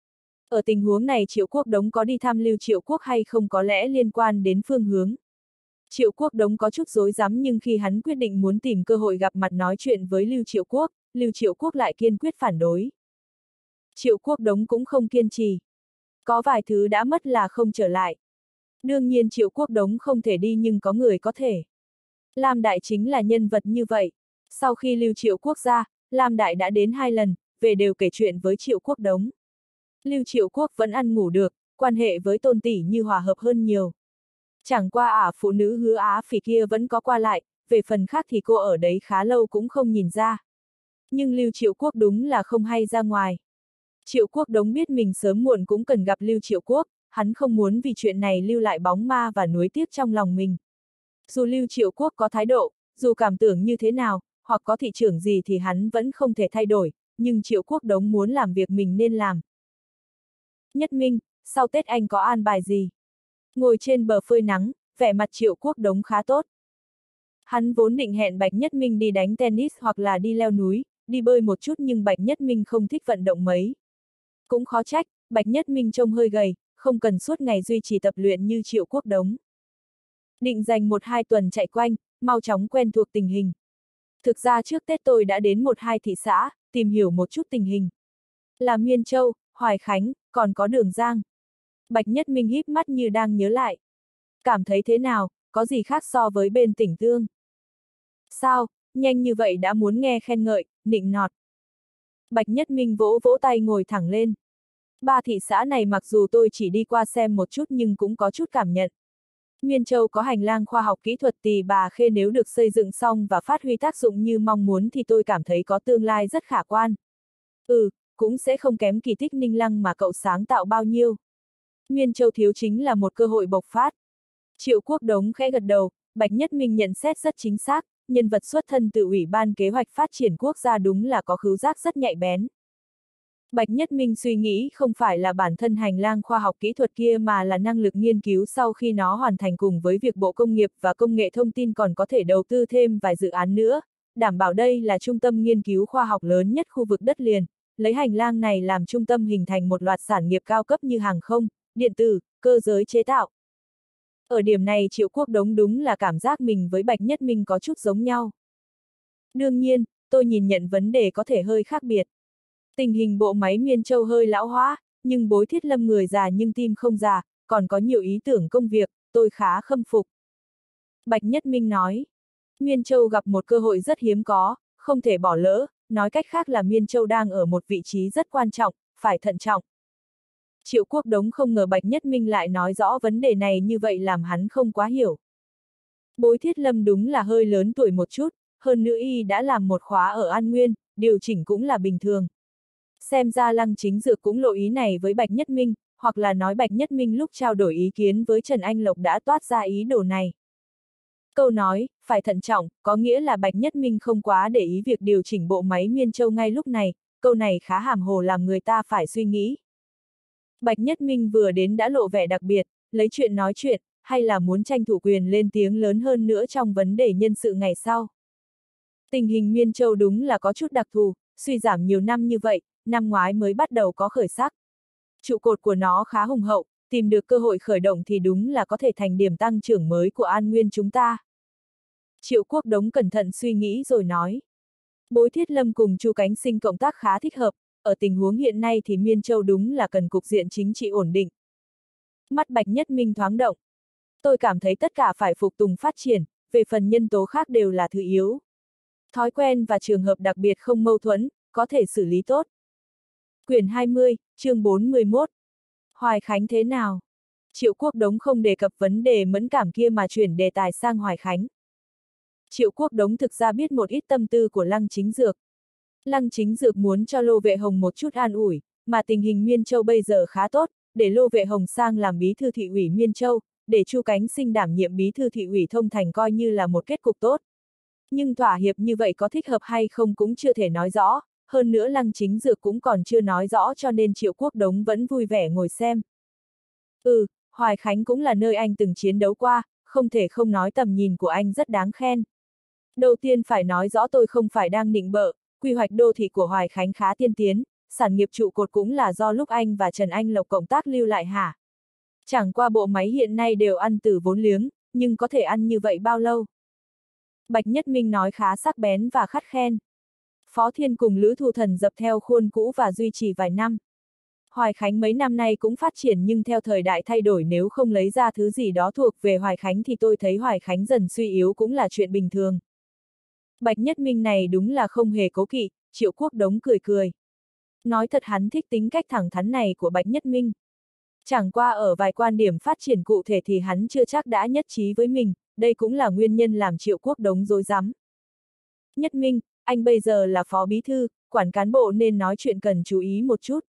S1: Ở tình huống này Triệu Quốc Đống có đi thăm Lưu Triệu Quốc hay không có lẽ liên quan đến phương hướng. Triệu Quốc Đống có chút rối rắm nhưng khi hắn quyết định muốn tìm cơ hội gặp mặt nói chuyện với Lưu Triệu Quốc lại kiên quyết phản đối. Triệu Quốc Đống cũng không kiên trì. Có vài thứ đã mất là không trở lại. Đương nhiên Triệu Quốc Đống không thể đi nhưng có người có thể. Lam Đại chính là nhân vật như vậy. Sau khi Lưu Triệu Quốc ra, Lam Đại đã đến 2 lần, về đều kể chuyện với Triệu Quốc Đống. Lưu Triệu Quốc vẫn ăn ngủ được, quan hệ với Tôn tỷ như hòa hợp hơn nhiều. Chẳng qua phụ nữ Hứa Á Phỉ kia vẫn có qua lại, về phần khác thì cô ở đấy khá lâu cũng không nhìn ra. Nhưng Lưu Triệu Quốc đúng là không hay ra ngoài. Triệu Quốc Đống biết mình sớm muộn cũng cần gặp Lưu Triệu Quốc, hắn không muốn vì chuyện này lưu lại bóng ma và nuối tiếc trong lòng mình. Dù Lưu Triệu Quốc có thái độ, dù cảm tưởng như thế nào, hoặc có thị trưởng gì thì hắn vẫn không thể thay đổi, nhưng Triệu Quốc Đống muốn làm việc mình nên làm. Nhất Minh, sau Tết anh có an bài gì? Ngồi trên bờ phơi nắng, vẻ mặt Triệu Quốc Đống khá tốt. Hắn vốn định hẹn Bạch Nhất Minh đi đánh tennis hoặc là đi leo núi, đi bơi một chút nhưng Bạch Nhất Minh không thích vận động mấy. Cũng khó trách, Bạch Nhất Minh trông hơi gầy, không cần suốt ngày duy trì tập luyện như Triệu Quốc Đống. Định dành 1-2 tuần chạy quanh, mau chóng quen thuộc tình hình. Thực ra trước Tết tôi đã đến 1-2 thị xã, tìm hiểu một chút tình hình. Là Miên Châu, Hoài Khánh, còn có Đường Giang. Bạch Nhất Minh híp mắt như đang nhớ lại. Cảm thấy thế nào, có gì khác so với bên tỉnh Tương? Sao, nhanh như vậy đã muốn nghe khen ngợi, nịnh nọt. Bạch Nhất Minh vỗ vỗ tay ngồi thẳng lên. 3 thị xã này mặc dù tôi chỉ đi qua xem một chút nhưng cũng có chút cảm nhận. Miên Châu có hành lang khoa học kỹ thuật Tỳ Bà Khê, nếu được xây dựng xong và phát huy tác dụng như mong muốn thì tôi cảm thấy có tương lai rất khả quan. Cũng sẽ không kém kỳ tích Ninh Lăng mà cậu sáng tạo bao nhiêu. Miên Châu thiếu chính là một cơ hội bộc phát. Triệu Quốc Đống khẽ gật đầu, Bạch Nhất Minh nhận xét rất chính xác, nhân vật xuất thân từ Ủy ban Kế hoạch Phát triển Quốc gia đúng là có khứu giác rất nhạy bén. Bạch Nhất Minh suy nghĩ không phải là bản thân hành lang khoa học kỹ thuật kia mà là năng lực nghiên cứu sau khi nó hoàn thành, cùng với việc Bộ Công nghiệp và Công nghệ Thông tin còn có thể đầu tư thêm vài dự án nữa, đảm bảo đây là trung tâm nghiên cứu khoa học lớn nhất khu vực đất liền, lấy hành lang này làm trung tâm hình thành một loạt sản nghiệp cao cấp như hàng không, điện tử, cơ giới chế tạo. Ở điểm này Triệu Quốc Đống đúng là cảm giác mình với Bạch Nhất Minh có chút giống nhau. Đương nhiên, tôi nhìn nhận vấn đề có thể hơi khác biệt. Tình hình bộ máy Miên Châu hơi lão hóa, nhưng Bối Thiết Lâm người già nhưng tim không già, còn có nhiều ý tưởng công việc, tôi khá khâm phục. Bạch Nhất Minh nói, Miên Châu gặp một cơ hội rất hiếm có, không thể bỏ lỡ, nói cách khác là Miên Châu đang ở một vị trí rất quan trọng, phải thận trọng. Triệu Quốc Đống không ngờ Bạch Nhất Minh lại nói rõ vấn đề này như vậy, làm hắn không quá hiểu. Bối Thiết Lâm đúng là hơi lớn tuổi một chút, hơn nữa y đã làm một khóa ở An Nguyên, điều chỉnh cũng là bình thường. Xem ra Lăng Chính Dược cũng lộ ý này với Bạch Nhất Minh, hoặc là nói Bạch Nhất Minh lúc trao đổi ý kiến với Trần Anh Lộc đã toát ra ý đồ này. Câu nói, phải thận trọng, có nghĩa là Bạch Nhất Minh không quá để ý việc điều chỉnh bộ máy Miên Châu ngay lúc này, câu này khá hàm hồ làm người ta phải suy nghĩ. Bạch Nhất Minh vừa đến đã lộ vẻ đặc biệt, lấy chuyện nói chuyện, hay là muốn tranh thủ quyền lên tiếng lớn hơn nữa trong vấn đề nhân sự ngày sau. Tình hình Miên Châu đúng là có chút đặc thù, suy giảm nhiều năm như vậy, năm ngoái mới bắt đầu có khởi sắc. Trụ cột của nó khá hùng hậu, tìm được cơ hội khởi động thì đúng là có thể thành điểm tăng trưởng mới của An Nguyên chúng ta. Triệu Quốc Đống cẩn thận suy nghĩ rồi nói. Bối Thiết Lâm cùng Chu Cánh Sinh cộng tác khá thích hợp, ở tình huống hiện nay thì Miên Châu đúng là cần cục diện chính trị ổn định. Mắt Bạch Nhất Minh thoáng động. Tôi cảm thấy tất cả phải phục tùng phát triển, về phần nhân tố khác đều là thứ yếu. Thói quen và trường hợp đặc biệt không mâu thuẫn, có thể xử lý tốt. Quyển 20, chương 411. Hoài Khánh thế nào? Triệu Quốc Đống không đề cập vấn đề mẫn cảm kia mà chuyển đề tài sang Hoài Khánh. Triệu Quốc Đống thực ra biết một ít tâm tư của Lăng Chính Dược. Lăng Chính Dược muốn cho Lô Vệ Hồng một chút an ủi, mà tình hình Miên Châu bây giờ khá tốt, để Lô Vệ Hồng sang làm bí thư thị ủy Miên Châu, để Chu Cánh Sinh đảm nhiệm bí thư thị ủy Thông Thành coi như là một kết cục tốt. Nhưng thỏa hiệp như vậy có thích hợp hay không cũng chưa thể nói rõ, hơn nữa Lăng Chính Dược cũng còn chưa nói rõ, cho nên Triệu Quốc Đống vẫn vui vẻ ngồi xem. Hoài Khánh cũng là nơi anh từng chiến đấu qua, không thể không nói tầm nhìn của anh rất đáng khen. Đầu tiên phải nói rõ tôi không phải đang nịnh bợ, quy hoạch đô thị của Hoài Khánh khá tiên tiến, sản nghiệp trụ cột cũng là do lúc anh và Trần Anh Lộc cộng tác lưu lại hả? Chẳng qua bộ máy hiện nay đều ăn từ vốn liếng, nhưng có thể ăn như vậy bao lâu? Bạch Nhất Minh nói khá sắc bén và khắt khen. Phó Thiên cùng Lữ Thu Thần dập theo khuôn cũ và duy trì vài năm. Hoài Khánh mấy năm nay cũng phát triển nhưng theo thời đại thay đổi, nếu không lấy ra thứ gì đó thuộc về Hoài Khánh thì tôi thấy Hoài Khánh dần suy yếu cũng là chuyện bình thường. Bạch Nhất Minh này đúng là không hề cố kỵ, Triệu Quốc Đống cười cười. Nói thật hắn thích tính cách thẳng thắn này của Bạch Nhất Minh. Chẳng qua ở vài quan điểm phát triển cụ thể thì hắn chưa chắc đã nhất trí với mình, đây cũng là nguyên nhân làm Triệu Quốc Đống rối rắm. Nhất Minh, anh bây giờ là phó bí thư, quản cán bộ nên nói chuyện cần chú ý một chút.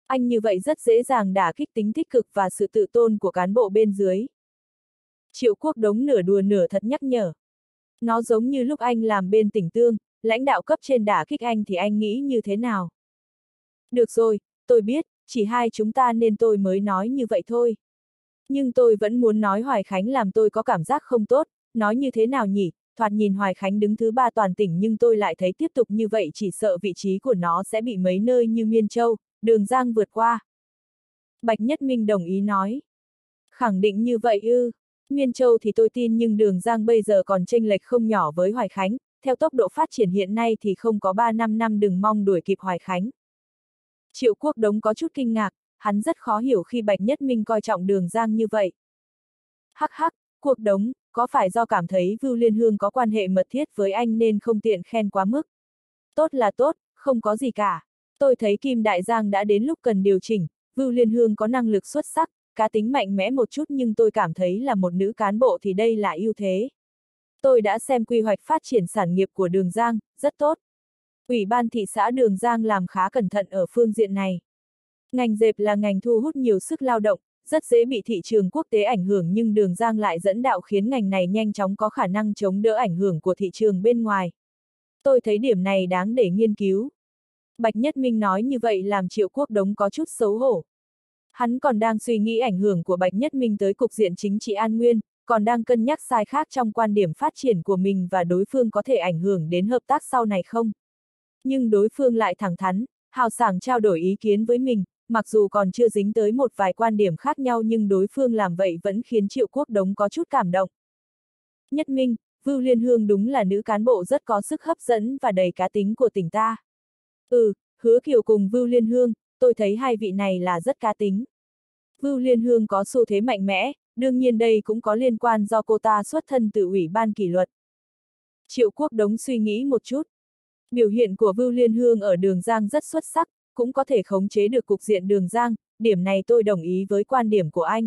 S1: Anh như vậy rất dễ dàng đả kích tính tích cực và sự tự tôn của cán bộ bên dưới. Triệu Quốc Đống nửa đùa nửa thật nhắc nhở. Nó giống như lúc anh làm bên tỉnh Tương, lãnh đạo cấp trên đả kích anh thì anh nghĩ như thế nào? Được rồi, tôi biết, chỉ hai chúng ta nên tôi mới nói như vậy thôi. Nhưng tôi vẫn muốn nói Hoài Khánh làm tôi có cảm giác không tốt, nói như thế nào nhỉ, thoạt nhìn Hoài Khánh đứng thứ 3 toàn tỉnh nhưng tôi lại thấy tiếp tục như vậy chỉ sợ vị trí của nó sẽ bị mấy nơi như Miên Châu, Đường Giang vượt qua. Bạch Nhất Minh đồng ý nói. Khẳng định như vậy ư, Miên Châu thì tôi tin nhưng Đường Giang bây giờ còn chênh lệch không nhỏ với Hoài Khánh, theo tốc độ phát triển hiện nay thì không có 3-5 năm đừng mong đuổi kịp Hoài Khánh. Triệu Quốc Đống có chút kinh ngạc, hắn rất khó hiểu khi Bạch Nhất Minh coi trọng Đường Giang như vậy. Hắc hắc, Quốc Đống, có phải do cảm thấy Vưu Liên Hương có quan hệ mật thiết với anh nên không tiện khen quá mức? Tốt là tốt, không có gì cả. Tôi thấy Kim Đại Giang đã đến lúc cần điều chỉnh, Vưu Liên Hương có năng lực xuất sắc, cá tính mạnh mẽ một chút nhưng tôi cảm thấy là một nữ cán bộ thì đây là ưu thế. Tôi đã xem quy hoạch phát triển sản nghiệp của Đường Giang, rất tốt. Ủy ban thị xã Đường Giang làm khá cẩn thận ở phương diện này. Ngành dệt là ngành thu hút nhiều sức lao động, rất dễ bị thị trường quốc tế ảnh hưởng nhưng Đường Giang lại dẫn đạo khiến ngành này nhanh chóng có khả năng chống đỡ ảnh hưởng của thị trường bên ngoài. Tôi thấy điểm này đáng để nghiên cứu. Bạch Nhất Minh nói như vậy làm Triệu Quốc Đống có chút xấu hổ. Hắn còn đang suy nghĩ ảnh hưởng của Bạch Nhất Minh tới cục diện chính trị An Nguyên, còn đang cân nhắc sai khác trong quan điểm phát triển của mình và đối phương có thể ảnh hưởng đến hợp tác sau này không. Nhưng đối phương lại thẳng thắn, hào sảng trao đổi ý kiến với mình, mặc dù còn chưa dính tới một vài quan điểm khác nhau nhưng đối phương làm vậy vẫn khiến Triệu Quốc Đống có chút cảm động. Nhất Minh, Vưu Liên Hương đúng là nữ cán bộ rất có sức hấp dẫn và đầy cá tính của tỉnh ta. Hứa Kiều cùng Vưu Liên Hương, tôi thấy hai vị này là rất cá tính. Vưu Liên Hương có xu thế mạnh mẽ, đương nhiên đây cũng có liên quan do cô ta xuất thân từ Ủy ban kỷ luật. Triệu Quốc Đống suy nghĩ một chút. Biểu hiện của Vưu Liên Hương ở Đường Giang rất xuất sắc, cũng có thể khống chế được cục diện Đường Giang, điểm này tôi đồng ý với quan điểm của anh.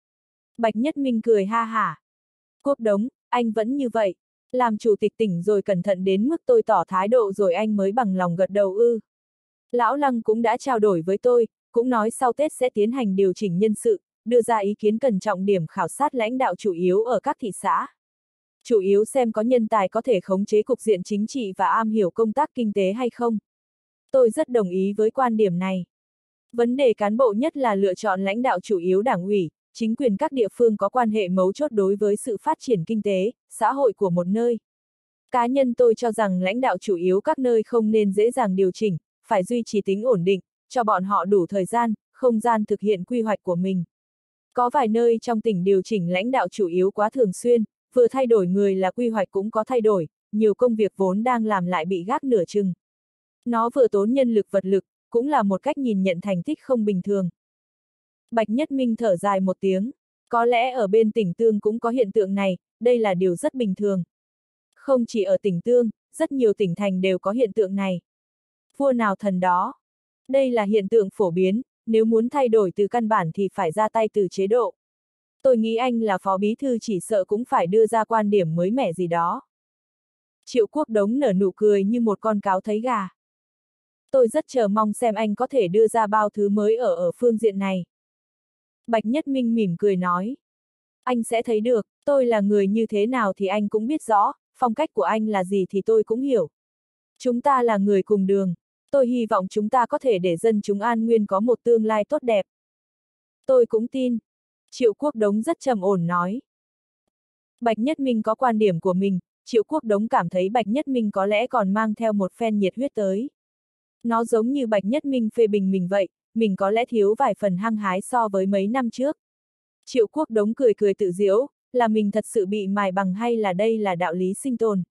S1: Bạch Nhất Minh cười ha hả. Quốc Đống, anh vẫn như vậy, làm chủ tịch tỉnh rồi cẩn thận đến mức tôi tỏ thái độ rồi anh mới bằng lòng gật đầu ư. Lão Lăng cũng đã trao đổi với tôi, cũng nói sau Tết sẽ tiến hành điều chỉnh nhân sự, đưa ra ý kiến cần trọng điểm khảo sát lãnh đạo chủ yếu ở các thị xã. Chủ yếu xem có nhân tài có thể khống chế cục diện chính trị và am hiểu công tác kinh tế hay không. Tôi rất đồng ý với quan điểm này. Vấn đề cán bộ nhất là lựa chọn lãnh đạo chủ yếu đảng ủy, chính quyền các địa phương có quan hệ mấu chốt đối với sự phát triển kinh tế, xã hội của một nơi. Cá nhân tôi cho rằng lãnh đạo chủ yếu các nơi không nên dễ dàng điều chỉnh, phải duy trì tính ổn định, cho bọn họ đủ thời gian, không gian thực hiện quy hoạch của mình. Có vài nơi trong tỉnh điều chỉnh lãnh đạo chủ yếu quá thường xuyên, vừa thay đổi người là quy hoạch cũng có thay đổi, nhiều công việc vốn đang làm lại bị gác nửa chừng. Nó vừa tốn nhân lực vật lực, cũng là một cách nhìn nhận thành tích không bình thường. Bạch Nhất Minh thở dài một tiếng, có lẽ ở bên tỉnh Tương cũng có hiện tượng này, đây là điều rất bình thường. Không chỉ ở tỉnh Tương, rất nhiều tỉnh thành đều có hiện tượng này. Vua nào thần đó. Đây là hiện tượng phổ biến, nếu muốn thay đổi từ căn bản thì phải ra tay từ chế độ. Tôi nghĩ anh là phó bí thư chỉ sợ cũng phải đưa ra quan điểm mới mẻ gì đó. Triệu Quốc Đống nở nụ cười như một con cáo thấy gà. Tôi rất chờ mong xem anh có thể đưa ra bao thứ mới ở phương diện này. Bạch Nhất Minh mỉm cười nói. Anh sẽ thấy được, tôi là người như thế nào thì anh cũng biết rõ, phong cách của anh là gì thì tôi cũng hiểu. Chúng ta là người cùng đường, tôi hy vọng chúng ta có thể để dân chúng An Nguyên có một tương lai tốt đẹp. Tôi cũng tin. Triệu Quốc Đống rất trầm ổn nói. Bạch Nhất Minh có quan điểm của mình, Triệu Quốc Đống cảm thấy Bạch Nhất Minh có lẽ còn mang theo một phen nhiệt huyết tới. Nó giống như Bạch Nhất Minh phê bình mình vậy, mình có lẽ thiếu vài phần hăng hái so với mấy năm trước. Triệu Quốc Đống cười cười tự giễu, là mình thật sự bị mài bằng hay là đây là đạo lý sinh tồn.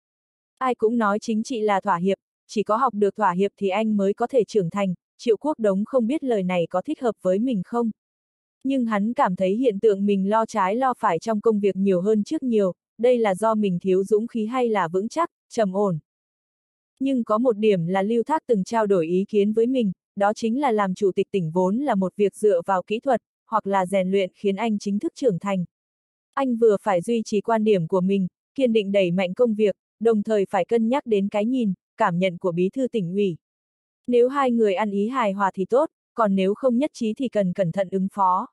S1: Ai cũng nói chính trị là thỏa hiệp, chỉ có học được thỏa hiệp thì anh mới có thể trưởng thành, Triệu Quốc Đống không biết lời này có thích hợp với mình không. Nhưng hắn cảm thấy hiện tượng mình lo trái lo phải trong công việc nhiều hơn trước nhiều, đây là do mình thiếu dũng khí hay là vững chắc, trầm ổn. Nhưng có một điểm là Lưu Thác từng trao đổi ý kiến với mình, đó chính là làm chủ tịch tỉnh vốn là một việc dựa vào kỹ thuật, hoặc là rèn luyện khiến anh chính thức trưởng thành. Anh vừa phải duy trì quan điểm của mình, kiên định đẩy mạnh công việc, đồng thời phải cân nhắc đến cái nhìn, cảm nhận của bí thư tỉnh ủy. Nếu hai người ăn ý hài hòa thì tốt, còn nếu không nhất trí thì cần cẩn thận ứng phó.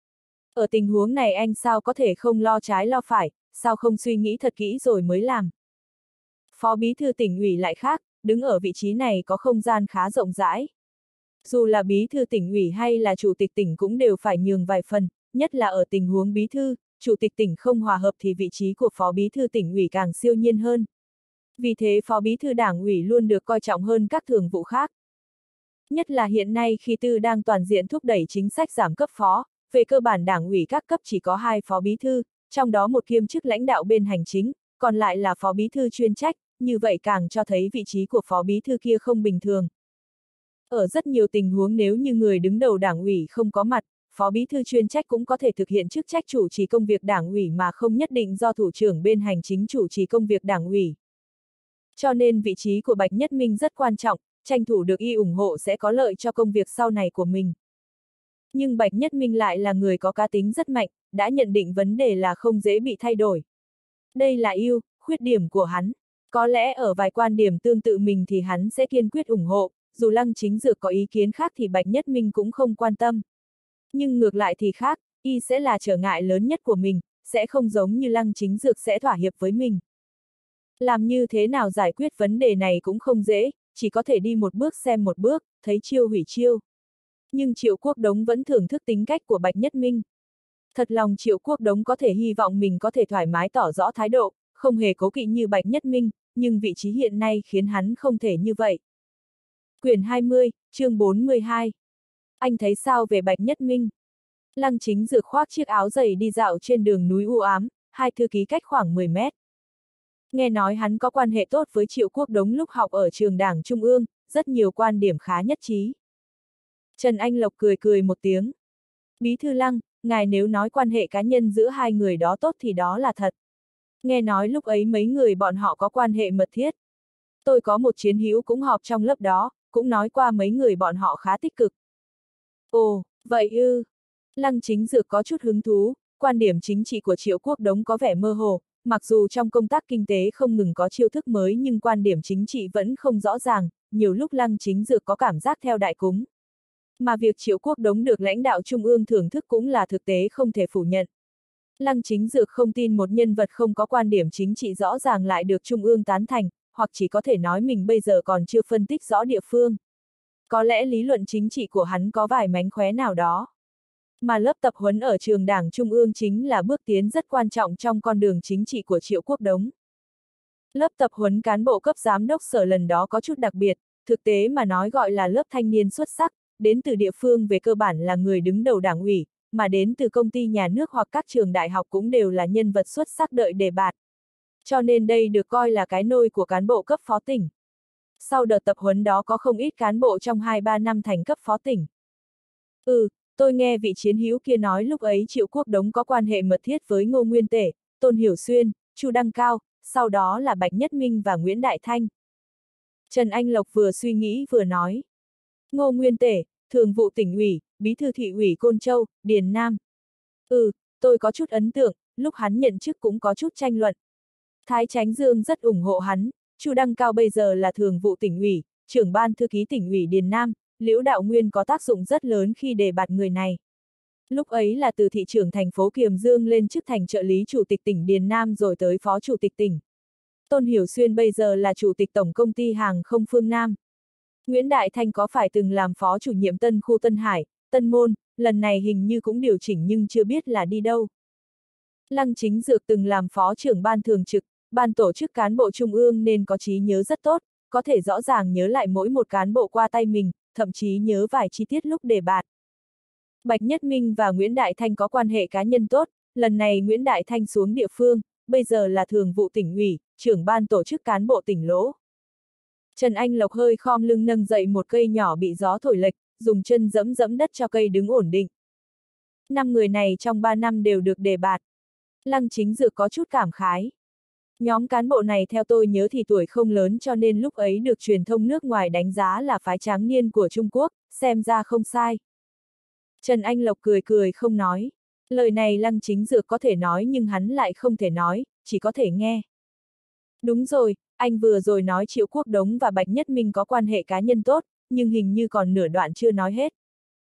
S1: Ở tình huống này anh sao có thể không lo trái lo phải, sao không suy nghĩ thật kỹ rồi mới làm. Phó bí thư tỉnh ủy lại khác, đứng ở vị trí này có không gian khá rộng rãi. Dù là bí thư tỉnh ủy hay là chủ tịch tỉnh cũng đều phải nhường vài phần, nhất là ở tình huống bí thư, chủ tịch tỉnh không hòa hợp thì vị trí của phó bí thư tỉnh ủy càng siêu nhiên hơn. Vì thế phó bí thư đảng ủy luôn được coi trọng hơn các thường vụ khác. Nhất là hiện nay khi Tư đang toàn diện thúc đẩy chính sách giảm cấp phó, về cơ bản đảng ủy các cấp chỉ có 2 phó bí thư, trong đó một kiêm chức lãnh đạo bên hành chính, còn lại là phó bí thư chuyên trách, như vậy càng cho thấy vị trí của phó bí thư kia không bình thường. Ở rất nhiều tình huống nếu như người đứng đầu đảng ủy không có mặt, phó bí thư chuyên trách cũng có thể thực hiện chức trách chủ trì công việc đảng ủy mà không nhất định do thủ trưởng bên hành chính chủ trì công việc đảng ủy. Cho nên vị trí của Bạch Nhất Minh rất quan trọng, tranh thủ được y ủng hộ sẽ có lợi cho công việc sau này của mình. Nhưng Bạch Nhất Minh lại là người có cá tính rất mạnh, đã nhận định vấn đề là không dễ bị thay đổi. Đây là ưu, khuyết điểm của hắn. Có lẽ ở vài quan điểm tương tự mình thì hắn sẽ kiên quyết ủng hộ, dù Lăng Chính Dược có ý kiến khác thì Bạch Nhất Minh cũng không quan tâm. Nhưng ngược lại thì khác, y sẽ là trở ngại lớn nhất của mình, sẽ không giống như Lăng Chính Dược sẽ thỏa hiệp với mình. Làm như thế nào giải quyết vấn đề này cũng không dễ, chỉ có thể đi một bước xem một bước, thấy chiêu hủy chiêu. Nhưng Triệu Quốc Đống vẫn thưởng thức tính cách của Bạch Nhất Minh. Thật lòng Triệu Quốc Đống có thể hy vọng mình có thể thoải mái tỏ rõ thái độ, không hề cố kỵ như Bạch Nhất Minh, nhưng vị trí hiện nay khiến hắn không thể như vậy. Quyển 20, chương 42. Anh thấy sao về Bạch Nhất Minh? Lăng Chính Dược khoác chiếc áo dày đi dạo trên đường núi u ám, hai thư ký cách khoảng 10 mét. Nghe nói hắn có quan hệ tốt với Triệu Quốc Đống lúc học ở trường Đảng Trung ương, rất nhiều quan điểm khá nhất trí. Trần Anh Lộc cười cười một tiếng. Bí thư Lăng, ngài nếu nói quan hệ cá nhân giữa hai người đó tốt thì đó là thật. Nghe nói lúc ấy mấy người bọn họ có quan hệ mật thiết. Tôi có một chiến hữu cũng họp trong lớp đó, cũng nói qua mấy người bọn họ khá tích cực. Ồ, vậy ư. Lăng Chính Dược có chút hứng thú, quan điểm chính trị của Triệu Quốc Đống có vẻ mơ hồ, mặc dù trong công tác kinh tế không ngừng có chiêu thức mới nhưng quan điểm chính trị vẫn không rõ ràng, nhiều lúc Lăng Chính Dược có cảm giác theo đại cúng. Mà việc Triệu Quốc Đống được lãnh đạo Trung ương thưởng thức cũng là thực tế không thể phủ nhận. Lăng Chính Dược không tin một nhân vật không có quan điểm chính trị rõ ràng lại được Trung ương tán thành, hoặc chỉ có thể nói mình bây giờ còn chưa phân tích rõ địa phương. Có lẽ lý luận chính trị của hắn có vài mánh khóe nào đó. Mà lớp tập huấn ở trường Đảng Trung ương chính là bước tiến rất quan trọng trong con đường chính trị của Triệu Quốc Đống. Lớp tập huấn cán bộ cấp giám đốc sở lần đó có chút đặc biệt, thực tế mà nói gọi là lớp thanh niên xuất sắc, đến từ địa phương về cơ bản là người đứng đầu đảng ủy, mà đến từ công ty nhà nước hoặc các trường đại học cũng đều là nhân vật xuất sắc đợi đề bạt. Cho nên đây được coi là cái nôi của cán bộ cấp phó tỉnh. Sau đợt tập huấn đó có không ít cán bộ trong 2-3 năm thành cấp phó tỉnh. Tôi nghe vị chiến hữu kia nói lúc ấy Triệu Quốc Đống có quan hệ mật thiết với Ngô Nguyên Tể, Tôn Hiểu Xuyên, Chu Đăng Cao, sau đó là Bạch Nhất Minh và Nguyễn Đại Thanh. Trần Anh Lộc vừa suy nghĩ vừa nói. Ngô Nguyên Tể, thường vụ tỉnh ủy, bí thư thị ủy Côn Châu, Điền Nam. Tôi có chút ấn tượng, lúc hắn nhận chức cũng có chút tranh luận. Thái Chánh Dương rất ủng hộ hắn, Chu Đăng Cao bây giờ là thường vụ tỉnh ủy, trưởng ban thư ký tỉnh ủy Điền Nam, Liễu Đạo Nguyên có tác dụng rất lớn khi đề bạt người này. Lúc ấy là từ thị trưởng thành phố Kiềm Dương lên chức thành trợ lý chủ tịch tỉnh Điền Nam rồi tới phó chủ tịch tỉnh. Tôn Hiểu Xuyên bây giờ là chủ tịch tổng công ty hàng không Phương Nam. Nguyễn Đại Thanh có phải từng làm phó chủ nhiệm Tân khu Tân Hải, Tân Môn, lần này hình như cũng điều chỉnh nhưng chưa biết là đi đâu. Lăng Chính Dược từng làm phó trưởng ban thường trực, ban tổ chức cán bộ trung ương nên có trí nhớ rất tốt, có thể rõ ràng nhớ lại mỗi một cán bộ qua tay mình, thậm chí nhớ vài chi tiết lúc đề bạt. Bạch Nhất Minh và Nguyễn Đại Thanh có quan hệ cá nhân tốt, lần này Nguyễn Đại Thanh xuống địa phương, bây giờ là thường vụ tỉnh ủy, trưởng ban tổ chức cán bộ tỉnh Lỗ. Trần Anh Lộc hơi khom lưng nâng dậy một cây nhỏ bị gió thổi lệch, dùng chân dẫm dẫm đất cho cây đứng ổn định. 5 người này trong 3 năm đều được đề bạt. Lăng Chính Dược có chút cảm khái. Nhóm cán bộ này theo tôi nhớ thì tuổi không lớn cho nên lúc ấy được truyền thông nước ngoài đánh giá là phái tráng niên của Trung Quốc, xem ra không sai. Trần Anh Lộc cười cười không nói. Lời này Lăng Chính Dược có thể nói nhưng hắn lại không thể nói, chỉ có thể nghe. Đúng rồi, anh vừa rồi nói Triệu Quốc Đống và Bạch Nhất Minh có quan hệ cá nhân tốt, nhưng hình như còn nửa đoạn chưa nói hết.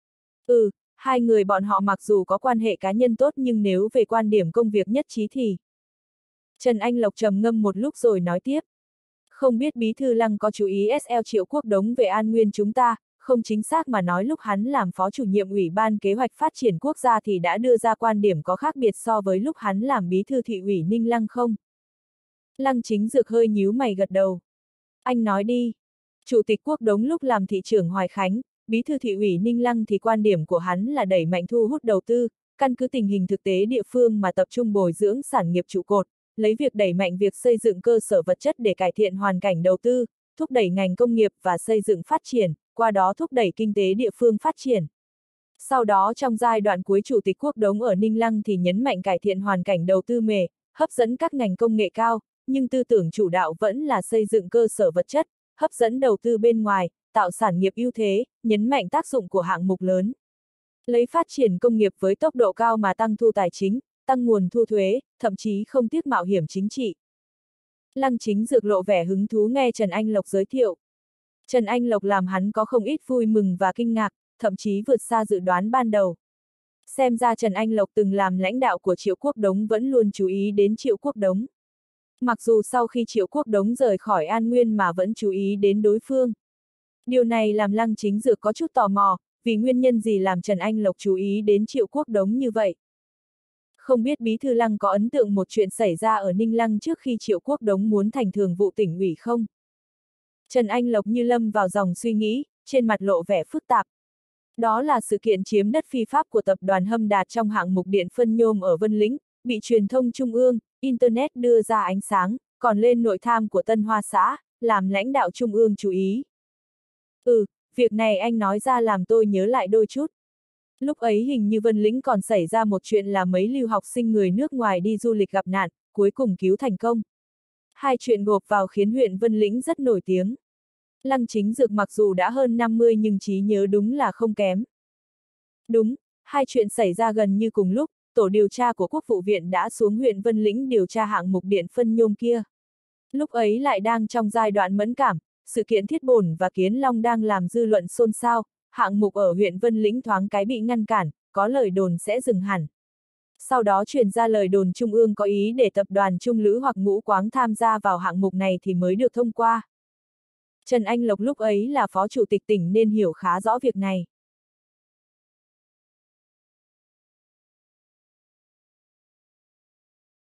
S1: Hai người bọn họ mặc dù có quan hệ cá nhân tốt nhưng nếu về quan điểm công việc nhất trí thì… Trần Anh Lộc trầm ngâm một lúc rồi nói tiếp. Không biết Bí thư Lăng có chú ý SL Triệu Quốc Đống về an nguyên chúng ta, không chính xác mà nói lúc hắn làm phó chủ nhiệm Ủy ban Kế hoạch Phát triển Quốc gia thì đã đưa ra quan điểm có khác biệt so với lúc hắn làm bí thư thị ủy Ninh Lăng không? Lăng Chính Dược hơi nhíu mày gật đầu. Anh nói đi. Chủ tịch Quốc Đống lúc làm thị trưởng Hoài Khánh, bí thư thị ủy Ninh Lăng thì quan điểm của hắn là đẩy mạnh thu hút đầu tư, căn cứ tình hình thực tế địa phương mà tập trung bồi dưỡng sản nghiệp trụ cột, lấy việc đẩy mạnh việc xây dựng cơ sở vật chất để cải thiện hoàn cảnh đầu tư, thúc đẩy ngành công nghiệp và xây dựng phát triển, qua đó thúc đẩy kinh tế địa phương phát triển. Sau đó trong giai đoạn cuối Chủ tịch Quốc Đống ở Ninh Lăng thì nhấn mạnh cải thiện hoàn cảnh đầu tư mề, hấp dẫn các ngành công nghệ cao, nhưng tư tưởng chủ đạo vẫn là xây dựng cơ sở vật chất, hấp dẫn đầu tư bên ngoài, tạo sản nghiệp ưu thế, nhấn mạnh tác dụng của hạng mục lớn. Lấy phát triển công nghiệp với tốc độ cao mà tăng thu tài chính, tăng nguồn thu thuế, thậm chí không tiếc mạo hiểm chính trị. Lăng Chính Dược lộ vẻ hứng thú nghe Trần Anh Lộc giới thiệu. Trần Anh Lộc làm hắn có không ít vui mừng và kinh ngạc, thậm chí vượt xa dự đoán ban đầu. Xem ra Trần Anh Lộc từng làm lãnh đạo của Triệu Quốc Đống vẫn luôn chú ý đến Triệu Quốc Đống. Mặc dù sau khi Triệu Quốc Đống rời khỏi An Nguyên mà vẫn chú ý đến đối phương. Điều này làm Lăng Chính Dược có chút tò mò, vì nguyên nhân gì làm Trần Anh Lộc chú ý đến Triệu Quốc Đống như vậy. Không biết Bí thư Lăng có ấn tượng một chuyện xảy ra ở Ninh Lăng trước khi Triệu Quốc Đống muốn thành thường vụ tỉnh ủy không? Trần Anh Lộc như lâm vào dòng suy nghĩ, trên mặt lộ vẻ phức tạp. Đó là sự kiện chiếm đất phi pháp của tập đoàn Hâm Đạt trong hạng mục điện phân nhôm ở Vân Lĩnh, bị truyền thông trung ương, Internet đưa ra ánh sáng, còn lên nội tham của Tân Hoa xã, làm lãnh đạo trung ương chú ý. Việc này anh nói ra làm tôi nhớ lại đôi chút. Lúc ấy hình như Vân Lĩnh còn xảy ra một chuyện là mấy lưu học sinh người nước ngoài đi du lịch gặp nạn, cuối cùng cứu thành công. Hai chuyện gộp vào khiến huyện Vân Lĩnh rất nổi tiếng. Lăng Chính Dược mặc dù đã hơn 50 nhưng trí nhớ đúng là không kém. Đúng, hai chuyện xảy ra gần như cùng lúc, tổ điều tra của Quốc vụ viện đã xuống huyện Vân Lĩnh điều tra hạng mục điện phân nhôm kia. Lúc ấy lại đang trong giai đoạn mẫn cảm, sự kiện Thiết Bổn và Kiến Long đang làm dư luận xôn xao, hạng mục ở huyện Vân Lĩnh thoáng cái bị ngăn cản, có lời đồn sẽ dừng hẳn. Sau đó truyền ra lời đồn Trung ương có ý để tập đoàn Trung Lữ hoặc Ngũ Quáng tham gia vào hạng mục này thì mới được thông qua. Trần Anh Lộc lúc ấy là phó chủ tịch tỉnh nên hiểu khá rõ việc này.